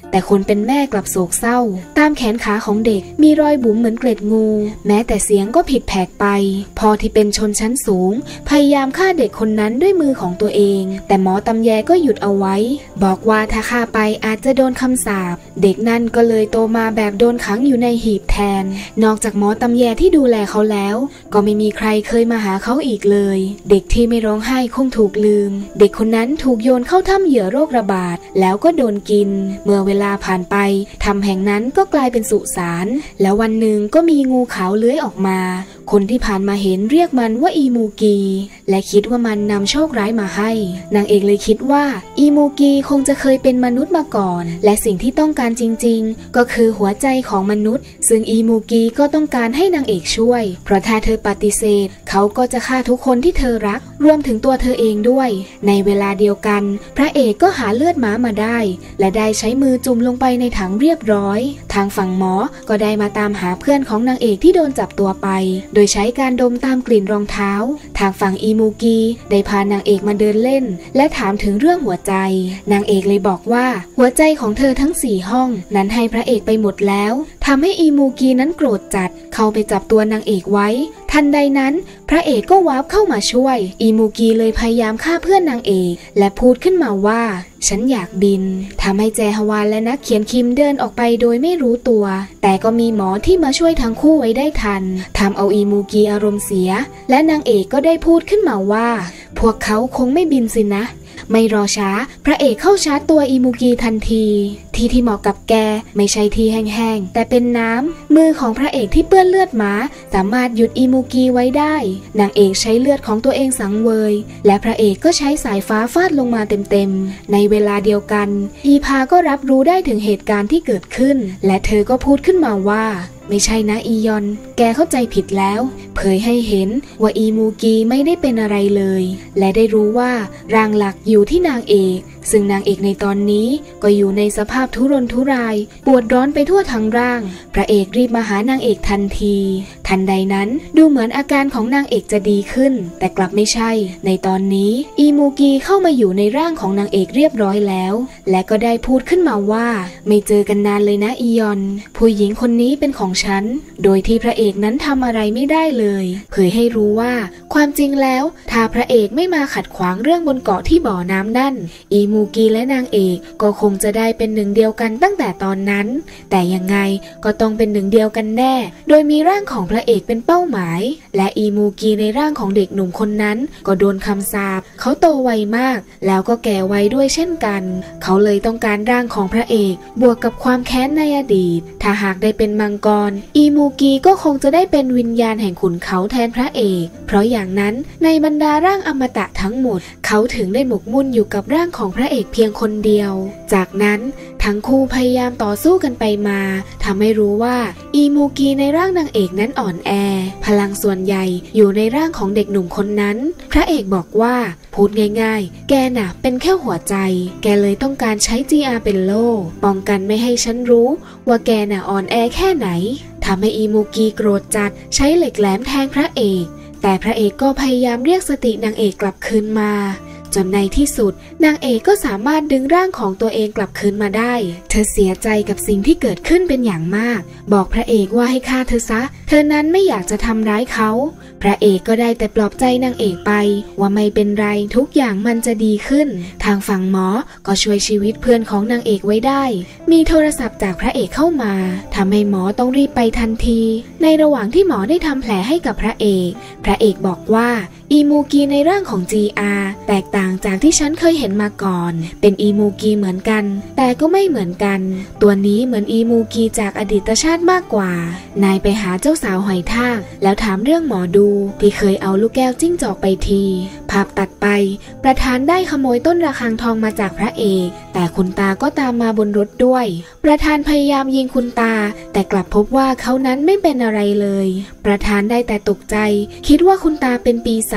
แต่คนเป็นแม่กลับโศกเศร้าตามแขนขาของเด็กมีรอยบุ๋มเหมือนเกล็ดงูแม้แต่เสียงก็ผิดแผกไปพ่อที่เป็นชนชั้นสูงพยายามฆ่าเด็กคนนั้นด้วยมือของตัวเองแต่หมอตำแยก็หยุดเอาไว้บอกว่าถ้าฆ่าไปอาจจะโดนคำสาปเด็กนั่นก็เลยโตมาแบบโดนขังอยู่ในหีบแทนนอกจากหมอตำแยที่ดูแลเขาแล้วก็ไม่มีใครเคยมาหาเขาอีกเลยเด็กที่ไม่ร้องไห้คงถูกลืมเด็กคนนั้นถูกโยนเข้าถ้ำเหยื่อโรคระบาดแล้วก็โดนกินเมื่อเวลาผ่านไปถ้ำแห่งนั้นก็กลายเป็นสุสานแล้ววันหนึ่งก็มีงูขาวเลื้อยออกมาคนที่ผ่านมาเห็นเรียกมันว่าอีมูกีและคิดว่ามันนำโชคร้ายมาให้นางเอกเลยคิดว่าอีมูกีคงจะเคยเป็นมนุษย์มาก่อนและสิ่งที่ต้องการจริงๆก็คือหัวใจของมนุษย์ซึ่งอีมูกีก็ต้องการให้นางเอกช่วยเพราะถ้าเธอปฏิเสธเขาก็จะฆ่าทุกคนที่เธอรักรวมถึงตัวเธอเองด้วยในเวลาเดียวกันพระเอกก็หาเลือดม้ามาได้และได้ใช้มือจุ่มลงไปในถังเรียบร้อยทางฝั่งหมอก็ได้มาตามหาเพื่อนของนางเอกที่โดนจับตัวไปโดยใช้การดมตามกลิ่นรองเท้าทางฝั่งอีมูกีได้พานางเอกมาเดินเล่นและถามถึงเรื่องหัวใจนางเอกเลยบอกว่าหัวใจของเธอทั้งสี่ห้องนั้นให้พระเอกไปหมดแล้วทำให้อีมูกีนั้นโกรธจัดเข้าไปจับตัวนางเอกไว้ทันใดนั้นพระเอกก็วาร์ปเข้ามาช่วยอีมูกีเลยพยายามฆ่าเพื่อนนางเอกและพูดขึ้นมาว่าฉันอยากบินทำให้แจฮวานและนักเขียนคิมเดินออกไปโดยไม่รู้ตัวแต่ก็มีหมอที่มาช่วยทั้งคู่ไว้ได้ทันทำเอาอีมูกีอารมณ์เสียและนางเอกก็ได้พูดขึ้นมาว่าพวกเขาคงไม่บินสินะไม่รอช้าพระเอกเข้าชาร์จตัวอีมูกีทันทีที่ที่เหมาะกับแกไม่ใช่ที่แห้งๆแต่เป็นน้ำมือของพระเอกที่เปื้อนเลือดหมาสามารถหยุดอีมูกีไว้ได้นางเอกใช้เลือดของตัวเองสังเวยและพระเอกก็ใช้สายฟ้าฟาดลงมาเต็มๆในเวลาเดียวกันอีพาก็รับรู้ได้ถึงเหตุการณ์ที่เกิดขึ้นและเธอก็พูดขึ้นมาว่าไม่ใช่นะอียอนแกเข้าใจผิดแล้วเผยให้เห็นว่าอีมูกีไม่ได้เป็นอะไรเลยและได้รู้ว่าร่างหลักอยู่ที่นางเอกซึ่งนางเอกในตอนนี้ก็อยู่ในสภาพทุรนทุรายปวดร้อนไปทั่วทั้งร่างพระเอกรีบมาหานางเอกทันทีทันใดนั้นดูเหมือนอาการของนางเอกจะดีขึ้นแต่กลับไม่ใช่ในตอนนี้อีมูกีเข้ามาอยู่ในร่างของนางเอกเรียบร้อยแล้วและก็ได้พูดขึ้นมาว่าไม่เจอกันนานเลยนะอียอนผู้หญิงคนนี้เป็นของฉันโดยที่พระเอกนั้นทำอะไรไม่ได้เลยเผยให้รู้ว่าความจริงแล้วถ้าพระเอกไม่มาขัดขวางเรื่องบนเกาะที่บ่อน้ำนั่นอีมูกีและนางเอกก็คงจะได้เป็นหนึ่งเดียวกันตั้งแต่ตอนนั้นแต่ยังไงก็ต้องเป็นหนึ่งเดียวกันแน่โดยมีร่างของพระเอกเป็นเป้าหมายและอีมูกีในร่างของเด็กหนุ่มคนนั้นก็โดนคำสาปเขาโตไวมากแล้วก็แก่ไวด้วยเช่นกันเขาเลยต้องการร่างของพระเอกบวกกับความแค้นในอดีตถ้าหากได้เป็นมังกรอีมูกีก็คงจะได้เป็นวิญญาณแห่งขุนเขาแทนพระเอกเพราะอย่างนั้นในบรรดาร่างอมตะทั้งหมดเขาถึงได้หมกมุ่นอยู่กับร่างของพระเอกเพียงคนเดียวจากนั้นทั้งคู่พยายามต่อสู้กันไปมาทำให้รู้ว่าอีมูกีในร่างนางเอกนั้นอ่อนแอพลังส่วนใหญ่อยู่ในร่างของเด็กหนุ่มคนนั้นพระเอกบอกว่าพูดง่ายๆแกน่ะเป็นแค่หัวใจแกเลยต้องการใช้ จี อาร์ เป็นโล่ป้องกันไม่ให้ฉันรู้ว่าแกน่ะอ่อนแอแค่ไหนทำให้อีมูกีโกรธจัดใช้เหล็กแหลมแทงพระเอกแต่พระเอกก็พยายามเรียกสตินางเอกกลับคืนมาจนในที่สุดนางเอกก็สามารถดึงร่างของตัวเองกลับคืนมาได้เธอเสียใจกับสิ่งที่เกิดขึ้นเป็นอย่างมากบอกพระเอกว่าให้ฆ่าเธอซะเธอนั้นไม่อยากจะทำร้ายเขาพระเอกก็ได้แต่ปลอบใจนางเอกไปว่าไม่เป็นไรทุกอย่างมันจะดีขึ้นทางฝั่งหมอก็ช่วยชีวิตเพื่อนของนางเอกไว้ได้มีโทรศัพท์จากพระเอกเข้ามาทำให้หมอต้องรีบไปทันทีในระหว่างที่หมอได้ทำแผลให้กับพระเอกพระเอกบอกว่าอีมูกีในร่างของ จี อาร์ แตกต่างจากที่ฉันเคยเห็นมาก่อนเป็นอีมูกีเหมือนกันแต่ก็ไม่เหมือนกันตัวนี้เหมือนอีมูกีจากอดีตชาติมากกว่านายไปหาเจ้าสาวหอยทากแล้วถามเรื่องหมอดูที่เคยเอาลูกแก้วจิ้งจอกไปทีภาพตัดไปประธานได้ขโมยต้นระฆังทองมาจากพระเอกแต่คุณตาก็ตามมาบนรถด้วยประธานพยายามยิงคุณตาแต่กลับพบว่าเขานั้นไม่เป็นอะไรเลยประธานได้แต่ตกใจคิดว่าคุณตาเป็นปีศาจ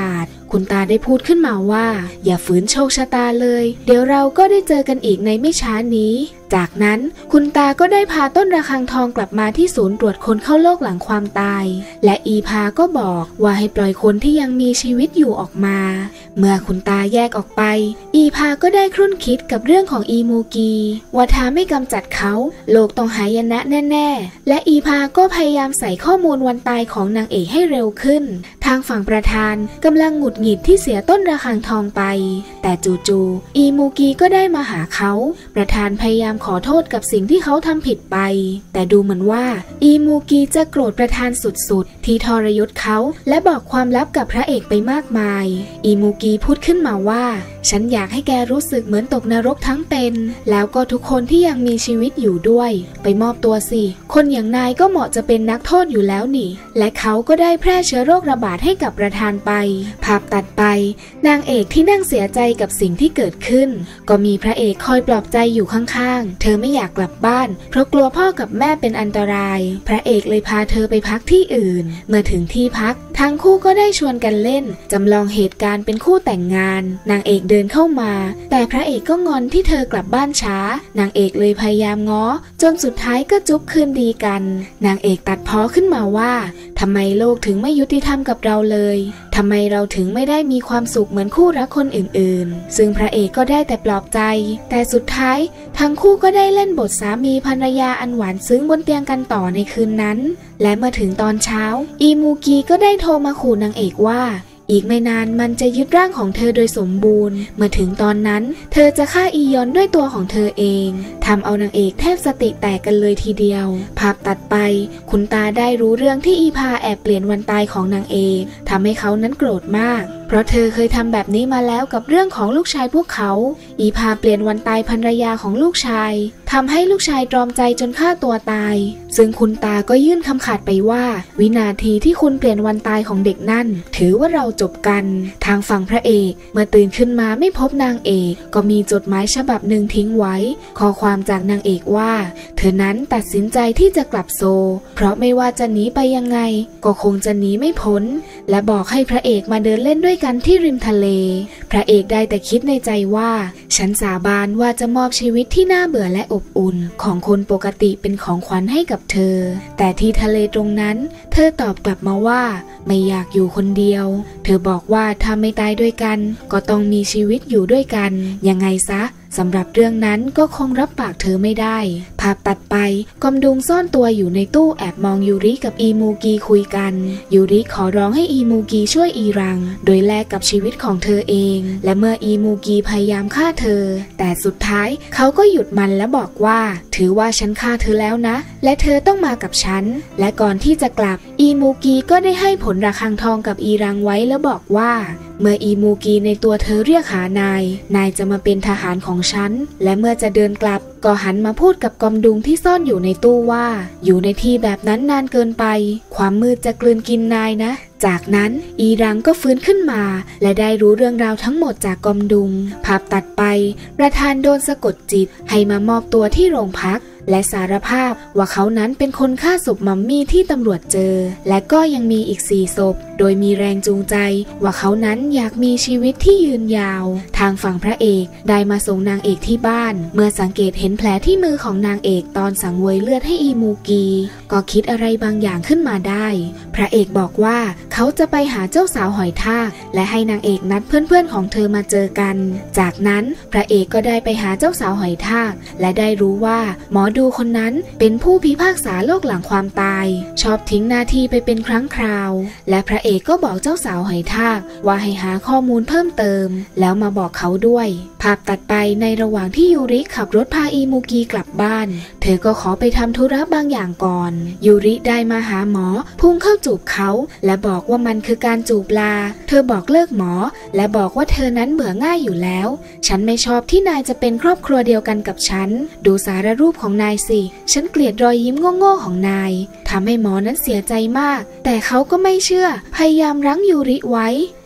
คุณตาได้พูดขึ้นมาว่าอย่าฝืนโชคชะตาเลยเดี๋ยวเราก็ได้เจอกันอีกในไม่ช้านี้จากนั้นคุณตาก็ได้พาต้นระฆังทองกลับมาที่ศูนย์ตรวจคนเข้าโลกหลังความตายและอีพาก็บอกว่าให้ปล่อยคนที่ยังมีชีวิตอยู่ออกมาเมื่อคุณตาแยกออกไปอีพาก็ได้ครุ่นคิดกับเรื่องของอีมูกีว่าถ้าไม่กำจัดเขาโลกต้องหายนะแน่ๆและอีพาก็พยายามใส่ข้อมูลวันตายของนางเอกให้เร็วขึ้นทางฝั่งประธานกำลังหงุดหงิดที่เสียต้นระฆังทองไปแต่จู่ๆอีมูกีก็ได้มาหาเขาประธานพยายามขอโทษกับสิ่งที่เขาทำผิดไปแต่ดูเหมือนว่าอีมูกีจะโกรธประธานสุดๆที่ทรยศเขาและบอกความลับกับพระเอกไปมากมายอีมูกีพูดขึ้นมาว่าฉันอยากให้แกรู้สึกเหมือนตกนรกทั้งเป็นแล้วก็ทุกคนที่ยังมีชีวิตอยู่ด้วยไปมอบตัวสิคนอย่างนายก็เหมาะจะเป็นนักโทษอยู่แล้วนี่และเขาก็ได้แพร่เชื้อโรคระบาดให้กับประธานไปภาพตัดไปนางเอกที่นั่งเสียใจกับสิ่งที่เกิดขึ้นก็มีพระเอกคอยปลอบใจอยู่ข้างๆเธอไม่อยากกลับบ้านเพราะกลัวพ่อกับแม่เป็นอันตรายพระเอกเลยพาเธอไปพักที่อื่นเมื่อถึงที่พักทั้งคู่ก็ได้ชวนกันเล่นจำลองเหตุการณ์เป็นคู่แต่งงานนางเอกเดินเข้ามาแต่พระเอกก็งอนที่เธอกลับบ้านช้านางเอกเลยพยายามง้อจนสุดท้ายก็จุ๊บคืนดีกันนางเอกตัดพ้อขึ้นมาว่าทำไมโลกถึงไม่ยุติธรรมกับเราเลยทำไมเราถึงไม่ได้มีความสุขเหมือนคู่รักคนอื่นๆซึ่งพระเอกก็ได้แต่ปลอบใจแต่สุดท้ายทั้งคู่ก็ได้เล่นบทสามีภรรยาอันหวานซึ้งบนเตียงกันต่อในคืนนั้นและเมื่อถึงตอนเช้าอีมูกีก็ได้โทรมาขู่นางเอกว่าอีกไม่นานมันจะยึดร่างของเธอโดยสมบูรณ์เมื่อถึงตอนนั้นเธอจะฆ่าอียอนด้วยตัวของเธอเองทำเอานางเอกแทบสติแตกกันเลยทีเดียวภาพตัดไปคุณตาได้รู้เรื่องที่อีพาแอบเปลี่ยนวันตายของนางเอกทำให้เขานั้นโกรธมากเพราะเธอเคยทำแบบนี้มาแล้วกับเรื่องของลูกชายพวกเขาอีพาเปลี่ยนวันตายภรรยาของลูกชายทำให้ลูกชายตรอมใจจนฆ่าตัวตายซึ่งคุณตาก็ยื่นคำขาดไปว่าวินาทีที่คุณเปลี่ยนวันตายของเด็กนั่นถือว่าเราจบกันทางฝั่งพระเอกเมื่อตื่นขึ้นมาไม่พบนางเอกก็มีจดหมายฉบับหนึ่งทิ้งไว้ข้อความจากนางเอกว่าเธอนั้นตัดสินใจที่จะกลับโซเพราะไม่ว่าจะหนีไปยังไงก็คงจะหนีไม่พ้นและบอกให้พระเอกมาเดินเล่นด้วยกันที่ริมทะเลพระเอกได้แต่คิดในใจว่าฉันสาบานว่าจะมอบชีวิตที่น่าเบื่อและอบอุ่นของคนปกติเป็นของขวัญให้กับเธอแต่ที่ทะเลตรงนั้นเธอตอบกลับมาว่าไม่อยากอยู่คนเดียวเธอบอกว่าถ้าไม่ตายด้วยกันก็ต้องมีชีวิตอยู่ด้วยกันยังไงซะสำหรับเรื่องนั้นก็คงรับปากเธอไม่ได้ภาพตัดไปกอมดุงซ่อนตัวอยู่ในตู้แอบมองยูริกับอีมูกีคุยกันยูริขอร้องให้อีมูกีช่วยอีรังโดยแลกกับชีวิตของเธอเองและเมื่ออีมูกีพยายามฆ่าเธอแต่สุดท้ายเขาก็หยุดมันและบอกว่าถือว่าฉันฆ่าเธอแล้วนะและเธอต้องมากับฉันและก่อนที่จะกลับอีมูกีก็ได้ให้ผลระฆังทองกับอีรังไว้แล้วบอกว่าเมื่ออีมูกีในตัวเธอเรียกหานายนายจะมาเป็นทหารของฉันและเมื่อจะเดินกลับก็หันมาพูดกับกอมดุงที่ซ่อนอยู่ในตู้ว่าอยู่ในที่แบบนั้นนานเกินไปความมืดจะกลืนกินนายนะจากนั้นอีรังก็ฟื้นขึ้นมาและได้รู้เรื่องราวทั้งหมดจากกอมดุงภาพตัดไปประธานโดนสะกดจิตให้มามอบตัวที่โรงพักและสารภาพว่าเขานั้นเป็นคนฆ่าศพมัมมี่ที่ตำรวจเจอและก็ยังมีอีกสี่ศพโดยมีแรงจูงใจว่าเขานั้นอยากมีชีวิตที่ยืนยาวทางฝั่งพระเอกได้มาส่งนางเอกที่บ้านเมื่อสังเกตเห็นแผลที่มือของนางเอกตอนสังเวยเลือดให้อีมูกีก็คิดอะไรบางอย่างขึ้นมาได้พระเอกบอกว่าเขาจะไปหาเจ้าสาวหอยทากและให้นางเอกนัดเพื่อนๆของเธอมาเจอกันจากนั้นพระเอกก็ได้ไปหาเจ้าสาวหอยทากและได้รู้ว่าหมอดูคนนั้นเป็นผู้พิพากษาโลกหลังความตายชอบทิ้งหน้าที่ไปเป็นครั้งคราวและพระเอกก็บอกเจ้าสาวหอยทากว่าให้หาข้อมูลเพิ่มเติมแล้วมาบอกเขาด้วยภาพตัดไปในระหว่างที่ยูริขับรถพาอีมูกีกลับบ้านเธอก็ขอไปทำธุระบางอย่างก่อนยูริได้มาหาหมอพุ่งเข้าจูบเขาและบอกว่ามันคือการจูบลาเธอบอกเลิกหมอและบอกว่าเธอนั้นเบื่อง่ายอยู่แล้วฉันไม่ชอบที่นายจะเป็นครอบครัวเดียวกันกับฉันดูสารรูปของนายสิฉันเกลียดรอยยิ้มโง่ๆของนายทำให้หมอนั้นเสียใจมากแต่เขาก็ไม่เชื่อพยายามรั้งยูริไว้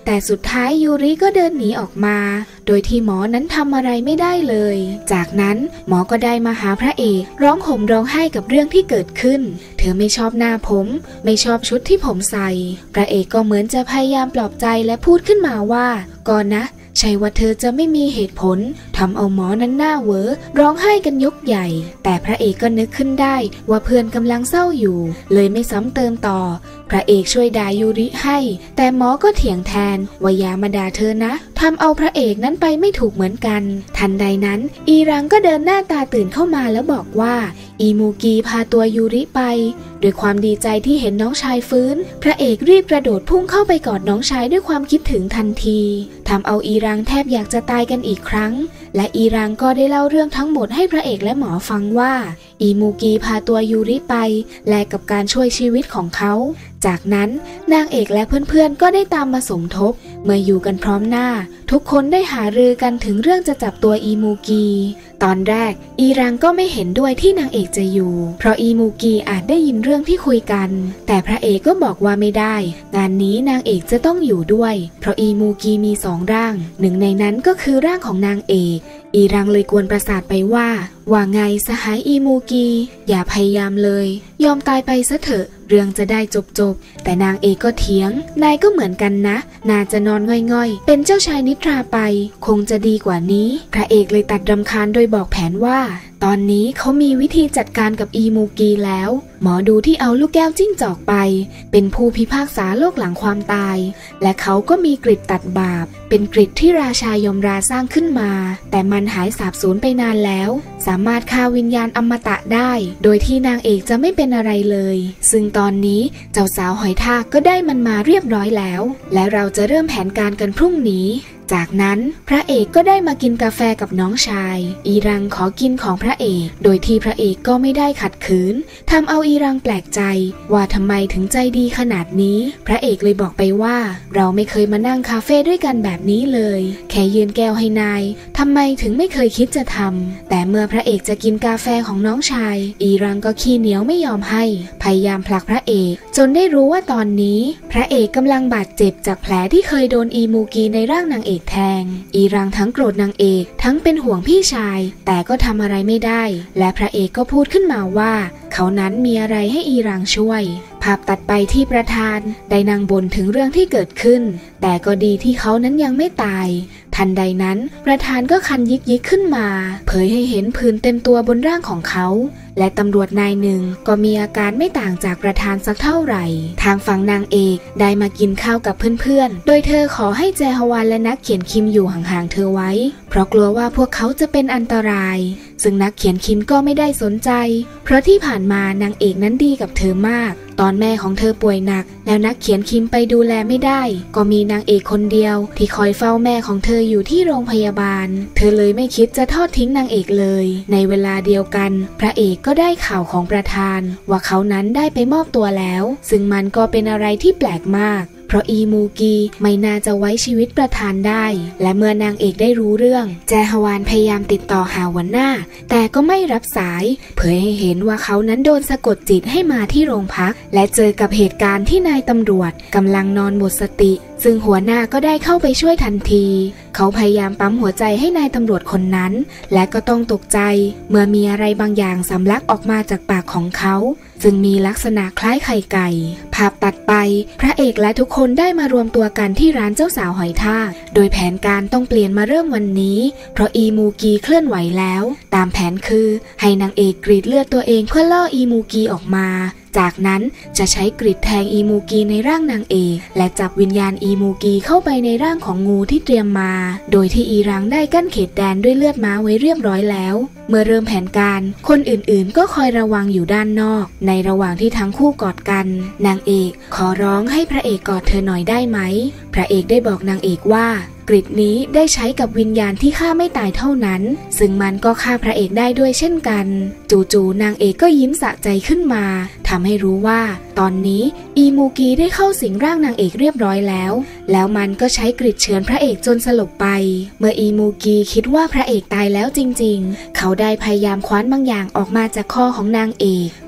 แต่สุดท้ายยูริก็เดินหนีออกมาโดยที่หมอนั้นทำอะไรไม่ได้เลยจากนั้นหมอก็ได้มาหาพระเอกร้องห่มร้องไห้กับเรื่องที่เกิดขึ้นเธอไม่ชอบหน้าผมไม่ชอบชุดที่ผมใส่พระเอกก็เหมือนจะพยายามปลอบใจและพูดขึ้นมาว่าก่อนนะใช่ว่าเธอจะไม่มีเหตุผลทำเอาหมอนั้นหน้าเวอร้องไห้กันยกใหญ่แต่พระเอกก็นึกขึ้นได้ว่าเพื่อนกำลังเศร้าอยู่เลยไม่ซ้ำเติมต่อพระเอกช่วยด่ายูริให้แต่หมอก็เถียงแทนว่าอย่ามาด่าเธอนะทำเอาพระเอกนั้นไปไม่ถูกเหมือนกันทันใดนั้นอีรังก็เดินหน้าตาตื่นเข้ามาแล้วบอกว่าอีมูกีพาตัวยูริไปด้วยความดีใจที่เห็นน้องชายฟื้นพระเอกรีบกระโดดพุ่งเข้าไปกอดน้องชายด้วยความคิดถึงทันทีทำเอาอีรังแทบอยากจะตายกันอีกครั้งและอีรังก็ได้เล่าเรื่องทั้งหมดให้พระเอกและหมอฟังว่าอีมูกีพาตัวยูริไปแลกกับการช่วยชีวิตของเขาจากนั้นนางเอกและเพื่อนๆก็ได้ตามมาสมทบเมื่ออยู่กันพร้อมหน้าทุกคนได้หารือกันถึงเรื่องจะจับตัวอีมูกีตอนแรกอีรังก็ไม่เห็นด้วยที่นางเอกจะอยู่เพราะอีมูกีอาจได้ยินเรื่องที่คุยกันแต่พระเอกก็บอกว่าไม่ได้งานนี้นางเอกจะต้องอยู่ด้วยเพราะอีมูกีมีสองร่างหนึ่งในนั้นก็คือร่างของนางเอกอีรังเลยกวนประสาทไปว่าว่าไงสหายอีมูกีอย่าพยายามเลยยอมตายไปซะเถอะเรื่องจะได้จบจบแต่นางเอกก็เถียงนายก็เหมือนกันนะน่าจะนอนง่อยๆเป็นเจ้าชายนิทราไปคงจะดีกว่านี้พระเอกเลยตัดรำคาญโดยบอกแผนว่าตอนนี้เขามีวิธีจัดการกับอีมูกีแล้วหมอดูที่เอาลูกแก้วจิ้งจอกไปเป็นผู้พิพากษาโลกหลังความตายและเขาก็มีกฤตตัดบาปเป็นกฤตที่ราชายมราสร้างขึ้นมาแต่มันหายสาบสูญไปนานแล้วสามารถฆ่าวิญญาณอมตะได้โดยที่นางเอกจะไม่เป็นอะไรเลยซึ่งตอนนี้เจ้าสาวหอยทากก็ได้มันมาเรียบร้อยแล้วและเราจะเริ่มแผนการกันพรุ่งนี้จากนั้นพระเอกก็ได้มากินกาแฟกับน้องชายอีรังขอกินของพระเอกโดยที่พระเอกก็ไม่ได้ขัดขืนทำเอาอีรังแปลกใจว่าทำไมถึงใจดีขนาดนี้พระเอกเลยบอกไปว่าเราไม่เคยมานั่งคาเฟ่ด้วยกันแบบนี้เลยแค่ยืนแก้วให้นายทำไมถึงไม่เคยคิดจะทำแต่เมื่อพระเอกจะกินกาแฟของน้องชายอีรังก็ขี้เหนียวไม่ยอมให้พยายามผลักพระเอกจนได้รู้ว่าตอนนี้พระเอกกำลังบาดเจ็บจากแผลที่เคยโดนอีมูกีในร่างนางเอกแทงอีรังทั้งโกรธนางเอกทั้งเป็นห่วงพี่ชายแต่ก็ทำอะไรไม่ได้และพระเอกก็พูดขึ้นมาว่าเขานั้นมีอะไรให้อีรังช่วยภาพตัดไปที่ประธานได้นั่งบ่นถึงเรื่องที่เกิดขึ้นแต่ก็ดีที่เขานั้นยังไม่ตายทันใดนั้นประธานก็คันยิกยิกขึ้นมาเผยให้เห็นผื่นเต็มตัวบนร่างของเขาและตำรวจนายหนึ่งก็มีอาการไม่ต่างจากประธานสักเท่าไหร่ทางฝั่งนางเอกได้มากินข้าวกับเพื่อนๆโดยเธอขอให้แจฮวานและนักเขียนคิมอยู่ห่างๆเธอไว้เพราะกลัวว่าพวกเขาจะเป็นอันตรายซึ่งนักเขียนคิมก็ไม่ได้สนใจเพราะที่ผ่านมานางเอกนั้นดีกับเธอมากตอนแม่ของเธอป่วยหนักแล้วนักเขียนคิมไปดูแลไม่ได้ก็มีนางเอกคนเดียวที่คอยเฝ้าแม่ของเธออยู่ที่โรงพยาบาลเธอเลยไม่คิดจะทอดทิ้งนางเอกเลยในเวลาเดียวกันพระเอกก็ได้ข่าวของประธานว่าเขานั้นได้ไปมอบตัวแล้วซึ่งมันก็เป็นอะไรที่แปลกมากเพราะอีมูกีไม่น่าจะไว้ชีวิตประธานได้และเมื่อนางเอกได้รู้เรื่องแจฮวานพยายามติดต่อหาหัวหน้าแต่ก็ไม่รับสายเผยให้เห็นว่าเขานั้นโดนสะกดจิตให้มาที่โรงพักและเจอกับเหตุการณ์ที่นายตำรวจกำลังนอนหมดสติซึ่งหัวหน้าก็ได้เข้าไปช่วยทันทีเขาพยายามปั๊มหัวใจให้นายตำรวจคนนั้นและก็ต้องตกใจเมื่อมีอะไรบางอย่างสำลักออกมาจากปากของเขาซึ่งมีลักษณะคล้ายไข่ไก่ภาพตัดไปพระเอกและทุกคนได้มารวมตัวกันที่ร้านเจ้าสาวหอยทากโดยแผนการต้องเปลี่ยนมาเริ่มวันนี้เพราะอีมูกีเคลื่อนไหวแล้วตามแผนคือให้นางเอกกรีดเลือดตัวเองเพื่อล่ออีมูกีออกมาจากนั้นจะใช้กรีดแทงอีมูกีในร่างนางเอกและจับวิญญาณอีมูกีเข้าไปในร่างของงูที่เตรียมมาโดยที่อีรังได้กั้นเขตแดนด้วยเลือดม้าไว้เรียบร้อยแล้วเมื่อเริ่มแผนการคนอื่นๆก็คอยระวังอยู่ด้านนอกในระหว่างที่ทั้งคู่กอดกันนางเอกขอร้องให้พระเอกกอดเธอหน่อยได้ไหมพระเอกได้บอกนางเอกว่ากฤตนี้ได้ใช้กับวิญญาณที่ฆ่าไม่ตายเท่านั้นซึ่งมันก็ฆ่าพระเอกได้ด้วยเช่นกันจู่ๆนางเอกก็ยิ้มสะใจขึ้นมาทำให้รู้ว่าตอนนี้อีมูกีได้เข้าสิงร่างนางเอกเรียบร้อยแล้วแล้วมันก็ใช้กฤตเฉือนพระเอกจนสลบไปเมื่ออีมูกีคิดว่าพระเอกตายแล้วจริงๆเขาได้พยายามคว้านบางอย่างออกมาจากคอของนางเอก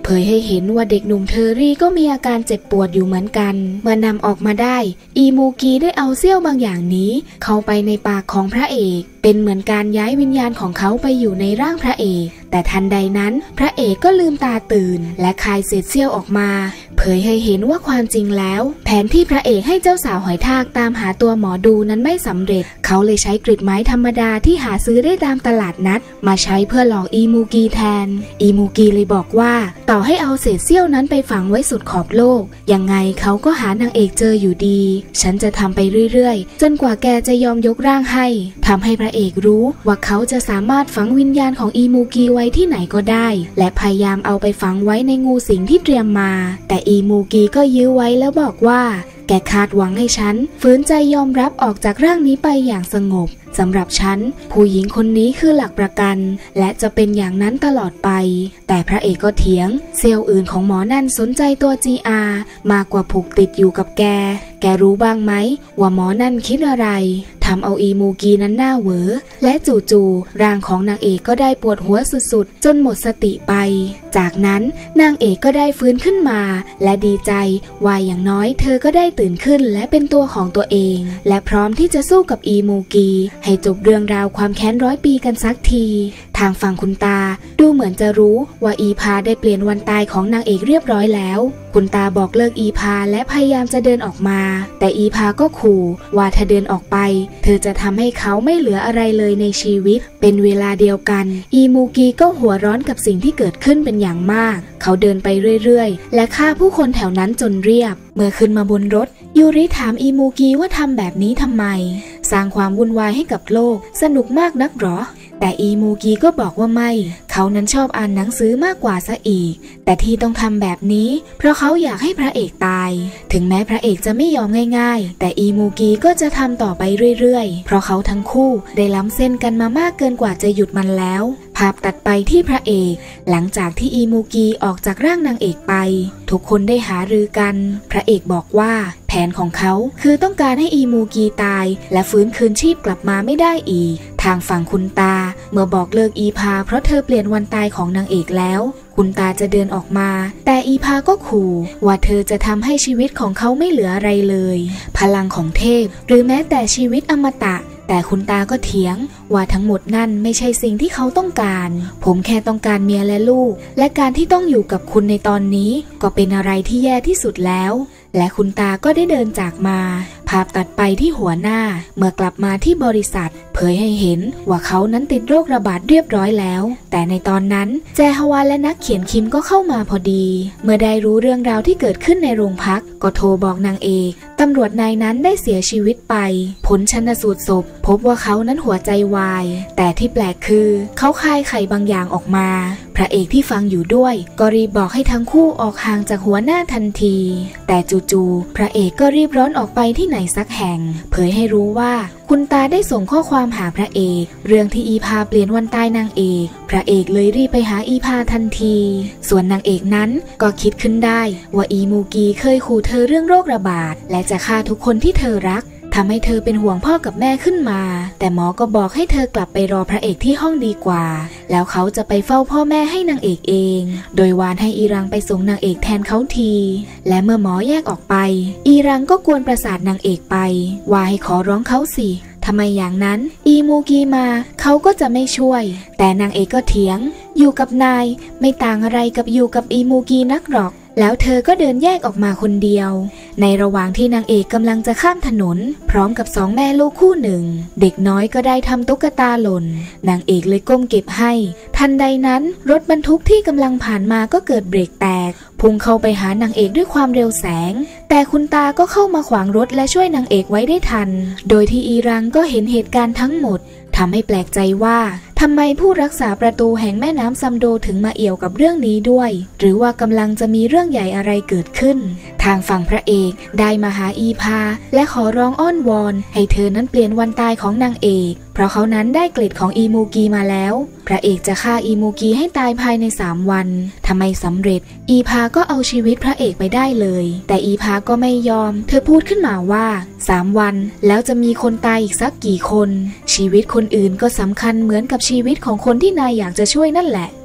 เผยให้เห็นว่าเด็กหนุ่มเทอร์รี่ก็มีอาการเจ็บปวดอยู่เหมือนกันเมื่อนำออกมาได้อีมูกีได้เอาเสี้ยวบางอย่างนี้เข้าไปในปากของพระเอกเป็นเหมือนการย้ายวิญญาณของเขาไปอยู่ในร่างพระเอกแต่ทันใดนั้นพระเอกก็ลืมตาตื่นและคายเศษเสี้ยวออกมาเผยให้เห็นว่าความจริงแล้วแผนที่พระเอกให้เจ้าสาวหอยทากตามหาตัวหมอดูนั้นไม่สำเร็จเขาเลยใช้กริดไม้ธรรมดาที่หาซื้อได้ตามตลาดนัดมาใช้เพื่อหลอกอีมูกีแทนอีมูกีเลยบอกว่าต่อให้เอาเศษเสี้ยวนั้นไปฝังไว้สุดขอบโลกยังไงเขาก็หานางเอกเจออยู่ดีฉันจะทำไปเรื่อยๆจนกว่าแกจะยอมยกร่างให้ทำให้พระเอกรู้ว่าเขาจะสามารถฝังวิญญาณของอีมูกีไว้ที่ไหนก็ได้และพยายามเอาไปฝังไว้ในงูสิงที่เตรียมมาแต่อีมูกีก็ยื้อไว้แล้วบอกว่าแกคาดหวังให้ฉันฝืนใจยอมรับออกจากร่างนี้ไปอย่างสงบสำหรับฉันผู้หญิงคนนี้คือหลักประกันและจะเป็นอย่างนั้นตลอดไปแต่พระเอกก็เถียงเซลล์อื่นของหมอนั่นสนใจตัว จี อาร์ มากกว่าผูกติดอยู่กับแกแกรู้บ้างไหมว่าหมอนั่นคิดอะไรทำเอาอีมูกีนั้นหน้าเหวอและจู่ๆร่างของนางเอกก็ได้ปวดหัวสุดๆจนหมดสติไปจากนั้นนางเอกก็ได้ฟื้นขึ้นมาและดีใจว่าอย่างน้อยเธอก็ได้ตื่นขึ้นและเป็นตัวของตัวเองและพร้อมที่จะสู้กับอีมูกีให้จบเรื่องราวความแค้นร้อยปีกันสักทีทางฝั่งคุณตาดูเหมือนจะรู้ว่าอีพาได้เปลี่ยนวันตายของนางเอกเรียบร้อยแล้วคุณตาบอกเลิกอีพาและพยายามจะเดินออกมาแต่อีพาก็ขู่ว่าถ้าเดินออกไปเธอจะทำให้เขาไม่เหลืออะไรเลยในชีวิตเป็นเวลาเดียวกันอีมูกีก็หัวร้อนกับสิ่งที่เกิดขึ้นเป็นอย่างมากเขาเดินไปเรื่อยๆและฆ่าผู้คนแถวนั้นจนเรียบเมื่อขึ้นมาบนรถยูริถามอีมูกีว่าทำแบบนี้ทำไมสร้างความวุ่นวายให้กับโลกสนุกมากนักหรอแต่อีมูกีก็บอกว่าไม่เขานั้นชอบอ่านหนังสือมากกว่าซะอีกแต่ที่ต้องทำแบบนี้เพราะเขาอยากให้พระเอกตายถึงแม้พระเอกจะไม่ยอมง่ายๆแต่อีมูกีก็จะทำต่อไปเรื่อยๆเพราะเขาทั้งคู่ได้ล้ำเส้นกันมามากเกินกว่าจะหยุดมันแล้วภาพตัดไปที่พระเอกหลังจากที่อีมูกีออกจากร่างนางเอกไปทุกคนได้หารือกันพระเอกบอกว่าแผนของเขาคือต้องการให้อีมูกีตายและฟื้นคืนชีพกลับมาไม่ได้อีกทางฝั่งคุณตาเมื่อบอกเลิกอีพาเพราะเธอเปลี่ยนวันตายของนางเอกแล้วคุณตาจะเดินออกมาแต่อีพาก็ขู่ว่าเธอจะทำให้ชีวิตของเขาไม่เหลืออะไรเลยพลังของเทพหรือแม้แต่ชีวิตอมตะแต่คุณตาก็เถียงว่าทั้งหมดนั่นไม่ใช่สิ่งที่เขาต้องการผมแค่ต้องการเมียและลูกและการที่ต้องอยู่กับคุณในตอนนี้ก็เป็นอะไรที่แย่ที่สุดแล้วและคุณตาก็ได้เดินจากมาภาพตัดไปที่หัวหน้าเมื่อกลับมาที่บริษัทเผยให้เห็นว่าเขานั้นติดโรคระบาดเรียบร้อยแล้วแต่ในตอนนั้นแจฮวาและนักเขียนคิมก็เข้ามาพอดีเมื่อได้รู้เรื่องราวที่เกิดขึ้นในโรงพักก็โทรบอกนางเอกตำรวจนายนั้นได้เสียชีวิตไปผลชันสูตรศพพบว่าเขานั้นหัวใจวายแต่ที่แปลกคือเขาคายไข่บางอย่างออกมาพระเอกที่ฟังอยู่ด้วยก็รีบบอกให้ทั้งคู่ออกห่างจากหัวหน้าทันทีแต่จู่ๆพระเอกก็รีบร้อนออกไปที่ไหนสักแห่งเผยให้รู้ว่าคุณตาได้ส่งข้อความหาพระเอกเรื่องที่อีพาเปลี่ยนวันตายนางเอกพระเอกเลยรีบไปหาอีพาทันทีส่วนนางเอกนั้นก็คิดขึ้นได้ว่าอีมูกีเคยขู่เธอเรื่องโรคระบาดและจะฆ่าทุกคนที่เธอรักทำให้เธอเป็นห่วงพ่อกับแม่ขึ้นมาแต่หมอก็บอกให้เธอกลับไปรอพระเอกที่ห้องดีกว่าแล้วเขาจะไปเฝ้าพ่อแม่ให้นางเอกเองโดยวานให้อีรังไปส่งนางเอกแทนเขาทีและเมื่อหมอแยกออกไปอีรังก็กวนประสาทนางเอกไปว่าให้ขอร้องเขาสิทำไมอย่างนั้นอีมูกีมาเขาก็จะไม่ช่วยแต่นางเอกก็เถียงอยู่กับนายไม่ต่างอะไรกับอยู่กับอีมูกีนักหรอกแล้วเธอก็เดินแยกออกมาคนเดียวในระหว่างที่นางเอกกำลังจะข้ามถนนพร้อมกับสองแม่ลูกคู่หนึ่งเด็กน้อยก็ได้ทำตุ๊กตาหล่นนางเอกเลยก้มเก็บให้ทันใดนั้นรถบรรทุกที่กำลังผ่านมาก็เกิดเบรกแตกพุ่งเข้าไปหานางเอกด้วยความเร็วแสงแต่คุณตาก็เข้ามาขวางรถและช่วยนางเอกไว้ได้ทันโดยที่อีรังก็เห็นเหตุการณ์ทั้งหมดทำให้แปลกใจว่าทำไมผู้รักษาประตูแห่งแม่น้ำซัมโดถึงมาเอี่ยวกับเรื่องนี้ด้วยหรือว่ากำลังจะมีเรื่องใหญ่อะไรเกิดขึ้นทางฝั่งพระเอกได้มาหาอีพาและขอร้องอ้อนวอนให้เธอนั้นเปลี่ยนวันตายของนางเอกเพราะเขานั้นได้เกล็ดของอีมูกีมาแล้วพระเอกจะฆ่าอีมูกีให้ตายภายในสามวันทำไมสำเร็จอีพาก็เอาชีวิตพระเอกไปได้เลยแต่อีพาก็ไม่ยอมเธอพูดขึ้นมาว่าสามวันแล้วจะมีคนตายอีกสักกี่คนชีวิตคนอื่นก็สำคัญเหมือนกับชีวิตของคนที่นายอยากจะช่วยนั่นแหละ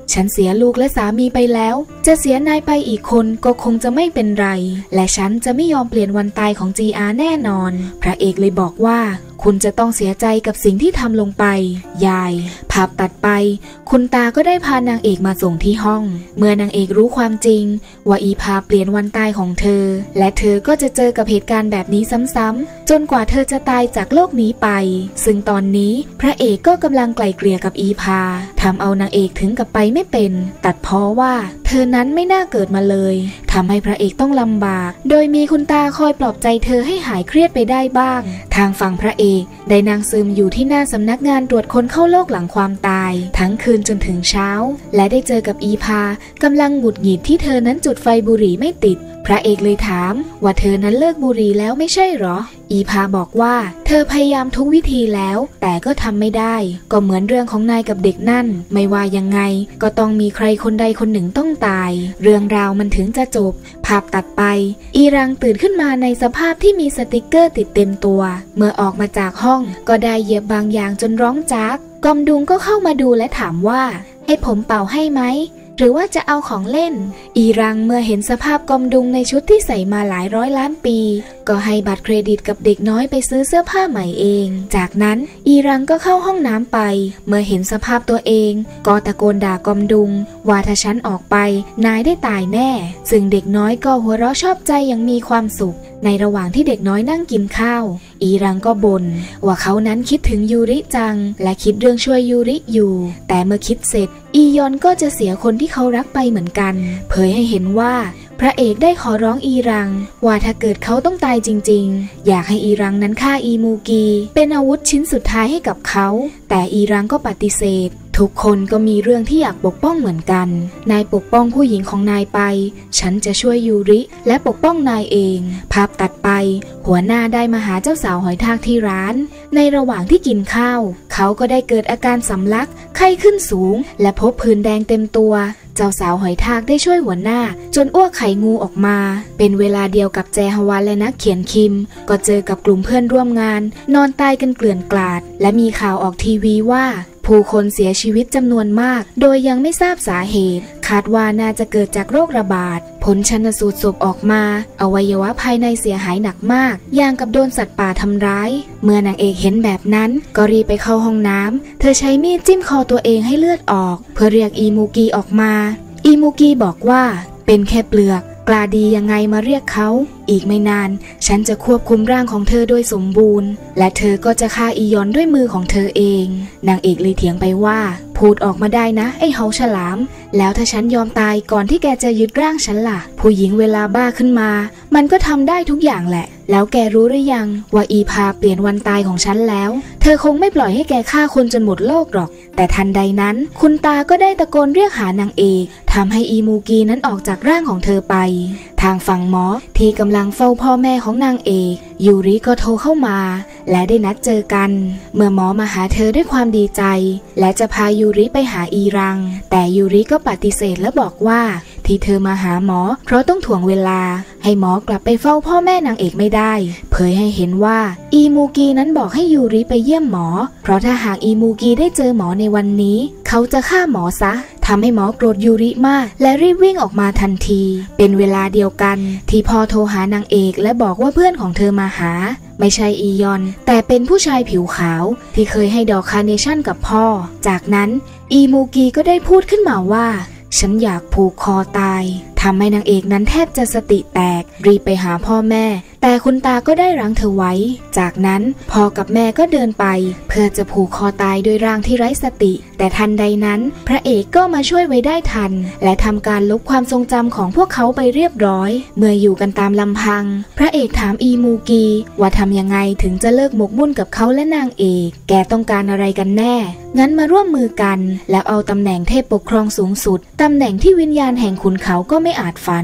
ฉันเสียลูกและสามีไปแล้วจะเสียนายไปอีกคนก็คงจะไม่เป็นไรและฉันจะไม่ยอมเปลี่ยนวันตายของ จี อาร์ แน่นอนพระเอกเลยบอกว่าคุณจะต้องเสียใจกับสิ่งที่ทำลงไปยายภาพตัดไปคุณตาก็ได้พานางเอกมาส่งที่ห้องเมื่อนางเอกรู้ความจริงว่าอีพาเปลี่ยนวันตายของเธอและเธอก็จะเจอกับเหตุการณ์แบบนี้ซ้ำๆจนกว่าเธอจะตายจากโลกนี้ไปซึ่งตอนนี้พระเอกก็กำลังไกล่เกลี่ยกับอีพาทำเอานางเอกถึงกับไปไม่เป็นตัดพ้อว่าเธอนั้นไม่น่าเกิดมาเลยทำให้พระเอกต้องลำบากโดยมีคุณตาคอยปลอบใจเธอให้หายเครียดไปได้บ้างทางฝั่งพระเอกได้นั่งซึมอยู่ที่หน้าสำนักงานตรวจคนเข้าโลกหลังความตายทั้งคืนจนถึงเช้าและได้เจอกับอีพากำลังหงุดหงิดที่เธอนั้นจุดไฟบุหรี่ไม่ติดพระเอกเลยถามว่าเธอนั้นเลิกบุหรี่แล้วไม่ใช่หรออีพาบอกว่าเธอพยายามทุกวิธีแล้วแต่ก็ทำไม่ได้ก็เหมือนเรื่องของนายกับเด็กนั่นไม่ว่ายังไงก็ต้องมีใครคนใดคนหนึ่งต้องตายเรื่องราวมันถึงจะจบภาพตัดไปอีรังตื่นขึ้นมาในสภาพที่มีสติกเกอร์ติดเต็มตัวเมื่อออกมาจากห้องก็ได้เหยียบบางอย่างจนร้องจากกอมดุงก็เข้ามาดูและถามว่าให้ผมเป่าให้ไหมหรือว่าจะเอาของเล่นอีรังเมื่อเห็นสภาพกอมดุงในชุดที่ใส่มาหลายร้อยล้านปีก็ให้บัตรเครดิตกับเด็กน้อยไปซื้อเสื้อผ้าใหม่เองจากนั้นอีรังก็เข้าห้องน้ำไปเมื่อเห็นสภาพตัวเองก็ตะโกนด่ากอมดุงว่าถ้าฉันออกไปนายได้ตายแน่ซึ่งเด็กน้อยก็หัวเราะชอบใจอย่างมีความสุขในระหว่างที่เด็กน้อยนั่งกินข้าวอีรังก็บ่นว่าเขานั้นคิดถึงยูริจังและคิดเรื่องช่วยยูริอยู่แต่เมื่อคิดเสร็จอียอนก็จะเสียคนที่เขารักไปเหมือนกันเผยให้เห็นว่าพระเอกได้ขอร้องอีรังว่าถ้าเกิดเขาต้องตายจริงๆอยากให้อีรังนั้นฆ่าอีมูกีเป็นอาวุธชิ้นสุดท้ายให้กับเขาแต่อีรังก็ปฏิเสธทุกคนก็มีเรื่องที่อยากปกป้องเหมือนกันนายปกป้องผู้หญิงของนายไปฉันจะช่วยยูริและปกป้องนายเองภาพตัดไปหัวหน้าได้มาหาเจ้าสาวหอยทากที่ร้านในระหว่างที่กินข้าวเขาก็ได้เกิดอาการสำลักไข้ขึ้นสูงและพบผื่นแดงเต็มตัวเจ้าสาวหอยทากได้ช่วยหัวหน้าจนอ้วกไข่งูออกมาเป็นเวลาเดียวกับแจฮวานและนักเขียนคิมก็เจอกับกลุ่มเพื่อนร่วมงานนอนตายกันเกลื่อนกลาดและมีข่าวออกทีวีว่าผู้คนเสียชีวิตจำนวนมากโดยยังไม่ทราบสาเหตุคาดว่าน่าจะเกิดจากโรคระบาดผลชันสูตรศพออกมาอวัยวะภายในเสียหายหนักมากอย่างกับโดนสัตว์ป่าทำร้ายเมื่อนางเอกเห็นแบบนั้นก็รีบไปเข้าห้องน้ำเธอใช้มีดจิ้มคอตัวเองให้เลือดออกเพื่อเรียกอีมูกีออกมาอีมูกีบอกว่าเป็นแค่เปลือกกล้าดียังไงมาเรียกเขาอีกไม่นานฉันจะควบคุมร่างของเธอโดยสมบูรณ์และเธอก็จะฆ่าอียอนด้วยมือของเธอเองนางเอกเลยเถียงไปว่าพูดออกมาได้นะไอ้เฮาฉลามแล้วถ้าฉันยอมตายก่อนที่แกจะยึดร่างฉันล่ะผู้หญิงเวลาบ้าขึ้นมามันก็ทำได้ทุกอย่างแหละแล้วแกรู้หรือยังว่าอีพาเปลี่ยนวันตายของฉันแล้วเธอคงไม่ปล่อยให้แกฆ่าคนจนหมดโลกหรอกแต่ทันใดนั้นคุณตาก็ได้ตะโกนเรียกหานางเอกทำให้อีมูกีนั้นออกจากร่างของเธอไปทางฝั่งหมอที่กำลังเฝ้าพ่อแม่ของนางเอกยูริก็โทรเข้ามาและได้นัดเจอกันเมื่อหมอมาหาเธอด้วยความดีใจและจะพายูริไปหาอีรังแต่ยูริก็ปฏิเสธและบอกว่าที่เธอมาหาหมอเพราะต้องถ่วงเวลาให้หมอกลับไปเฝ้าพ่อแม่นางเอกไม่ได้เผยให้เห็นว่าอีมูกีนั้นบอกให้ยูริไปเยี่ยมหมอเพราะถ้าหากอีมูกีได้เจอหมอในวันนี้เขาจะฆ่าหมอซะทำให้หมอโกรธยูริมากและรีบวิ่งออกมาทันทีเป็นเวลาเดียวกันที่พ่อโทรหานางเอกและบอกว่าเพื่อนของเธอมาหาไม่ใช่อียอนแต่เป็นผู้ชายผิวขาวที่เคยให้ดอกคาร์เนชั่นกับพ่อจากนั้นอีมูกีก็ได้พูดขึ้นมาว่าฉันอยากผูกคอตายทำให้นางเอกนั้นแทบจะสติแตกรีบไปหาพ่อแม่แต่คุณตาก็ได้รั้งเธอไว้จากนั้นพ่อกับแม่ก็เดินไปเพื่อจะผูกคอตายด้วยร่างที่ไร้สติแต่ทันใดนั้นพระเอกก็มาช่วยไว้ได้ทันและทำการลบความทรงจำของพวกเขาไปเรียบร้อยเมื่ออยู่กันตามลำพังพระเอกถามอีมูกีว่าทำยังไงถึงจะเลิกหมกมุ่นกับเขาและนางเอกแกต้องการอะไรกันแน่งั้นมาร่วมมือกันแล้วเอาตำแหน่งเทพปกครองสูงสุดตำแหน่งที่วิญญาณแห่งขุนเขาก็ไม่อาจฝัน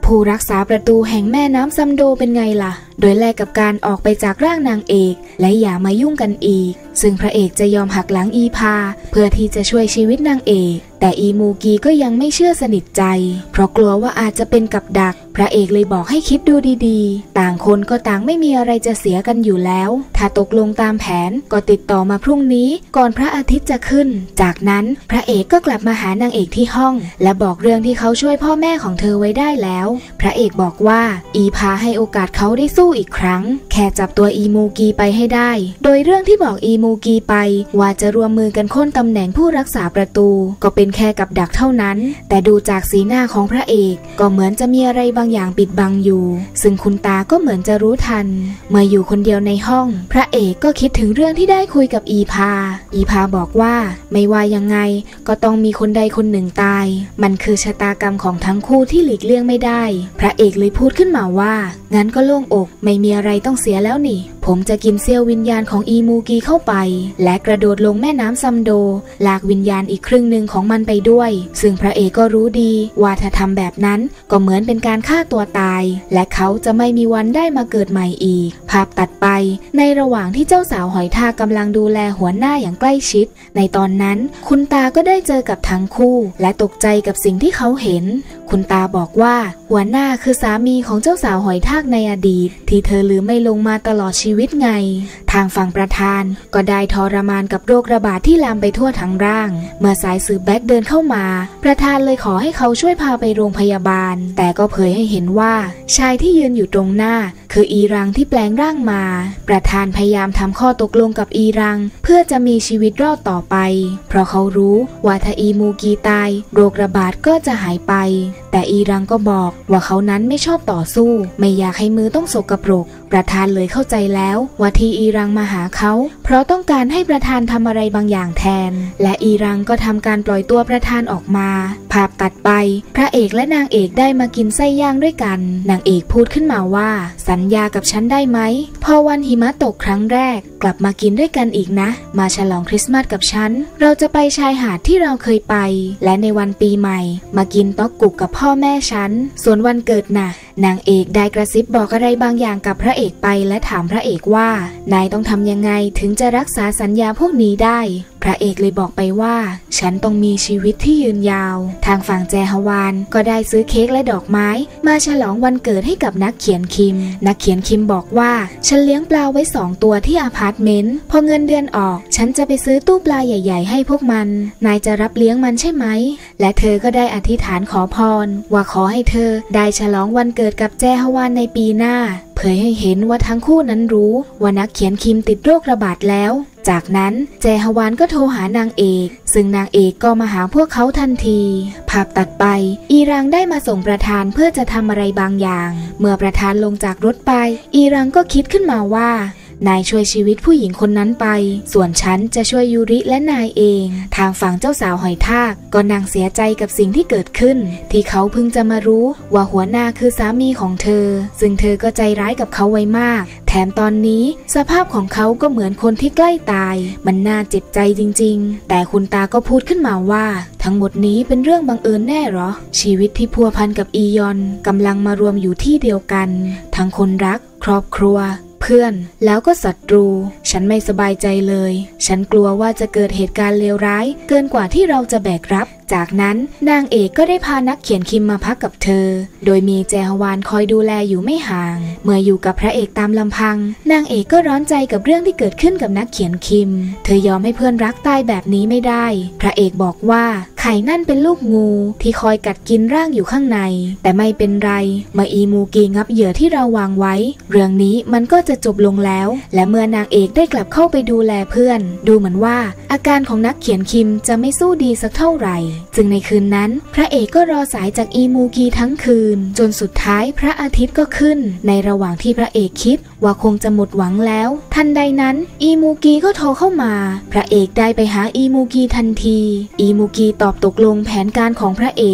ผู้รักษาประตูแห่งแม่น้ำซัมโดเป็นไงล่ะโดยแลกกับการออกไปจากร่างนางเอกและอย่ามายุ่งกันอีกซึ่งพระเอกจะยอมหักหลังอีพาเพื่อที่จะช่วยชีวิตนางเอกแต่อีมูกีก็ยังไม่เชื่อสนิทใจเพราะกลัวว่าอาจจะเป็นกับดักพระเอกเลยบอกให้คิดดูดีๆต่างคนก็ต่างไม่มีอะไรจะเสียกันอยู่แล้วถ้าตกลงตามแผนก็ติดต่อมาพรุ่งนี้ก่อนพระอาทิตย์จะขึ้นจากนั้นพระเอกก็กลับมาหานางเอกที่ห้องและบอกเรื่องที่เขาช่วยพ่อแม่ของเธอไว้ได้แล้วพระเอกบอกว่าอีพาให้โอกาสเขาได้สู้อีกครั้งแค่จับตัวอีมูกีไปให้ได้โดยเรื่องที่บอกอีมูกีไปว่าจะรวมมือกันโค่นตำแหน่งผู้รักษาประตูก็เป็นแค่กับดักเท่านั้นแต่ดูจากสีหน้าของพระเอกก็เหมือนจะมีอะไรบางอย่างปิดบังอยู่ซึ่งคุณตาก็เหมือนจะรู้ทันเมื่ออยู่คนเดียวในห้องพระเอกก็คิดถึงเรื่องที่ได้คุยกับอีพาอีพาบอกว่าไม่ว่ายังไงก็ต้องมีคนใดคนหนึ่งตายมันคือชะตากรรมของทั้งคู่ที่หลีกเลี่ยงไม่ได้พระเอกเลยพูดขึ้นมาว่างั้นก็โล่งอกไม่มีอะไรต้องเสียแล้วนี่ผมจะกินเสี้ยววิญญาณของอีมูกีเข้าไปและกระโดดลงแม่น้ำซัมโดลากวิญญาณอีกครึ่งหนึ่งของมันไปด้วยซึ่งพระเอกก็รู้ดีว่าถ้าทำแบบนั้นก็เหมือนเป็นการฆ่าตัวตายและเขาจะไม่มีวันได้มาเกิดใหม่อีกภาพตัดไปในระหว่างที่เจ้าสาวหอยทากกำลังดูแลหัวหน้าอย่างใกล้ชิดในตอนนั้นคุณตาก็ได้เจอกับทั้งคู่และตกใจกับสิ่งที่เขาเห็นคุณตาบอกว่าหัวหน้าคือสามีของเจ้าสาวหอยทากในอดีตที่เธอลืมไม่ลงมาตลอดชีวิตไงทางฝั่งประธานก็ได้ทรมานกับโรคระบาดที่ลามไปทั่วทั้งร่างเมื่อสายสืบแบ็คเดินเข้ามาประธานเลยขอให้เขาช่วยพาไปโรงพยาบาลแต่ก็เผยให้เห็นว่าชายที่ยืนอยู่ตรงหน้าคืออีรังที่แปลงร่างมาประธานพยายามทำข้อตกลงกับอีรังเพื่อจะมีชีวิตรอดต่อไปเพราะเขารู้ว่าถ้าอีมูกีตายโรคระบาดก็จะหายไปแต่อีรังก็บอกว่าเขานั้นไม่ชอบต่อสู้ไม่อยากให้มือต้องสกปรกประธานเลยเข้าใจแล้วว่าที่อีรังมาหาเขาเพราะต้องการให้ประธานทำอะไรบางอย่างแทนและอีรังก็ทำการปล่อยตัวประธานออกมาภาพตัดไปพระเอกและนางเอกได้มากินไส้ย่างด้วยกันนางเอกพูดขึ้นมาว่าสัญญากับฉันได้ไหมพอวันหิมะตกครั้งแรกกลับมากินด้วยกันอีกนะมาฉลองคริสต์มาสกับฉันเราจะไปชายหาดที่เราเคยไปและในวันปีใหม่มากินต๊อกกุกกับพ่อแม่ฉันส่วนวันเกิดน่ะนางเอกได้กระซิบบอกอะไรบางอย่างกับพระเอกไปและถามพระเอกว่านายต้องทำยังไงถึงจะรักษาสัญญาพวกนี้ได้พระเอกเลยบอกไปว่าฉันต้องมีชีวิตที่ยืนยาวทางฝั่งแจฮวานก็ได้ซื้อเค้กและดอกไม้มาฉลองวันเกิดให้กับนักเขียนคิมนักเขียนคิมบอกว่าฉันเลี้ยงปลาไว้สองตัวที่อพาร์ตเมนต์พอเงินเดือนออกฉันจะไปซื้อตู้ปลาใหญ่ๆให้พวกมันนายจะรับเลี้ยงมันใช่ไหมและเธอก็ได้อธิษฐานขอพรว่าขอให้เธอได้ฉลองวันเกิดกับแจฮวานในปีหน้าเผยให้เห็นว่าทั้งคู่นั้นรู้ว่านักเขียนคิมติดโรคระบาดแล้วจากนั้นแจฮวานก็โทรหานางเอกซึ่งนางเอกก็มาหาพวกเขาทันทีภาพตัดไปอีรังได้มาส่งประธานเพื่อจะทำอะไรบางอย่างเมื่อประธานลงจากรถไปอีรังก็คิดขึ้นมาว่านายช่วยชีวิตผู้หญิงคนนั้นไปส่วนฉันจะช่วยยูริและนายเองทางฝั่งเจ้าสาวหอยทากก็นั่งเสียใจกับสิ่งที่เกิดขึ้นที่เขาเพิ่งจะมารู้ว่าหัวหน้าคือสามีของเธอซึ่งเธอก็ใจร้ายกับเขาไว้มากแถมตอนนี้สภาพของเขาก็เหมือนคนที่ใกล้ตายมันน่าเจ็บใจจริงๆแต่คุณตาก็พูดขึ้นมาว่าทั้งหมดนี้เป็นเรื่องบังเอิญแน่หรอชีวิตที่พัวพันกับอียอนกำลังมารวมอยู่ที่เดียวกันทั้งคนรักครอบครัวเพื่อนแล้วก็ศัตรูฉันไม่สบายใจเลยฉันกลัวว่าจะเกิดเหตุการณ์เลวร้ายเกินกว่าที่เราจะแบกรับจากนั้นนางเอกก็ได้พานักเขียนคิมมาพักกับเธอโดยมีแจฮวานคอยดูแลอยู่ไม่ห่างเมื่ออยู่กับพระเอกตามลำพังนางเอกก็ร้อนใจกับเรื่องที่เกิดขึ้นกับนักเขียนคิมเธอยอมให้เพื่อนรักตายแบบนี้ไม่ได้พระเอกบอกว่าไข่นั่นเป็นลูกงูที่คอยกัดกินร่างอยู่ข้างในแต่ไม่เป็นไรเมื่ออีมูกีงับเหยื่อที่เราวางไว้เรื่องนี้มันก็จะจบลงแล้วและเมื่อนางเอกได้กลับเข้าไปดูแลเพื่อนดูเหมือนว่าอาการของนักเขียนคิมจะไม่สู้ดีสักเท่าไหร่จึงในคืนนั้นพระเอกก็รอสายจากอีมูกีทั้งคืนจนสุดท้ายพระอาทิตย์ก็ขึ้นในระหว่างที่พระเอกคิดว่าคงจะหมดหวังแล้วทันใดนั้นอีมูกีก็โทรเข้ามาพระเอกได้ไปหาอีมูกีทันทีอีมูกีตอบตกลงแผนการของพระเอกท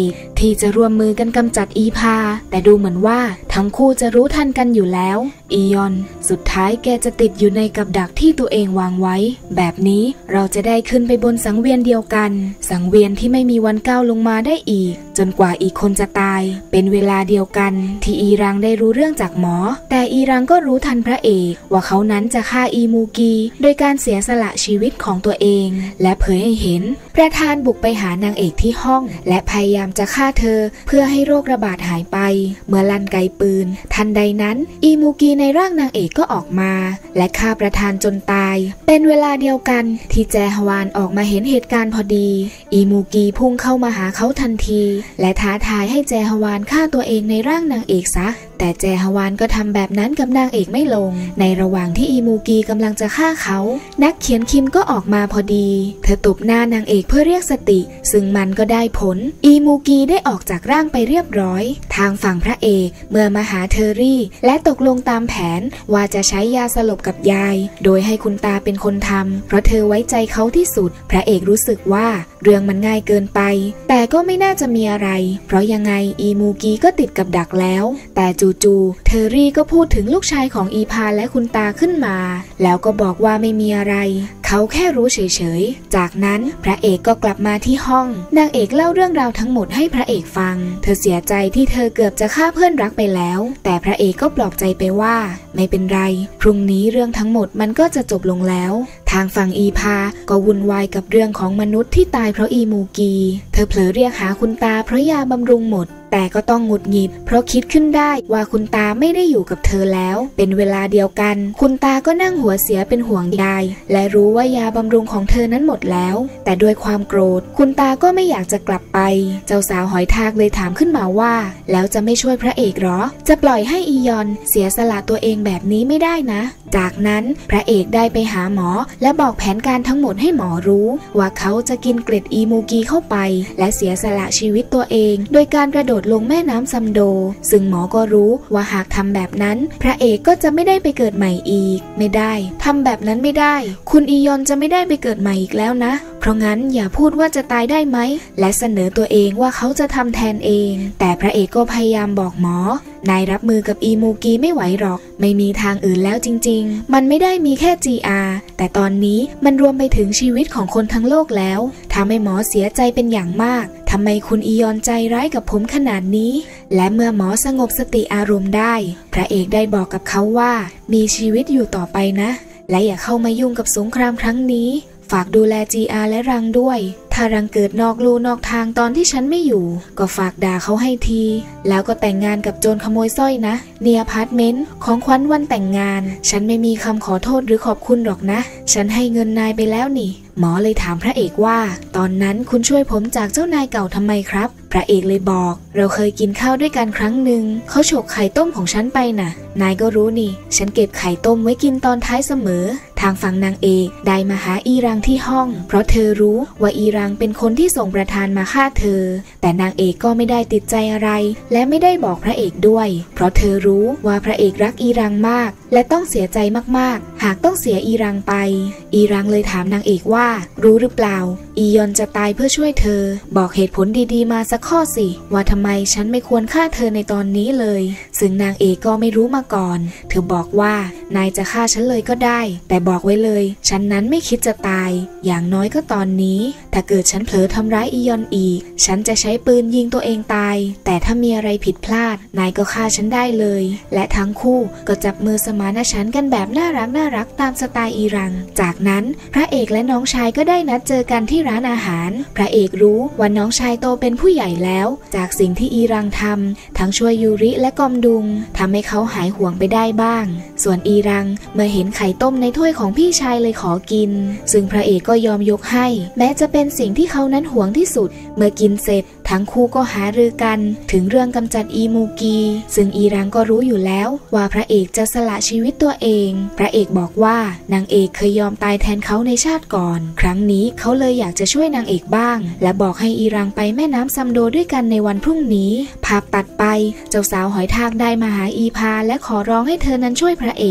ที่จะร่วมมือกันกำจัดอีพาแต่ดูเหมือนว่าทั้งคู่จะรู้ทันกันอยู่แล้วอียอนสุดท้ายแกจะติดอยู่ในกับดักที่ตัวเองวางไว้แบบนี้เราจะได้ขึ้นไปบนสังเวียนเดียวกันสังเวียนที่ไม่มีวันก้าวลงมาได้อีกจนกว่าอีกคนจะตายเป็นเวลาเดียวกันที่อีรังได้รู้เรื่องจากหมอแต่อีรังก็รู้ทันพระเอกว่าเขานั้นจะฆ่าอีมูกีโดยการเสียสละชีวิตของตัวเองและเผยให้เห็นประธานบุกไปหานางเอกที่ห้องและพยายามจะฆ่าเธอเพื่อให้โรคระบาดหายไปเมื่อลั่นไกปืนทันใดนั้นอีมูกีในร่างนางเอกก็ออกมาและฆ่าประธานจนตายเป็นเวลาเดียวกันที่แจฮวานออกมาเห็นเหตุการณ์พอดีอีมูกีพุ่งเข้ามาหาเขาทันทีและท้าทายให้แจฮวานฆ่าตัวเองในร่างนางเอกซะแต่แจฮวานก็ทำแบบนั้นกับนางเอกไม่ลงในระหว่างที่อีมูกีกำลังจะฆ่าเขานักเขียนคิมก็ออกมาพอดีเธอตบหน้านางเอกเพื่อเรียกสติซึ่งมันก็ได้ผลอีมูกีได้ออกจากร่างไปเรียบร้อยทางฝั่งพระเอกเมื่อมาหาเทอรี่และตกลงตามแผนว่าจะใช้ยาสลบกับยายโดยให้คุณตาเป็นคนทำเพราะเธอไว้ใจเขาที่สุดพระเอกรู้สึกว่าเรื่องมันง่ายเกินไปแต่ก็ไม่น่าจะมีอะไรเพราะยังไงอีมูกีก็ติดกับดักแล้วแต่จู่ๆเทอรี่ก็พูดถึงลูกชายของอีพาและคุณตาขึ้นมาแล้วก็บอกว่าไม่มีอะไรเขาแค่รู้เฉยๆจากนั้นพระเอกก็กลับมาที่ห้องนางเอกเล่าเรื่องราวทั้งหมดให้พระเอกฟังเธอเสียใจที่เธอเกือบจะฆ่าเพื่อนรักไปแล้วแต่พระเอกก็ปลอบใจไปว่าไม่เป็นไรพรุ่งนี้เรื่องทั้งหมดมันก็จะจบลงแล้วทางฝั่งอีพาก็วุ่นวายกับเรื่องของมนุษย์ที่ตายเพราะอีมูกีเธอเผลอเรียกหาคุณตาเพราะยาบำรุงหมดแต่ก็ต้องหงุดหงิดเพราะคิดขึ้นได้ว่าคุณตาไม่ได้อยู่กับเธอแล้วเป็นเวลาเดียวกันคุณตาก็นั่งหัวเสียเป็นห่วงยายและรู้ว่ายาบำรุงของเธอนั้นหมดแล้วแต่ด้วยความโกรธคุณตาก็ไม่อยากจะกลับไปเจ้าสาวหอยทากเลยถามขึ้นมาว่าแล้วจะไม่ช่วยพระเอกหรอจะปล่อยให้อียอนเสียสละตัวเองแบบนี้ไม่ได้นะจากนั้นพระเอกได้ไปหาหมอและบอกแผนการทั้งหมดให้หมอรู้ว่าเขาจะกินเกล็ดอีมูกีเข้าไปและเสียสละชีวิตตัวเองโดยการกระโดดลงแม่น้ำซัมโดซึ่งหมอก็รู้ว่าหากทำแบบนั้นพระเอกก็จะไม่ได้ไปเกิดใหม่อีกไม่ได้ทำแบบนั้นไม่ได้คุณอียอนจะไม่ได้ไปเกิดใหม่อีกแล้วนะเพราะงั้นอย่าพูดว่าจะตายได้ไหมและเสนอตัวเองว่าเขาจะทำแทนเองแต่พระเอกก็พยายามบอกหมอนายรับมือกับอีมูกีไม่ไหวหรอกไม่มีทางอื่นแล้วจริงๆมันไม่ได้มีแค่ จี อาร์ แต่ตอนนี้มันรวมไปถึงชีวิตของคนทั้งโลกแล้วทำให้หมอเสียใจเป็นอย่างมากทำไมคุณอียอนใจร้ายกับผมขนาดนี้และเมื่อหมอสงบสติอารมณ์ได้พระเอกได้บอกกับเขาว่ามีชีวิตอยู่ต่อไปนะและอย่าเข้ามายุ่งกับสงครามครั้งนี้ฝากดูแล จี อาร์ และรังด้วยถ้ารังเกิดนอกลู่นอกทางตอนที่ฉันไม่อยู่ก็ฝากด่าเขาให้ทีแล้วก็แต่งงานกับโจรขโมยสร้อยนะเนียอพาร์ตเมนต์ของขวัญวันแต่งงานฉันไม่มีคำขอโทษหรือขอบคุณหรอกนะฉันให้เงินนายไปแล้วนี่หมอเลยถามพระเอกว่าตอนนั้นคุณช่วยผมจากเจ้านายเก่าทำไมครับพระเอกเลยบอกเราเคยกินข้าวด้วยกันครั้งหนึ่งเขาฉกไข่ต้มของฉันไปน่ะนายก็รู้นี่ฉันเก็บไข่ต้มไว้กินตอนท้ายเสมอทางฝั่งนางเอกได้มาหาอีรังที่ห้องเพราะเธอรู้ว่าอีรังเป็นคนที่ส่งประธานมาฆ่าเธอแต่นางเอกก็ไม่ได้ติดใจอะไรและไม่ได้บอกพระเอกด้วยเพราะเธอรู้ว่าพระเอกรักอีรังมากและต้องเสียใจมากๆหากต้องเสียอีรังไปอีรังเลยถามนางเอกว่ารู้หรือเปล่าอียอนจะตายเพื่อช่วยเธอบอกเหตุผลดีๆมาสักข้อสิว่าทำไมฉันไม่ควรฆ่าเธอในตอนนี้เลยซึ่งนางเอกก็ไม่รู้มาก่อนเธอบอกว่านายจะฆ่าฉันเลยก็ได้แต่บอกไว้เลยฉันนั้นไม่คิดจะตายอย่างน้อยก็ตอนนี้ถ้าเกิดฉันเผลอทำร้ายอียอนอีกฉันจะใช้ปืนยิงตัวเองตายแต่ถ้ามีอะไรผิดพลาดนายก็ฆ่าฉันได้เลยและทั้งคู่ก็จับมือสมานฉันท์กันแบบน่ารักน่ารักตามสไตล์อีรังจากนั้นพระเอกและน้องชายก็ได้นัดเจอกันที่ร้านอาหารพระเอกรู้ว่าน้องชายโตเป็นผู้ใหญ่แล้วจากสิ่งที่อีรังทำทั้งช่วยยูริและกอมดุงทำให้เขาหายห่วงไปได้บ้างส่วนอีรังเมื่อเห็นไข่ต้มในถ้วยของพี่ชายเลยขอกินซึ่งพระเอกก็ยอมยกให้แม้จะเป็นสิ่งที่เขานั้นหวงที่สุดเมื่อกินเสร็จทั้งคู่ก็หารือกันถึงเรื่องกำจัดอีมูกีซึ่งอีรังก็รู้อยู่แล้วว่าพระเอกจะสละชีวิตตัวเองพระเอกบอกว่านางเอกเคยยอมตายแทนเขาในชาติก่อนครั้งนี้เขาเลยอยากจะช่วยนางเอกบ้างและบอกให้อีรังไปแม่น้ำซัมโดด้วยกันในวันพรุ่งนี้ภาพตัดไปเจ้าสาวหอยทากได้มาหาอีพาและขอร้องให้เธอนั้นช่วยพระเอก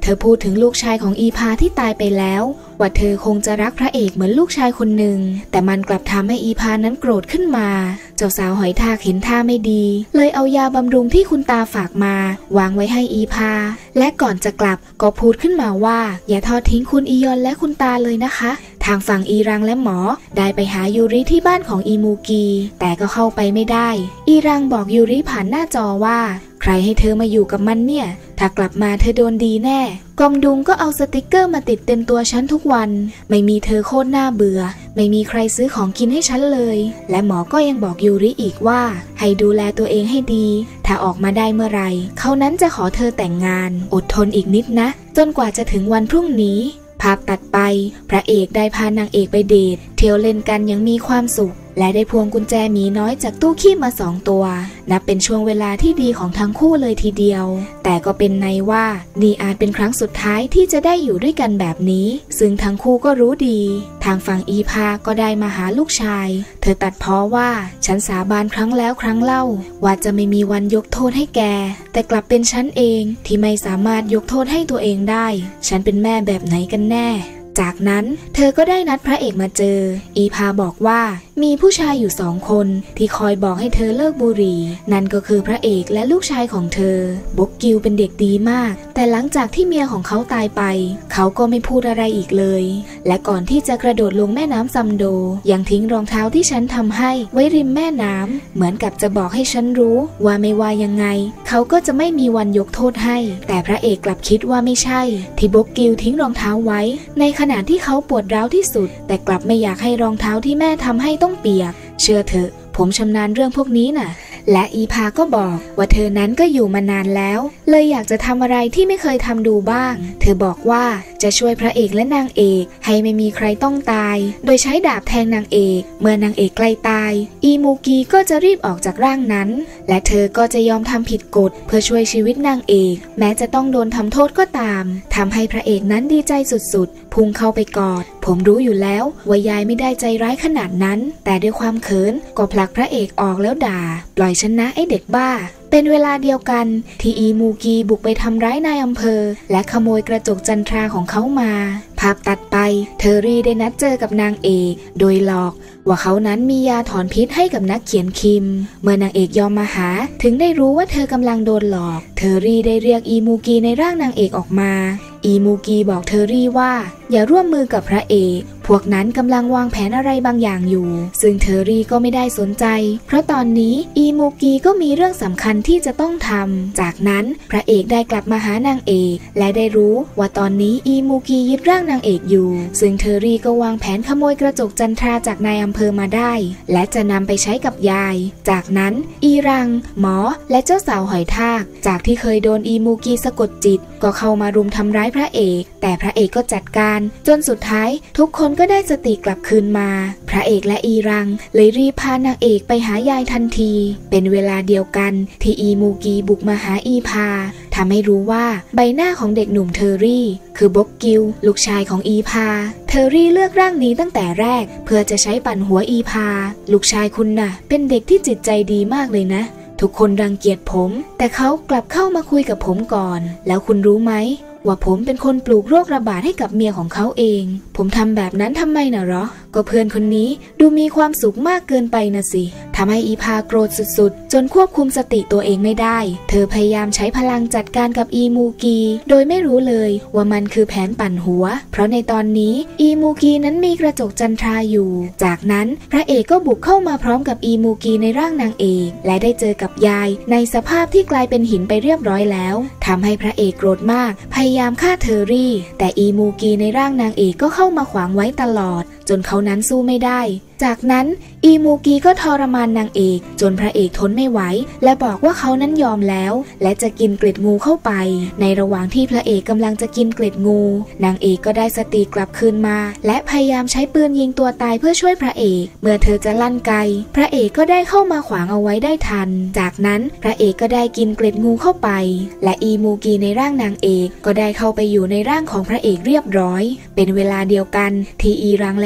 เธอพูดถึงลูกชายของอีพาที่ตายไปแล้วว่าเธอคงจะรักพระเอกเหมือนลูกชายคนหนึ่งแต่มันกลับทำให้อีพานั้นโกรธขึ้นมาเจ้าสาวหอยทากเห็นท่าไม่ดีเลยเอายาบำรุงที่คุณตาฝากมาวางไว้ให้อีพาและก่อนจะกลับก็พูดขึ้นมาว่าอย่าทอดทิ้งคุณอียอนและคุณตาเลยนะคะทางฝั่งอีรังและหมอได้ไปหายูริที่บ้านของอีมูกีแต่ก็เข้าไปไม่ได้อีรังบอกยูริผ่านหน้าจอว่าใครให้เธอมาอยู่กับมันเนี่ยถ้ากลับมาเธอโดนดีแน่กอมดุงก็เอาสติกเกอร์มาติดเต็มตัวฉันทุกวันไม่มีเธอโคตรน่าเบื่อไม่มีใครซื้อของกินให้ฉันเลยและหมอก็ยังบอกยูริอีกว่าให้ดูแลตัวเองให้ดีถ้าออกมาได้เมื่อไหร่เขานั้นจะขอเธอแต่งงานอดทนอีกนิดนะจนกว่าจะถึงวันพรุ่งนี้ภาพตัดไปพระเอกได้พานางเอกไปเดทเที่ยวเล่นกันอย่างมีความสุขและได้พวงกุญแจหมีน้อยจากตู้คีบมาสองตัวนับเป็นช่วงเวลาที่ดีของทั้งคู่เลยทีเดียวแต่ก็เป็นในว่านี่อาจเป็นครั้งสุดท้ายที่จะได้อยู่ด้วยกันแบบนี้ซึ่งทั้งคู่ก็รู้ดีทางฝั่งอีพาก็ได้มาหาลูกชายเธอตัดพ้อว่าฉันสาบานครั้งแล้วครั้งเล่าว่าจะไม่มีวันยกโทษให้แกแต่กลับเป็นฉันเองที่ไม่สามารถยกโทษให้ตัวเองได้ฉันเป็นแม่แบบไหนกันแน่จากนั้นเธอก็ได้นัดพระเอกมาเจออีพาบอกว่ามีผู้ชายอยู่สองคนที่คอยบอกให้เธอเลิกบุหรี่นั่นก็คือพระเอกและลูกชายของเธอบกกิวเป็นเด็กดีมากแต่หลังจากที่เมียของเขาตายไปเขาก็ไม่พูดอะไรอีกเลยและก่อนที่จะกระโดดลงแม่น้ำซัมโดยังทิ้งรองเท้าที่ฉันทำให้ไว้ริมแม่น้ำเหมือนกับจะบอกให้ฉันรู้ว่าไม่ว่ายังไงเขาก็จะไม่มีวันยกโทษให้แต่พระเอกกลับคิดว่าไม่ใช่ที่บกกิวทิ้งรองเท้าไว้ในขณะที่เขาปวดร้าวที่สุดแต่กลับไม่อยากให้รองเท้าที่แม่ทำให้ต้องเปียกเชื่อเถอะผมชำนาญเรื่องพวกนี้น่ะและอีพาก็บอกว่าเธอนั้นก็อยู่มานานแล้วเลยอยากจะทำอะไรที่ไม่เคยทำดูบ้างเธอบอกว่าจะช่วยพระเอกและนางเอกให้ไม่มีใครต้องตายโดยใช้ดาบแทงนางเอกเมื่อนางเอกใกล้ตายอีมูกีก็จะรีบออกจากร่างนั้นและเธอก็จะยอมทำผิดกฎเพื่อช่วยชีวิตนางเอกแม้จะต้องโดนทำโทษก็ตามทำให้พระเอกนั้นดีใจสุดๆพุ่งเข้าไปกอดผมรู้อยู่แล้วว่ายายไม่ได้ใจร้ายขนาดนั้นแต่ด้วยความเขินก็ผลักพระเอกออกแล้วด่าปล่อยฉันนะไอเด็กบ้าเป็นเวลาเดียวกันที่อีมูกีบุกไปทำร้ายนายอำเภอและขโมยกระจกจันทราของเขามาภาพตัดไปเทอรี่ได้นัดเจอกับนางเอกโดยหลอกว่าเขานั้นมียาถอนพิษให้กับนักเขียนคิมเมื่อนางเอกยอมมาหาถึงได้รู้ว่าเธอกำลังโดนหลอกเทอรี่ได้เรียกอีมูกีในร่างนางเอกออกมาอีมูกีบอกเทอรี่ว่าอย่าร่วมมือกับพระเอกพวกนั้นกำลังวางแผนอะไรบางอย่างอยู่ซึ่งเทอรี่ก็ไม่ได้สนใจเพราะตอนนี้อีมูกีก็มีเรื่องสำคัญที่จะต้องทำจากนั้นพระเอกได้กลับมาหานางเอกและได้รู้ว่าตอนนี้อีมูกียึดร่างนางเอกอยู่ซึ่งเทอรี่ก็วางแผนขโมยกระจกจันทราจากนายอำเภอมาได้และจะนำไปใช้กับยายจากนั้นอีรังหมอและเจ้าสาวหอยทากจากที่เคยโดนอีมูกีสะกดจิตก็เข้ามารุมทำร้ายพระเอกแต่พระเอกก็จัดการจนสุดท้ายทุกคนก็ได้สติกลับคืนมาพระเอกและอีรังเลยรีบพานางเอกไปหายายทันทีเป็นเวลาเดียวกันที่อีมูกีบุกมาหาอีพาทำให้รู้ว่าใบหน้าของเด็กหนุ่มเทอรี่คือบกกิวลูกชายของอีพาเทอรี่เลือกร่างนี้ตั้งแต่แรกเพื่อจะใช้ปั่นหัวอีพาลูกชายคุณน่ะเป็นเด็กที่จิตใจดีมากเลยนะทุกคนรังเกียจผมแต่เขากลับเข้ามาคุยกับผมก่อนแล้วคุณรู้ไหมว่าผมเป็นคนปลูกโรคระบาดให้กับเมียของเขาเองผมทำแบบนั้นทำไมน่ะหรอก็เพื่อนคนนี้ดูมีความสุขมากเกินไปนะสิทำให้อีพาโกรธสุดๆจนควบคุมสติตัวเองไม่ได้เธอพยายามใช้พลังจัดการกับอีมูกีโดยไม่รู้เลยว่ามันคือแผนปั่นหัวเพราะในตอนนี้อีมูกีนั้นมีกระจกจันทราอยู่จากนั้นพระเอกก็บุกเข้ามาพร้อมกับอีมูกีในร่างนางเอกและได้เจอกับยายในสภาพที่กลายเป็นหินไปเรียบร้อยแล้วทำให้พระเอกโกรธมากพยายามฆ่าเทอรี่แต่อีมูกีในร่างนางเอกก็เข้ามาขวางไว้ตลอดจนเขานั้นสู้ไม่ได้จากนั้นอีมูกีก็ทรมานนางเอกจนพระเอกทนไม่ไหวและบอกว่าเขานั้นยอมแล้วและจะกินเกล็ดงูเข้าไปในระหว่างที่พระเอกกำลังจะกินเกล็ดงูนางเอกก็ได้สติกลับคืนมาและพยายามใช้ปืนยิงตัวตายเพื่อช่วยพระเอกเมื่อเธอจะลั่นไกพระเอกก็ได้เข้ามาขวางเอาไว้ได้ทันจากนั้นพระเอกก็ได้กินเกล็ดงูเข้าไปและอีมูกีในร่างนางเอกก็ได้เข้าไปอยู่ในร่างของพระเอกเรียบร้อยเป็นเวลาเดียวกันที่อีรังและ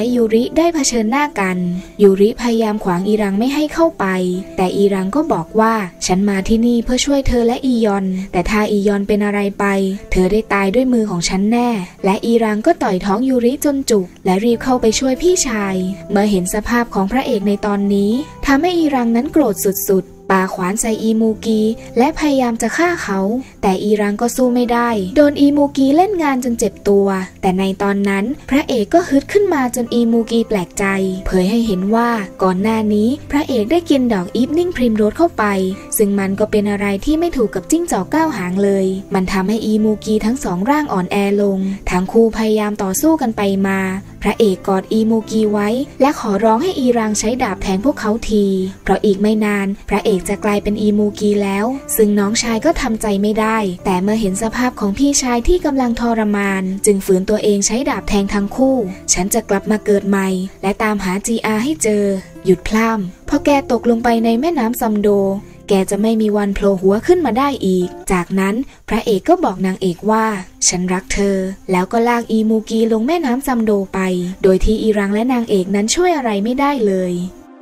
ยูริได้เผชิญหน้ากันยูริพยายามขวางอีรังไม่ให้เข้าไปแต่อีรังก็บอกว่าฉันมาที่นี่เพื่อช่วยเธอและอียอนแต่ถ้าอียอนเป็นอะไรไปเธอได้ตายด้วยมือของฉันแน่และอีรังก็ต่อยท้องยูริจนจุกและรีบเข้าไปช่วยพี่ชายเมื่อเห็นสภาพของพระเอกในตอนนี้ทำให้อีรังนั้นโกรธสุดๆปาขวานใส่อีมูกีและพยายามจะฆ่าเขาแต่อีรังก็สู้ไม่ได้โดนอีมูกีเล่นงานจนเจ็บตัวแต่ในตอนนั้นพระเอกก็ฮึดขึ้นมาจนอีมูกีแปลกใจเผยให้เห็นว่าก่อนหน้านี้พระเอกได้กินดอกอีฟนิ่งพริมโรสเข้าไปซึ่งมันก็เป็นอะไรที่ไม่ถูกกับจิ้งจอกเก้าหางเลยมันทำให้อีมูกีทั้งสองร่างอ่อนแอลงทั้งคู่พยายามต่อสู้กันไปมาพระเอกกอดอีมูกีไว้และขอร้องให้อีรังใช้ดาบแทงพวกเขาทีเพราะอีกไม่นานพระเอกจะกลายเป็นอีมูกีแล้วซึ่งน้องชายก็ทำใจไม่ได้แต่เมื่อเห็นสภาพของพี่ชายที่กำลังทรมานจึงฝืนตัวเองใช้ดาบแทงทั้งคู่ฉันจะกลับมาเกิดใหม่และตามหาจีอาให้เจอหยุดพล่ำพอแกตกลงไปในแม่น้ำซัมโดแกจะไม่มีวันโผล่หัวขึ้นมาได้อีกจากนั้นพระเอกก็บอกนางเอกว่าฉันรักเธอแล้วก็ลากอีมูกีลงแม่น้ำซัมโดไปโดยที่อีรังและนางเอกนั้นช่วยอะไรไม่ได้เลย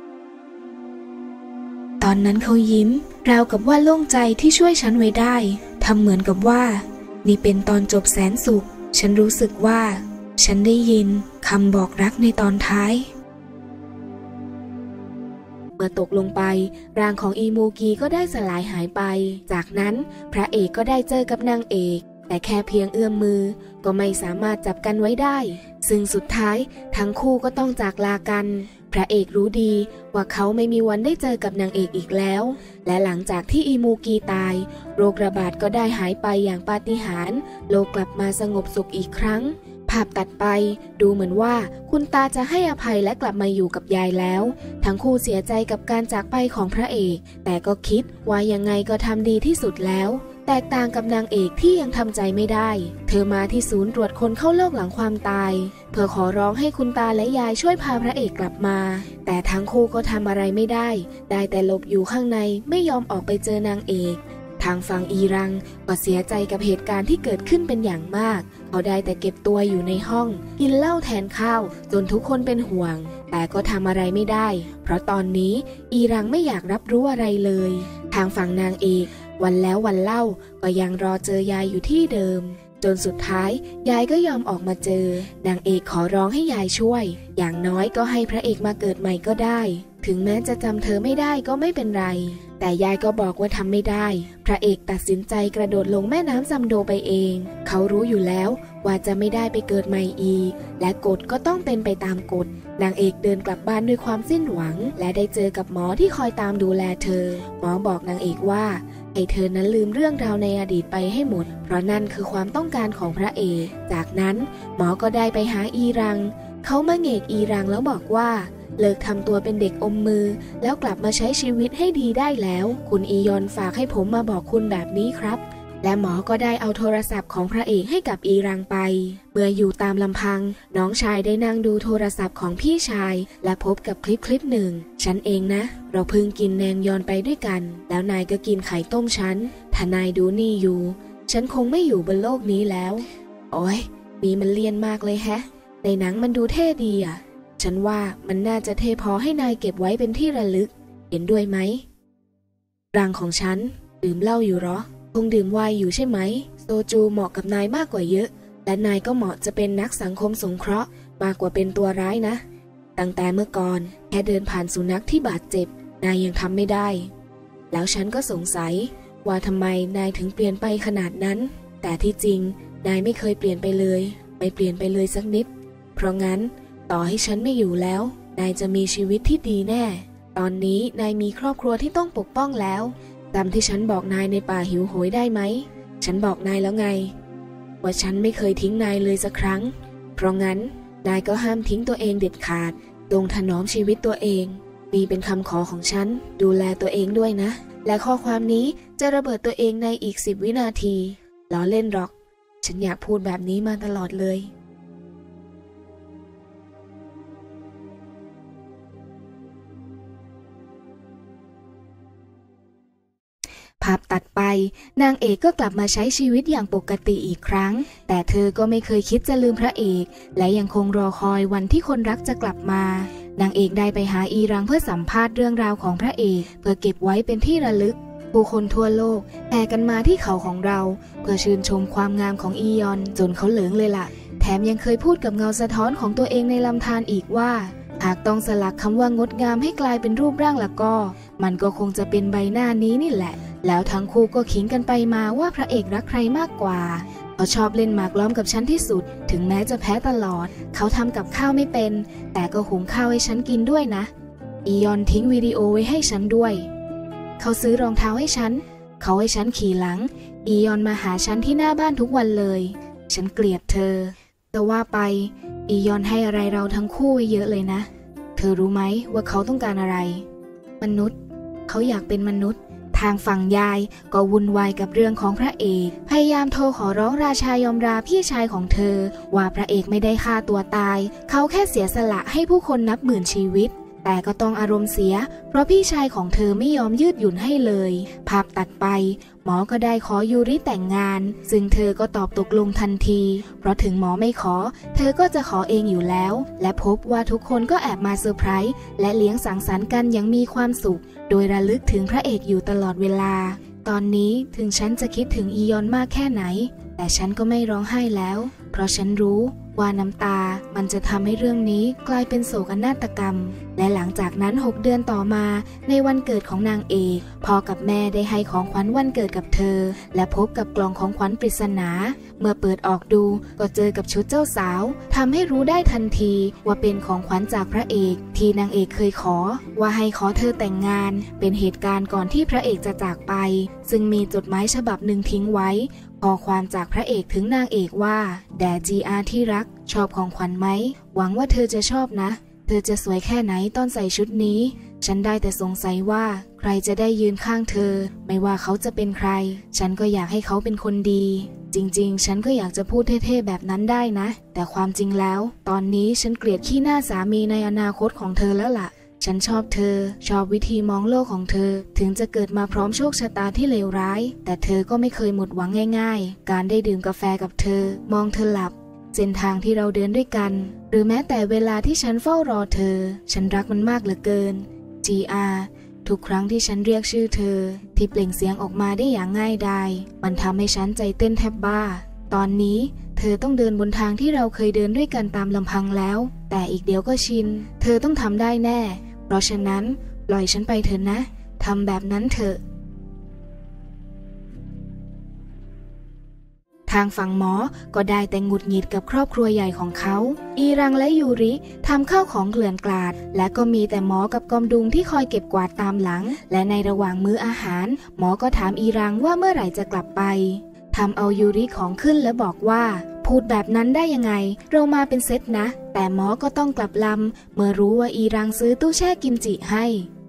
ตอนนั้นเขายิ้มราวกับว่าโล่งใจที่ช่วยฉันไว้ได้ทำเหมือนกับว่านี่เป็นตอนจบแสนสุขฉันรู้สึกว่าฉันได้ยินคำบอกรักในตอนท้ายเมื่อตกลงไปร่างของอีมูกีก็ได้สลายหายไปจากนั้นพระเอกก็ได้เจอกับนางเอกแต่แค่เพียงเอื้อมมือก็ไม่สามารถจับกันไว้ได้ซึ่งสุดท้ายทั้งคู่ก็ต้องจากลากันพระเอกรู้ดีว่าเขาไม่มีวันได้เจอกับนางเอกอีกแล้วและหลังจากที่อีมูกีตายโรคระบาดก็ได้หายไปอย่างปาฏิหาริย์โลกกลับมาสงบสุขอีกครั้งภาพตัดไปดูเหมือนว่าคุณตาจะให้อภัยและกลับมาอยู่กับยายแล้วทั้งคู่เสียใจกับการจากไปของพระเอกแต่ก็คิดว่ายังไงก็ทำดีที่สุดแล้วแตกต่างกับนางเอกที่ยังทำใจไม่ได้เธอมาที่ศูนย์ตรวจคนเข้าโลกหลังความตายเพื่อขอร้องให้คุณตาและยายช่วยพาพระเอกกลับมาแต่ทั้งคู่ก็ทำอะไรไม่ได้ได้แต่หลบอยู่ข้างในไม่ยอมออกไปเจอนางเอกทางฝั่งอีรังก็เสียใจกับเหตุการณ์ที่เกิดขึ้นเป็นอย่างมากเขาได้แต่เก็บตัวอยู่ในห้องกินเหล้าแทนข้าวจนทุกคนเป็นห่วงแต่ก็ทำอะไรไม่ได้เพราะตอนนี้อีรังไม่อยากรับรู้อะไรเลยทางฝั่งนางเอกวันแล้ววันเล่าก็ยังรอเจอยายอยู่ที่เดิมจนสุดท้ายยายก็ยอมออกมาเจอนางเอกขอร้องให้ยายช่วยอย่างน้อยก็ให้พระเอกมาเกิดใหม่ก็ได้ถึงแม้จะจำเธอไม่ได้ก็ไม่เป็นไรแต่ยายก็บอกว่าทำไม่ได้พระเอกตัดสินใจกระโดดลงแม่น้ำซัมโดไปเองเขารู้อยู่แล้วว่าจะไม่ได้ไปเกิดใหม่อีกและกฎก็ต้องเป็นไปตามกฎนางเอกเดินกลับบ้านด้วยความสิ้นหวังและได้เจอกับหมอที่คอยตามดูแลเธอหมอบอกนางเอกว่าให้เธอนั้นลืมเรื่องราวในอดีตไปให้หมดเพราะนั่นคือความต้องการของพระเอกจากนั้นหมอก็ได้ไปหาอีรังเขามาเงกอีรังแล้วบอกว่าเลิกทำตัวเป็นเด็กอมมือแล้วกลับมาใช้ชีวิตให้ดีได้แล้วคุณอียอนฝากให้ผมมาบอกคุณแบบนี้ครับและหมอก็ได้เอาโทรศัพท์ของพระเอกให้กับอีรังไปเมื่ออยู่ตามลำพังน้องชายได้นั่งดูโทรศัพท์ของพี่ชายและพบกับคลิปคลิปหนึ่งฉันเองนะเราเพิ่งกินแนงยอนไปด้วยกันแล้วนายก็กินไข่ต้มฉันถ้านายดูนี่อยู่ฉันคงไม่อยู่บนโลกนี้แล้วโอ้ยนี่มันเลียนมากเลยแฮะในหนังมันดูเท่ดีอ่ะฉันว่ามันน่าจะเท่พอให้นายเก็บไว้เป็นที่ระลึกเห็นด้วยไหมรังของฉันดื่มเหล้าอยู่หรอคงดื่มไวน์อยู่ใช่ไหมโซจูเหมาะกับนายมากกว่าเยอะและนายก็เหมาะจะเป็นนักสังคมสงเคราะห์มากกว่าเป็นตัวร้ายนะตั้งแต่เมื่อก่อนแค่เดินผ่านสุนัขที่บาดเจ็บนายยังทำไม่ได้แล้วฉันก็สงสัยว่าทำไมนายถึงเปลี่ยนไปขนาดนั้นแต่ที่จริงนายไม่เคยเปลี่ยนไปเลยไม่เปลี่ยนไปเลยสักนิดเพราะงั้นต่อให้ฉันไม่อยู่แล้วนายจะมีชีวิตที่ดีแน่ตอนนี้นายมีครอบครัวที่ต้องปกป้องแล้วตามที่ฉันบอกนายในป่าหิวโหยได้ไหมฉันบอกนายแล้วไงว่าฉันไม่เคยทิ้งนายเลยสักครั้งเพราะงั้นนายก็ห้ามทิ้งตัวเองเด็ดขาดจงถนอมชีวิตตัวเองนี่เป็นคำขอของฉันดูแลตัวเองด้วยนะและข้อความนี้จะระเบิดตัวเองในอีกสิบวินาทีล้อเล่นหรอกฉันอยากพูดแบบนี้มาตลอดเลยภภาพตัดไปนางเอกก็กลับมาใช้ชีวิตอย่างปกติอีกครั้งแต่เธอก็ไม่เคยคิดจะลืมพระเอกและยังคงรอคอยวันที่คนรักจะกลับมานางเอกได้ไปหาอีรังเพื่อสัมภาษณ์เรื่องราวของพระเอกเพื่อเก็บไว้เป็นที่ระลึกผู้คนทั่วโลกแห่กันมาที่เขาของเราเพื่อชื่นชมความงามของอียอนจนเขาเหลืองเลยล่ะแถมยังเคยพูดกับเงาสะท้อนของตัวเองในลำธารอีกว่าหากต้องสลักคำว่างดงามให้กลายเป็นรูปร่างแล้วก็มันก็คงจะเป็นใบหน้านี้นี่แหละแล้วทั้งคู่ก็ขิงกันไปมาว่าพระเอกรักใครมากกว่าเขาชอบเล่นหมากล้อมกับฉันที่สุดถึงแม้จะแพ้ตลอดเขาทำกับข้าวไม่เป็นแต่ก็หุงข้าวให้ฉันกินด้วยนะอียอนทิ้งวิดีโอไว้ให้ฉันด้วยเขาซื้อรองเท้าให้ฉันเขาให้ฉันขี่หลังอียอนมาหาฉันที่หน้าบ้านทุกวันเลยฉันเกลียดเธอแต่ว่าไปอียอนให้อะไรเราทั้งคู่ไว้เยอะเลยนะเธอรู้ไหมว่าเขาต้องการอะไรมนุษย์เขาอยากเป็นมนุษย์ทางฝั่งยายก็วุ่นวายกับเรื่องของพระเอกพยายามโทรขอร้องราชายอมราพี่ชายของเธอว่าพระเอกไม่ได้ฆ่าตัวตายเขาแค่เสียสละให้ผู้คนนับหมื่นชีวิตแต่ก็ต้องอารมณ์เสียเพราะพี่ชายของเธอไม่ยอมยืดหยุ่นให้เลยภาพตัดไปหมอก็ได้ขอยูริแต่งงานซึ่งเธอก็ตอบตกลงทันทีเพราะถึงหมอไม่ขอเธอก็จะขอเองอยู่แล้วและพบว่าทุกคนก็แอบมาเซอร์ไพรส์และเลี้ยงสังสรรค์กันอย่างมีความสุขโดยระลึกถึงพระเอกอยู่ตลอดเวลาตอนนี้ถึงฉันจะคิดถึงอียอนมากแค่ไหนแต่ฉันก็ไม่ร้องไห้แล้วเพราะฉันรู้ว่าน้ำตามันจะทำให้เรื่องนี้กลายเป็นโศกนาฏกรรมและหลังจากนั้นหกเดือนต่อมาในวันเกิดของนางเอกพ่อกับแม่ได้ให้ของขวัญวันเกิดกับเธอและพบกับกล่องของขวัญปริศนาเมื่อเปิดออกดูก็เจอกับชุดเจ้าสาวทำให้รู้ได้ทันทีว่าเป็นของขวัญจากพระเอกที่นางเอกเคยขอว่าให้ขอเธอแต่งงานเป็นเหตุการณ์ก่อนที่พระเอกจะจากไปซึ่งมีจดหมายฉบับหนึ่งทิ้งไว้ข้อความจากพระเอกถึงนางเอกว่าแด่จีอาที่รักชอบของขวัญไหมหวังว่าเธอจะชอบนะเธอจะสวยแค่ไหนตอนใส่ชุดนี้ฉันได้แต่สงสัยว่าใครจะได้ยืนข้างเธอไม่ว่าเขาจะเป็นใครฉันก็อยากให้เขาเป็นคนดีจริงๆฉันก็อยากจะพูดเท่ๆแบบนั้นได้นะแต่ความจริงแล้วตอนนี้ฉันเกลียดขี้หน้าสามีในอนาคตของเธอแล้วล่ะฉันชอบเธอชอบวิธีมองโลกของเธอถึงจะเกิดมาพร้อมโชคชะตาที่เลวร้ายแต่เธอก็ไม่เคยหมดหวังง่ายๆการได้ดื่มกาแฟกับเธอมองเธอหลับเส้นทางที่เราเดินด้วยกันหรือแม้แต่เวลาที่ฉันเฝ้ารอเธอฉันรักมันมากเหลือเกิน จี อาร์ ทุกครั้งที่ฉันเรียกชื่อเธอที่เปล่งเสียงออกมาได้อย่างง่ายดายมันทำให้ฉันใจเต้นแทบบ้าตอนนี้เธอต้องเดินบนทางที่เราเคยเดินด้วยกันตามลำพังแล้วแต่อีกเดี๋ยวก็ชินเธอต้องทำได้แน่เพราะฉะนั้นปล่อยฉันไปเถอะนะทำแบบนั้นเถอะทางฝั่งหมอก็ได้แต่หงุดหงิดกับครอบครัวใหญ่ของเขาอีรังและยูริทำข้าวของเกลื่อนกลาดและก็มีแต่หมอกับกอมดุงที่คอยเก็บกวาดตามหลังและในระหว่างมื้ออาหารหมอก็ถามอีรังว่าเมื่อไหร่จะกลับไปทำเอายูริของขึ้นและบอกว่าพูดแบบนั้นได้ยังไงเรามาเป็นเซตนะแต่หมอก็ต้องกลับลำเมื่อรู้ว่าอีรังซื้อตู้แช่กิมจิให้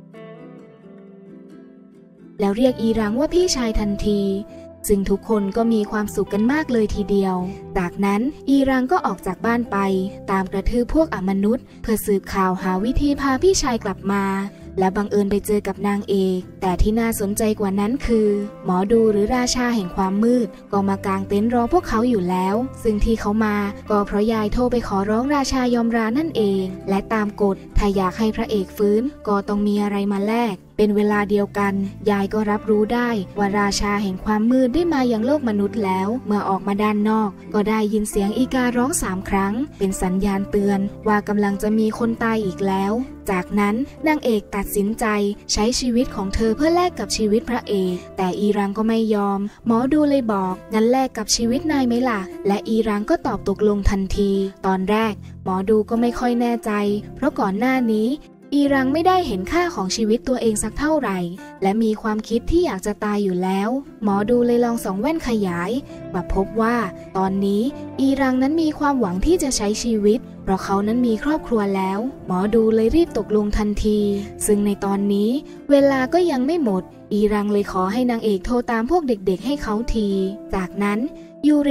แล้วเรียกอีรังว่าพี่ชายทันทีซึ่งทุกคนก็มีความสุขกันมากเลยทีเดียวจากนั้นอีรังก็ออกจากบ้านไปตามกระทืบพวกอมนุษย์เพื่อสืบข่าวหาวิธีพาพี่ชายกลับมาและบังเอิญไปเจอกับนางเอกแต่ที่น่าสนใจกว่านั้นคือหมอดูหรือราชาแห่งความมืดก็มากางเต็นท์รอพวกเขาอยู่แล้วซึ่งที่เขามาก็เพราะยายโทรไปขอร้องราชายอมรานั่นเองและตามกฎถ้าอยากให้พระเอกฟื้นก็ต้องมีอะไรมาแลกเป็นเวลาเดียวกันยายก็รับรู้ได้ว่าราชาแห่งความมืดได้มายังโลกมนุษย์แล้วเมื่อออกมาด้านนอกก็ได้ยินเสียงอีการ้องสามครั้งเป็นสัญญาณเตือนว่ากำลังจะมีคนตายอีกแล้วจากนั้นนางเอกตัดสินใจใช้ชีวิตของเธอเพื่อแลกกับชีวิตพระเอกแต่อีรังก็ไม่ยอมหมอดูเลยบอกงั้นแลกกับชีวิตนายไหมล่ะและอีรังก็ตอบตกลงทันทีตอนแรกหมอดูก็ไม่ค่อยแน่ใจเพราะก่อนหน้านี้อีรังไม่ได้เห็นค่าของชีวิตตัวเองสักเท่าไหร่และมีความคิดที่อยากจะตายอยู่แล้วหมอดูเลยลองส่องแว่นขยายมาพบว่าตอนนี้อีรังนั้นมีความหวังที่จะใช้ชีวิตเพราะเขานั้นมีครอบครัวแล้วหมอดูเลยรีบตกลงทันทีซึ่งในตอนนี้เวลาก็ยังไม่หมดอีรังเลยขอให้นางเอกโทรตามพวกเด็กๆให้เขาทีจากนั้นยูริ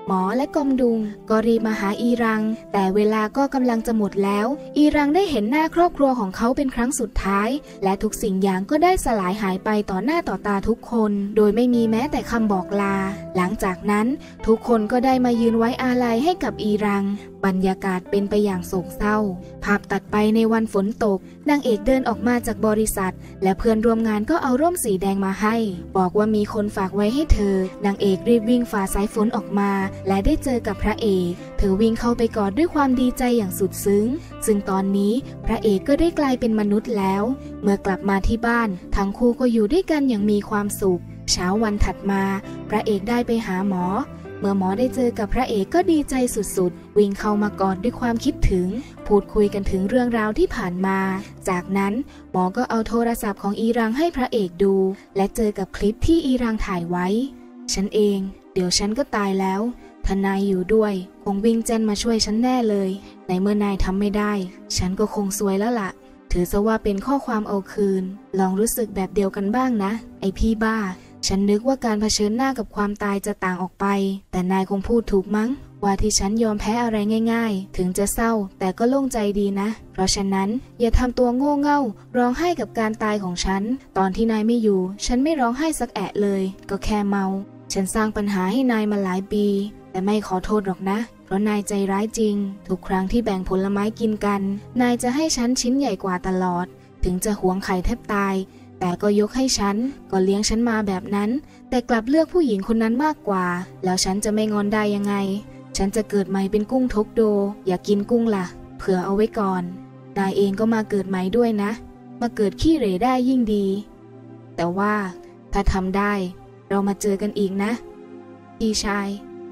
หมอและกอมดุงก็รีบมาหาอีรังแต่เวลาก็กำลังจะหมดแล้วอีรังได้เห็นหน้าครอบครัวของเขาเป็นครั้งสุดท้ายและทุกสิ่งอย่างก็ได้สลายหายไปต่อหน้าต่อตาทุกคนโดยไม่มีแม้แต่คำบอกลาหลังจากนั้นทุกคนก็ได้มายืนไว้อาลัยให้กับอีรังบรรยากาศเป็นไปอย่างโศกเศร้าภาพตัดไปในวันฝนตกนางเอกเดินออกมาจากบริษัทและเพื่อนร่วมงานก็เอาร่มสีแดงมาให้บอกว่ามีคนฝากไว้ให้เธอนางเอกรีบวิ่งฝ่าสายฝนออกมาและได้เจอกับพระเอกเธอวิ่งเข้าไปกอดด้วยความดีใจอย่างสุดซึ้งซึ่งตอนนี้พระเอกก็ได้กลายเป็นมนุษย์แล้วเมื่อกลับมาที่บ้านทั้งคู่ก็อยู่ด้วยกันอย่างมีความสุขเช้าวันถัดมาพระเอกได้ไปหาหมอเมื่อหมอได้เจอกับพระเอกก็ดีใจสุดๆวิ่งเข้ามากอดด้วยความคิดถึงพูดคุยกันถึงเรื่องราวที่ผ่านมาจากนั้นหมอก็เอาโทรศัพท์ของอีรังให้พระเอกดูและเจอกับคลิปที่อีรังถ่ายไว้ฉันเองเดี๋ยวฉันก็ตายแล้วถ้านายอยู่ด้วยคงวิ่งเจนมาช่วยฉันแน่เลยในเมื่อนายทำไม่ได้ฉันก็คงซวยแล้วล่ะถือซะว่าเป็นข้อความเอาคืนลองรู้สึกแบบเดียวกันบ้างนะไอพี่บ้าฉันนึกว่าการเผชิญหน้ากับความตายจะต่างออกไปแต่นายคงพูดถูกมั้งว่าที่ฉันยอมแพ้อะไรง่ายๆถึงจะเศร้าแต่ก็โล่งใจดีนะเพราะฉะนั้นอย่าทำตัวโง่เง่าร้องไห้กับการตายของฉันตอนที่นายไม่อยู่ฉันไม่ร้องไห้สักแอะเลยก็แค่เมาฉันสร้างปัญหาให้นายมาหลายปีแต่ไม่ขอโทษหรอกนะเพราะนายใจร้ายจริงทุกครั้งที่แบ่งผลไม้กินกันนายจะให้ฉันชิ้นใหญ่กว่าตลอดถึงจะหวงไข่แทบตายแต่ก็ยกให้ฉันก็เลี้ยงฉันมาแบบนั้นแต่กลับเลือกผู้หญิงคนนั้นมากกว่าแล้วฉันจะไม่งอนได้ยังไงฉันจะเกิดใหม่เป็นกุ้งทกโดอย่ากินกุ้งล่ะเผื่อเอาไว้ก่อนนายเองก็มาเกิดใหม่ด้วยนะมาเกิดขี้เหร่ได้ยิ่งดีแต่ว่าถ้าทำได้เรามาเจอกันอีกนะพี่ชาย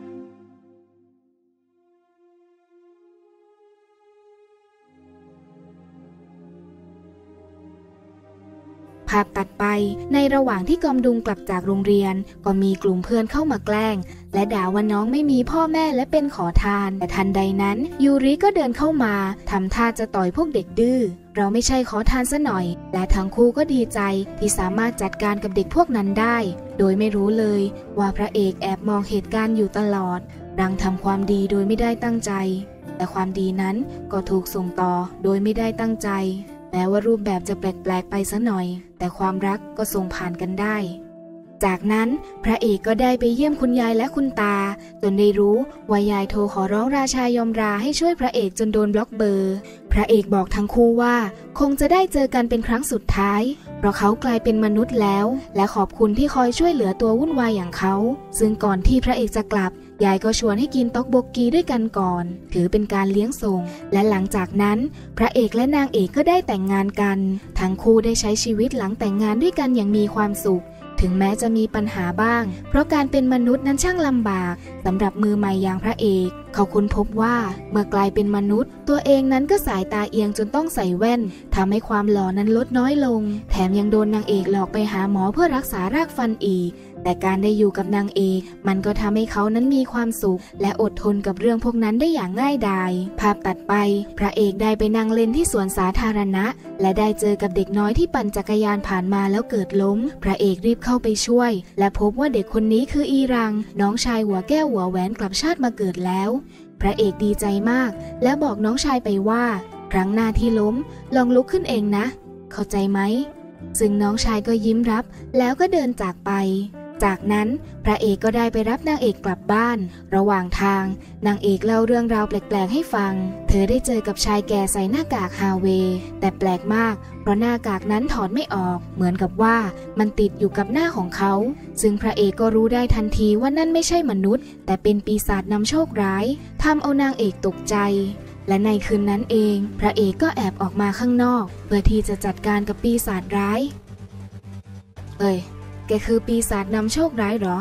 ภาพตัดไปในระหว่างที่กอมดุงกลับจากโรงเรียนก็มีกลุ่มเพื่อนเข้ามาแกล้งและด่าว่าน้องไม่มีพ่อแม่และเป็นขอทานแต่ทันใดนั้นยูริก็เดินเข้ามาทำท่าจะต่อยพวกเด็กดื้อเราไม่ใช่ขอทานซะหน่อยและทั้งคู่ก็ดีใจที่สามารถจัดการกับเด็กพวกนั้นได้โดยไม่รู้เลยว่าพระเอกแอบมองเหตุการณ์อยู่ตลอดรังทำความดีโดยไม่ได้ตั้งใจแต่ความดีนั้นก็ถูกส่งต่อโดยไม่ได้ตั้งใจแม้ว่ารูปแบบจะแปลกๆไปซะหน่อยแต่ความรักก็ส่งผ่านกันได้จากนั้นพระเอกก็ได้ไปเยี่ยมคุณยายและคุณตาจนได้รู้ว่ายายโทรขอร้องราชายอมราให้ช่วยพระเอกจนโดนบล็อกเบอร์พระเอกบอกทั้งคู่ว่าคงจะได้เจอกันเป็นครั้งสุดท้ายเพราะเขากลายเป็นมนุษย์แล้วและขอบคุณที่คอยช่วยเหลือตัววุ่นวายอย่างเขาซึ่งก่อนที่พระเอกจะกลับยายก็ชวนให้กินต๊อกโบกกีด้วยกันก่อนถือเป็นการเลี้ยงส่งและหลังจากนั้นพระเอกและนางเอกก็ได้แต่งงานกันทั้งคู่ได้ใช้ชีวิตหลังแต่งงานด้วยกันอย่างมีความสุขถึงแม้จะมีปัญหาบ้างเพราะการเป็นมนุษย์นั้นช่างลำบากสำหรับมือใหม่อย่างพระเอกเขาค้นพบว่าเมื่อกลายเป็นมนุษย์ตัวเองนั้นก็สายตาเอียงจนต้องใส่แว่นทำให้ความหล่อนั้นลดน้อยลงแถมยังโดนนางเอกหลอกไปหาหมอเพื่อรักษารากฟันอีกแต่การได้อยู่กับนางเอกมันก็ทำให้เขานั้นมีความสุขและอดทนกับเรื่องพวกนั้นได้อย่างง่ายดายภาพตัดไปพระเอกได้ไปนั่งเล่นที่สวนสาธารณะและได้เจอกับเด็กน้อยที่ปั่นจักรยานผ่านมาแล้วเกิดล้มพระเอกรีบเข้าไปช่วยและพบว่าเด็กคนนี้คืออีรังน้องชายหัวแก้วหัวแหวนกลับชาติมาเกิดแล้วพระเอกดีใจมากและบอกน้องชายไปว่าครั้งหน้าที่ล้มลองลุกขึ้นเองนะเข้าใจไหมซึ่งน้องชายก็ยิ้มรับแล้วก็เดินจากไปจากนั้นพระเอกก็ได้ไปรับนางเอกกลับบ้านระหว่างทางนางเอกเล่าเรื่องราวแปลกๆให้ฟังเธอได้เจอกับชายแก่ใส่หน้ากากฮาเวย์แต่แปลกมากเพราะหน้ากากนั้นถอดไม่ออกเหมือนกับว่ามันติดอยู่กับหน้าของเขาซึ่งพระเอกก็รู้ได้ทันทีว่านั่นไม่ใช่มนุษย์แต่เป็นปีศาจนำโชคร้ายทำเอานางเอกตกใจและในคืนนั้นเองพระเอกก็แอบออกมาข้างนอกเพื่อที่จะจัดการกับปีศาจร้ายเอ้ยแกคือปีศาจนำโชคร้ายเหรอ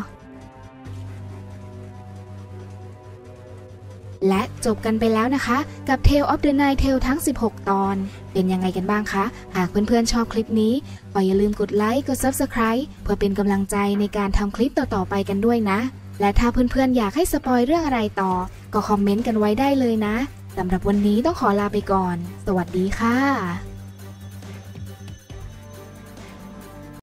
และจบกันไปแล้วนะคะกับ Tale of the Nine Tails ทั้งสิบหกตอนเป็นยังไงกันบ้างคะหากเพื่อนๆชอบคลิปนี้ก็อย่าลืมกดไลค์กด ซับสไครบ์ เพื่อเป็นกำลังใจในการทำคลิปต่อๆไปกันด้วยนะและถ้าเพื่อนๆอยากให้สปอยเรื่องอะไรต่อก็คอมเมนต์กันไว้ได้เลยนะสำหรับวันนี้ต้องขอลาไปก่อนสวัสดีค่ะ